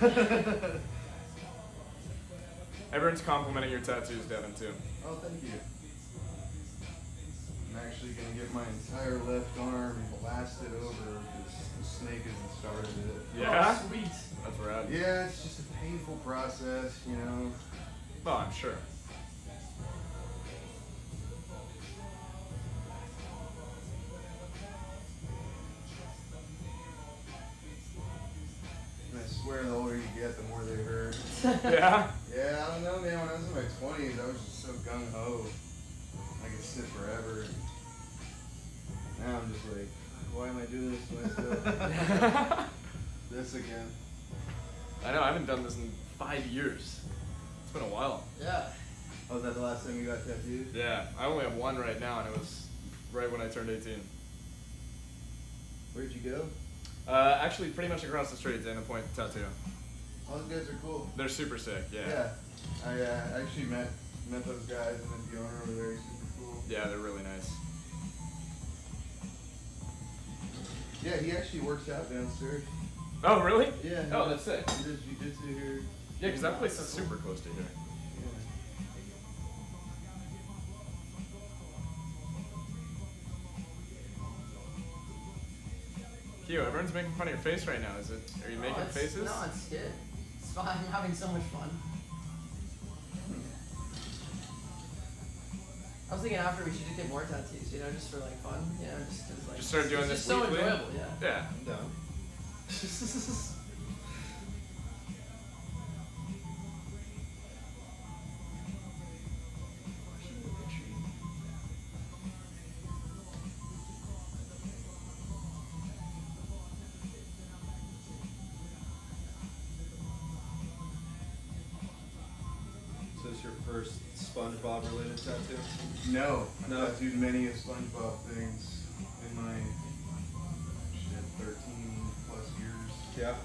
[SPEAKER 19] Everyone's complimenting your tattoos, Devin, too.
[SPEAKER 26] Oh, thank you. I'm actually gonna get my entire left arm blasted over because the snake hasn't started it.
[SPEAKER 19] Yeah?
[SPEAKER 3] Oh, sweet.
[SPEAKER 19] That's rad.
[SPEAKER 26] Yeah, it's just a painful process, you know.
[SPEAKER 19] Well, I'm sure.
[SPEAKER 26] And I swear the older you get, the more they hurt.
[SPEAKER 19] Yeah?
[SPEAKER 26] Yeah, I don't know, man. When I was in my twenties, I was just so gung ho. I could sit forever. Now I'm just like, why am I doing this to myself? This again.
[SPEAKER 19] I know, I haven't done this in five years. It's been a while.
[SPEAKER 3] Yeah.
[SPEAKER 26] Oh, was that the last time you got tattooed?
[SPEAKER 19] Yeah, I only have one right now, and it was right when I turned eighteen.
[SPEAKER 26] Where'd you go?
[SPEAKER 19] Uh, actually, pretty much across the street, Dana Point Tattoo.
[SPEAKER 26] All those guys are cool.
[SPEAKER 19] They're super sick, yeah.
[SPEAKER 26] Yeah. I uh, actually met met those guys and then the owner over there. He's super cool.
[SPEAKER 19] Yeah, they're really nice.
[SPEAKER 26] Yeah, he actually works out downstairs.
[SPEAKER 19] Oh, really?
[SPEAKER 26] Yeah.
[SPEAKER 19] Oh, that's sick.
[SPEAKER 26] He does jiu-jitsu here.
[SPEAKER 19] Yeah, because that place is super close to here. Kyo, everyone's making fun of your face right now. Is it? Are you
[SPEAKER 3] Oh,
[SPEAKER 19] making
[SPEAKER 3] it's-
[SPEAKER 19] faces?
[SPEAKER 3] No, it's good. It's fine. I'm having so much fun. I was thinking after we should just get more tattoos, you know, just for like fun, you know, just 'cause like
[SPEAKER 19] Just start doing
[SPEAKER 3] it's
[SPEAKER 19] this
[SPEAKER 3] just so
[SPEAKER 19] weekly?
[SPEAKER 3] enjoyable, yeah.
[SPEAKER 19] Yeah.
[SPEAKER 26] I'm down. So is your first SpongeBob related tattoo? No, I've no. tattooed many of SpongeBob things in my shit, thirteen plus years. Yeah.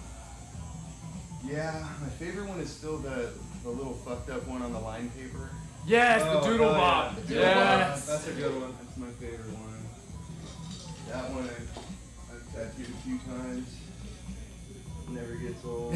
[SPEAKER 26] Yeah, my favorite one is still the the little fucked up one on the line paper.
[SPEAKER 19] Yes,
[SPEAKER 26] oh,
[SPEAKER 19] the Doodle
[SPEAKER 26] oh,
[SPEAKER 19] Bob.
[SPEAKER 26] Yeah.
[SPEAKER 19] Yes.
[SPEAKER 26] That's a good one. That's my favorite one. That one I, I've tattooed a few times. Never gets old.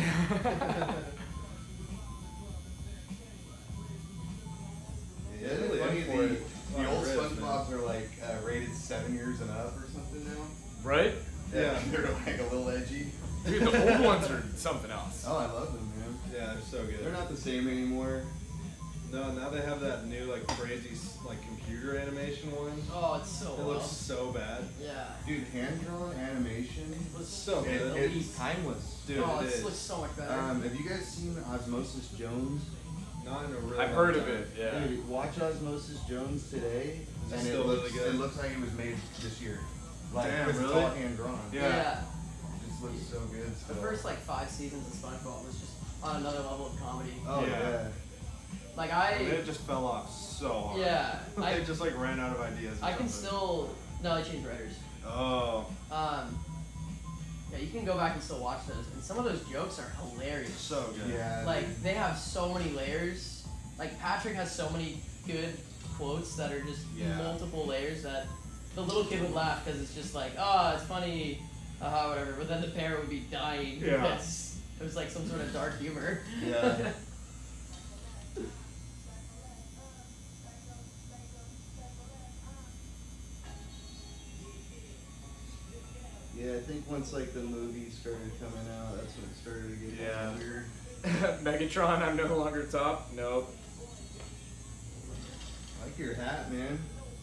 [SPEAKER 26] Yeah, it's really funny. The, the old SpongeBobs are like uh, rated seven years and up or something now.
[SPEAKER 19] Right?
[SPEAKER 26] Yeah, yeah. They're like a little edgy.
[SPEAKER 19] Dude, the old ones are something else.
[SPEAKER 26] Oh, I love them, man.
[SPEAKER 1] Yeah, they're so good.
[SPEAKER 26] They're not the same anymore.
[SPEAKER 1] No, now they have that new like crazy like computer animation one.
[SPEAKER 3] Oh, it's so
[SPEAKER 1] It
[SPEAKER 3] well.
[SPEAKER 1] looks so bad.
[SPEAKER 3] Yeah.
[SPEAKER 26] Dude, hand-drawn animation
[SPEAKER 3] was
[SPEAKER 26] so
[SPEAKER 3] good.
[SPEAKER 26] it, it's timeless.
[SPEAKER 1] Dude,
[SPEAKER 3] oh,
[SPEAKER 1] it
[SPEAKER 3] this
[SPEAKER 1] is.
[SPEAKER 3] looks so much better.
[SPEAKER 26] Um, have you guys seen Osmosis Jones?
[SPEAKER 1] Not in a real
[SPEAKER 19] I've
[SPEAKER 1] long
[SPEAKER 19] heard of
[SPEAKER 1] time.
[SPEAKER 19] it, yeah.
[SPEAKER 26] Dude, watch Osmosis Jones today,
[SPEAKER 1] Is it
[SPEAKER 26] and
[SPEAKER 1] still
[SPEAKER 26] it looks,
[SPEAKER 1] really good?
[SPEAKER 26] it looks like it was made this year. Like,
[SPEAKER 1] Damn,
[SPEAKER 26] 'cause
[SPEAKER 1] really?
[SPEAKER 26] It's all hand-drawn.
[SPEAKER 3] yeah.
[SPEAKER 26] It just looks so good
[SPEAKER 3] The
[SPEAKER 26] still.
[SPEAKER 3] first like five seasons of SpongeBob was just on another level of comedy.
[SPEAKER 26] Oh, yeah.
[SPEAKER 1] Yeah.
[SPEAKER 3] Like I.
[SPEAKER 1] And it just fell off so hard.
[SPEAKER 3] Yeah.
[SPEAKER 1] they
[SPEAKER 3] I
[SPEAKER 1] just like ran out of ideas. Or
[SPEAKER 3] I can
[SPEAKER 1] something.
[SPEAKER 3] still no, they changed writers.
[SPEAKER 1] Oh.
[SPEAKER 3] Um. Yeah, you can go back and still watch those, and some of those jokes are hilarious.
[SPEAKER 1] So good.
[SPEAKER 26] Yeah.
[SPEAKER 3] Like they have so many layers. Like Patrick has so many good quotes that are just
[SPEAKER 1] Yeah.
[SPEAKER 3] multiple layers that the little kid would laugh because it's just like, oh, it's funny, haha, whatever. But then the parent would be dying
[SPEAKER 1] Yeah.
[SPEAKER 3] because it was like some sort of dark humor.
[SPEAKER 26] Yeah. Yeah, I think once like the movies started coming out, that's when it started to get
[SPEAKER 19] Yeah.
[SPEAKER 26] kinda weird.
[SPEAKER 19] Megatron, I'm no longer top. Nope.
[SPEAKER 26] I like your hat, man.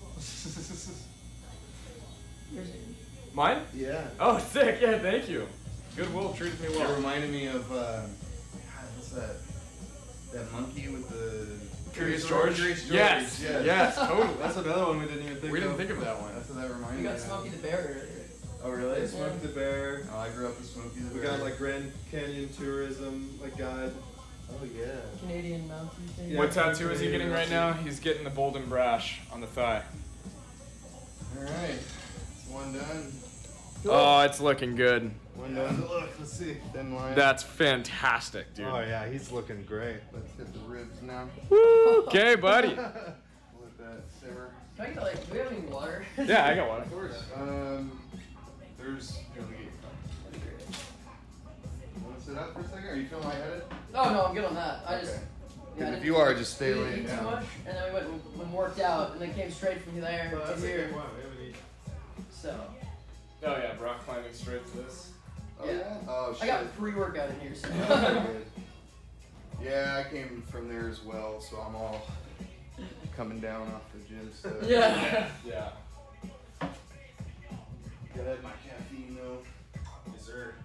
[SPEAKER 19] Mine?
[SPEAKER 26] Yeah.
[SPEAKER 19] Oh, sick. Yeah, thank you. Goodwill treated me
[SPEAKER 26] It
[SPEAKER 19] well.
[SPEAKER 26] reminded me of uh, God, what's that? That monkey with the
[SPEAKER 19] Curious George?
[SPEAKER 26] Curious George.
[SPEAKER 19] Yes.
[SPEAKER 26] Yes.
[SPEAKER 19] Yes, totally.
[SPEAKER 1] That's another one we didn't even think
[SPEAKER 19] We
[SPEAKER 1] of.
[SPEAKER 19] didn't think of that one.
[SPEAKER 26] That's what that reminded
[SPEAKER 3] We
[SPEAKER 26] me
[SPEAKER 3] got
[SPEAKER 26] of.
[SPEAKER 3] Smokey the Bear earlier.
[SPEAKER 26] Oh really?
[SPEAKER 1] They smoked the bear.
[SPEAKER 26] Oh, I grew up with Smokey the
[SPEAKER 1] We
[SPEAKER 26] Bear.
[SPEAKER 1] got like Grand Canyon tourism like guide.
[SPEAKER 26] Oh yeah.
[SPEAKER 3] Canadian Mountain thing.
[SPEAKER 1] Yeah.
[SPEAKER 19] What tattoo is he getting right now? He's getting the Bolden Brash on the thigh.
[SPEAKER 26] All right, it's one done.
[SPEAKER 19] Oh, it's looking good.
[SPEAKER 26] One done. Look, let's see. Thin line.
[SPEAKER 19] That's fantastic, dude.
[SPEAKER 1] Oh yeah, he's looking great.
[SPEAKER 26] Let's hit the ribs now.
[SPEAKER 19] Woo! Okay, buddy.
[SPEAKER 26] Let that simmer.
[SPEAKER 3] Can I get like, do we have any water?
[SPEAKER 19] Yeah, I got one.
[SPEAKER 26] Of course. Um, there's. Here we go. You want to sit up for a second? Are you feeling lightheaded?
[SPEAKER 3] Oh no, I'm good on that. I just.
[SPEAKER 26] Okay.
[SPEAKER 3] Yeah, I
[SPEAKER 26] If
[SPEAKER 3] didn't
[SPEAKER 26] you
[SPEAKER 3] eat-
[SPEAKER 26] are, just stay
[SPEAKER 3] we didn't
[SPEAKER 26] laying
[SPEAKER 3] eat
[SPEAKER 26] down.
[SPEAKER 3] too much, and then we went and, and worked out, and then came straight from there to here. So.
[SPEAKER 19] Oh yeah, rock climbing straight to this.
[SPEAKER 26] Oh,
[SPEAKER 3] Yeah.
[SPEAKER 26] Oh shit.
[SPEAKER 3] I got pre-workout in here, so.
[SPEAKER 26] Good. Yeah, I came from there as well, so I'm all coming down off the gym stuff.
[SPEAKER 3] Yeah.
[SPEAKER 19] Yeah.
[SPEAKER 26] Gotta have my caffeine though. Dessert.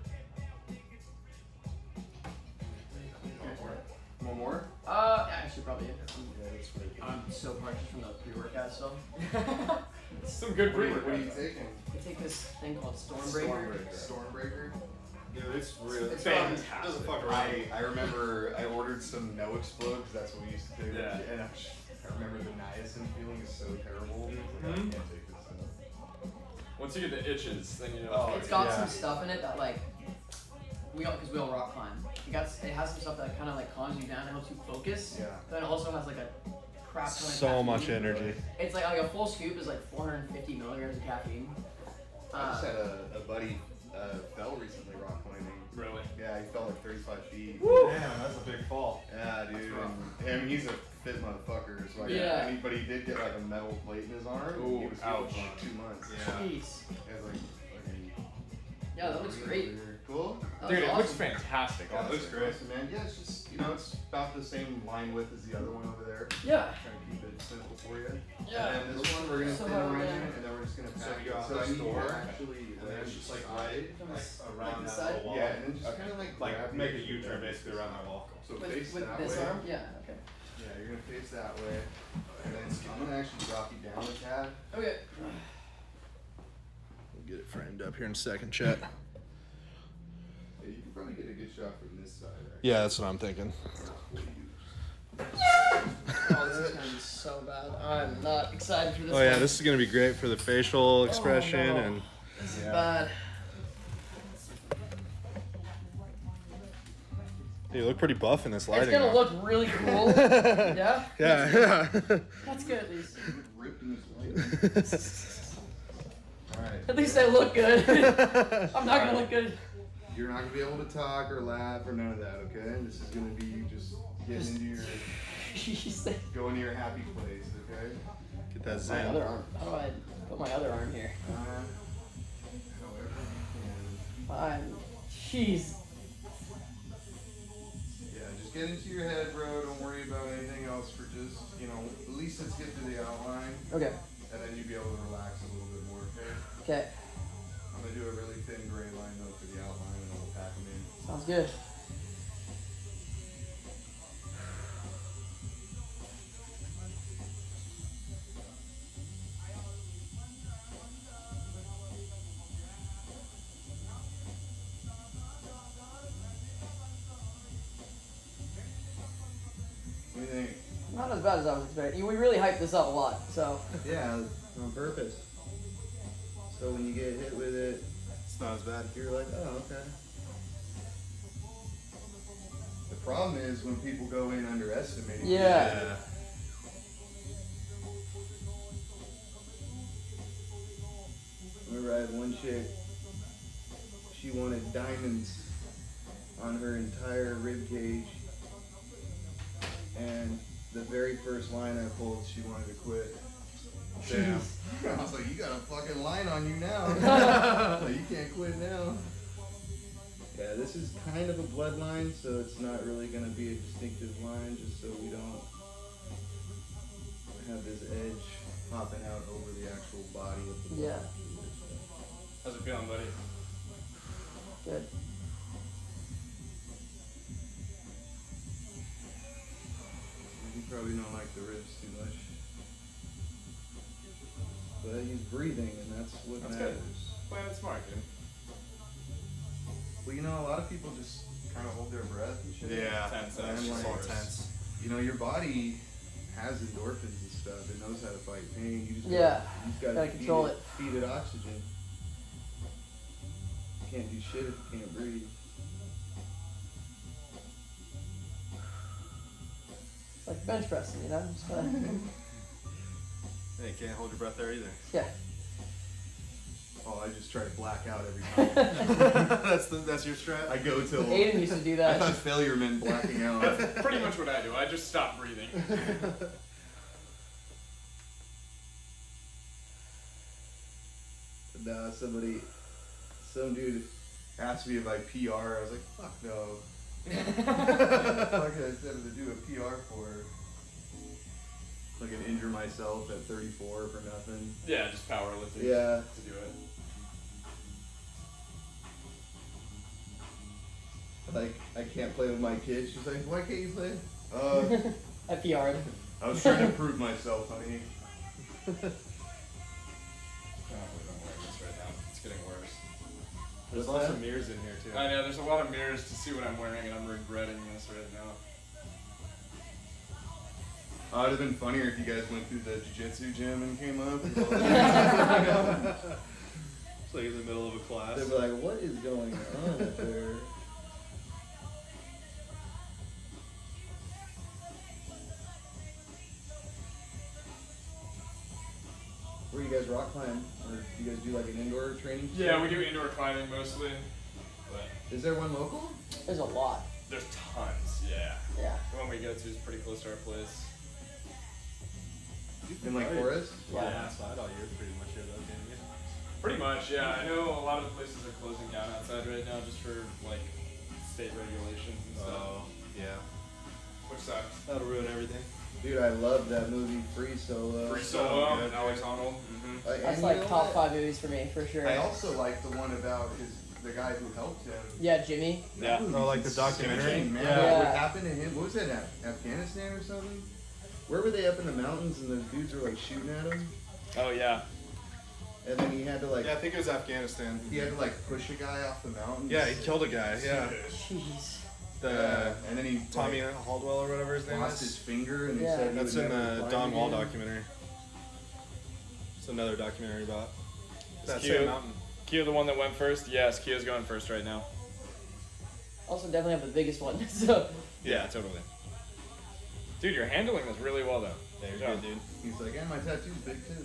[SPEAKER 26] One more?
[SPEAKER 3] Uh, yeah, actually probably.
[SPEAKER 26] Yeah, that's pretty good.
[SPEAKER 3] I'm so parched from the pre-workout stuff.
[SPEAKER 19] Some good
[SPEAKER 26] What are you-
[SPEAKER 19] pre-workout.
[SPEAKER 26] what are you taking?
[SPEAKER 3] I take this thing called Stormbreaker.
[SPEAKER 26] Stormbreaker.
[SPEAKER 1] Dude, it's real.
[SPEAKER 26] It's
[SPEAKER 1] fantastic.
[SPEAKER 26] fun.
[SPEAKER 1] Doesn't fuck around.
[SPEAKER 26] I, I remember I ordered some No Explode because that's what we used to take.
[SPEAKER 19] Yeah.
[SPEAKER 26] And I, I remember the niacin feeling is so terrible. Like, I
[SPEAKER 19] Mhm.
[SPEAKER 26] can't take this stuff.
[SPEAKER 19] Once you get the itches, then you know.
[SPEAKER 26] Oh,
[SPEAKER 3] It's got
[SPEAKER 26] yeah.
[SPEAKER 3] some stuff in it that like we all because we all rock climb. It got it has some stuff that kind of like calms you down and helps you focus.
[SPEAKER 26] Yeah.
[SPEAKER 3] But it also has like a crap ton of
[SPEAKER 1] So
[SPEAKER 3] caffeine.
[SPEAKER 1] much energy.
[SPEAKER 3] It's like like a full scoop is like four hundred fifty milligrams of caffeine.
[SPEAKER 14] I just
[SPEAKER 3] Uh,
[SPEAKER 14] had a, a buddy uh, fell recently rock climbing.
[SPEAKER 19] Really?
[SPEAKER 14] Yeah, he fell like thirty-five feet.
[SPEAKER 1] Damn, that's a big fall.
[SPEAKER 14] Yeah, dude. And, and he's a fit motherfucker. So like,
[SPEAKER 3] Yeah.
[SPEAKER 14] yeah. But he did get like a metal plate in his arm.
[SPEAKER 19] Ooh,
[SPEAKER 14] he was
[SPEAKER 19] ouch.
[SPEAKER 14] healed for like two months.
[SPEAKER 19] Yeah.
[SPEAKER 3] Jeez.
[SPEAKER 14] Yeah, it was like, fucking
[SPEAKER 3] Yeah, that looks great.
[SPEAKER 14] cool.
[SPEAKER 3] That
[SPEAKER 19] Dude,
[SPEAKER 3] was
[SPEAKER 19] it looks
[SPEAKER 3] awesome.
[SPEAKER 19] fantastic.
[SPEAKER 14] Yeah, it
[SPEAKER 19] Honestly.
[SPEAKER 14] looks great, man. Yeah, it's just, you know, it's about the same line width as the other one over there.
[SPEAKER 3] Yeah.
[SPEAKER 14] Trying to keep it simple for you.
[SPEAKER 3] Yeah.
[SPEAKER 14] And then this one we're gonna
[SPEAKER 3] So
[SPEAKER 14] thin
[SPEAKER 3] how
[SPEAKER 14] around
[SPEAKER 3] we-
[SPEAKER 14] it, and then we're just gonna
[SPEAKER 1] So
[SPEAKER 14] pack
[SPEAKER 1] you go
[SPEAKER 14] it.
[SPEAKER 1] out
[SPEAKER 14] So
[SPEAKER 1] the
[SPEAKER 14] I need you
[SPEAKER 1] store,
[SPEAKER 14] to actually,
[SPEAKER 1] and then it's just like right, like around
[SPEAKER 3] this
[SPEAKER 1] that
[SPEAKER 3] side?
[SPEAKER 1] little wall.
[SPEAKER 14] yeah, and then just
[SPEAKER 1] Okay.
[SPEAKER 14] kind of like
[SPEAKER 1] like
[SPEAKER 14] grab
[SPEAKER 1] make a
[SPEAKER 14] it.
[SPEAKER 1] U-turn basically around that wall.
[SPEAKER 14] So
[SPEAKER 3] With,
[SPEAKER 14] face
[SPEAKER 3] with
[SPEAKER 14] that
[SPEAKER 3] this
[SPEAKER 14] way.
[SPEAKER 3] arm? Yeah, okay.
[SPEAKER 14] Yeah, you're gonna face that way, and then I'm gonna actually drop you down a tad.
[SPEAKER 3] Okay.
[SPEAKER 14] We'll get it framed up here in a second, Chet. Yeah, you can probably get a good shot from this side, right?
[SPEAKER 1] Yeah, that's what I'm thinking.
[SPEAKER 3] Oh, this is gonna be so bad. I'm not excited for this
[SPEAKER 1] Oh yeah,
[SPEAKER 3] one.
[SPEAKER 1] this is gonna be great for the facial expression
[SPEAKER 3] no.
[SPEAKER 1] and.
[SPEAKER 3] This is
[SPEAKER 1] Yeah.
[SPEAKER 3] bad.
[SPEAKER 1] You look pretty buff in this
[SPEAKER 3] It's
[SPEAKER 1] lighting.
[SPEAKER 3] gonna
[SPEAKER 1] though.
[SPEAKER 3] look really cool. Yeah?
[SPEAKER 1] Yeah, yeah.
[SPEAKER 3] That's good at least.
[SPEAKER 14] Ripped in this light. Alright.
[SPEAKER 3] At least I look good. I'm not gonna look good.
[SPEAKER 14] You're not gonna be able to talk or laugh or none of that, okay? This is gonna be you just getting into your,
[SPEAKER 3] Jeez.
[SPEAKER 14] going to your happy place, okay?
[SPEAKER 1] Get that
[SPEAKER 3] My
[SPEAKER 1] zen.
[SPEAKER 3] other arm. How do I put my other arm here?
[SPEAKER 14] Uh, however you
[SPEAKER 3] Fine. Jeez.
[SPEAKER 14] can. Yeah, just get into your head, bro. Don't worry about anything else for just, you know, at least let's get to the outline.
[SPEAKER 3] Okay.
[SPEAKER 14] And then you'll be able to relax a little bit more, okay?
[SPEAKER 3] Okay.
[SPEAKER 14] I'm gonna do a really thin gray line though for the outline and then we'll pack them in.
[SPEAKER 3] Sounds good.
[SPEAKER 14] What do you think?
[SPEAKER 3] Not as bad as I was expecting. We really hyped this up a lot, so.
[SPEAKER 14] Yeah, on purpose. So when you get hit with it,
[SPEAKER 1] It's not as bad.
[SPEAKER 14] you're like, oh, okay. The problem is when people go in underestimating.
[SPEAKER 3] Yeah.
[SPEAKER 14] Remember I had one chick, she wanted diamonds on her entire rib cage, and the very first line I pulled, she wanted to quit. Damn. I was like, you got a fucking line on you now. Like, you can't quit now. Yeah, this is kind of a bloodline, so it's not really going to be a distinctive line, just so we don't have this edge popping out over the actual body of the
[SPEAKER 3] Yeah.
[SPEAKER 19] How's it feeling, buddy?
[SPEAKER 3] Good.
[SPEAKER 14] You probably don't like the ribs too much. But he's breathing, and that's what
[SPEAKER 19] That's
[SPEAKER 14] matters.
[SPEAKER 19] good. Playing it smart, dude.
[SPEAKER 14] Well, you know, a lot of people just kind of hold their breath and shit.
[SPEAKER 1] Yeah,
[SPEAKER 19] Tense,
[SPEAKER 14] And
[SPEAKER 19] that's
[SPEAKER 14] like,
[SPEAKER 19] just
[SPEAKER 1] tense.
[SPEAKER 14] you know, your body has endorphins and stuff. It knows how to fight pain. You just
[SPEAKER 3] Yeah.
[SPEAKER 14] gotta, you just gotta,
[SPEAKER 3] Gotta
[SPEAKER 14] feed
[SPEAKER 3] control
[SPEAKER 14] it,
[SPEAKER 3] it.
[SPEAKER 14] Feed it oxygen. You can't do shit if you can't breathe.
[SPEAKER 3] It's like bench pressing, you know? Just gotta-
[SPEAKER 1] Hey, you can't hold your breath there either.
[SPEAKER 3] yeah.
[SPEAKER 14] Oh, I just try to black out every time.
[SPEAKER 1] that's the that's your strat.
[SPEAKER 14] I go till.
[SPEAKER 3] Aiden used to do
[SPEAKER 14] I
[SPEAKER 3] that.
[SPEAKER 14] thought failure meant blacking out.
[SPEAKER 19] That's pretty much what I do. I just stop breathing.
[SPEAKER 14] Nah, somebody, some dude asked me if I P R. I was like, fuck no. Fuck it, I said to do a P R for. Like, injure myself at thirty-four for nothing.
[SPEAKER 19] Yeah, just powerlifting.
[SPEAKER 14] Yeah.
[SPEAKER 19] To do it.
[SPEAKER 14] Like, I can't play with my kids. She's like, why can't you play? Uh,
[SPEAKER 3] I P R'd.
[SPEAKER 14] I was trying to prove myself, honey.
[SPEAKER 19] Oh, don't wear this right now. It's getting worse.
[SPEAKER 1] There's
[SPEAKER 14] What's
[SPEAKER 1] lots
[SPEAKER 14] that?
[SPEAKER 1] of mirrors in here too.
[SPEAKER 19] I know, there's a lot of mirrors to see what I'm wearing, and I'm regretting this right now.
[SPEAKER 14] Oh, it'd have been funnier if you guys went through the jiu-jitsu gym and came up.
[SPEAKER 1] It's like in the middle of a class.
[SPEAKER 14] They'd be like, what is going on up there? Where are you guys rock climb, or do you guys do like an indoor training?
[SPEAKER 19] Yeah, we do indoor climbing mostly. But
[SPEAKER 14] is there one local?
[SPEAKER 3] There's a lot.
[SPEAKER 19] There's tons, yeah.
[SPEAKER 3] Yeah.
[SPEAKER 19] The one we go to is pretty close to our place.
[SPEAKER 14] In like Forest?
[SPEAKER 1] Yeah, outside all year pretty much here though, can't you?
[SPEAKER 19] Pretty much, yeah. I know a lot of the places are closing down outside right now just for like state regulations and stuff.
[SPEAKER 1] Oh, yeah.
[SPEAKER 19] Which sucks.
[SPEAKER 1] That'll ruin everything.
[SPEAKER 14] Dude, I love that movie, Free Solo.
[SPEAKER 19] Free Solo, and Alex Honnold. Mm-hmm.
[SPEAKER 14] Like,
[SPEAKER 3] That's
[SPEAKER 14] and
[SPEAKER 3] like
[SPEAKER 14] you know
[SPEAKER 3] top
[SPEAKER 14] what?
[SPEAKER 3] five movies for me, for sure.
[SPEAKER 14] I also like the one about his the guy who helped him.
[SPEAKER 3] Yeah, Jimmy.
[SPEAKER 14] That movie's
[SPEAKER 1] Oh, like the documentary?
[SPEAKER 14] insane, man.
[SPEAKER 3] Yeah.
[SPEAKER 14] What happened to him? What was that? Af- Afghanistan or something? Where were they up in the mountains and the dudes were like shooting at him?
[SPEAKER 19] Oh yeah.
[SPEAKER 14] And then he had to like.
[SPEAKER 1] Yeah, I think it was Afghanistan.
[SPEAKER 14] He had to like push a guy off the mountain.
[SPEAKER 1] Yeah, he killed a guy. Yeah.
[SPEAKER 3] Jeez.
[SPEAKER 1] The
[SPEAKER 14] Yeah, and then he
[SPEAKER 1] Tommy
[SPEAKER 14] like,
[SPEAKER 1] Haldwell or whatever his name
[SPEAKER 14] lost
[SPEAKER 1] is.
[SPEAKER 14] his finger and he
[SPEAKER 3] Yeah.
[SPEAKER 14] said he
[SPEAKER 1] That's
[SPEAKER 14] would
[SPEAKER 1] in
[SPEAKER 14] never
[SPEAKER 1] the
[SPEAKER 14] climb
[SPEAKER 1] Don Wall
[SPEAKER 14] again.
[SPEAKER 1] documentary. It's another documentary about that
[SPEAKER 19] Q,
[SPEAKER 1] same mountain.
[SPEAKER 19] Q the one that went first? Yes, Q's going first right now.
[SPEAKER 3] Also, definitely have the biggest one. So.
[SPEAKER 19] Yeah, totally. Dude, you're handling this really well though.
[SPEAKER 1] Yeah, you're
[SPEAKER 19] Good job.
[SPEAKER 1] good, dude.
[SPEAKER 14] He's like, and my tattoo's big too.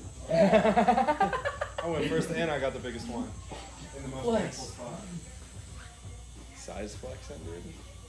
[SPEAKER 1] I went first and I got the biggest one. In the most
[SPEAKER 3] Flex.
[SPEAKER 1] painful spot.
[SPEAKER 19] Size flexing, dude.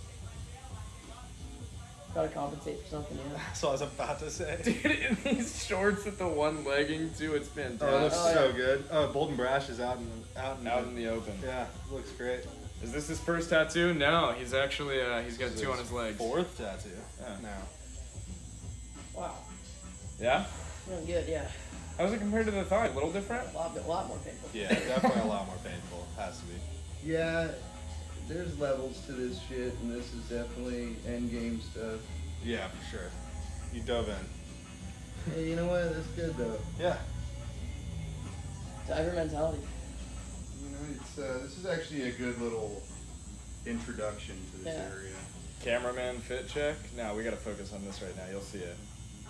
[SPEAKER 3] Gotta compensate for something, yeah.
[SPEAKER 1] So I was about to say.
[SPEAKER 19] Dude, in these shorts with the one legging too, it's fantastic.
[SPEAKER 1] Oh, it looks
[SPEAKER 3] Oh,
[SPEAKER 1] so
[SPEAKER 3] yeah.
[SPEAKER 1] good. Oh, Bolden Brash is out in out in,
[SPEAKER 19] Out in the open.
[SPEAKER 1] Yeah, looks great.
[SPEAKER 19] Is this his first tattoo? No, he's actually uh, he's got
[SPEAKER 1] This
[SPEAKER 19] two
[SPEAKER 1] is
[SPEAKER 19] on his legs.
[SPEAKER 1] Fourth tattoo.
[SPEAKER 19] Yeah.
[SPEAKER 1] Now.
[SPEAKER 3] Wow.
[SPEAKER 19] Yeah?
[SPEAKER 3] Doing good, yeah.
[SPEAKER 19] How's it compared to the thigh? A little different?
[SPEAKER 3] A lot, a lot more painful.
[SPEAKER 1] Yeah, definitely a lot more painful. Has to be.
[SPEAKER 14] Yeah, there's levels to this shit, and this is definitely end game stuff.
[SPEAKER 1] Yeah, for sure. You dove in.
[SPEAKER 14] Hey, you know what? That's good though.
[SPEAKER 1] Yeah.
[SPEAKER 3] Diver mentality.
[SPEAKER 14] You know, it's uh, this is actually a good little introduction to this
[SPEAKER 3] Yeah.
[SPEAKER 14] area.
[SPEAKER 19] Cameraman fit check? No, we gotta focus on this right now. You'll see it.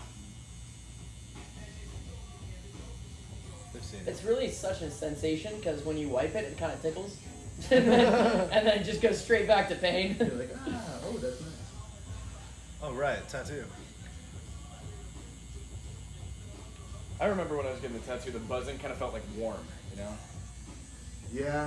[SPEAKER 1] They've seen it.
[SPEAKER 3] It's really such a sensation because when you wipe it, it kind of tickles. and, then, and then it just goes straight back to pain.
[SPEAKER 14] You're like, ah, oh, that's nice.
[SPEAKER 1] Oh right, tattoo.
[SPEAKER 19] I remember when I was getting the tattoo, the buzzing kind of felt like warm, you know?
[SPEAKER 14] Yeah.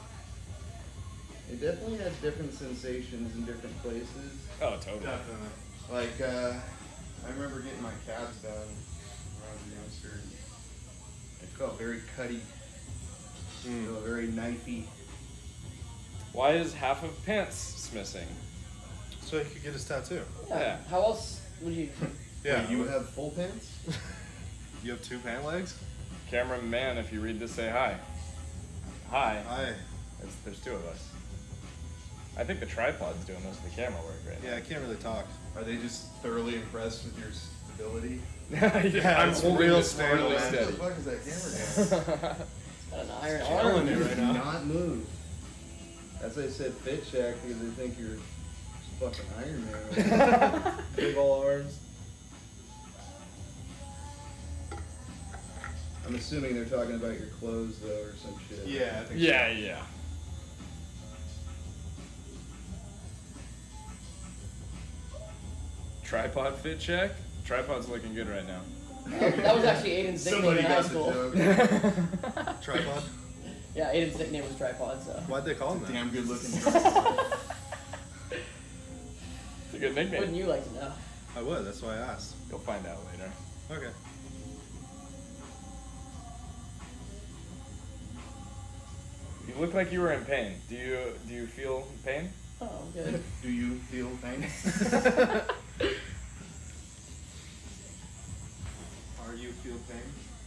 [SPEAKER 14] It definitely has different sensations in different places.
[SPEAKER 19] Oh, totally.
[SPEAKER 1] Definitely.
[SPEAKER 14] Like, uh, I remember getting my calves done when I was a youngster. It felt very cutty.
[SPEAKER 1] Mm.
[SPEAKER 14] It felt very knifey.
[SPEAKER 19] Why is half of pants missing?
[SPEAKER 1] So he could get his tattoo.
[SPEAKER 19] Yeah.
[SPEAKER 3] How else would you?
[SPEAKER 1] Yeah.
[SPEAKER 14] Wait, you have full pants?
[SPEAKER 1] You have two pant legs?
[SPEAKER 19] Cameraman, if you read this, say hi. Hi.
[SPEAKER 1] Hi.
[SPEAKER 19] There's, there's two of us. I think the tripod's doing most of the camera work right
[SPEAKER 1] Yeah, I can't really talk.
[SPEAKER 14] Are they just thoroughly impressed with your stability?
[SPEAKER 19] now. yeah, I'm
[SPEAKER 1] it's
[SPEAKER 19] holding
[SPEAKER 1] real
[SPEAKER 19] this
[SPEAKER 1] stable,
[SPEAKER 19] really
[SPEAKER 1] man.
[SPEAKER 14] What the
[SPEAKER 19] steady.
[SPEAKER 14] fuck is that camera doing?
[SPEAKER 3] Got an iron
[SPEAKER 1] Killing
[SPEAKER 3] arm.
[SPEAKER 1] it
[SPEAKER 14] You
[SPEAKER 1] right
[SPEAKER 14] do
[SPEAKER 1] now.
[SPEAKER 14] not move. That's why I said fit check because they think you're fucking Iron Man.
[SPEAKER 1] Big ol' arms.
[SPEAKER 14] I'm assuming they're talking about your clothes though, or some shit.
[SPEAKER 1] Yeah, I think
[SPEAKER 19] Yeah, yeah. Tripod fit check? Tripod's looking good right now.
[SPEAKER 3] That was actually Aiden's nickname in high
[SPEAKER 14] got the
[SPEAKER 3] school.
[SPEAKER 14] joke.
[SPEAKER 1] Tripod?
[SPEAKER 3] Yeah, Aiden's nickname was Tripod, so.
[SPEAKER 1] Why'd they call him that?
[SPEAKER 14] Damn good looking.
[SPEAKER 19] It's a good nickname.
[SPEAKER 3] Wouldn't you like to know?
[SPEAKER 1] I would, that's why I asked.
[SPEAKER 19] You'll find out later.
[SPEAKER 1] Okay.
[SPEAKER 19] You look like you were in pain. Do you do you feel pain?
[SPEAKER 3] Oh, good.
[SPEAKER 14] Do you feel pain?
[SPEAKER 1] Are you feel pain?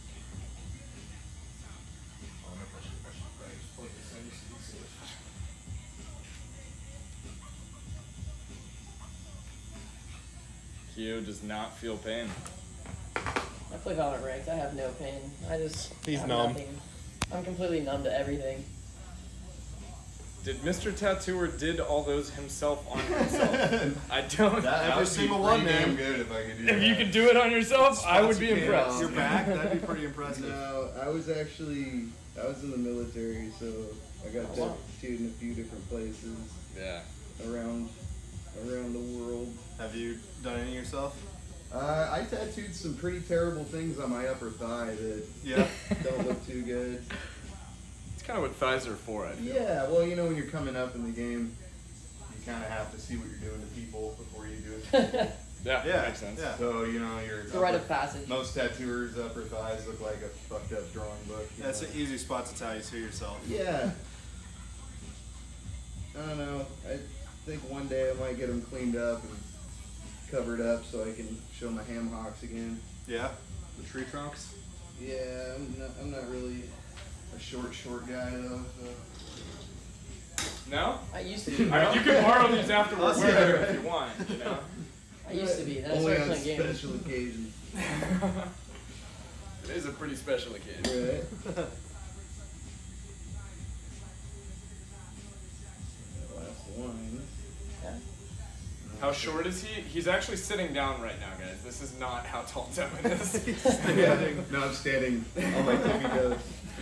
[SPEAKER 19] Q does not feel pain.
[SPEAKER 3] I play Valorant ranked. I have no pain. I just.
[SPEAKER 1] He's
[SPEAKER 3] have
[SPEAKER 1] numb.
[SPEAKER 3] nothing. I'm completely numb to everything.
[SPEAKER 19] Did Mister Tattooer did all those himself on himself? I don't.
[SPEAKER 14] That
[SPEAKER 1] Every
[SPEAKER 14] would
[SPEAKER 1] single
[SPEAKER 14] be
[SPEAKER 1] one,
[SPEAKER 14] pretty damn
[SPEAKER 1] man.
[SPEAKER 14] good if I could do
[SPEAKER 19] If
[SPEAKER 14] that.
[SPEAKER 19] you could do it on yourself, I would be
[SPEAKER 14] you can't
[SPEAKER 19] impressed.
[SPEAKER 14] off.
[SPEAKER 1] Your back? That'd be pretty impressive.
[SPEAKER 14] No, I was actually I was in the military, so I got
[SPEAKER 3] Oh, wow.
[SPEAKER 14] tattooed in a few different places
[SPEAKER 19] Yeah.
[SPEAKER 14] around around the world.
[SPEAKER 1] Have you done any yourself?
[SPEAKER 14] Uh, I tattooed some pretty terrible things on my upper thigh that
[SPEAKER 1] Yeah.
[SPEAKER 14] don't look too good.
[SPEAKER 19] It's kind of what thighs are for, I feel.
[SPEAKER 14] Yeah, well, you know, when you're coming up in the game, you kind of have to see what you're doing to people before you do it.
[SPEAKER 19] Yeah,
[SPEAKER 1] Yeah,
[SPEAKER 19] makes sense.
[SPEAKER 1] yeah.
[SPEAKER 14] So, you know, your
[SPEAKER 3] The rite of passage.
[SPEAKER 14] most tattooers' upper thighs look like a fucked up drawing book. you
[SPEAKER 1] That's
[SPEAKER 14] know?
[SPEAKER 1] an easy spot to tell you to yourself.
[SPEAKER 14] Yeah. I don't know. I think one day I might get them cleaned up and covered up so I can show my ham hocks again.
[SPEAKER 1] Yeah? The tree trunks?
[SPEAKER 14] Yeah, I'm not, I'm not really a short, short guy though. So.
[SPEAKER 19] No?
[SPEAKER 3] I used to be.
[SPEAKER 19] I mean, you can borrow these after we're
[SPEAKER 1] I'll
[SPEAKER 19] wearing
[SPEAKER 1] say
[SPEAKER 19] them
[SPEAKER 1] that.
[SPEAKER 19] if you want, you know?
[SPEAKER 3] I used to be. Then I
[SPEAKER 14] Only
[SPEAKER 3] started
[SPEAKER 14] on
[SPEAKER 3] playing games.
[SPEAKER 14] special occasions.
[SPEAKER 19] It is a pretty special occasion.
[SPEAKER 14] Right. Last one.
[SPEAKER 3] Yeah.
[SPEAKER 19] How short is he? He's actually sitting down right now, guys. This is not how tall Devin is.
[SPEAKER 14] Yeah. No, I'm standing on my tippy toes.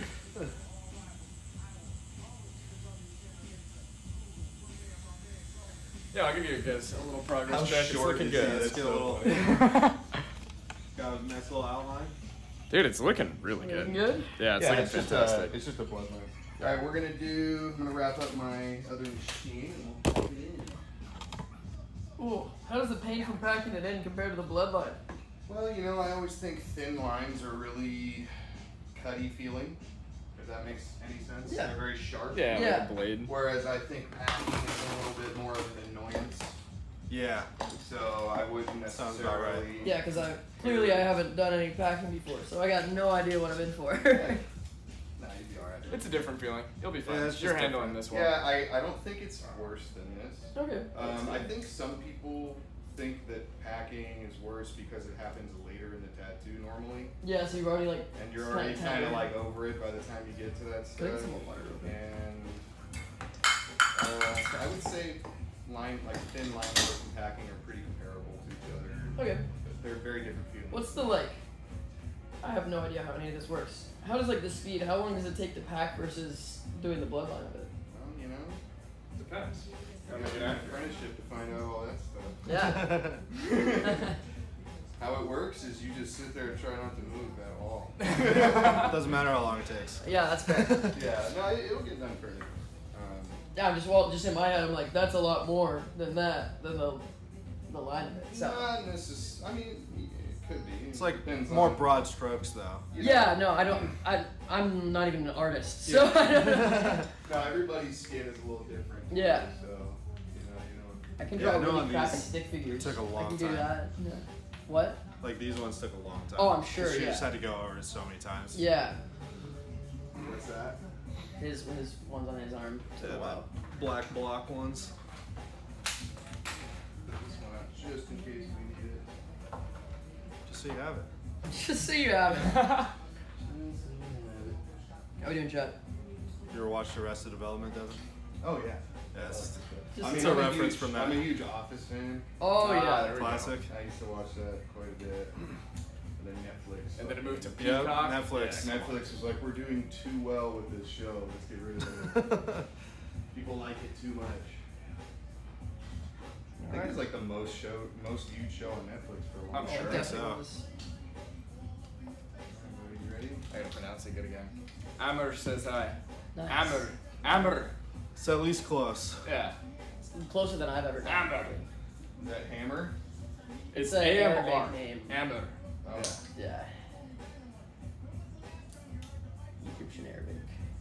[SPEAKER 19] Yeah, I'll give you guys a little progress
[SPEAKER 1] How
[SPEAKER 19] check. It's
[SPEAKER 1] short
[SPEAKER 19] looking
[SPEAKER 1] is
[SPEAKER 19] good.
[SPEAKER 1] he? Let's
[SPEAKER 19] It's
[SPEAKER 1] get a
[SPEAKER 19] so
[SPEAKER 1] little-
[SPEAKER 19] funny.
[SPEAKER 1] Got a nice little outline.
[SPEAKER 19] Dude, it's looking really good.
[SPEAKER 3] Looking good?
[SPEAKER 19] Yeah, it's
[SPEAKER 14] yeah,
[SPEAKER 19] looking
[SPEAKER 14] it's just
[SPEAKER 19] fantastic.
[SPEAKER 14] a, it's just a bloodline. All right, we're gonna do. I'm gonna wrap up my other machine. And we'll put it in.
[SPEAKER 3] Ooh, how does the pain from packing it in compare to the bloodline?
[SPEAKER 14] Well, you know, I always think thin lines are really cutty feeling. If that makes any sense.
[SPEAKER 3] Yeah.
[SPEAKER 14] They're very sharp.
[SPEAKER 19] Yeah,
[SPEAKER 3] Yeah.
[SPEAKER 19] like a blade.
[SPEAKER 14] Whereas I think packing is a little bit more of an annoyance.
[SPEAKER 1] Yeah.
[SPEAKER 14] So I wouldn't
[SPEAKER 1] Sounds about right.
[SPEAKER 14] necessarily.
[SPEAKER 3] Yeah, because I clearly I haven't done any packing before, so I got no idea what I'm in for.
[SPEAKER 14] Nah, you'd be alright.
[SPEAKER 19] It's a different feeling. You'll be fine.
[SPEAKER 1] Yeah, it's
[SPEAKER 19] You're
[SPEAKER 1] just
[SPEAKER 19] handling
[SPEAKER 1] different.
[SPEAKER 19] this one.
[SPEAKER 14] Yeah, I, I don't think it's worse than this.
[SPEAKER 3] Okay.
[SPEAKER 14] Um, I think some people think that packing is worse because it happens later in the tattoo normally.
[SPEAKER 3] Yeah, so you've already like.
[SPEAKER 14] And you're
[SPEAKER 3] kinda
[SPEAKER 14] already kind of
[SPEAKER 3] tired.
[SPEAKER 14] like over it by the time you get to that
[SPEAKER 3] Can I get
[SPEAKER 14] stuff.
[SPEAKER 3] some more water real quick?
[SPEAKER 14] And uh, I would say line like thin line work and packing are pretty comparable to each other.
[SPEAKER 3] Okay.
[SPEAKER 14] But they're very different feelings.
[SPEAKER 3] What's the like? I have no idea how any of this works. How does like the speed? How long does it take to pack versus doing the bloodline of it?
[SPEAKER 14] Well, you know,
[SPEAKER 19] Depends.
[SPEAKER 14] I got an apprenticeship to find out all that stuff.
[SPEAKER 3] Yeah.
[SPEAKER 14] How it works is you just sit there and try not to move at all.
[SPEAKER 1] Doesn't matter how long it takes.
[SPEAKER 3] Yeah, that's fair.
[SPEAKER 14] Yeah, no, it, it'll get done fairly. Um,
[SPEAKER 3] Yeah, I'm just well, just in my head, I'm like, that's a lot more than that than the the line of it. So.
[SPEAKER 14] Not necessarily. I mean, it could be.
[SPEAKER 1] It's like
[SPEAKER 14] Depends
[SPEAKER 1] more
[SPEAKER 14] on-
[SPEAKER 1] broad strokes, though.
[SPEAKER 14] you know.
[SPEAKER 3] Yeah, no, I don't. I I'm not even an artist, so. I don't know.
[SPEAKER 14] No, everybody's skin is a little different.
[SPEAKER 3] Yeah.
[SPEAKER 14] So, you know, you know.
[SPEAKER 3] I can
[SPEAKER 1] Yeah,
[SPEAKER 3] draw
[SPEAKER 1] I know
[SPEAKER 3] really
[SPEAKER 1] on
[SPEAKER 3] crappy
[SPEAKER 1] these,
[SPEAKER 3] stick figures.
[SPEAKER 1] it took a long
[SPEAKER 3] I can do
[SPEAKER 1] time.
[SPEAKER 3] that. Yeah. What?
[SPEAKER 1] Like these ones took a long time.
[SPEAKER 3] Oh, I'm sure,
[SPEAKER 1] She
[SPEAKER 3] yeah.
[SPEAKER 1] just had to go over it so many times.
[SPEAKER 3] Yeah.
[SPEAKER 14] What's that?
[SPEAKER 3] His his one's on his arm. Took
[SPEAKER 1] Yeah,
[SPEAKER 3] a while.
[SPEAKER 1] the black block ones.
[SPEAKER 14] Put this one out just in case we need it.
[SPEAKER 1] Just so you have it.
[SPEAKER 3] Just so you have it. How we doing, chat?
[SPEAKER 1] You ever watched Arrested Development, Devin?
[SPEAKER 14] Oh yeah.
[SPEAKER 1] Yes.
[SPEAKER 3] Just-
[SPEAKER 14] I mean,
[SPEAKER 1] It's a
[SPEAKER 14] I'm
[SPEAKER 1] reference
[SPEAKER 14] huge,
[SPEAKER 1] from that.
[SPEAKER 14] I'm a huge Office fan.
[SPEAKER 3] Oh
[SPEAKER 19] Ah,
[SPEAKER 3] yeah.
[SPEAKER 19] there we go.
[SPEAKER 1] Classic.
[SPEAKER 14] I used to watch that quite a bit. And then Netflix.
[SPEAKER 19] And then it moved to
[SPEAKER 1] Yeah,
[SPEAKER 19] Peacock.
[SPEAKER 1] Netflix.
[SPEAKER 19] Yeah, come on.
[SPEAKER 14] Netflix was like, we're doing too well with this show. Let's get rid of it. People like it too much. I think it's like the most show, most viewed show on Netflix for a long
[SPEAKER 19] I'm
[SPEAKER 14] time.
[SPEAKER 19] sure.
[SPEAKER 3] Definitely
[SPEAKER 1] so.
[SPEAKER 3] was.
[SPEAKER 14] Everybody ready?
[SPEAKER 19] I gotta pronounce it good again. Amber says hi.
[SPEAKER 3] Nice.
[SPEAKER 19] Amber. Amber.
[SPEAKER 1] It's at least close.
[SPEAKER 19] Yeah.
[SPEAKER 3] It's closer than I've ever done.
[SPEAKER 19] Amber.
[SPEAKER 14] Is that Hammer?
[SPEAKER 19] It's
[SPEAKER 3] It's an
[SPEAKER 19] A M R.
[SPEAKER 3] Arabic name.
[SPEAKER 19] Amber.
[SPEAKER 14] Oh.
[SPEAKER 3] Yeah. Egyptian Arabic.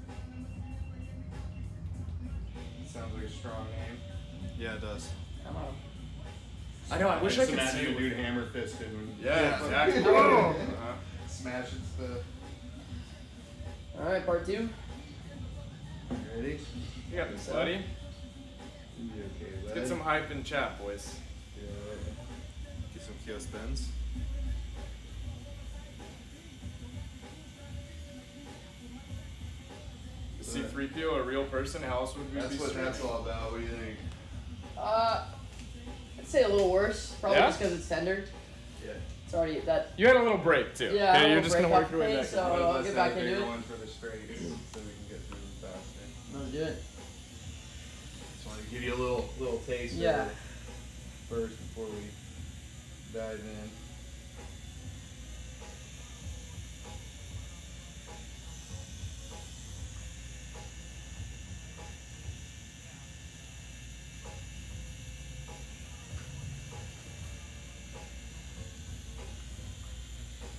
[SPEAKER 14] Sounds like a strong name.
[SPEAKER 1] Yeah, it does.
[SPEAKER 3] Come on.
[SPEAKER 19] I know, I wish I
[SPEAKER 14] Just
[SPEAKER 19] could
[SPEAKER 14] imagine
[SPEAKER 19] see
[SPEAKER 14] a
[SPEAKER 19] it
[SPEAKER 14] dude
[SPEAKER 19] with-
[SPEAKER 14] hammer fisted when
[SPEAKER 19] Yeah, exactly.
[SPEAKER 14] Oh.
[SPEAKER 19] Uh-huh.
[SPEAKER 14] Smashing stuff.
[SPEAKER 3] All right, part two.
[SPEAKER 14] Ready?
[SPEAKER 19] You got this, buddy.
[SPEAKER 14] You'll be okay,
[SPEAKER 19] Let's
[SPEAKER 14] bud.
[SPEAKER 19] get some hype in chat, boys.
[SPEAKER 14] Yeah.
[SPEAKER 1] Get some Kyo spins.
[SPEAKER 19] Is C three P O a real person? How else would we
[SPEAKER 14] That's
[SPEAKER 19] be
[SPEAKER 14] what
[SPEAKER 19] streaming?
[SPEAKER 14] that's all about. What do you think?
[SPEAKER 3] Uh, I'd say a little worse. Probably
[SPEAKER 19] Yeah?
[SPEAKER 3] just because it's tender.
[SPEAKER 14] Yeah.
[SPEAKER 3] It's already that.
[SPEAKER 19] You had a little break too.
[SPEAKER 3] Yeah,
[SPEAKER 19] Okay,
[SPEAKER 3] a
[SPEAKER 19] you're
[SPEAKER 3] little
[SPEAKER 19] just gonna
[SPEAKER 3] break
[SPEAKER 19] work
[SPEAKER 3] off
[SPEAKER 19] your way
[SPEAKER 3] pace,
[SPEAKER 19] back.
[SPEAKER 3] so-
[SPEAKER 14] One of
[SPEAKER 3] I'll
[SPEAKER 14] us
[SPEAKER 3] get
[SPEAKER 14] had
[SPEAKER 3] back
[SPEAKER 14] a
[SPEAKER 3] into
[SPEAKER 14] bigger
[SPEAKER 3] it.
[SPEAKER 14] one for the straight, so we can get through them faster.
[SPEAKER 3] Let's do it.
[SPEAKER 14] Just want to give you a little little taste
[SPEAKER 3] Yeah.
[SPEAKER 14] of it first before we dive in.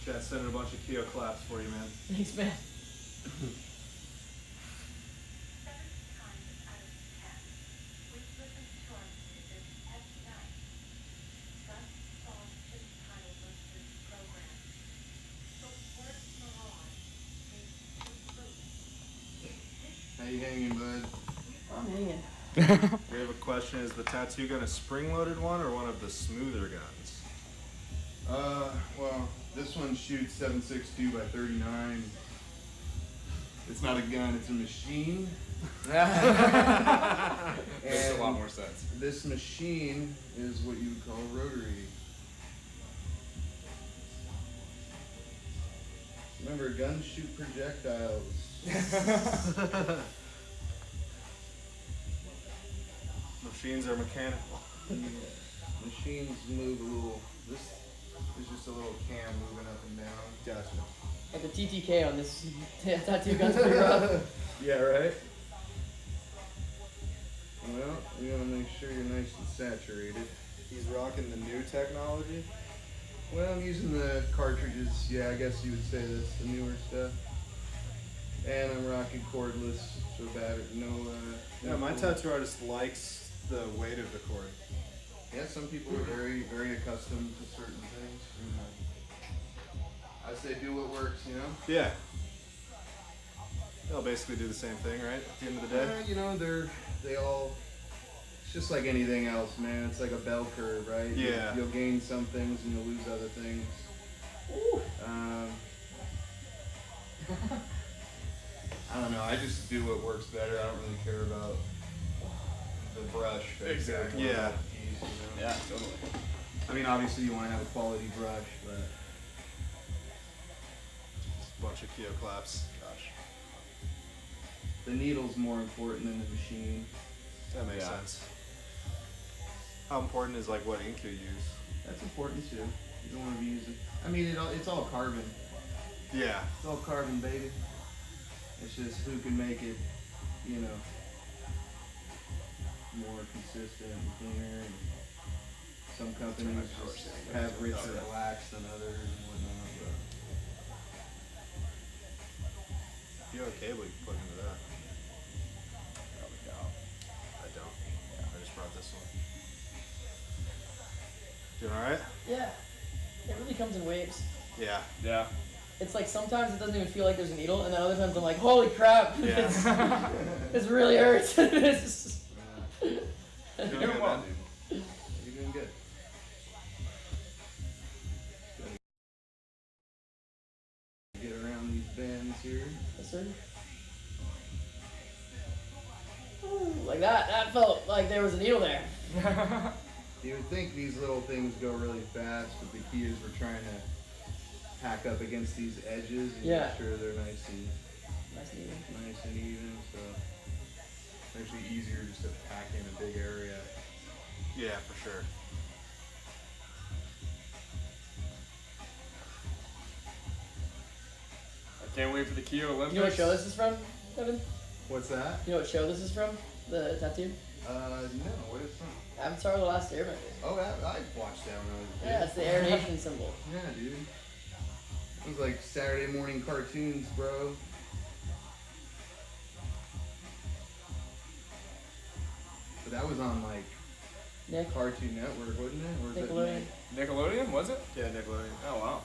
[SPEAKER 1] Chat sending a bunch of Keo claps for you, man.
[SPEAKER 3] Thanks, man.
[SPEAKER 14] How you hanging, bud?
[SPEAKER 3] I'm hanging.
[SPEAKER 1] We have a question. Is the tattoo gun a spring-loaded one or one of the smoother guns?
[SPEAKER 14] Uh, well, this one shoots seven six two by thirty-nine. It's not a gun, it's a machine.
[SPEAKER 19] Makes a lot more sense.
[SPEAKER 14] This machine is what you would call a rotary. Remember, guns shoot projectiles.
[SPEAKER 1] Machines are mechanical.
[SPEAKER 14] Yeah. Machines move a little. This is just a little cam moving up and down.
[SPEAKER 1] Gotcha.
[SPEAKER 3] Like the T T K on this tattoo gun's pretty rough.
[SPEAKER 14] Yeah, right? Well, we want to make sure you're nice and saturated.
[SPEAKER 1] He's rocking the new technology?
[SPEAKER 14] Well, I'm using the cartridges. Yeah, I guess you would say that's the newer stuff. And I'm rocking cordless, so battery, no, uh...
[SPEAKER 1] Yeah,
[SPEAKER 14] no
[SPEAKER 1] my
[SPEAKER 14] cord.
[SPEAKER 1] tattoo artist likes the weight of the cord.
[SPEAKER 14] Yeah, some people are very, very accustomed to certain things. I say do what works, you know?
[SPEAKER 1] Yeah. They'll basically do the same thing, right? At the end of the day?
[SPEAKER 14] Uh, you know, they're, they all, it's just like anything else, man. It's like a bell curve, right?
[SPEAKER 1] Yeah.
[SPEAKER 14] You'll, you'll gain some things and you'll lose other things. Um, I don't know. I just do what works better. I don't really care about the brush.
[SPEAKER 19] Exactly.
[SPEAKER 14] More
[SPEAKER 1] Yeah.
[SPEAKER 14] about the piece, you know?
[SPEAKER 19] Yeah, totally.
[SPEAKER 14] I mean, obviously you want to have a quality brush, but
[SPEAKER 1] Just a bunch of Keo claps. Gosh.
[SPEAKER 14] the needle's more important than the machine.
[SPEAKER 1] That makes
[SPEAKER 14] Yeah.
[SPEAKER 1] sense. How important is like what ink you use?
[SPEAKER 14] That's important too. You don't want to be using. I mean, it all, it's all carbon.
[SPEAKER 1] Yeah.
[SPEAKER 14] It's all carbon, baby. It's just who can make it, you know, more consistent and cleaner. And some companies just have richer blacks than others and whatnot. But
[SPEAKER 1] If you have a cable, you can plug into that.
[SPEAKER 19] Probably don't.
[SPEAKER 1] I don't. I just brought this one. Doing alright?
[SPEAKER 3] Yeah. It really comes in waves.
[SPEAKER 1] Yeah.
[SPEAKER 19] Yeah.
[SPEAKER 3] It's like sometimes it doesn't even feel like there's a needle, and then other times I'm like, holy crap,
[SPEAKER 1] Yeah.
[SPEAKER 3] it's, it's really hurts. It's-
[SPEAKER 14] You're doing well, dude. You're doing good. Get around these bends here.
[SPEAKER 3] Yes, sir. Ooh, like that. That felt like there was a needle there.
[SPEAKER 14] You would think these little things go really fast, but the key is we're trying to hack up against these edges and
[SPEAKER 3] Yeah.
[SPEAKER 14] make sure they're nice and
[SPEAKER 3] Nice and even.
[SPEAKER 14] nice and even. So it's actually easier just to pack in a big area.
[SPEAKER 1] Yeah, for sure.
[SPEAKER 19] I can't wait for the Keo Olympics.
[SPEAKER 3] You know what show this is from, Kevin?
[SPEAKER 14] What's that?
[SPEAKER 3] You know what show this is from? The tattoo?
[SPEAKER 14] Uh, no. What is it from?
[SPEAKER 3] Avatar: The Last Airbender.
[SPEAKER 14] Oh, I, I watched that when I was a kid.
[SPEAKER 3] Yeah, it's the Air Nation symbol.
[SPEAKER 14] Yeah, dude. It was like Saturday morning cartoons, bro. But that was on like
[SPEAKER 3] Nick.
[SPEAKER 14] Cartoon Network, wasn't it? Or was it
[SPEAKER 3] Nickelodeon.
[SPEAKER 14] Nick?
[SPEAKER 19] Nickelodeon, was it?
[SPEAKER 1] Yeah, Nickelodeon.
[SPEAKER 19] Oh wow.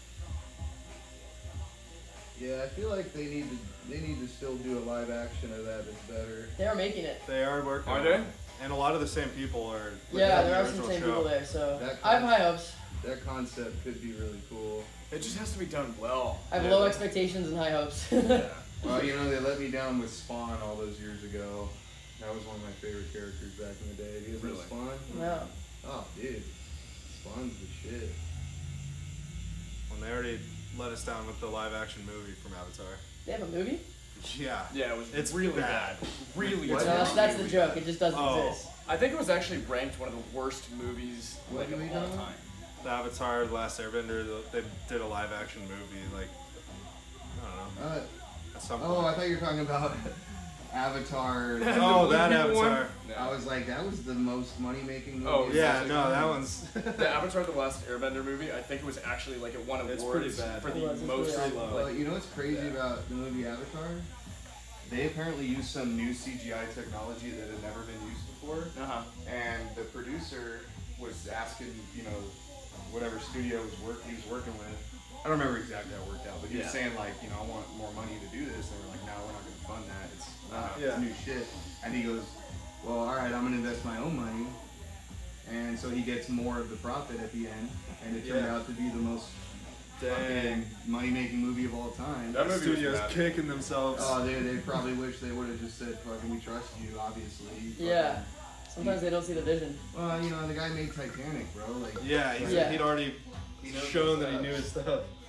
[SPEAKER 14] Yeah, I feel like they need to they need to still do a live action of that that's better.
[SPEAKER 3] They are making it.
[SPEAKER 1] They are working.
[SPEAKER 19] Are
[SPEAKER 1] on
[SPEAKER 19] they?
[SPEAKER 1] it. And a lot of the same people are.
[SPEAKER 3] Yeah,
[SPEAKER 1] within
[SPEAKER 3] there
[SPEAKER 1] the
[SPEAKER 3] are some
[SPEAKER 1] original
[SPEAKER 3] same
[SPEAKER 1] show.
[SPEAKER 3] people there, so
[SPEAKER 14] That
[SPEAKER 3] I have
[SPEAKER 14] con-
[SPEAKER 3] high hopes.
[SPEAKER 14] That concept could be really cool.
[SPEAKER 19] It just has to be done well.
[SPEAKER 3] I have
[SPEAKER 1] Yeah.
[SPEAKER 3] low expectations and high hopes.
[SPEAKER 19] Yeah.
[SPEAKER 14] Well, you know, they let me down with Spawn all those years ago. That was one of my favorite characters back in the day. Do you guys know
[SPEAKER 19] Really?
[SPEAKER 14] Spawn?
[SPEAKER 3] No.
[SPEAKER 14] Oh, dude. Spawn's the shit.
[SPEAKER 1] When they already let us down with the live action movie from Avatar.
[SPEAKER 3] They have a movie?
[SPEAKER 1] Yeah.
[SPEAKER 19] Yeah, it was
[SPEAKER 1] It's
[SPEAKER 19] really
[SPEAKER 1] bad.
[SPEAKER 19] bad. Really
[SPEAKER 3] No,
[SPEAKER 14] What?
[SPEAKER 19] bad.
[SPEAKER 3] that's, that's the joke. It just doesn't
[SPEAKER 1] Oh.
[SPEAKER 3] exist.
[SPEAKER 19] I think it was actually ranked one of the worst movies
[SPEAKER 14] What
[SPEAKER 19] like of
[SPEAKER 14] movie
[SPEAKER 19] all
[SPEAKER 14] talking about?
[SPEAKER 19] time.
[SPEAKER 1] The Avatar: The Last Airbender. They did a live action movie. Like, I don't know.
[SPEAKER 14] Uh,
[SPEAKER 1] At some
[SPEAKER 14] oh,
[SPEAKER 1] point.
[SPEAKER 14] I thought you were talking about Avatar.
[SPEAKER 1] Oh, that Avatar.
[SPEAKER 14] I was like, that was the most money-making movie.
[SPEAKER 19] Oh
[SPEAKER 14] of
[SPEAKER 1] yeah,
[SPEAKER 14] all
[SPEAKER 1] no,
[SPEAKER 14] time.
[SPEAKER 1] that one's.
[SPEAKER 19] The Avatar: The Last Airbender movie, I think it was actually like it won
[SPEAKER 1] It's
[SPEAKER 19] awards
[SPEAKER 1] pretty bad.
[SPEAKER 19] for
[SPEAKER 3] It
[SPEAKER 19] the
[SPEAKER 3] was, it's
[SPEAKER 19] most.
[SPEAKER 3] really
[SPEAKER 19] like,
[SPEAKER 14] Well, you know what's crazy about the movie Avatar? They apparently used some new C G I technology that had never been used before.
[SPEAKER 19] Uh-huh.
[SPEAKER 14] And the producer was asking, you know, whatever studio was work he was working with. I don't remember exactly how it worked out, but he was
[SPEAKER 19] Yeah.
[SPEAKER 14] saying like, you know, I want more money to do this. And they were like, no, we're not going to fund that. It's, uh,
[SPEAKER 19] Uh-huh.
[SPEAKER 14] it's new shit. And he goes, well, all right, I'm going to invest my own money. And so he gets more of the profit at the end. And it turned
[SPEAKER 1] Yeah.
[SPEAKER 14] out to be the most
[SPEAKER 1] Dang.
[SPEAKER 14] fucking money-making movie of all time.
[SPEAKER 19] That
[SPEAKER 1] The
[SPEAKER 19] movie was
[SPEAKER 1] studio's
[SPEAKER 19] bad.
[SPEAKER 1] kicking themselves.
[SPEAKER 14] Oh, they, they probably wish they would have just said, fucking, we trust you, obviously.
[SPEAKER 3] Yeah. Sometimes they don't see the vision.
[SPEAKER 14] Well, you know, the guy made Titanic, bro. Like,
[SPEAKER 1] Yeah, he's,
[SPEAKER 3] Yeah.
[SPEAKER 1] he'd already
[SPEAKER 14] He knows
[SPEAKER 1] shown
[SPEAKER 14] his
[SPEAKER 1] that he
[SPEAKER 14] stuff.
[SPEAKER 1] knew his stuff.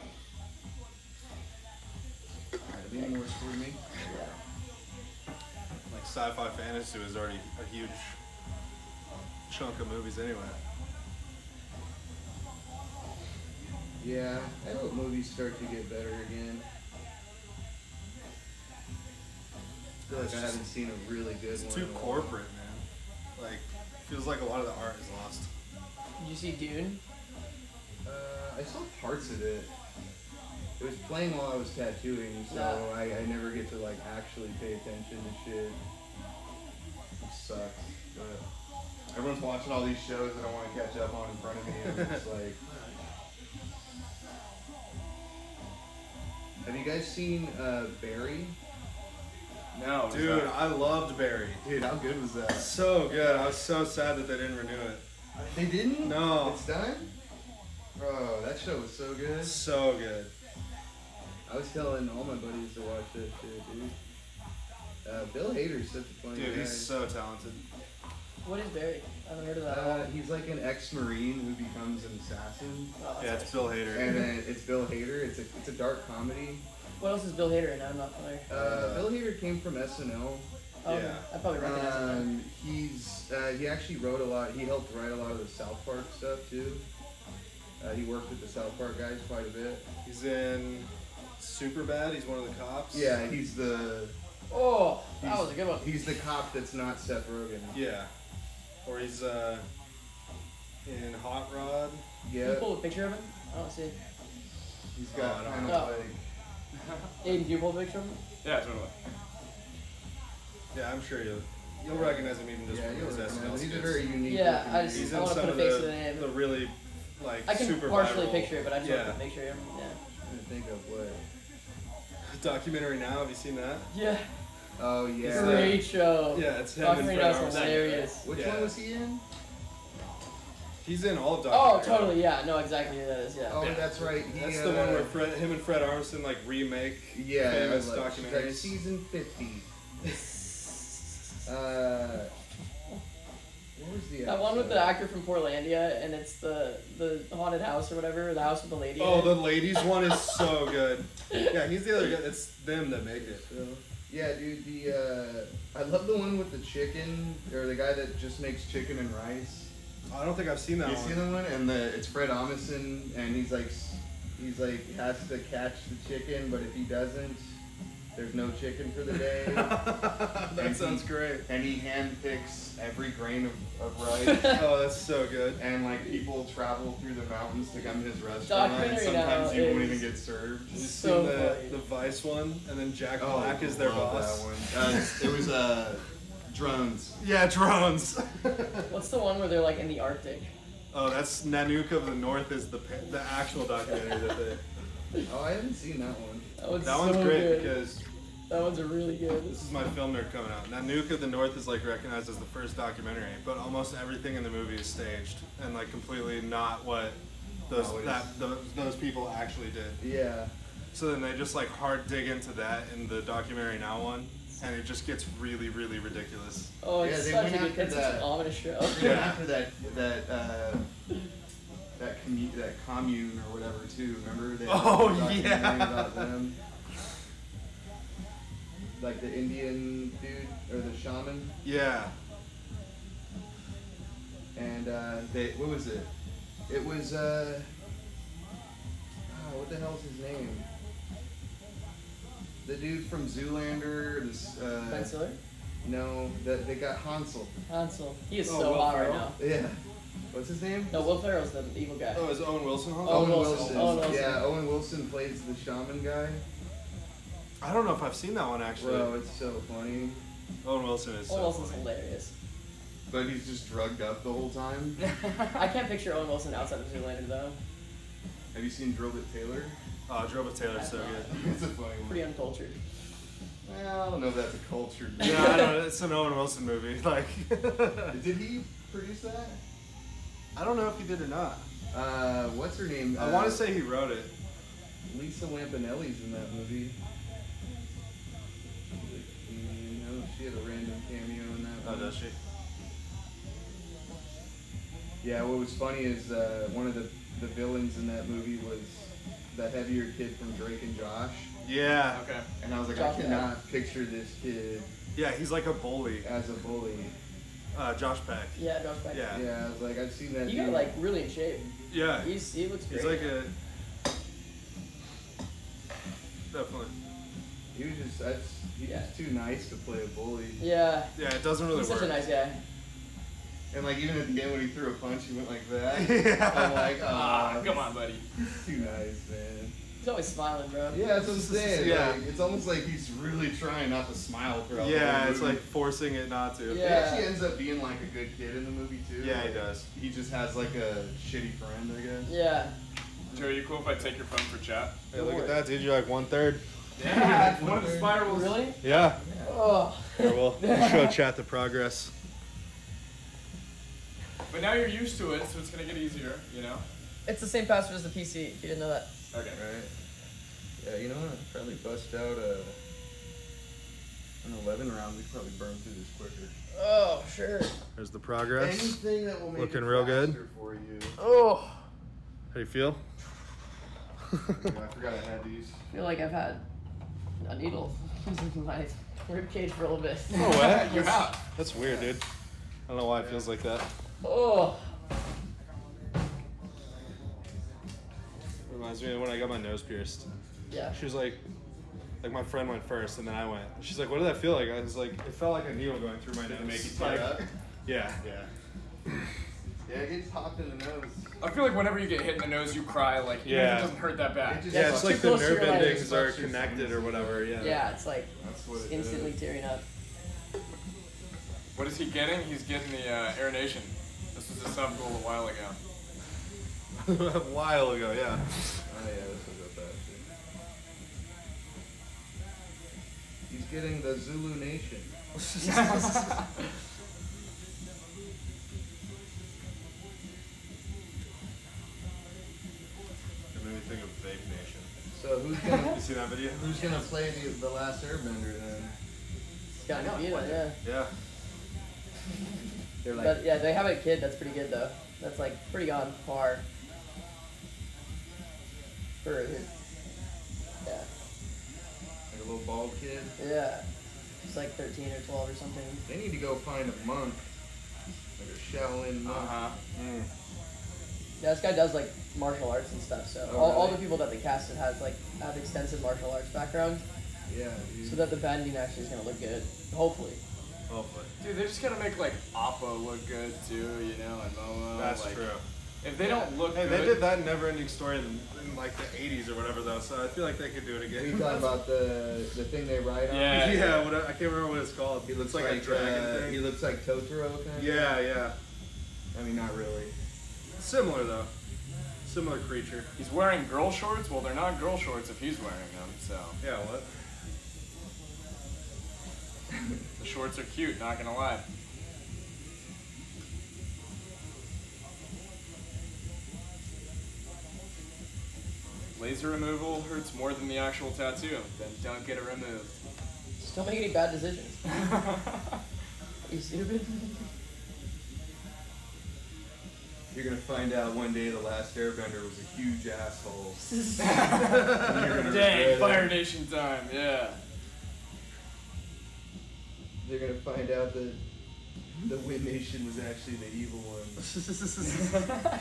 [SPEAKER 14] Alright, any more for me?
[SPEAKER 1] Like sci-fi fantasy was already a huge chunk of movies anyway.
[SPEAKER 14] Yeah, I hope movies start to get better again. I feel like
[SPEAKER 1] It's
[SPEAKER 14] I
[SPEAKER 1] just-
[SPEAKER 14] haven't seen a really good
[SPEAKER 1] It's
[SPEAKER 14] one.
[SPEAKER 1] too
[SPEAKER 14] in a while.
[SPEAKER 1] corporate, man. Like, feels like a lot of the art is lost.
[SPEAKER 3] Did you see Dune?
[SPEAKER 14] Uh, I saw parts of it. It was playing while I was tattooing, so
[SPEAKER 3] Nah.
[SPEAKER 14] I, I never get to like actually pay attention to shit. It sucks, but everyone's watching all these shows that I want to catch up on in front of me, and I'm just like. Have you guys seen uh, Barry?
[SPEAKER 19] No, was
[SPEAKER 1] Dude,
[SPEAKER 19] that-
[SPEAKER 1] I loved Barry.
[SPEAKER 14] Dude, how good was that?
[SPEAKER 1] So good. I was so sad that they didn't renew it.
[SPEAKER 14] They didn't?
[SPEAKER 1] No.
[SPEAKER 14] It's done? Bro, that show was so good.
[SPEAKER 1] So good.
[SPEAKER 14] I was telling all my buddies to watch that shit, dude. Uh, Bill Hader's such a funny
[SPEAKER 1] Dude,
[SPEAKER 14] guy.
[SPEAKER 1] he's so talented.
[SPEAKER 3] What is Barry? I haven't heard of that.
[SPEAKER 14] Uh, he's like an ex-marine who becomes an assassin.
[SPEAKER 3] Oh, that's
[SPEAKER 1] Yeah, it's Bill Hader.
[SPEAKER 14] And then it's Bill Hader. It's a it's a dark comedy.
[SPEAKER 3] What else is Bill Hader in? I'm not familiar.
[SPEAKER 14] Uh, Bill Hader came from S N L.
[SPEAKER 3] Oh, okay. I probably recognize him.
[SPEAKER 14] Um, he's uh, he actually wrote a lot. He helped write a lot of the South Park stuff too. Uh, he worked with the South Park guys quite a bit.
[SPEAKER 1] He's in Superbad. He's one of the cops.
[SPEAKER 14] Yeah, he's the.
[SPEAKER 3] Oh, that
[SPEAKER 14] he's-
[SPEAKER 3] was a good one.
[SPEAKER 14] He's the cop that's not Seth Rogen.
[SPEAKER 1] Yeah. Or he's uh in Hot Rod.
[SPEAKER 3] Can you
[SPEAKER 14] Yeah.
[SPEAKER 3] pull a picture of him? I don't see.
[SPEAKER 14] He's got
[SPEAKER 1] Oh, I don't
[SPEAKER 14] kind
[SPEAKER 3] know.
[SPEAKER 14] of like.
[SPEAKER 3] Aiden, can you pull a picture of him?
[SPEAKER 19] Yeah, totally.
[SPEAKER 1] Yeah, I'm sure you'll you'll recognize him even just
[SPEAKER 14] Yeah,
[SPEAKER 1] from
[SPEAKER 14] you'll
[SPEAKER 1] his S N L
[SPEAKER 14] recognize him. He's a
[SPEAKER 1] skits.
[SPEAKER 14] very unique.
[SPEAKER 3] Yeah,
[SPEAKER 14] looking
[SPEAKER 3] I just-
[SPEAKER 14] dude.
[SPEAKER 1] He's
[SPEAKER 3] I
[SPEAKER 1] in
[SPEAKER 3] wanna
[SPEAKER 1] some
[SPEAKER 3] put a
[SPEAKER 1] of
[SPEAKER 3] face
[SPEAKER 1] the,
[SPEAKER 3] to the name.
[SPEAKER 1] the really like
[SPEAKER 3] I can
[SPEAKER 1] super
[SPEAKER 3] partially
[SPEAKER 1] viral-
[SPEAKER 3] picture it, but I just want
[SPEAKER 1] yeah.
[SPEAKER 3] to put a picture of him. Yeah.
[SPEAKER 14] I'm trying to think of what.
[SPEAKER 1] Documentary Now. Have you seen that?
[SPEAKER 3] Yeah.
[SPEAKER 14] Oh yeah.
[SPEAKER 3] Great show.
[SPEAKER 1] Yeah, it's him
[SPEAKER 3] Documentary
[SPEAKER 1] and Fred
[SPEAKER 3] Now's
[SPEAKER 1] Armisen.
[SPEAKER 3] hilarious.
[SPEAKER 14] Which
[SPEAKER 1] Yeah.
[SPEAKER 14] one was he in?
[SPEAKER 1] He's in all of
[SPEAKER 3] Oh,
[SPEAKER 1] Documentary Now.
[SPEAKER 3] totally. Yeah. No, exactly who that is. Yeah.
[SPEAKER 14] Oh, that's right. He,
[SPEAKER 1] That's
[SPEAKER 14] uh,
[SPEAKER 1] the one where Fred, him and Fred Armisen like remake
[SPEAKER 14] Yeah,
[SPEAKER 1] famous
[SPEAKER 14] like, like
[SPEAKER 1] documentaries.
[SPEAKER 14] season fifty. uh, what was the
[SPEAKER 3] That one with
[SPEAKER 14] episode?
[SPEAKER 3] the actor from Portlandia, and it's the the haunted house or whatever, the house with the lady.
[SPEAKER 1] Oh,
[SPEAKER 3] in
[SPEAKER 1] the
[SPEAKER 3] it.
[SPEAKER 1] ladies one is so good. Yeah, he's the other guy. It's them that make it.
[SPEAKER 14] So, yeah, dude. The uh, I love the one with the chicken, or the guy that just makes chicken and rice.
[SPEAKER 1] I don't think I've seen that
[SPEAKER 14] you
[SPEAKER 1] one.
[SPEAKER 14] seen the one? And the it's Fred Armisen, and he's like, s- he's like has to catch the chicken, but if he doesn't, there's no chicken for the day.
[SPEAKER 1] That
[SPEAKER 14] And
[SPEAKER 1] sounds
[SPEAKER 14] he,
[SPEAKER 1] great.
[SPEAKER 14] And he handpicks every grain of, of rice.
[SPEAKER 1] Oh, that's so good.
[SPEAKER 14] And like people travel through the mountains to come to his restaurant, and
[SPEAKER 3] Documentary Now
[SPEAKER 14] sometimes you won't
[SPEAKER 3] is
[SPEAKER 14] even get served.
[SPEAKER 1] You've
[SPEAKER 3] so
[SPEAKER 1] seen the,
[SPEAKER 3] funny.
[SPEAKER 1] the Vice one, and then Jack
[SPEAKER 14] Oh,
[SPEAKER 1] Black is their
[SPEAKER 14] love
[SPEAKER 1] boss.
[SPEAKER 14] That one. Uh, it was uh, drones.
[SPEAKER 1] Yeah, drones.
[SPEAKER 3] What's the one where they're like in the Arctic?
[SPEAKER 1] Oh, that's Nanook of the North is the pa- the actual documentary that they.
[SPEAKER 14] Oh, I haven't seen that one.
[SPEAKER 3] That one's,
[SPEAKER 1] That one's
[SPEAKER 3] so
[SPEAKER 1] great
[SPEAKER 3] good.
[SPEAKER 1] because
[SPEAKER 3] That one's a really good.
[SPEAKER 1] this is my film nerd coming out. Nanook of the North is like recognized as the first documentary, but almost everything in the movie is staged and like completely not what those
[SPEAKER 14] No, it
[SPEAKER 1] that those, those people actually did.
[SPEAKER 14] Yeah.
[SPEAKER 1] So then they just like hard dig into that in the documentary Now one, and it just gets really really ridiculous.
[SPEAKER 3] Oh,
[SPEAKER 14] Yeah,
[SPEAKER 3] it's
[SPEAKER 14] they
[SPEAKER 3] such
[SPEAKER 14] went
[SPEAKER 3] a good,
[SPEAKER 14] after
[SPEAKER 3] it's such an
[SPEAKER 14] that.
[SPEAKER 3] ominous show.
[SPEAKER 14] They went after that that uh, that commu- that commune or whatever too. Remember? They had
[SPEAKER 1] Oh,
[SPEAKER 14] a documentary
[SPEAKER 1] yeah.
[SPEAKER 14] About them. Like the Indian dude or the shaman,
[SPEAKER 1] Yeah.
[SPEAKER 14] and uh, they what was it? It was uh, oh, what the hell's his name? The dude from Zoolander. This. Uh,
[SPEAKER 3] Ben Stiller?
[SPEAKER 14] No, that they got Hansel.
[SPEAKER 3] Hansel. He is
[SPEAKER 1] Oh,
[SPEAKER 3] so
[SPEAKER 1] Will
[SPEAKER 3] hot right
[SPEAKER 1] Ferrell?
[SPEAKER 3] now.
[SPEAKER 14] Yeah. What's his name?
[SPEAKER 3] No, Will Ferrell's the evil guy.
[SPEAKER 1] Oh, is Owen Wilson home?
[SPEAKER 3] Owen Wilson. Owen Wilson.
[SPEAKER 14] Yeah, Owen Wilson plays the shaman guy.
[SPEAKER 1] I don't know if I've seen that one actually.
[SPEAKER 14] Bro, it's so funny.
[SPEAKER 1] Owen Wilson is
[SPEAKER 3] Owen
[SPEAKER 1] so
[SPEAKER 3] Wilson's
[SPEAKER 1] funny.
[SPEAKER 3] hilarious.
[SPEAKER 14] But he's just drugged up the whole time.
[SPEAKER 3] I can't picture Owen Wilson outside of Zoolander though.
[SPEAKER 14] Have you seen Drillbit Taylor?
[SPEAKER 1] Oh, Drillbit Taylor's so good.
[SPEAKER 14] It's a funny one.
[SPEAKER 3] Pretty uncultured.
[SPEAKER 14] Well, I don't know if that's a cultured.
[SPEAKER 1] Yeah, I don't know. It's an Owen Wilson movie. Like,
[SPEAKER 14] Did he produce that?
[SPEAKER 1] I don't know if he did or not.
[SPEAKER 14] Uh, what's her name?
[SPEAKER 1] I
[SPEAKER 14] uh,
[SPEAKER 1] want to say he wrote it.
[SPEAKER 14] Lisa Lampanelli's in that movie. You know, she had a random cameo in that.
[SPEAKER 1] Oh,
[SPEAKER 14] one.
[SPEAKER 1] does she?
[SPEAKER 14] Yeah, what was funny is uh, one of the, the villains in that movie was the heavier kid from Drake and Josh.
[SPEAKER 1] Yeah.
[SPEAKER 19] Okay.
[SPEAKER 14] And I was like,
[SPEAKER 3] Josh
[SPEAKER 14] I cannot picture this kid
[SPEAKER 1] Yeah, he's like a bully.
[SPEAKER 14] as a bully.
[SPEAKER 1] Uh, Josh Peck.
[SPEAKER 3] Yeah, Josh Peck.
[SPEAKER 1] Yeah.
[SPEAKER 14] Yeah, I was like, I've seen that.
[SPEAKER 3] He
[SPEAKER 14] dude.
[SPEAKER 3] got like really in shape.
[SPEAKER 1] Yeah.
[SPEAKER 3] He's he looks great.
[SPEAKER 1] He's like a. Definitely.
[SPEAKER 14] He was just, that's, he's
[SPEAKER 3] Yeah.
[SPEAKER 14] just too nice to play a bully.
[SPEAKER 3] Yeah.
[SPEAKER 1] Yeah, it doesn't really
[SPEAKER 3] He's
[SPEAKER 1] work.
[SPEAKER 3] such a nice guy.
[SPEAKER 14] And like even at the end when he threw a punch, he went like that.
[SPEAKER 1] Yeah.
[SPEAKER 14] I'm like, oh,
[SPEAKER 19] Ah, come on, buddy.
[SPEAKER 14] he's too nice, man.
[SPEAKER 3] He's always smiling, bro.
[SPEAKER 14] Yeah, that's what I'm saying.
[SPEAKER 1] Yeah.
[SPEAKER 14] Like, it's almost like he's really trying not to smile throughout the
[SPEAKER 1] Yeah,
[SPEAKER 14] whole
[SPEAKER 1] it's
[SPEAKER 14] movie.
[SPEAKER 1] like forcing it not to.
[SPEAKER 14] He
[SPEAKER 3] Yeah.
[SPEAKER 14] actually ends up being like a good kid in the movie too.
[SPEAKER 1] Yeah, he
[SPEAKER 14] Like,
[SPEAKER 1] does.
[SPEAKER 14] He just has like a shitty friend, I guess.
[SPEAKER 3] Yeah.
[SPEAKER 19] Joe, are you cool if I take your phone for chat?
[SPEAKER 1] Hey, look at that, dude. You're like one third.
[SPEAKER 19] Yeah, one of the spirals.
[SPEAKER 3] Really?
[SPEAKER 1] Yeah.
[SPEAKER 3] Oh.
[SPEAKER 1] Here, we'll, we'll show chat the progress.
[SPEAKER 19] But now you're used to it, so it's gonna get easier, you know?
[SPEAKER 3] It's the same password as the P C, if you didn't know that.
[SPEAKER 19] Okay.
[SPEAKER 14] Right. Yeah, you know what? I'd probably bust out a an eleven round. We could probably burn through this quicker.
[SPEAKER 3] Oh, sure.
[SPEAKER 1] There's the progress.
[SPEAKER 14] Anything that will make
[SPEAKER 1] Looking
[SPEAKER 14] it
[SPEAKER 1] real good.
[SPEAKER 14] faster for you.
[SPEAKER 3] Oh.
[SPEAKER 1] How do you feel?
[SPEAKER 14] I forgot I had these.
[SPEAKER 3] I feel like I've had a needle in my rib cage for a little bit.
[SPEAKER 1] No way.
[SPEAKER 19] You have.
[SPEAKER 1] That's weird, dude. I don't know why it feels like that.
[SPEAKER 3] Oh.
[SPEAKER 1] Reminds me of when I got my nose pierced.
[SPEAKER 3] Yeah.
[SPEAKER 1] She was like, like my friend went first, and then I went. She's like, "What did that feel like?" I was like, "It felt like a needle going through my nose."
[SPEAKER 14] it make you
[SPEAKER 1] like,
[SPEAKER 14] tear up?
[SPEAKER 1] Yeah.
[SPEAKER 14] Yeah. Yeah, it gets popped in the nose.
[SPEAKER 19] I feel like whenever you get hit in the nose, you cry. Like, even if
[SPEAKER 1] Yeah.
[SPEAKER 19] it doesn't hurt that bad.
[SPEAKER 14] It just-
[SPEAKER 1] Yeah,
[SPEAKER 14] Yeah,
[SPEAKER 1] it's
[SPEAKER 14] it's
[SPEAKER 1] like
[SPEAKER 3] too
[SPEAKER 1] the
[SPEAKER 3] close to
[SPEAKER 1] nerve
[SPEAKER 3] your leg.
[SPEAKER 1] endings are
[SPEAKER 14] It's just
[SPEAKER 1] connected or whatever. Yeah.
[SPEAKER 3] Yeah, it's like
[SPEAKER 14] That's what it
[SPEAKER 3] instantly
[SPEAKER 14] is.
[SPEAKER 3] tearing up.
[SPEAKER 19] What is he getting? He's getting the uh, Air Nation. This was a sub goal a while ago.
[SPEAKER 1] A while ago, yeah.
[SPEAKER 14] Oh yeah, this was up that shit. He's getting the Zulu Nation.
[SPEAKER 1] It made me think of Vape Nation.
[SPEAKER 14] So who's gonna
[SPEAKER 1] You see that video?
[SPEAKER 14] who's gonna play the the last Airbender then?
[SPEAKER 3] It's gotta be it, yeah.
[SPEAKER 1] Yeah.
[SPEAKER 14] They're like
[SPEAKER 3] But yeah, they have a kid that's pretty good though. That's like pretty on par. For his, yeah,
[SPEAKER 14] like a little bald kid.
[SPEAKER 3] yeah. It's like thirteen or twelve or something.
[SPEAKER 14] They need to go find a monk, like a Shaolin monk.
[SPEAKER 19] Uh huh.
[SPEAKER 1] Mm.
[SPEAKER 3] Yeah, this guy does like martial arts and stuff. So
[SPEAKER 14] Oh,
[SPEAKER 3] all, all
[SPEAKER 14] really?
[SPEAKER 3] the people that they casted has like have extensive martial arts background,
[SPEAKER 14] Yeah, dude.
[SPEAKER 3] so that the bending actually is gonna look good. Hopefully.
[SPEAKER 1] Hopefully.
[SPEAKER 19] Dude, they're just gonna make like Oppo look good too, you know, and Momo.
[SPEAKER 1] That's
[SPEAKER 19] like,
[SPEAKER 1] true.
[SPEAKER 19] If they don't look
[SPEAKER 1] Hey,
[SPEAKER 19] good,
[SPEAKER 1] they did that in Neverending Story in, in like the eighties or whatever though, so I feel like they could do it
[SPEAKER 14] Are
[SPEAKER 1] again.
[SPEAKER 14] you talking about the the thing they ride on?
[SPEAKER 19] Yeah.
[SPEAKER 1] Yeah, what, I can't remember what it's called.
[SPEAKER 14] He looks
[SPEAKER 1] like,
[SPEAKER 14] like,
[SPEAKER 1] a dragon
[SPEAKER 14] uh,
[SPEAKER 1] thing.
[SPEAKER 14] He looks like Totoro kind of.
[SPEAKER 1] Yeah, yeah.
[SPEAKER 14] I mean, not really.
[SPEAKER 1] Similar though. Similar creature.
[SPEAKER 19] he's wearing girl shorts. Well, they're not girl shorts if he's wearing them. So
[SPEAKER 1] Yeah, what?
[SPEAKER 19] the shorts are cute. Not gonna lie. Laser removal hurts more than the actual tattoo. Then don't get it removed.
[SPEAKER 3] Just don't make any bad decisions. Are you stupid?
[SPEAKER 14] You're gonna find out one day the last Airbender was a huge asshole. And you're gonna
[SPEAKER 19] Dang,
[SPEAKER 14] regret
[SPEAKER 19] Fire
[SPEAKER 14] it.
[SPEAKER 19] Nation time, yeah.
[SPEAKER 14] They're gonna find out that the Wind Nation was actually the evil one.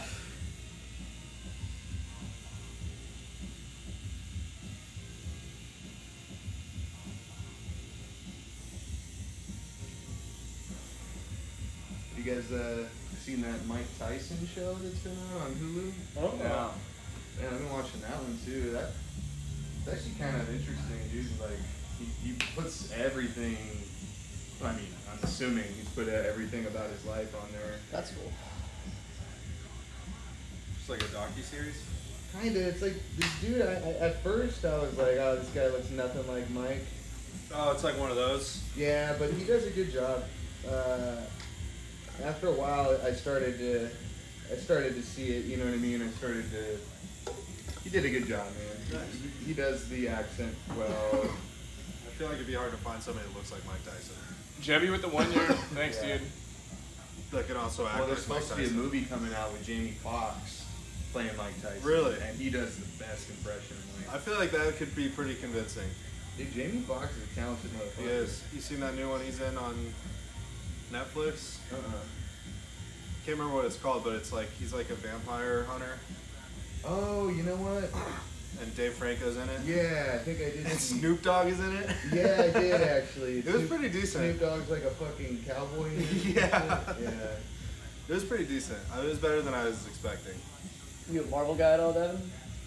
[SPEAKER 14] You guys uh, seen that Mike Tyson show that's been out on Hulu?
[SPEAKER 6] Oh,
[SPEAKER 14] yeah. Yeah, I've been watching that one too. That it's actually kind of interesting, dude. Like he, he puts everything. I mean, I'm assuming he's put uh, everything about his life on there.
[SPEAKER 3] That's cool.
[SPEAKER 1] Just like a docu-series?
[SPEAKER 14] Kinda. It's like this dude. I, I, at first, I was like, oh, this guy looks nothing like Mike.
[SPEAKER 1] Oh, it's like one of those?
[SPEAKER 14] Yeah, but he does a good job. Uh, after a while, I started to, I started to see it. You know what I mean? I started to. He did a good job, man.
[SPEAKER 1] Nice.
[SPEAKER 14] He, he does the accent well.
[SPEAKER 1] I feel like it'd be hard to find somebody that looks like Mike Tyson.
[SPEAKER 19] Jebby with the one year. Thanks,
[SPEAKER 14] Yeah.
[SPEAKER 19] dude.
[SPEAKER 1] That can also act
[SPEAKER 14] Well, there's
[SPEAKER 1] like Mike
[SPEAKER 14] supposed to be a
[SPEAKER 1] Tyson.
[SPEAKER 14] movie coming out with Jamie Foxx playing Mike Tyson.
[SPEAKER 1] Really?
[SPEAKER 14] And he does the best impression of Mike.
[SPEAKER 1] I feel like that could be pretty convincing.
[SPEAKER 14] Dude, Jamie Foxx is a talented motherfucker.
[SPEAKER 1] He is. You seen that new one he's in on Netflix?
[SPEAKER 14] Uh-uh.
[SPEAKER 1] Can't remember what it's called, but it's like he's like a vampire hunter.
[SPEAKER 14] Oh, you know what?
[SPEAKER 1] And Dave Franco's in it.
[SPEAKER 14] Yeah, I think I did.
[SPEAKER 1] And
[SPEAKER 14] see-
[SPEAKER 1] Snoop Dogg is in it.
[SPEAKER 14] Yeah, I did actually.
[SPEAKER 1] It was
[SPEAKER 14] Snoop-
[SPEAKER 1] pretty decent.
[SPEAKER 14] Snoop Dogg's like a fucking cowboy.
[SPEAKER 1] Yeah.
[SPEAKER 14] Yeah.
[SPEAKER 1] It was pretty decent. It was better than I was expecting.
[SPEAKER 3] You a Marvel guy at all, Devin?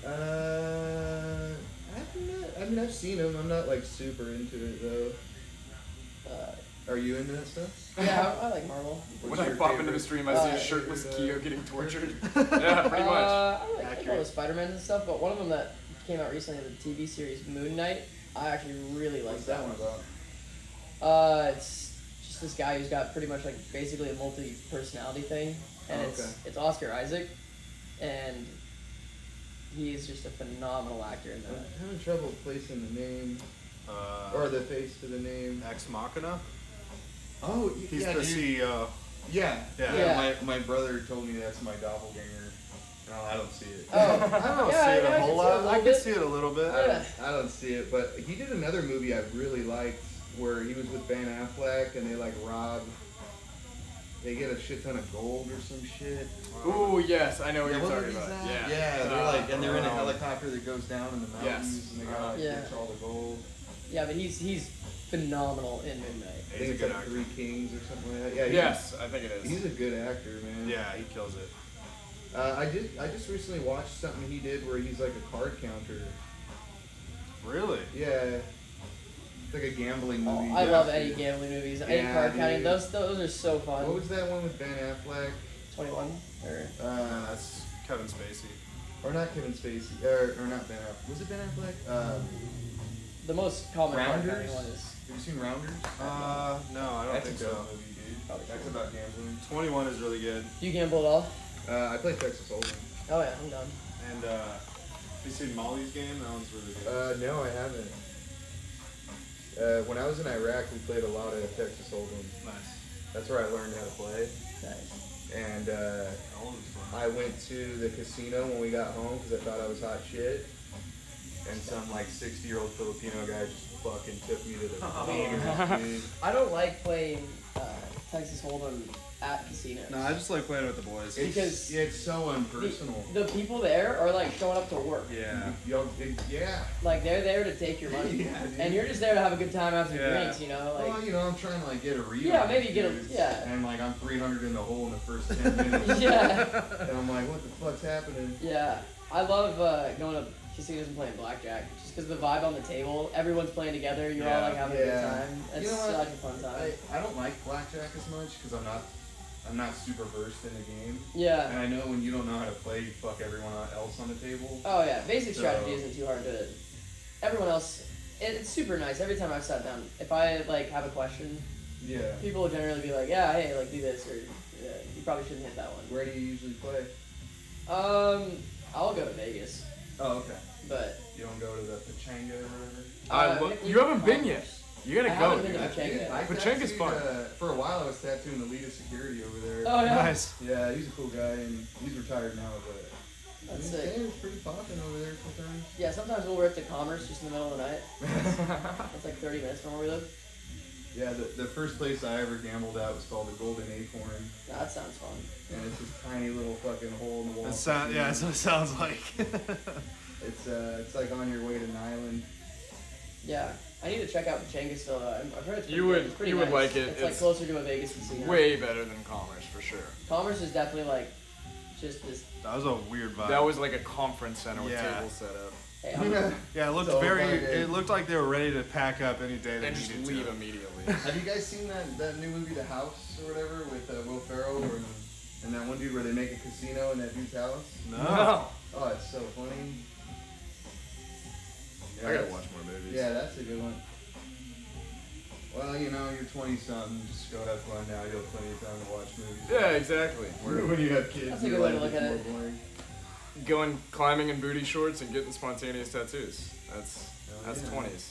[SPEAKER 14] Uh, I've not, I mean, I've seen him. I'm not like super into it though.
[SPEAKER 3] Uh,
[SPEAKER 14] Are you into that stuff?
[SPEAKER 3] yeah, I, I like Marvel.
[SPEAKER 19] When
[SPEAKER 14] What's
[SPEAKER 19] I
[SPEAKER 14] your
[SPEAKER 19] pop into
[SPEAKER 14] favorite-
[SPEAKER 19] the stream, I see
[SPEAKER 3] Uh,
[SPEAKER 19] a shirtless
[SPEAKER 14] favorite,
[SPEAKER 19] Keo
[SPEAKER 14] uh,
[SPEAKER 19] getting tortured. Yeah, pretty much.
[SPEAKER 3] Uh, I like, I like all the Spider-Man and stuff, but one of them that came out recently, the T V series Moon Knight, I actually really like
[SPEAKER 14] What's
[SPEAKER 3] that
[SPEAKER 14] that one about?
[SPEAKER 3] Uh, it's just this guy who's got pretty much like basically a multi-personality thing, and
[SPEAKER 14] Oh,
[SPEAKER 3] it's
[SPEAKER 14] okay.
[SPEAKER 3] it's Oscar Isaac, and he's just a phenomenal actor in
[SPEAKER 14] I'm
[SPEAKER 3] that.
[SPEAKER 14] having trouble placing the name
[SPEAKER 1] Uh,
[SPEAKER 14] or the face to the name.
[SPEAKER 1] Ex Machina.
[SPEAKER 14] Oh, y-
[SPEAKER 1] He's
[SPEAKER 14] yeah,
[SPEAKER 1] the
[SPEAKER 14] dude.
[SPEAKER 1] C E O.
[SPEAKER 14] Yeah.
[SPEAKER 1] Yeah.
[SPEAKER 14] Yeah. My, my brother told me that's my doppelganger. No, I don't see it.
[SPEAKER 3] Oh,
[SPEAKER 1] I don't
[SPEAKER 3] yeah,
[SPEAKER 1] see it
[SPEAKER 3] yeah, I
[SPEAKER 1] a
[SPEAKER 3] can
[SPEAKER 1] whole
[SPEAKER 3] see it a
[SPEAKER 1] lot.
[SPEAKER 3] little
[SPEAKER 1] I can
[SPEAKER 3] bit.
[SPEAKER 1] see it a little bit.
[SPEAKER 14] I don't, I don't see it, but he did another movie I really liked where he was with Ben Affleck and they like rob. They get a shit ton of gold or some shit.
[SPEAKER 19] Ooh, yes, I know what
[SPEAKER 14] Yeah,
[SPEAKER 19] you're
[SPEAKER 14] what
[SPEAKER 19] talking
[SPEAKER 14] movie is
[SPEAKER 19] about.
[SPEAKER 14] that?
[SPEAKER 19] Yeah.
[SPEAKER 14] Yeah, they're
[SPEAKER 19] Uh,
[SPEAKER 14] like, and they're in a
[SPEAKER 19] um,
[SPEAKER 14] helicopter that goes down in the mountains,
[SPEAKER 19] Yes.
[SPEAKER 14] and they gotta like,
[SPEAKER 3] Yeah.
[SPEAKER 14] catch all the gold.
[SPEAKER 3] Yeah, but he's he's phenomenal in Moon Knight.
[SPEAKER 14] I
[SPEAKER 1] He's
[SPEAKER 14] think
[SPEAKER 1] a
[SPEAKER 14] it's
[SPEAKER 1] good
[SPEAKER 14] like
[SPEAKER 1] actor.
[SPEAKER 14] Three Kings or something like that. Yeah. he's-
[SPEAKER 19] Yes, I think it is.
[SPEAKER 14] He's a good actor, man.
[SPEAKER 1] Yeah, he kills it.
[SPEAKER 14] Uh, I did. I just recently watched something he did where he's like a card counter.
[SPEAKER 1] Really?
[SPEAKER 14] Yeah. It's like a gambling
[SPEAKER 3] Oh,
[SPEAKER 14] movie.
[SPEAKER 3] I
[SPEAKER 14] Yeah.
[SPEAKER 3] love any gambling movies. Any
[SPEAKER 14] Yeah,
[SPEAKER 3] card counting.
[SPEAKER 14] dude.
[SPEAKER 3] Those those are so fun.
[SPEAKER 14] What was that one with Ben Affleck?
[SPEAKER 3] twenty-one or
[SPEAKER 14] Uh,
[SPEAKER 1] That's Kevin Spacey.
[SPEAKER 14] or not Kevin Spacey, or, or not Ben Affleck. Was it Ben Affleck? Um,
[SPEAKER 3] the most common card
[SPEAKER 14] Rounders?
[SPEAKER 3] counting one is.
[SPEAKER 14] Have you seen Rounders?
[SPEAKER 1] Uh, no, I don't
[SPEAKER 14] That's
[SPEAKER 1] think
[SPEAKER 14] a dope
[SPEAKER 1] so.
[SPEAKER 14] movie, dude.
[SPEAKER 3] Probably
[SPEAKER 14] That's
[SPEAKER 3] cool.
[SPEAKER 14] about gambling.
[SPEAKER 1] twenty-one is really good.
[SPEAKER 3] Do you gamble at all?
[SPEAKER 14] Uh, I play Texas Hold'em.
[SPEAKER 3] Oh yeah, I'm done.
[SPEAKER 1] And uh, have you seen Molly's Game? That one's really good.
[SPEAKER 14] Uh, no, I haven't. Uh, when I was in Iraq, we played a lot of Texas Hold'em.
[SPEAKER 1] Nice.
[SPEAKER 14] That's where I learned how to play.
[SPEAKER 3] Nice.
[SPEAKER 14] And uh,
[SPEAKER 1] All of it's fun.
[SPEAKER 14] I went to the casino when we got home because I thought I was hot shit. And some like sixty year old Filipino guy just fucking took me to the cleaners, dude.
[SPEAKER 3] I don't like playing uh, Texas Hold'em at casinos.
[SPEAKER 1] No, I just like playing with the boys.
[SPEAKER 14] It's,
[SPEAKER 3] Because
[SPEAKER 14] it's so unpersonal.
[SPEAKER 3] The people there are like showing up to work.
[SPEAKER 1] Yeah.
[SPEAKER 14] Yo, it- yeah.
[SPEAKER 3] Like they're there to take your money,
[SPEAKER 14] Yeah, dude.
[SPEAKER 3] and you're just there to have a good time after
[SPEAKER 1] Yeah.
[SPEAKER 3] drinks. You know, like
[SPEAKER 14] Well, you know, I'm trying to like get a read.
[SPEAKER 3] Yeah,
[SPEAKER 14] on
[SPEAKER 3] maybe
[SPEAKER 14] these
[SPEAKER 3] get a-
[SPEAKER 14] dudes,
[SPEAKER 3] yeah.
[SPEAKER 14] And like I'm three hundred in the hole in the first ten minutes.
[SPEAKER 3] Yeah.
[SPEAKER 14] And I'm like, what the fuck's happening?
[SPEAKER 3] yeah. I love uh, going to casinos and playing blackjack just because the vibe on the table. Everyone's playing together. You're all
[SPEAKER 1] Yeah.
[SPEAKER 3] like having a
[SPEAKER 14] Yeah.
[SPEAKER 3] good time. It's
[SPEAKER 14] You know what?
[SPEAKER 3] such a fun time.
[SPEAKER 14] I, I don't like blackjack as much because I'm not I'm not super versed in the game.
[SPEAKER 3] Yeah.
[SPEAKER 14] And I know when you don't know how to play, you fuck everyone else on the table.
[SPEAKER 3] Oh yeah, basic
[SPEAKER 14] So-
[SPEAKER 3] strategy isn't too hard to. Everyone else, it, it's super nice. Every time I've sat down, if I like have a question,
[SPEAKER 14] Yeah.
[SPEAKER 3] people will generally be like, "Yeah, hey, like do this," or yeah, "You probably shouldn't hit that one."
[SPEAKER 14] Where do you usually play?
[SPEAKER 3] Um, I'll go to Vegas,
[SPEAKER 14] Oh, okay.
[SPEAKER 3] but
[SPEAKER 14] You don't go to the Pachanga or whatever?
[SPEAKER 19] I
[SPEAKER 3] Uh,
[SPEAKER 19] lo-
[SPEAKER 3] we-
[SPEAKER 19] you haven't been yet. You gotta
[SPEAKER 3] I
[SPEAKER 19] go,
[SPEAKER 3] haven't been
[SPEAKER 19] dude.
[SPEAKER 3] to Pachanga.
[SPEAKER 14] I
[SPEAKER 19] Pachanga's
[SPEAKER 14] tattooed,
[SPEAKER 19] fun.
[SPEAKER 14] Uh, for a while, I was tattooing the lead of security over there.
[SPEAKER 3] Oh yeah.
[SPEAKER 19] Nice.
[SPEAKER 14] Yeah, he's a cool guy, and he's retired now, but
[SPEAKER 3] That's
[SPEAKER 14] he's
[SPEAKER 3] sick.
[SPEAKER 14] it's pretty popping over there sometimes.
[SPEAKER 3] Yeah, sometimes we'll work to Commerce just in the middle of the night. It's like thirty minutes from where we live.
[SPEAKER 14] Yeah, the, the first place I ever gambled at was called the Golden Acorn,
[SPEAKER 3] Nah, that sounds fun.
[SPEAKER 14] and it's this tiny little fucking hole in the wall.
[SPEAKER 1] That sound, yeah, that's what it sounds like.
[SPEAKER 14] It's uh, it's like on your way to Nyland.
[SPEAKER 3] Yeah. I need to check out Pachanga still. Though. I'm- I've heard it's pretty
[SPEAKER 19] You
[SPEAKER 3] good.
[SPEAKER 19] would
[SPEAKER 3] It's pretty
[SPEAKER 19] you would
[SPEAKER 3] nice.
[SPEAKER 19] like it.
[SPEAKER 3] It's, like closer to a Vegas casino.
[SPEAKER 19] Way better than Commerce for sure.
[SPEAKER 3] Commerce is definitely like just this.
[SPEAKER 1] That was a weird vibe.
[SPEAKER 19] That was like a conference center with
[SPEAKER 1] Yeah.
[SPEAKER 19] tables set up.
[SPEAKER 3] Hey, I'm,
[SPEAKER 1] Yeah, it looked
[SPEAKER 14] So
[SPEAKER 1] very.
[SPEAKER 14] fucking-
[SPEAKER 1] It looked like they were ready to pack up any day they
[SPEAKER 19] And just
[SPEAKER 1] needed
[SPEAKER 19] leave
[SPEAKER 1] to.
[SPEAKER 19] immediately.
[SPEAKER 14] Have you guys seen that, that new movie, The House, or whatever, with uh, Will Ferrell, or, and that one dude where they make a casino in that dude's house?
[SPEAKER 1] No.
[SPEAKER 14] Oh, it's so funny.
[SPEAKER 19] I gotta
[SPEAKER 14] that's-
[SPEAKER 19] watch more movies.
[SPEAKER 14] Yeah, that's a good one. Well, you know, you're twenty something, just go have fun now. You'll have plenty of time to watch movies.
[SPEAKER 19] Yeah, exactly.
[SPEAKER 14] When when you have kids,
[SPEAKER 3] That's a
[SPEAKER 14] your
[SPEAKER 3] good way to
[SPEAKER 14] life
[SPEAKER 3] look
[SPEAKER 14] is
[SPEAKER 3] at
[SPEAKER 14] more
[SPEAKER 3] it.
[SPEAKER 14] boring.
[SPEAKER 19] Going climbing in booty shorts and getting spontaneous tattoos. That's that's
[SPEAKER 14] yeah.
[SPEAKER 19] twenties.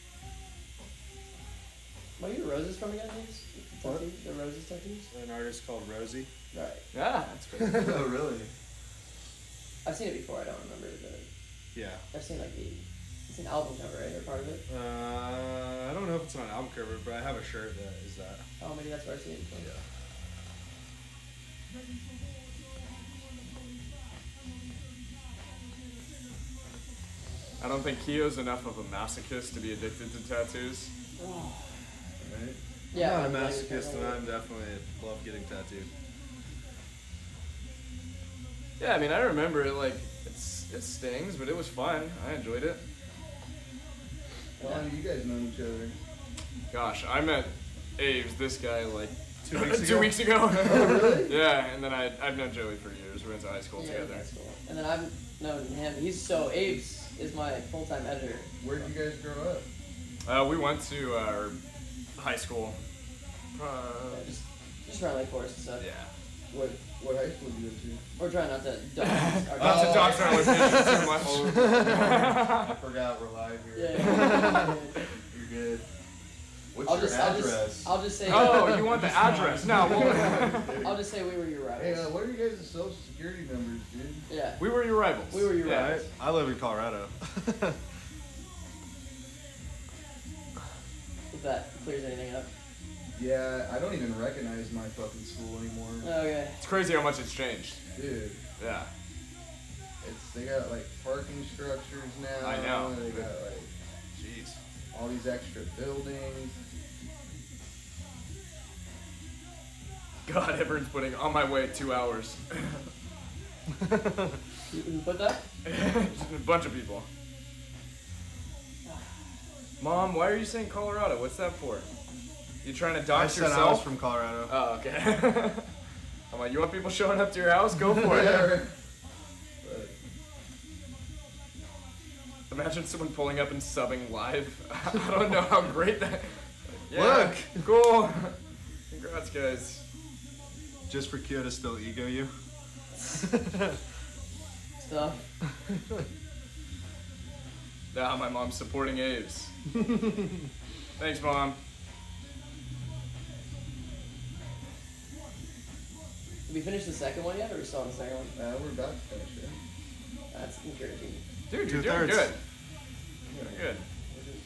[SPEAKER 3] Where are your roses from again, James?
[SPEAKER 1] What?
[SPEAKER 3] Tattoo? The roses tattoos?
[SPEAKER 1] An artist called Rosie.
[SPEAKER 3] Right.
[SPEAKER 19] Yeah, that's good.
[SPEAKER 14] Oh, really?
[SPEAKER 3] I've seen it before. I don't remember the.
[SPEAKER 1] Yeah.
[SPEAKER 3] I've seen like the. It's an album cover, right? Or part of it.
[SPEAKER 1] Uh, I don't know if it's on an album cover, but I have a shirt that is that.
[SPEAKER 3] Oh, maybe that's where I've seen it before.
[SPEAKER 1] Yeah.
[SPEAKER 19] I don't think Kyo's enough of a masochist to be addicted to tattoos.
[SPEAKER 14] Right?
[SPEAKER 3] Yeah.
[SPEAKER 1] I'm not a
[SPEAKER 3] like-
[SPEAKER 1] masochist, and I'm definitely love getting tattooed.
[SPEAKER 19] Yeah, I mean, I remember it like it's it stings, but it was fun. I enjoyed it.
[SPEAKER 14] How long have you guys known each other?
[SPEAKER 19] Gosh, I met Aves, this guy, like
[SPEAKER 1] Two weeks
[SPEAKER 19] two
[SPEAKER 1] ago?
[SPEAKER 19] weeks ago.
[SPEAKER 14] Oh, really?
[SPEAKER 19] Yeah, and then I I've known Joey for years. We went to high school
[SPEAKER 3] Yeah,
[SPEAKER 19] together.
[SPEAKER 3] that's cool. And then I've known him. He's so Apes is my full time editor.
[SPEAKER 14] Where did you guys grow up?
[SPEAKER 19] Uh, we went to our high school. Uh,
[SPEAKER 3] Yeah, just just around Lake Forest and stuff.
[SPEAKER 19] yeah.
[SPEAKER 14] What what high school did you go to?
[SPEAKER 3] We're trying not to dox our
[SPEAKER 19] Not to
[SPEAKER 14] Oh,
[SPEAKER 19] dox our location too much.
[SPEAKER 14] Oh, I forgot we're live here.
[SPEAKER 3] Yeah, yeah.
[SPEAKER 14] You're good. What's
[SPEAKER 3] I'll
[SPEAKER 14] your
[SPEAKER 3] just, I'll
[SPEAKER 14] address?
[SPEAKER 3] just, I'll just say.
[SPEAKER 19] Oh, you want the address? No, we'll,
[SPEAKER 3] I'll just say we were your rivals.
[SPEAKER 14] Hey, uh, what are you guys' social security numbers, dude?
[SPEAKER 3] Yeah.
[SPEAKER 19] we were your rivals.
[SPEAKER 3] We were your
[SPEAKER 19] yeah.
[SPEAKER 3] rivals.
[SPEAKER 1] I live in Colorado.
[SPEAKER 3] If that clears anything up.
[SPEAKER 14] Yeah, I don't even recognize my fucking school anymore.
[SPEAKER 3] Okay.
[SPEAKER 19] It's crazy how much it's changed.
[SPEAKER 14] Dude,
[SPEAKER 19] Yeah.
[SPEAKER 14] it's they got like parking structures now.
[SPEAKER 19] I know.
[SPEAKER 14] They got like
[SPEAKER 1] Jeez.
[SPEAKER 14] all these extra buildings.
[SPEAKER 19] God, everyone's putting on my way two hours.
[SPEAKER 3] Who, who put that?
[SPEAKER 19] Just a bunch of people. Mom, why are you saying Colorado? What's that for? You trying to
[SPEAKER 1] I
[SPEAKER 19] dox
[SPEAKER 1] said
[SPEAKER 19] yourself?
[SPEAKER 1] I was from Colorado.
[SPEAKER 19] Oh, okay. I'm like, you want people showing up to your house? Go for it.
[SPEAKER 14] Yeah, right. But,
[SPEAKER 19] Imagine someone pulling up and subbing live. I don't know how great that. Yeah,
[SPEAKER 1] Look!
[SPEAKER 19] cool. Congrats, guys.
[SPEAKER 1] Just for Kyo to still ego you.
[SPEAKER 3] Stuff.
[SPEAKER 19] Now my mom's supporting Aves. Thanks, Mom.
[SPEAKER 3] Did we finish the second one yet, or are we still on the second one?
[SPEAKER 14] uh, we're about to finish it.
[SPEAKER 3] That's encouraging.
[SPEAKER 19] Dude, you're doing
[SPEAKER 1] Two-thirds.
[SPEAKER 19] good. You're doing good.
[SPEAKER 14] We're just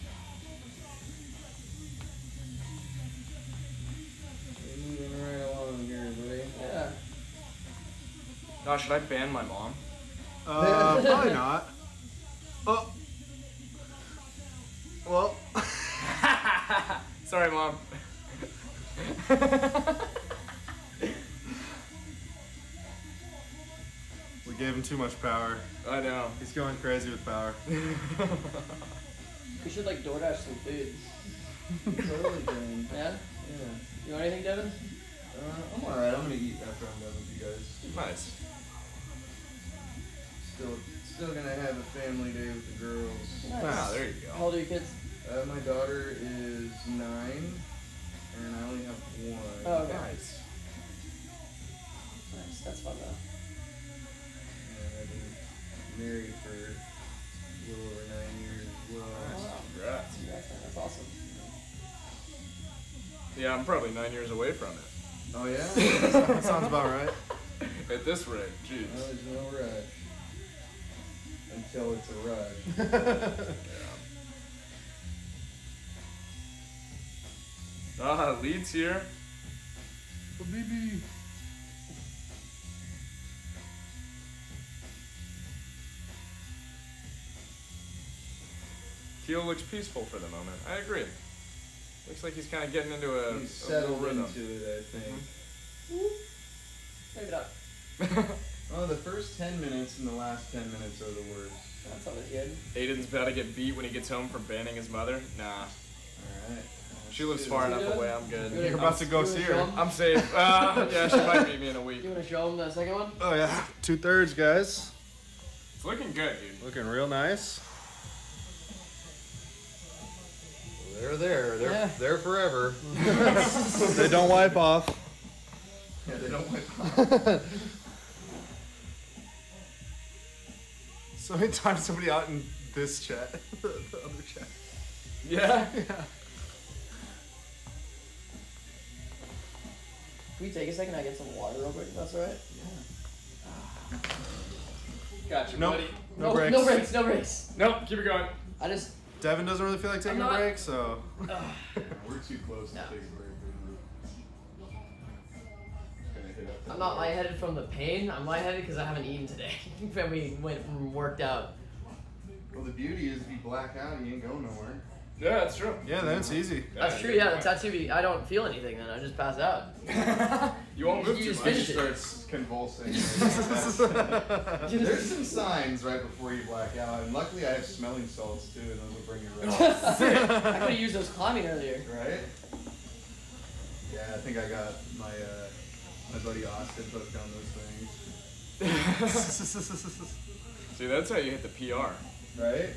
[SPEAKER 14] we're moving right along here, buddy.
[SPEAKER 3] Yeah.
[SPEAKER 19] Gosh, should I ban my mom?
[SPEAKER 1] Uh, probably not. Oh. Well.
[SPEAKER 19] Sorry, Mom.
[SPEAKER 1] We gave him too much power.
[SPEAKER 19] I know.
[SPEAKER 1] He's going crazy with power.
[SPEAKER 3] We should like DoorDash some food.
[SPEAKER 14] Totally can.
[SPEAKER 3] Yeah?
[SPEAKER 14] Yeah.
[SPEAKER 3] You want anything, Devin?
[SPEAKER 14] Uh, I'm alright. I'm gonna eat after I'm done with you guys.
[SPEAKER 19] Nice.
[SPEAKER 14] Still, still gonna have a family day with the girls.
[SPEAKER 3] Nice.
[SPEAKER 19] Ah, there you go.
[SPEAKER 3] How old are your kids?
[SPEAKER 14] Uh, my daughter is nine, and I only have one.
[SPEAKER 3] Oh, okay.
[SPEAKER 19] Nice.
[SPEAKER 3] Nice. That's fun though.
[SPEAKER 14] And I've been married for a little over nine years as well.
[SPEAKER 3] Wow.
[SPEAKER 19] Congrats.
[SPEAKER 3] Congrats, man. That's awesome.
[SPEAKER 19] Yeah, I'm probably nine years away from it.
[SPEAKER 14] Oh yeah?
[SPEAKER 1] That sounds about right.
[SPEAKER 19] At this rate, jeez.
[SPEAKER 14] No, there's no rush. Until it's a rush.
[SPEAKER 19] Ah, Leeds here.
[SPEAKER 14] Oh, baby.
[SPEAKER 19] Heel looks peaceful for the moment. I agree. Looks like he's kind of getting into a,
[SPEAKER 14] He's
[SPEAKER 19] a little
[SPEAKER 14] settled
[SPEAKER 19] rhythm.
[SPEAKER 14] into it, I think.
[SPEAKER 3] Maybe not.
[SPEAKER 14] Oh, the first ten minutes and the last ten minutes are the worst.
[SPEAKER 3] That's always good.
[SPEAKER 19] Aiden's about to get beat when he gets home from banning his mother. Nah.
[SPEAKER 14] Alright.
[SPEAKER 19] She lives far enough away, I'm good.
[SPEAKER 1] You're about to go see her.
[SPEAKER 19] I'm safe. Uh, yeah, she might beat me in a week.
[SPEAKER 3] You want to show him the second one?
[SPEAKER 1] Oh yeah, two thirds, guys.
[SPEAKER 19] It's looking good, dude.
[SPEAKER 1] Looking real nice.
[SPEAKER 14] They're there. They're
[SPEAKER 3] Yeah.
[SPEAKER 14] they're forever.
[SPEAKER 1] They don't wipe off.
[SPEAKER 14] Yeah, they don't wipe off.
[SPEAKER 1] So many times somebody out in this chat, the other chat.
[SPEAKER 19] Yeah.
[SPEAKER 1] Yeah.
[SPEAKER 3] Can we take a second? I get some water real quick. If that's all right.
[SPEAKER 19] Gotcha,
[SPEAKER 1] Nope.
[SPEAKER 19] buddy.
[SPEAKER 1] No
[SPEAKER 3] no
[SPEAKER 1] breaks.
[SPEAKER 3] No breaks. No breaks.
[SPEAKER 19] Nope, keep it going.
[SPEAKER 3] I just.
[SPEAKER 1] Devin doesn't really feel like taking
[SPEAKER 3] I'm
[SPEAKER 1] a
[SPEAKER 3] not-
[SPEAKER 1] break, so.
[SPEAKER 14] We're too close
[SPEAKER 3] No.
[SPEAKER 14] to take a break. Gonna hit up
[SPEAKER 3] I'm not lightheaded from the pain. I'm lightheaded because I haven't eaten today. And we went and worked out.
[SPEAKER 14] Well, the beauty is if you black out, you ain't going nowhere.
[SPEAKER 19] Yeah, that's true.
[SPEAKER 1] Yeah, then it's easy.
[SPEAKER 3] That's true. Yeah, the tattoo. Be, I don't feel anything then. I just pass out.
[SPEAKER 19] You won't move
[SPEAKER 3] You
[SPEAKER 19] too
[SPEAKER 3] just
[SPEAKER 19] much.
[SPEAKER 3] finish it.
[SPEAKER 14] Starts convulsing. There's some signs right before you black out, and luckily I have smelling salts too, and those will bring you right off.
[SPEAKER 3] I could have used those climbing earlier.
[SPEAKER 14] Right? Yeah, I think I got my uh, my buddy Austin hooked on those things.
[SPEAKER 19] See, that's how you hit the P R.
[SPEAKER 14] Right?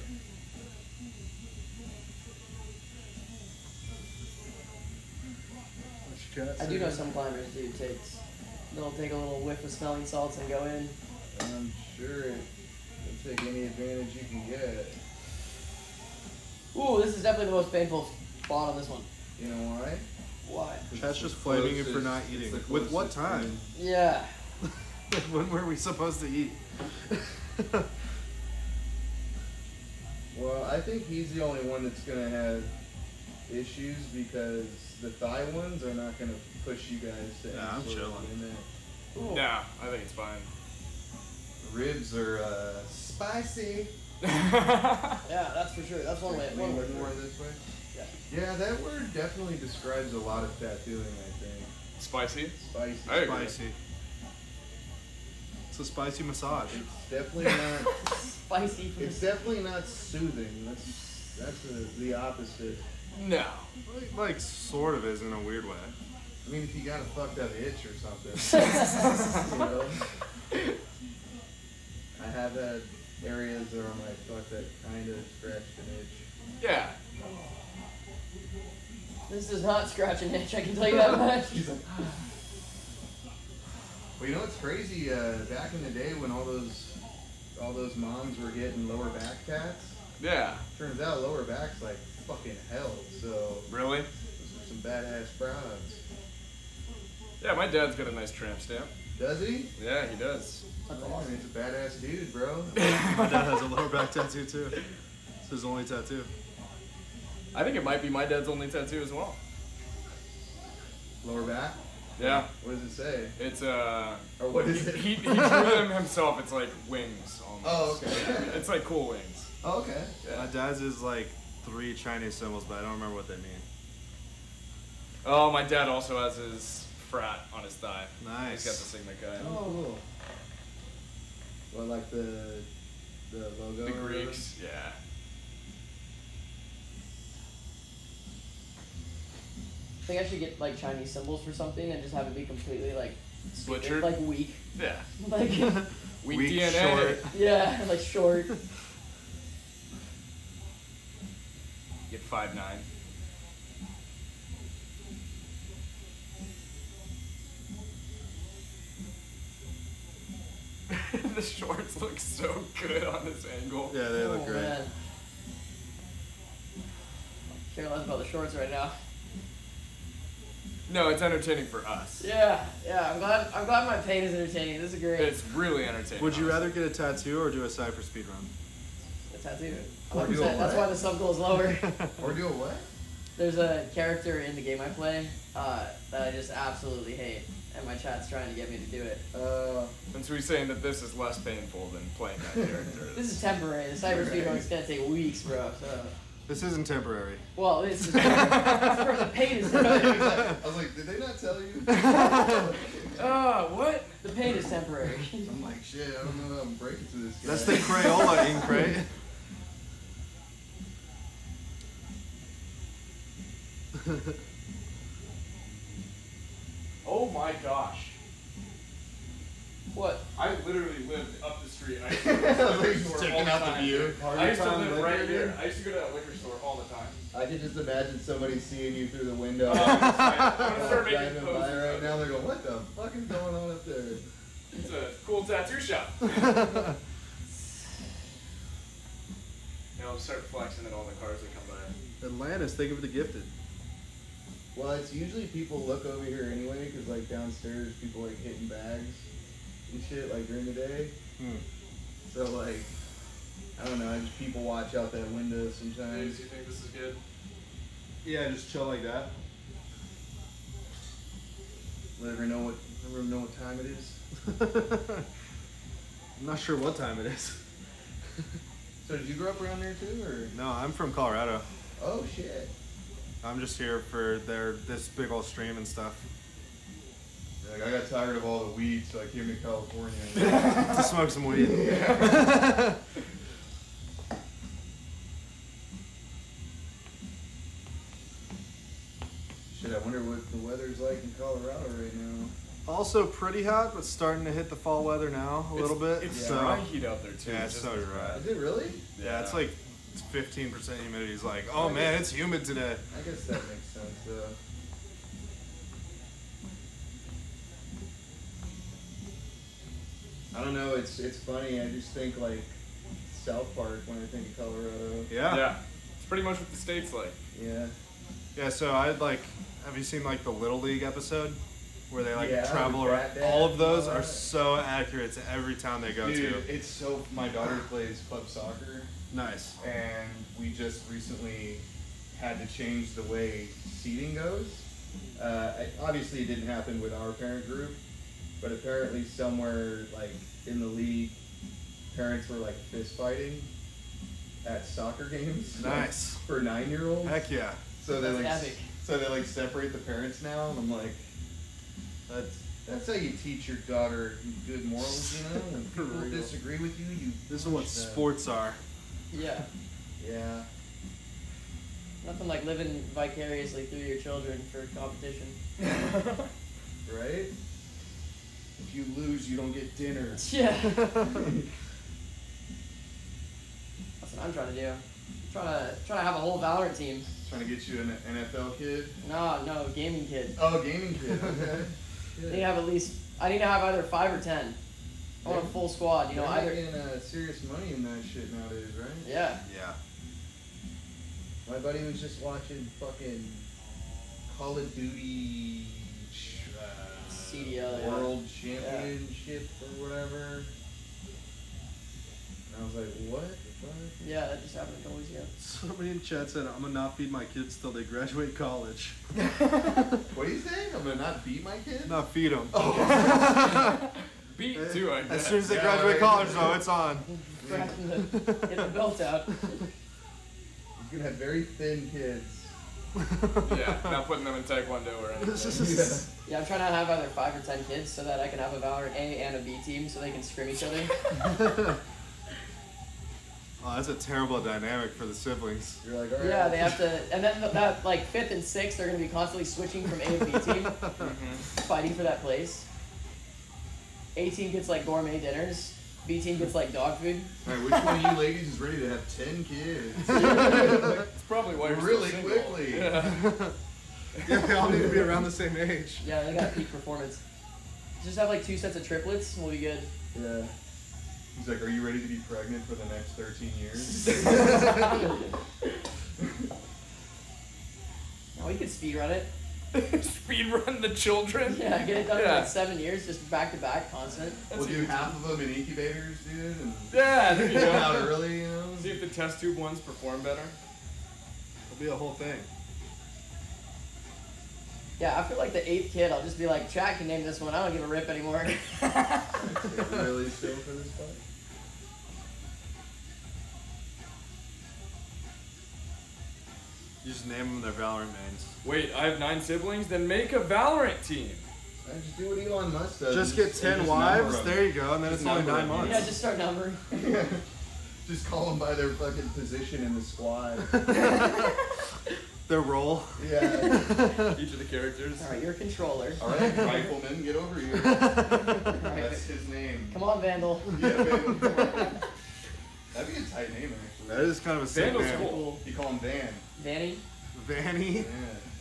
[SPEAKER 3] I do know some climbers do takes. They'll take a little whiff of smelling salts and go in.
[SPEAKER 14] I'm sure it will take any advantage you can get.
[SPEAKER 3] Ooh, this is definitely the most painful spot on this one.
[SPEAKER 14] You know why?
[SPEAKER 3] Why?
[SPEAKER 1] Chat's just flaming you for not eating. With what time?
[SPEAKER 3] Yeah.
[SPEAKER 1] When were we supposed to eat?
[SPEAKER 14] Well, I think he's the only one that's gonna have issues because the thigh ones are not gonna push you guys to
[SPEAKER 1] Yeah,
[SPEAKER 14] any
[SPEAKER 1] I'm
[SPEAKER 14] sort of
[SPEAKER 1] chilling.
[SPEAKER 14] limit.
[SPEAKER 3] Ooh.
[SPEAKER 19] Nah, I think it's fine.
[SPEAKER 14] Ribs are uh, spicy.
[SPEAKER 3] Yeah, that's for sure. That's one way.
[SPEAKER 14] Lean
[SPEAKER 3] One word
[SPEAKER 14] more
[SPEAKER 3] for it.
[SPEAKER 14] this way.
[SPEAKER 3] Yeah.
[SPEAKER 14] Yeah, that word definitely describes a lot of tattooing, I think.
[SPEAKER 19] Spicy?
[SPEAKER 14] Spicy.
[SPEAKER 19] I agree.
[SPEAKER 1] Spicy. It's a spicy massage.
[SPEAKER 14] It's definitely not.
[SPEAKER 3] Spicy. For
[SPEAKER 14] It's definitely not soothing. That's that's the, the opposite.
[SPEAKER 19] No.
[SPEAKER 1] Like, like, sort of is in a weird way.
[SPEAKER 14] I mean, if you got a fucked up itch or something, you know. I have had areas where I'm like, fuck, that kind of scratched an itch.
[SPEAKER 19] Yeah.
[SPEAKER 3] This does not scratch an itch. I can tell you that much.
[SPEAKER 14] He's like, well, you know what's crazy? Uh, back in the day when all those all those moms were getting lower back tats,
[SPEAKER 19] Yeah.
[SPEAKER 14] turns out lower back's like fucking hell. So
[SPEAKER 19] Really?
[SPEAKER 14] those are some badass frauds.
[SPEAKER 19] Yeah, my dad's got a nice tramp stamp.
[SPEAKER 14] Does he?
[SPEAKER 19] Yeah, he does.
[SPEAKER 3] That's
[SPEAKER 14] Oh,
[SPEAKER 3] awesome.
[SPEAKER 14] he's a badass dude, bro.
[SPEAKER 1] My dad has a lower back tattoo too. It's his only tattoo.
[SPEAKER 19] I think it might be my dad's only tattoo as well.
[SPEAKER 14] Lower back?
[SPEAKER 19] Yeah.
[SPEAKER 14] What does it say?
[SPEAKER 19] It's uh.
[SPEAKER 14] Or what is
[SPEAKER 19] he,
[SPEAKER 14] it?
[SPEAKER 19] He, he drew them himself. It's like wings almost.
[SPEAKER 14] Oh, okay.
[SPEAKER 19] It's like cool wings.
[SPEAKER 14] Oh, okay.
[SPEAKER 1] My dad's is like three Chinese symbols, but I don't remember what they mean.
[SPEAKER 19] Oh, my dad also has his frat on his thigh.
[SPEAKER 1] Nice.
[SPEAKER 19] He's got the Sigma guy.
[SPEAKER 14] Oh, cool. What, like the the logo?
[SPEAKER 19] The
[SPEAKER 14] or whatever?
[SPEAKER 19] Greeks, yeah.
[SPEAKER 3] I think I should get like Chinese symbols for something and just have it be completely like stupid,
[SPEAKER 19] Butchered?
[SPEAKER 3] like weak.
[SPEAKER 19] Yeah.
[SPEAKER 3] Like
[SPEAKER 19] Weak,
[SPEAKER 1] Weak,
[SPEAKER 19] D N A.
[SPEAKER 1] short.
[SPEAKER 3] yeah, like short.
[SPEAKER 19] Get five nine. The shorts look so good on this angle.
[SPEAKER 1] Yeah, they look
[SPEAKER 3] Oh,
[SPEAKER 1] great.
[SPEAKER 3] man. Care less about the shorts right now.
[SPEAKER 19] No, it's entertaining for us.
[SPEAKER 3] Yeah, yeah. I'm glad. I'm glad my pain is entertaining. This is great.
[SPEAKER 19] It's really entertaining.
[SPEAKER 1] Would you
[SPEAKER 19] honestly.
[SPEAKER 1] rather get a tattoo or do a Cypher speedrun?
[SPEAKER 3] A tattoo.
[SPEAKER 14] Or do a
[SPEAKER 3] one hundred percent. That's
[SPEAKER 14] what?
[SPEAKER 3] why the sub goal is lower.
[SPEAKER 14] Or do a what?
[SPEAKER 3] There's a character in the game I play uh, that I just absolutely hate, and my chat's trying to get me to do it.
[SPEAKER 14] Uh,
[SPEAKER 19] And so he's saying that this is less painful than playing that character.
[SPEAKER 3] This is temporary. The cyber speedrun is gonna take weeks, bro. So
[SPEAKER 1] This isn't temporary.
[SPEAKER 3] Well, this is the pain is temporary.
[SPEAKER 14] I was like, did they not tell you?
[SPEAKER 3] Ah, what? The pain is temporary.
[SPEAKER 14] I'm like, shit, I don't know how I'm breaking through this guy.
[SPEAKER 1] That's the Crayola ink, right?
[SPEAKER 19] Oh my gosh.
[SPEAKER 3] What?
[SPEAKER 19] I literally lived up the street. I used
[SPEAKER 14] Like,
[SPEAKER 19] to go to the liquor store all
[SPEAKER 14] checking
[SPEAKER 19] the
[SPEAKER 14] out the
[SPEAKER 19] time.
[SPEAKER 14] view.
[SPEAKER 19] I used to
[SPEAKER 14] Party
[SPEAKER 19] live
[SPEAKER 14] time
[SPEAKER 19] right
[SPEAKER 14] liquor.
[SPEAKER 19] here. I used to go to that liquor store all the time.
[SPEAKER 14] I can just imagine somebody seeing you through the window.
[SPEAKER 19] Oh, I'm gonna start making
[SPEAKER 14] driving by
[SPEAKER 19] poses.
[SPEAKER 14] right now, they're going, what the fuck is going on up there?
[SPEAKER 19] It's a cool tattoo shop. Now I'll start flexing at all the cars that come by.
[SPEAKER 1] Atlantis, think of the Gifted.
[SPEAKER 14] Well, it's usually people look over here anyway, because like downstairs, people like hitting bags and shit like during the day.
[SPEAKER 1] Hmm.
[SPEAKER 14] So like, I don't know, just people watch out that window
[SPEAKER 19] Dude,
[SPEAKER 14] sometimes.
[SPEAKER 19] do you think this is good?
[SPEAKER 1] Yeah, just chill like that.
[SPEAKER 14] Never know what, never know what time it is.
[SPEAKER 1] I'm not sure what time it is.
[SPEAKER 14] So did you grow up around there too, or?
[SPEAKER 1] No, I'm from Colorado.
[SPEAKER 14] Oh shit.
[SPEAKER 1] I'm just here for their this big old stream and stuff.
[SPEAKER 14] Like, I got tired of all the weed, so I came to California.
[SPEAKER 1] To smoke some weed.
[SPEAKER 14] Yeah. Shit, I wonder what the weather's like in Colorado right now.
[SPEAKER 1] Also pretty hot, but starting to hit the fall weather now a little bit.
[SPEAKER 19] It's
[SPEAKER 1] so,
[SPEAKER 19] dry heat out there too.
[SPEAKER 1] Yeah, it's
[SPEAKER 19] just
[SPEAKER 1] so
[SPEAKER 19] as
[SPEAKER 1] dry.
[SPEAKER 19] bad.
[SPEAKER 14] Is it really?
[SPEAKER 1] Yeah, it's like fifteen percent humidity. It's like, oh man, it's humid today.
[SPEAKER 14] I guess that makes sense though. I don't know, it's it's funny, I just think like South Park when I think of Colorado.
[SPEAKER 1] Yeah.
[SPEAKER 19] Yeah. It's pretty much what the state's like.
[SPEAKER 14] Yeah.
[SPEAKER 1] Yeah, so I'd like, have you seen like the Little League episode? Where they like
[SPEAKER 14] Yeah,
[SPEAKER 1] travel
[SPEAKER 14] with
[SPEAKER 1] around.
[SPEAKER 14] Brat
[SPEAKER 1] All
[SPEAKER 14] Dad
[SPEAKER 1] of those
[SPEAKER 14] and all
[SPEAKER 1] are
[SPEAKER 14] that.
[SPEAKER 1] so accurate to every town they go
[SPEAKER 14] Dude,
[SPEAKER 1] to.
[SPEAKER 14] it's so, my daughter plays club soccer.
[SPEAKER 1] Nice.
[SPEAKER 14] And we just recently had to change the way seating goes. Uh, I- obviously, it didn't happen with our parent group, but apparently somewhere like in the league, parents were like fist fighting at soccer games.
[SPEAKER 1] Nice.
[SPEAKER 14] For nine-year-olds.
[SPEAKER 1] Heck yeah.
[SPEAKER 14] So they
[SPEAKER 3] That's
[SPEAKER 14] like,
[SPEAKER 3] epic.
[SPEAKER 14] so they like separate the parents now, and I'm like, that's that's how you teach your daughter good morals, you know. When
[SPEAKER 1] For
[SPEAKER 14] people
[SPEAKER 1] real.
[SPEAKER 14] disagree with you, you.
[SPEAKER 1] This is what
[SPEAKER 14] push them.
[SPEAKER 1] sports are.
[SPEAKER 3] Yeah.
[SPEAKER 14] Yeah.
[SPEAKER 3] Nothing like living vicariously through your children for competition.
[SPEAKER 14] Right? If you lose, you don't get dinner.
[SPEAKER 3] Yeah. That's what I'm trying to do. I'm trying to trying to have a whole Valorant team.
[SPEAKER 14] Trying to get you an N F L kid.
[SPEAKER 3] No, no, gaming kid.
[SPEAKER 14] Oh, gaming kid. Okay.
[SPEAKER 3] I need to have at least. I need to have either five or ten. I want a full squad. You know,
[SPEAKER 14] They're
[SPEAKER 3] either.
[SPEAKER 14] making uh, serious money in that shit nowadays, right?
[SPEAKER 3] Yeah.
[SPEAKER 1] Yeah.
[SPEAKER 14] My buddy was just watching fucking Call of Duty uh,
[SPEAKER 3] C D L, yeah.
[SPEAKER 14] World Championship or whatever. And I was like, what the fuck?
[SPEAKER 3] Yeah, that just happened a couple weeks ago.
[SPEAKER 1] Somebody in chat said, I'm gonna not feed my kids till they graduate college.
[SPEAKER 14] What do you think? I'm gonna not beat my kid?
[SPEAKER 1] Not feed them.
[SPEAKER 14] Oh.
[SPEAKER 19] Beat too, I
[SPEAKER 1] As
[SPEAKER 19] guess.
[SPEAKER 1] soon as they
[SPEAKER 14] Yeah,
[SPEAKER 1] graduate
[SPEAKER 14] right.
[SPEAKER 1] college, though, it's on.
[SPEAKER 3] Cracking the, get the belt out.
[SPEAKER 14] He's gonna have very thin kids.
[SPEAKER 19] Yeah, not putting them in Taekwondo or anything.
[SPEAKER 14] Yeah.
[SPEAKER 3] Yeah, I'm trying to have either five or ten kids so that I can have a Valorant A and a B team so they can scrim each other.
[SPEAKER 1] Oh, that's a terrible dynamic for the siblings.
[SPEAKER 14] You're like, all right.
[SPEAKER 3] Yeah, they have to, and then that like fifth and sixth, they're gonna be constantly switching from A and B team, fighting for that place. A team gets like gourmet dinners. B team gets like dog food.
[SPEAKER 14] All right, which one of you ladies is ready to have ten kids?
[SPEAKER 19] It's probably why you're
[SPEAKER 14] really
[SPEAKER 19] still single.
[SPEAKER 14] quickly.
[SPEAKER 19] Yeah.
[SPEAKER 1] Yeah, they all need to be around the same age.
[SPEAKER 3] Yeah, they got peak performance. Just have like two sets of triplets, and we'll be good.
[SPEAKER 14] Yeah. He's like, are you ready to be pregnant for the next thirteen years?
[SPEAKER 3] Oh, we could speed run it.
[SPEAKER 19] Speed run the children.
[SPEAKER 3] Yeah, get it done in
[SPEAKER 19] Yeah.
[SPEAKER 3] like seven years, just back to back, constant.
[SPEAKER 14] We'll do half of them in incubators, dude. And
[SPEAKER 19] Yeah, there you
[SPEAKER 14] get
[SPEAKER 19] go.
[SPEAKER 14] them out early, you know?
[SPEAKER 19] See if the test tube ones perform better.
[SPEAKER 1] It'll be a whole thing.
[SPEAKER 3] Yeah, after like the eighth kid, I'll just be like, Chat can name this one. I don't give a rip anymore.
[SPEAKER 14] Really still for this fight?
[SPEAKER 1] You just name them their Valorant mains.
[SPEAKER 19] Wait, I have nine siblings? Then make a Valorant team.
[SPEAKER 14] I just do what Elon Musk does.
[SPEAKER 1] Just
[SPEAKER 14] and
[SPEAKER 1] get ten
[SPEAKER 14] and just
[SPEAKER 1] wives.
[SPEAKER 14] number 'em.
[SPEAKER 1] There you go, and then
[SPEAKER 14] Just
[SPEAKER 1] it's only
[SPEAKER 14] number
[SPEAKER 1] nine
[SPEAKER 14] 'em.
[SPEAKER 1] months.
[SPEAKER 3] Yeah, just start numbering.
[SPEAKER 14] Just call them by their fucking position in the squad.
[SPEAKER 1] Their role.
[SPEAKER 14] Yeah.
[SPEAKER 19] Each of the characters.
[SPEAKER 3] All right, you're a controller.
[SPEAKER 14] All right, Rifleman, get over here. That's his name.
[SPEAKER 3] Come on, Vandal.
[SPEAKER 14] Yeah, Vandal. Come on. That'd be a tight name, actually.
[SPEAKER 1] That is kind of a sick
[SPEAKER 19] Vandal's
[SPEAKER 1] name.
[SPEAKER 19] cool.
[SPEAKER 14] You call him Van.
[SPEAKER 3] Vanny.
[SPEAKER 1] Vanny.
[SPEAKER 14] Yeah.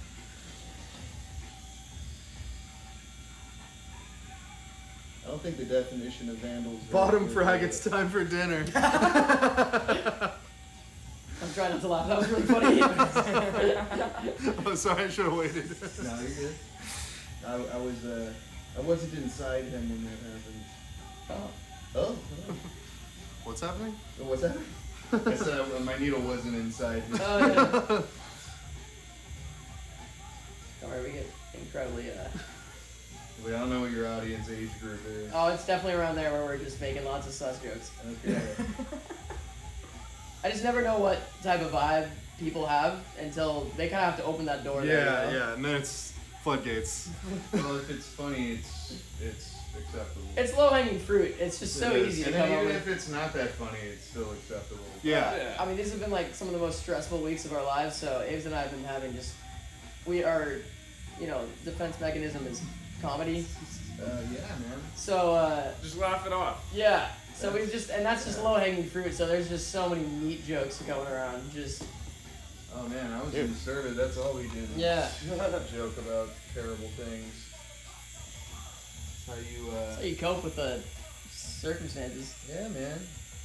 [SPEAKER 14] I don't think the definition of vandals.
[SPEAKER 1] Bottom frag, it's time for dinner.
[SPEAKER 3] I'm trying not to laugh. That was really funny.
[SPEAKER 1] Oh, sorry, I should have waited.
[SPEAKER 14] No, you're good. I, I was uh, I wasn't inside him when that happened.
[SPEAKER 3] Oh.
[SPEAKER 14] Oh.
[SPEAKER 1] What's happening?
[SPEAKER 14] Oh, what's happening? I said uh, my needle wasn't inside him.
[SPEAKER 3] Oh, yeah. Don't worry, we get incredibly. Uh...
[SPEAKER 14] Wait, I don't know what your audience age group is.
[SPEAKER 3] Oh, it's definitely around there where we're just making lots of sus jokes.
[SPEAKER 14] Okay.
[SPEAKER 3] I just never know what type of vibe people have until they kind of have to open that door.
[SPEAKER 1] Yeah,
[SPEAKER 3] there, you know?
[SPEAKER 1] yeah, and then it's floodgates.
[SPEAKER 14] Well, if it's funny, it's it's acceptable.
[SPEAKER 3] It's low hanging fruit. It's just so
[SPEAKER 14] It is.
[SPEAKER 3] easy
[SPEAKER 14] And
[SPEAKER 3] to
[SPEAKER 14] then
[SPEAKER 3] come up
[SPEAKER 14] even
[SPEAKER 3] with.
[SPEAKER 14] if it's not that funny, it's still acceptable.
[SPEAKER 1] Yeah.
[SPEAKER 3] I mean, these have been like some of the most stressful weeks of our lives. So Aves and I have been having just, we are, you know, defense mechanism is comedy.
[SPEAKER 14] Uh, yeah, man.
[SPEAKER 3] So uh,
[SPEAKER 19] Just laugh it off.
[SPEAKER 3] yeah. So we've just, and that's just low hanging fruit. So there's just so many neat jokes going around. Just
[SPEAKER 14] Oh man, I was in service. That's all we did. was
[SPEAKER 3] Yeah.
[SPEAKER 14] Joke about terrible things. How you? Uh,
[SPEAKER 3] that's how you cope with the circumstances.
[SPEAKER 14] yeah, man.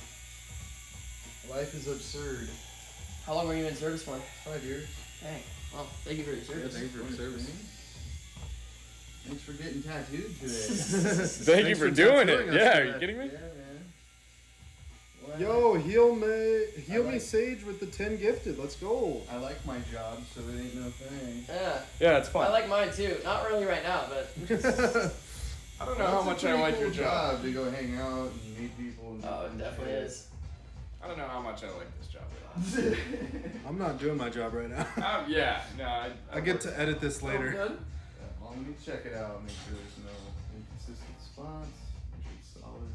[SPEAKER 14] Life is absurd.
[SPEAKER 3] How long were you in service for?
[SPEAKER 14] Five years.
[SPEAKER 3] Dang. Well, thank you for your
[SPEAKER 14] Yeah,
[SPEAKER 3] service.
[SPEAKER 14] thanks for service. Thanks for getting tattooed today.
[SPEAKER 19] Thank you for doing it.
[SPEAKER 1] tattooing us
[SPEAKER 19] Yeah, are
[SPEAKER 1] today.
[SPEAKER 19] you kidding me?
[SPEAKER 14] Yeah, man. Well,
[SPEAKER 1] Yo, heal me, heal
[SPEAKER 14] I
[SPEAKER 1] me,
[SPEAKER 14] like-
[SPEAKER 1] Sage with the ten gifted. Let's go.
[SPEAKER 14] I like my job, so it ain't no thing.
[SPEAKER 3] Yeah.
[SPEAKER 19] Yeah, it's fun.
[SPEAKER 3] I like mine too. Not really right now, but
[SPEAKER 19] I don't know how
[SPEAKER 14] It's a
[SPEAKER 19] much I
[SPEAKER 14] pretty
[SPEAKER 19] like
[SPEAKER 14] cool
[SPEAKER 19] your job.
[SPEAKER 14] to go hang out and meet people. And
[SPEAKER 3] oh, it definitely is.
[SPEAKER 19] I don't know how much I like this job.
[SPEAKER 1] I'm not doing my job right now.
[SPEAKER 19] um, yeah, no, I,
[SPEAKER 1] I get to edit this later.
[SPEAKER 3] Oh, good.
[SPEAKER 14] Yeah, well, let me check it out. Make sure there's no inconsistent spots. Make sure it's solid.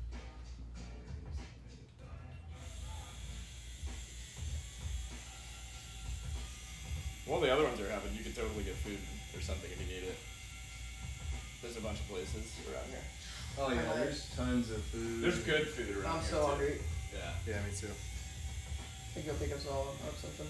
[SPEAKER 19] Well, the other ones are having, you can totally get food or something if you need it. There's a bunch of places around here.
[SPEAKER 14] Oh yeah, there's tons of food.
[SPEAKER 19] There's good food around
[SPEAKER 3] I'm
[SPEAKER 19] here
[SPEAKER 3] so
[SPEAKER 19] too.
[SPEAKER 3] hungry.
[SPEAKER 19] Yeah.
[SPEAKER 1] Yeah, me too.
[SPEAKER 3] I think go pick up some up something.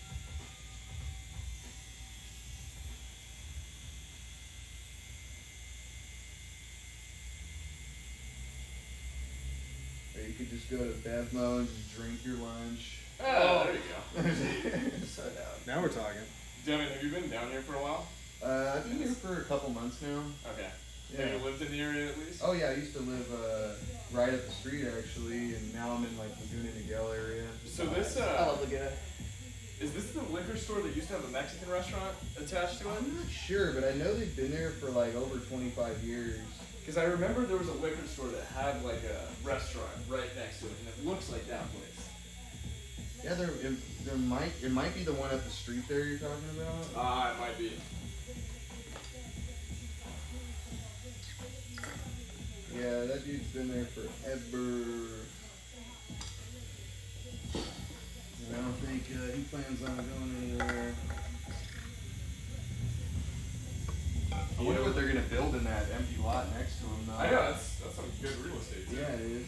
[SPEAKER 14] Or you could just go to Bevmo and just drink your lunch.
[SPEAKER 19] Oh, there you go.
[SPEAKER 3] So down.
[SPEAKER 1] Now we're talking.
[SPEAKER 19] Devin, have you been down here for a while?
[SPEAKER 14] Uh, I've been here for a couple months now.
[SPEAKER 19] Okay.
[SPEAKER 14] Yeah.
[SPEAKER 19] Have you lived in the area at least?
[SPEAKER 14] Oh yeah, I used to live uh, right up the street actually, and now I'm in like Laguna Niguel area.
[SPEAKER 19] So this,
[SPEAKER 3] I
[SPEAKER 19] uh,
[SPEAKER 3] love Laguna.
[SPEAKER 19] is this the liquor store that used to have a Mexican restaurant attached to it?
[SPEAKER 14] I'm not sure, but I know they've been there for like over twenty-five years.
[SPEAKER 19] Because I remember there was a liquor store that had like a restaurant right next to it, and it looks like that place.
[SPEAKER 14] Yeah, there, it, there might it might be the one up the street there you're talking about.
[SPEAKER 19] Ah, it might be.
[SPEAKER 14] Yeah, that dude's been there forever. And I don't think uh, he plans on going anywhere. I wonder what they're gonna build in that empty lot next to him. Though.
[SPEAKER 19] I know, that's, that's some good real estate too.
[SPEAKER 14] Yeah, it is.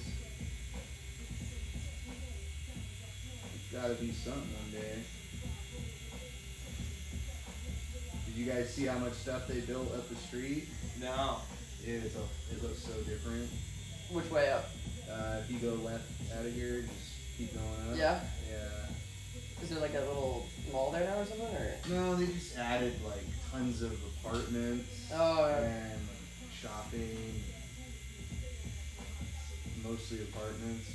[SPEAKER 14] It's gotta be something one day. Did you guys see how much stuff they built up the street?
[SPEAKER 19] No.
[SPEAKER 14] It, is a, it looks so different.
[SPEAKER 3] Which way up?
[SPEAKER 14] Uh, if you go left out of here, just keep going up.
[SPEAKER 3] Yeah.
[SPEAKER 14] Yeah.
[SPEAKER 3] Is there like a little mall there now or something, or?
[SPEAKER 14] No, they just added like tons of apartments
[SPEAKER 3] Oh, yeah.
[SPEAKER 14] and shopping. Mostly apartments.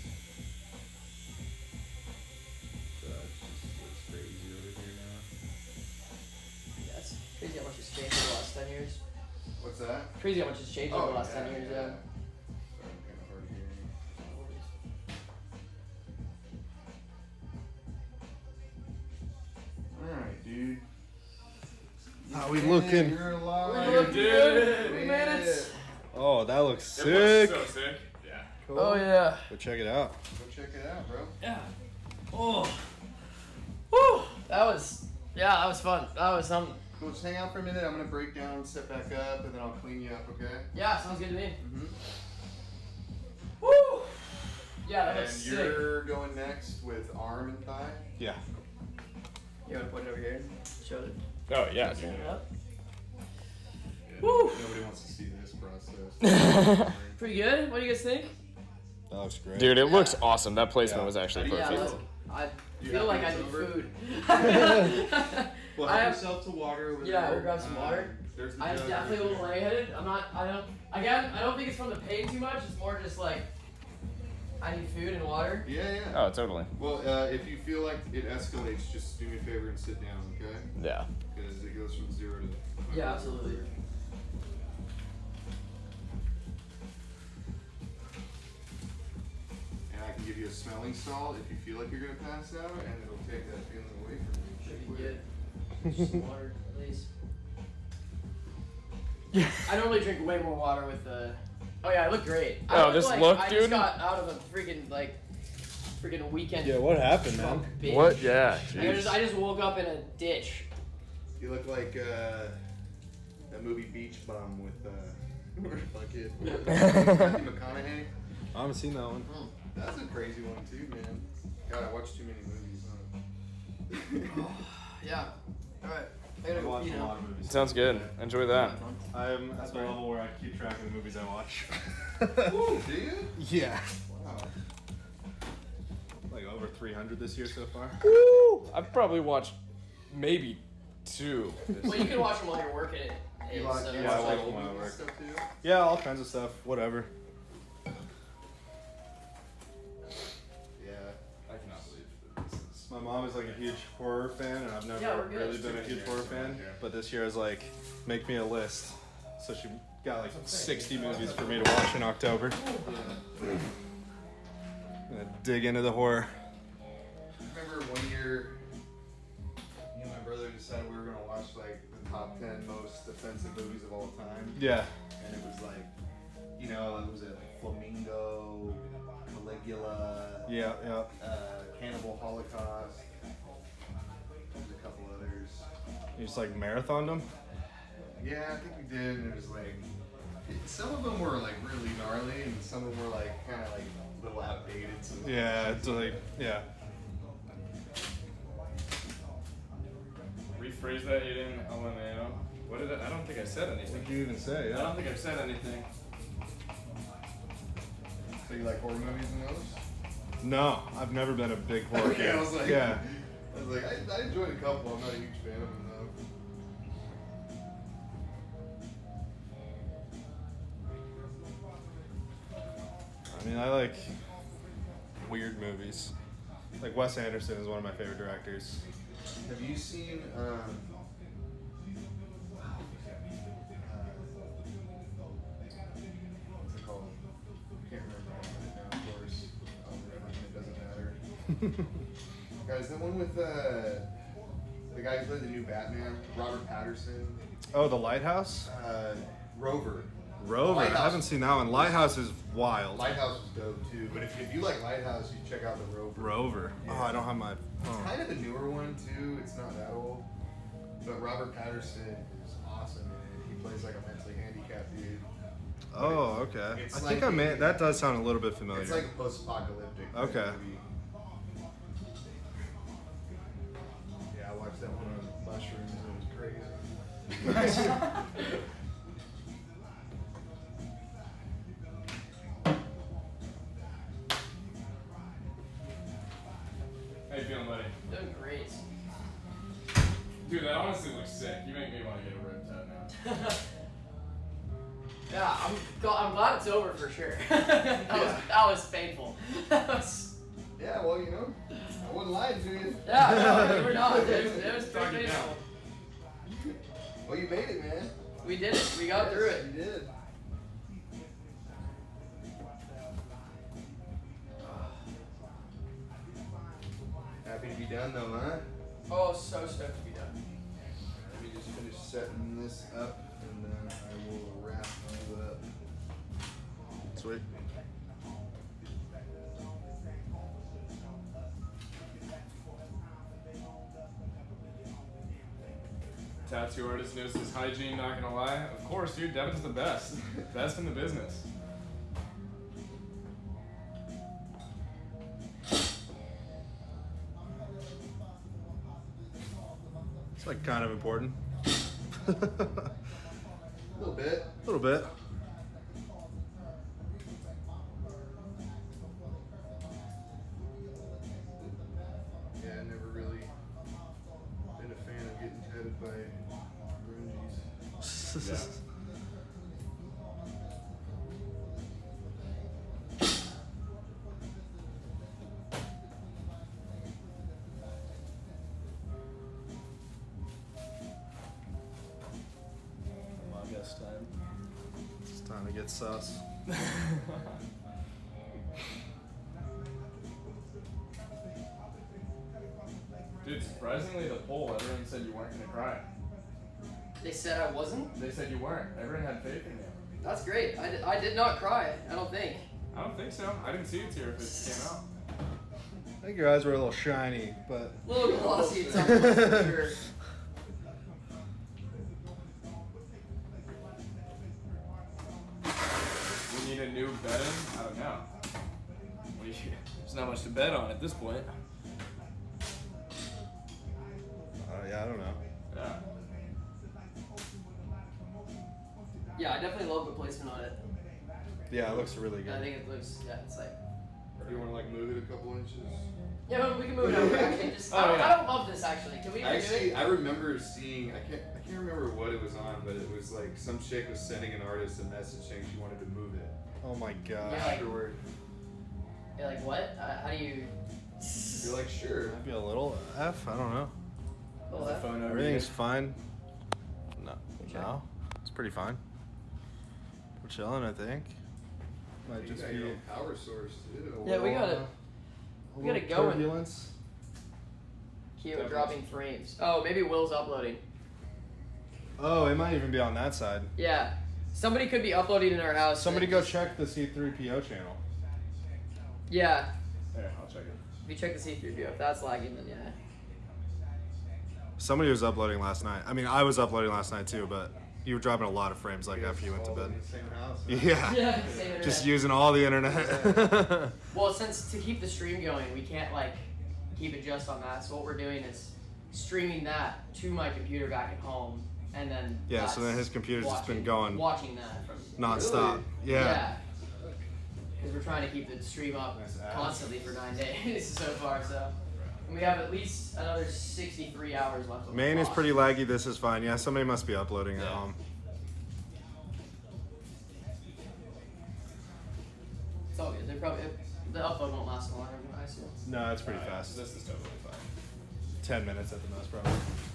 [SPEAKER 14] So it just looks crazy over here now.
[SPEAKER 3] Yeah, it's crazy how much has changed over the last ten years.
[SPEAKER 14] What's that?
[SPEAKER 3] Crazy how much has changed
[SPEAKER 14] Oh,
[SPEAKER 3] over the last
[SPEAKER 14] yeah,
[SPEAKER 3] ten years,
[SPEAKER 14] yeah.
[SPEAKER 3] yeah.
[SPEAKER 14] Sorry, I'm kinda hard of hearing. Alright.
[SPEAKER 1] How we looking?
[SPEAKER 14] You're alive.
[SPEAKER 3] We're looking good. We made it.
[SPEAKER 1] Oh, that looks sick.
[SPEAKER 19] It looks so sick. Yeah.
[SPEAKER 1] Cool.
[SPEAKER 3] Oh yeah.
[SPEAKER 1] Go check it out.
[SPEAKER 14] Go check it out, bro.
[SPEAKER 3] Yeah. Oh. Woo. That was. Yeah, that was fun. That was something.
[SPEAKER 14] Cool. Just hang out for a minute. I'm gonna break down, step back up, and then I'll clean you up. Okay?
[SPEAKER 3] Yeah, sounds good to me.
[SPEAKER 14] Mm-hmm.
[SPEAKER 3] Woo. Yeah, that
[SPEAKER 14] And
[SPEAKER 3] looks sick.
[SPEAKER 14] you're going next with arm and thigh.
[SPEAKER 1] Yeah.
[SPEAKER 3] You wanna put it over here? Show it.
[SPEAKER 19] Oh yeah.
[SPEAKER 3] Stand it up.
[SPEAKER 14] Woo! Nobody wants to see this process.
[SPEAKER 3] Pretty good. What do you guys think?
[SPEAKER 1] That looks great.
[SPEAKER 19] Dude, it
[SPEAKER 3] Yeah.
[SPEAKER 19] looks awesome. That placement
[SPEAKER 1] Yeah.
[SPEAKER 19] was actually
[SPEAKER 3] Yeah,
[SPEAKER 19] perfect.
[SPEAKER 3] look, I
[SPEAKER 14] You
[SPEAKER 3] feel
[SPEAKER 14] happy
[SPEAKER 3] like I
[SPEAKER 14] it's
[SPEAKER 3] need
[SPEAKER 14] over?
[SPEAKER 3] food.
[SPEAKER 14] Well,
[SPEAKER 3] I
[SPEAKER 14] help
[SPEAKER 3] have-
[SPEAKER 14] yourself to water over
[SPEAKER 3] Yeah,
[SPEAKER 14] there.
[SPEAKER 3] we'll grab some
[SPEAKER 14] Um,
[SPEAKER 3] water.
[SPEAKER 14] There's the
[SPEAKER 3] I'm
[SPEAKER 14] jug
[SPEAKER 3] definitely a
[SPEAKER 14] right
[SPEAKER 3] little
[SPEAKER 14] there.
[SPEAKER 3] lightheaded. I'm not. I don't. Again, I don't think it's from the pain too much. It's more just like I need food and water.
[SPEAKER 14] Yeah, yeah.
[SPEAKER 19] Oh, totally.
[SPEAKER 14] Well, uh, if you feel like it escalates, just do me a favor and sit down, okay?
[SPEAKER 19] Yeah.
[SPEAKER 14] Because it goes from zero to.
[SPEAKER 3] Yeah, absolutely.
[SPEAKER 14] And I can give you a smelling salt if you feel like you're gonna pass out, and it'll take that feeling away from you.
[SPEAKER 3] Should be good. Just some water, please. I normally drink way more water with the. Oh yeah, I look great. I
[SPEAKER 19] Oh,
[SPEAKER 3] look
[SPEAKER 19] this
[SPEAKER 3] like
[SPEAKER 19] look,
[SPEAKER 3] I
[SPEAKER 19] dude?
[SPEAKER 3] just got out of a freaking like, freaking weekend.
[SPEAKER 1] Yeah, what happened, man?
[SPEAKER 3] drunk binge.
[SPEAKER 19] What? Yeah.
[SPEAKER 3] Like, I just I just woke up in a ditch.
[SPEAKER 14] You look like uh, that movie Beach Bum with uh, fucking Matthew McConaughey.
[SPEAKER 1] I haven't seen that one.
[SPEAKER 14] That's a crazy one too, man. God, I watched too many movies. Huh?
[SPEAKER 3] Yeah. All right. I gotta
[SPEAKER 1] I
[SPEAKER 3] go.
[SPEAKER 1] watch
[SPEAKER 3] You
[SPEAKER 1] a
[SPEAKER 3] know.
[SPEAKER 1] lot of movies.
[SPEAKER 19] Sounds good. Enjoy that.
[SPEAKER 1] I'm at the level where I keep track of the movies I watch.
[SPEAKER 14] Ooh, do you?
[SPEAKER 1] Yeah.
[SPEAKER 14] Wow.
[SPEAKER 1] Like over three hundred this year so far.
[SPEAKER 19] Woo! I've probably watched maybe two.
[SPEAKER 3] Well, you can watch them while you're working it.
[SPEAKER 14] You
[SPEAKER 3] Hey,
[SPEAKER 14] like,
[SPEAKER 3] so
[SPEAKER 14] you
[SPEAKER 1] Yeah, I
[SPEAKER 14] watch
[SPEAKER 1] like
[SPEAKER 14] like old
[SPEAKER 1] them
[SPEAKER 14] movies
[SPEAKER 1] at
[SPEAKER 14] and
[SPEAKER 1] work.
[SPEAKER 14] stuff too?
[SPEAKER 1] Yeah, all kinds of stuff. Whatever.
[SPEAKER 14] Yeah.
[SPEAKER 19] I cannot believe this is.
[SPEAKER 1] My mom is like a huge horror fan, and I've never
[SPEAKER 3] Yeah, we're good.
[SPEAKER 1] really been a huge horror fan. But this year I was like, make me a list. So she got like sixty movies for me to watch in October. Gonna dig into the horror.
[SPEAKER 14] Remember one year, me and my brother decided we were gonna watch like the top ten most offensive movies of all time.
[SPEAKER 1] Yeah.
[SPEAKER 14] And it was like, you know, it was it like Flamingo, Caligula,
[SPEAKER 1] Yeah, yeah.
[SPEAKER 14] uh, Cannibal Holocaust. There's a couple others.
[SPEAKER 1] You just like marathoned them?
[SPEAKER 14] Yeah, I think we did, and it was like, it, some of them were like really gnarly, and some of them were like kind of like a little outdated. So
[SPEAKER 1] Yeah, it's like, yeah.
[SPEAKER 19] Rephrase that, Aiden. L M A O. What did I? I don't think I said anything.
[SPEAKER 1] What did you even say?
[SPEAKER 19] I
[SPEAKER 1] Yeah.
[SPEAKER 19] don't think I've said anything.
[SPEAKER 14] So you like horror movies and those?
[SPEAKER 1] No, I've never been a big horror
[SPEAKER 14] Yeah,
[SPEAKER 1] fan.
[SPEAKER 14] I was like,
[SPEAKER 1] yeah.
[SPEAKER 14] I was like, I, I enjoyed a couple. I'm not a huge fan of them though.
[SPEAKER 1] I mean, I like weird movies. Like Wes Anderson is one of my favorite directors.
[SPEAKER 14] Have you seen? Um, what's it called? Can't remember. I have it now, of course. I'll remember when it doesn't matter. Guys, the one with uh, the guy who played the new Batman, Robert Patterson.
[SPEAKER 1] Oh, The Lighthouse?
[SPEAKER 14] Uh, Rover.
[SPEAKER 1] Rover. I
[SPEAKER 14] Lighthouse.
[SPEAKER 1] haven't seen that one. Lighthouse is wild.
[SPEAKER 14] Lighthouse was dope too, but if, if you like Lighthouse, you check out the Rover.
[SPEAKER 1] Rover.
[SPEAKER 14] Yeah.
[SPEAKER 1] Oh, I don't have my phone.
[SPEAKER 14] Kind of a newer one too. It's not that old, but Robert Patterson is awesome in it. He plays like a mentally handicapped dude.
[SPEAKER 1] Oh, okay.
[SPEAKER 14] It's
[SPEAKER 1] I
[SPEAKER 14] like
[SPEAKER 1] think I may.
[SPEAKER 14] a-
[SPEAKER 1] That does sound a little bit familiar.
[SPEAKER 14] It's like a post-apocalyptic. type
[SPEAKER 1] Okay.
[SPEAKER 14] movie. Yeah, I watched that one on mushrooms and it was crazy.
[SPEAKER 19] How you feeling, buddy?
[SPEAKER 3] Doing great.
[SPEAKER 19] Dude, that honestly looks sick. You make me want to get a rib tat now.
[SPEAKER 3] Yeah, I'm, gl- I'm glad it's over for sure. that, was, that was painful. That was,
[SPEAKER 14] Yeah, well, you know, I wasn't lying to you.
[SPEAKER 3] yeah, no, you were not. It was, it was
[SPEAKER 14] Talk
[SPEAKER 3] pretty
[SPEAKER 14] it
[SPEAKER 3] painful.
[SPEAKER 14] Well, you made it, man.
[SPEAKER 3] We did it. We got
[SPEAKER 14] Yes,
[SPEAKER 3] through it.
[SPEAKER 14] You did. Happy to be done, though, huh?
[SPEAKER 3] Oh, so stoked to be done.
[SPEAKER 14] Let me just finish setting this up, and then I will wrap you up.
[SPEAKER 1] Sweet.
[SPEAKER 19] Tattoo artist knows his hygiene, not gonna lie. Of course, dude, Devin's the best. Best in the business.
[SPEAKER 1] It's like kind of important.
[SPEAKER 14] A little bit.
[SPEAKER 1] A little bit.
[SPEAKER 14] Yeah, I never really been a fan of getting tatted by grungies.
[SPEAKER 1] Yeah.
[SPEAKER 6] Among Us time.
[SPEAKER 1] It's time to get sus.
[SPEAKER 19] Dude, surprisingly, the poll, everyone said you weren't gonna cry.
[SPEAKER 3] They said I wasn't?
[SPEAKER 19] They said you weren't. Everyone had faith in you.
[SPEAKER 3] That's great. I did, I did not cry, I don't think.
[SPEAKER 19] I don't think so. I didn't see a tear if it came out.
[SPEAKER 1] I think your eyes were a little shiny, but
[SPEAKER 3] A little glossy at some point, for sure.
[SPEAKER 19] We need a new betting? I don't know. We, there's not much to bet on at this point.
[SPEAKER 1] Uh, yeah, I don't know.
[SPEAKER 19] Yeah.
[SPEAKER 3] Yeah, I definitely love the placement on it.
[SPEAKER 1] Yeah, it looks really good.
[SPEAKER 3] I think it looks, yeah, it's like.
[SPEAKER 14] Do you want to like move it a couple inches?
[SPEAKER 3] Yeah, well, we can move it over. Actually, just,
[SPEAKER 14] Oh,
[SPEAKER 3] I, don't,
[SPEAKER 14] yeah.
[SPEAKER 3] I don't love this actually. Can we redo
[SPEAKER 14] Actually,
[SPEAKER 3] it?
[SPEAKER 14] I remember seeing. I can't. I can't remember what it was on, but it was like some chick was sending an artist a message saying she wanted to move it.
[SPEAKER 1] Oh my god.
[SPEAKER 3] Yeah, like-
[SPEAKER 14] Afterward,
[SPEAKER 3] You're like, what? Uh, how do you?
[SPEAKER 14] you're like, sure.
[SPEAKER 1] Maybe a little F. I don't know.
[SPEAKER 3] Little F?
[SPEAKER 1] Everything's fine. No, no, it's pretty fine. We're chilling, I think. Might
[SPEAKER 14] You
[SPEAKER 1] just
[SPEAKER 14] got
[SPEAKER 1] be
[SPEAKER 14] your own power source, dude.
[SPEAKER 1] a
[SPEAKER 3] Yeah, we
[SPEAKER 1] little,
[SPEAKER 3] got it.
[SPEAKER 1] uh, a
[SPEAKER 3] We got it
[SPEAKER 1] little
[SPEAKER 3] going.
[SPEAKER 1] turbulence.
[SPEAKER 3] Keo dropping frames. Oh, maybe Will's uploading.
[SPEAKER 1] Oh, it might even be on that side.
[SPEAKER 3] Yeah. Somebody could be uploading in our house.
[SPEAKER 1] Somebody
[SPEAKER 3] and
[SPEAKER 1] go
[SPEAKER 3] just-
[SPEAKER 1] check the C three P O channel.
[SPEAKER 3] Yeah.
[SPEAKER 19] There, I'll check it.
[SPEAKER 3] If you check the C three P O, if that's lagging, then yeah.
[SPEAKER 1] Somebody was uploading last night. I mean, I was uploading last night too, but you were dropping a lot of frames like after you went to bed. Yeah.
[SPEAKER 3] Yeah, same internet.
[SPEAKER 1] Just using all the internet.
[SPEAKER 3] Well, since to keep the stream going, we can't like keep it just on that. So what we're doing is streaming that to my computer back at home, and then
[SPEAKER 1] Yeah, so then
[SPEAKER 3] that's
[SPEAKER 1] his computer's just been
[SPEAKER 3] watching-
[SPEAKER 1] going
[SPEAKER 3] watching that from
[SPEAKER 1] nonstop. Yeah.
[SPEAKER 3] Yeah. Because we're trying to keep the stream up constantly for nine days so far. So and we have at least another sixty-three hours left. On the
[SPEAKER 1] Main is
[SPEAKER 3] clock.
[SPEAKER 1] pretty laggy. This is fine. Yeah, somebody must be uploading at home.
[SPEAKER 3] It's all good. They probably the upload won't last long. I assume.
[SPEAKER 1] No, it's pretty fast.
[SPEAKER 19] This is totally fine.
[SPEAKER 1] Ten minutes at the most, probably.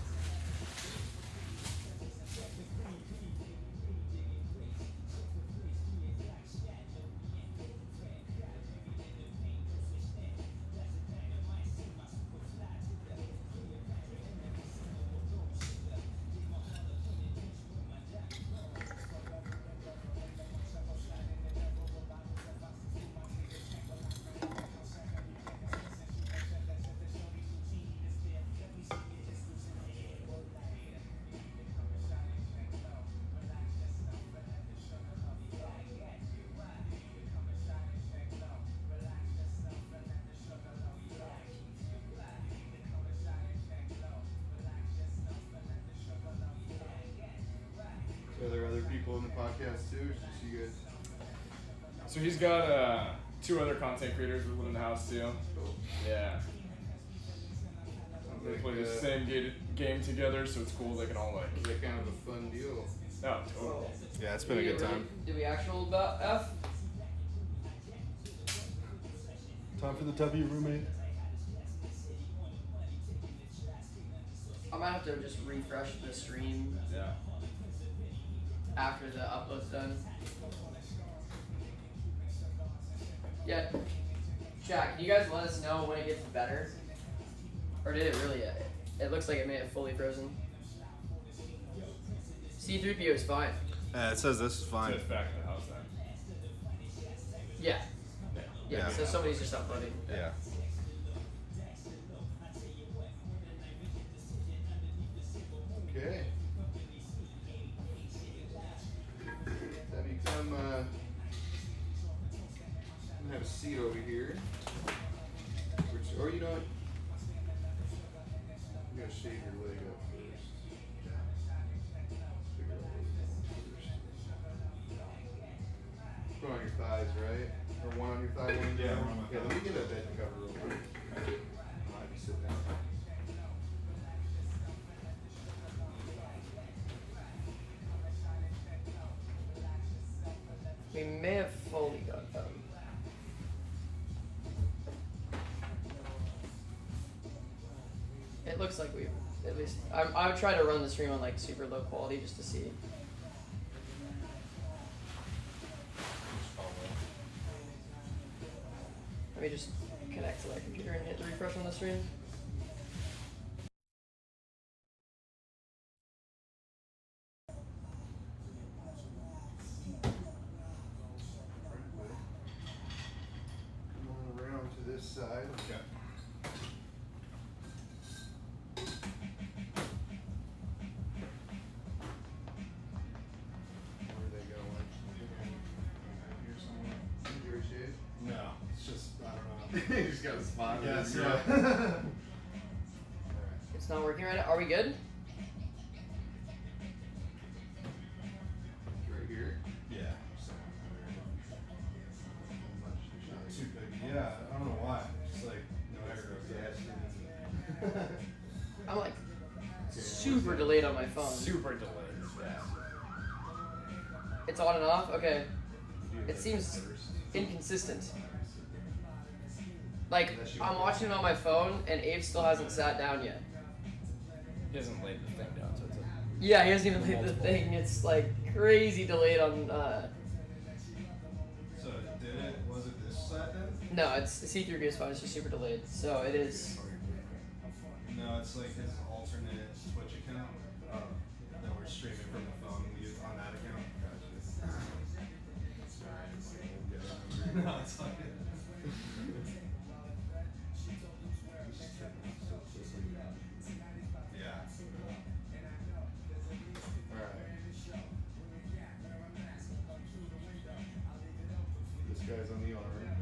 [SPEAKER 14] So are there other people in the podcast too? Or just you guys?
[SPEAKER 19] So he's got uh, two other content creators who live in the house too. Yeah. They play the same ga- game together, so it's cool. They can all like.
[SPEAKER 14] Is that kind of a fun deal?
[SPEAKER 19] No, totally.
[SPEAKER 1] Yeah, it's been a good time.
[SPEAKER 3] Did we actual about F?
[SPEAKER 1] Time for the W, roommate.
[SPEAKER 3] I might have to just refresh the stream.
[SPEAKER 19] Yeah.
[SPEAKER 3] After the upload's done. Yeah. Jack, can you guys let us know when it gets better? Or did it really? It looks like it may have fully frozen. C three P O is fine.
[SPEAKER 1] Yeah, it says this is fine.
[SPEAKER 19] So it's back in the house then.
[SPEAKER 3] Yeah.
[SPEAKER 19] Yeah.
[SPEAKER 3] Yeah,
[SPEAKER 1] Yeah.
[SPEAKER 3] so somebody's just uploading.
[SPEAKER 1] Yeah.
[SPEAKER 14] Okay. Have you come, uh, I'm gonna have a seat over here. Which, or you know what? I'm gonna shave your leg up first. Figure out what you want first. Put on your thighs, right? Or one on your thigh, one down?
[SPEAKER 1] Yeah, one on my
[SPEAKER 14] Yeah, let
[SPEAKER 1] thigh.
[SPEAKER 14] me get a bed cover real quick. I'll have you sit down.
[SPEAKER 3] We may have fully got them. It looks like we've at least. I I would try to run the stream on like super low quality just to see. Let me just connect to my computer and hit the refresh on the stream.
[SPEAKER 14] Come on around to this side. Okay. Where are they going? Here somewhere. Here, shade?
[SPEAKER 1] No, it's just, I don't know.
[SPEAKER 14] You just got a spot.
[SPEAKER 1] Yes,
[SPEAKER 14] yeah.
[SPEAKER 3] It's not working right now. Are we good?
[SPEAKER 14] Right here.
[SPEAKER 1] Yeah. Too big. Yeah, I don't know why. Just like no air goes.
[SPEAKER 3] I'm like super delayed on my phone.
[SPEAKER 19] Super delayed. Yeah.
[SPEAKER 3] It's on and off? Okay. It seems inconsistent. Like, I'm watching it on my phone, and Abe still hasn't sat down yet.
[SPEAKER 6] He hasn't laid the thing down, so it's a
[SPEAKER 3] Yeah, he hasn't even laid the thing. It's like crazy delayed on, uh...
[SPEAKER 1] So did it, was it this side then?
[SPEAKER 3] No, it's C three P is fine, it's just super delayed. So it is...
[SPEAKER 1] No, it's like his alternate Twitch account uh, that we're streaming from the phone we use on that account. No, it's not good. Yeah.
[SPEAKER 14] Alright. This guy's on the arm.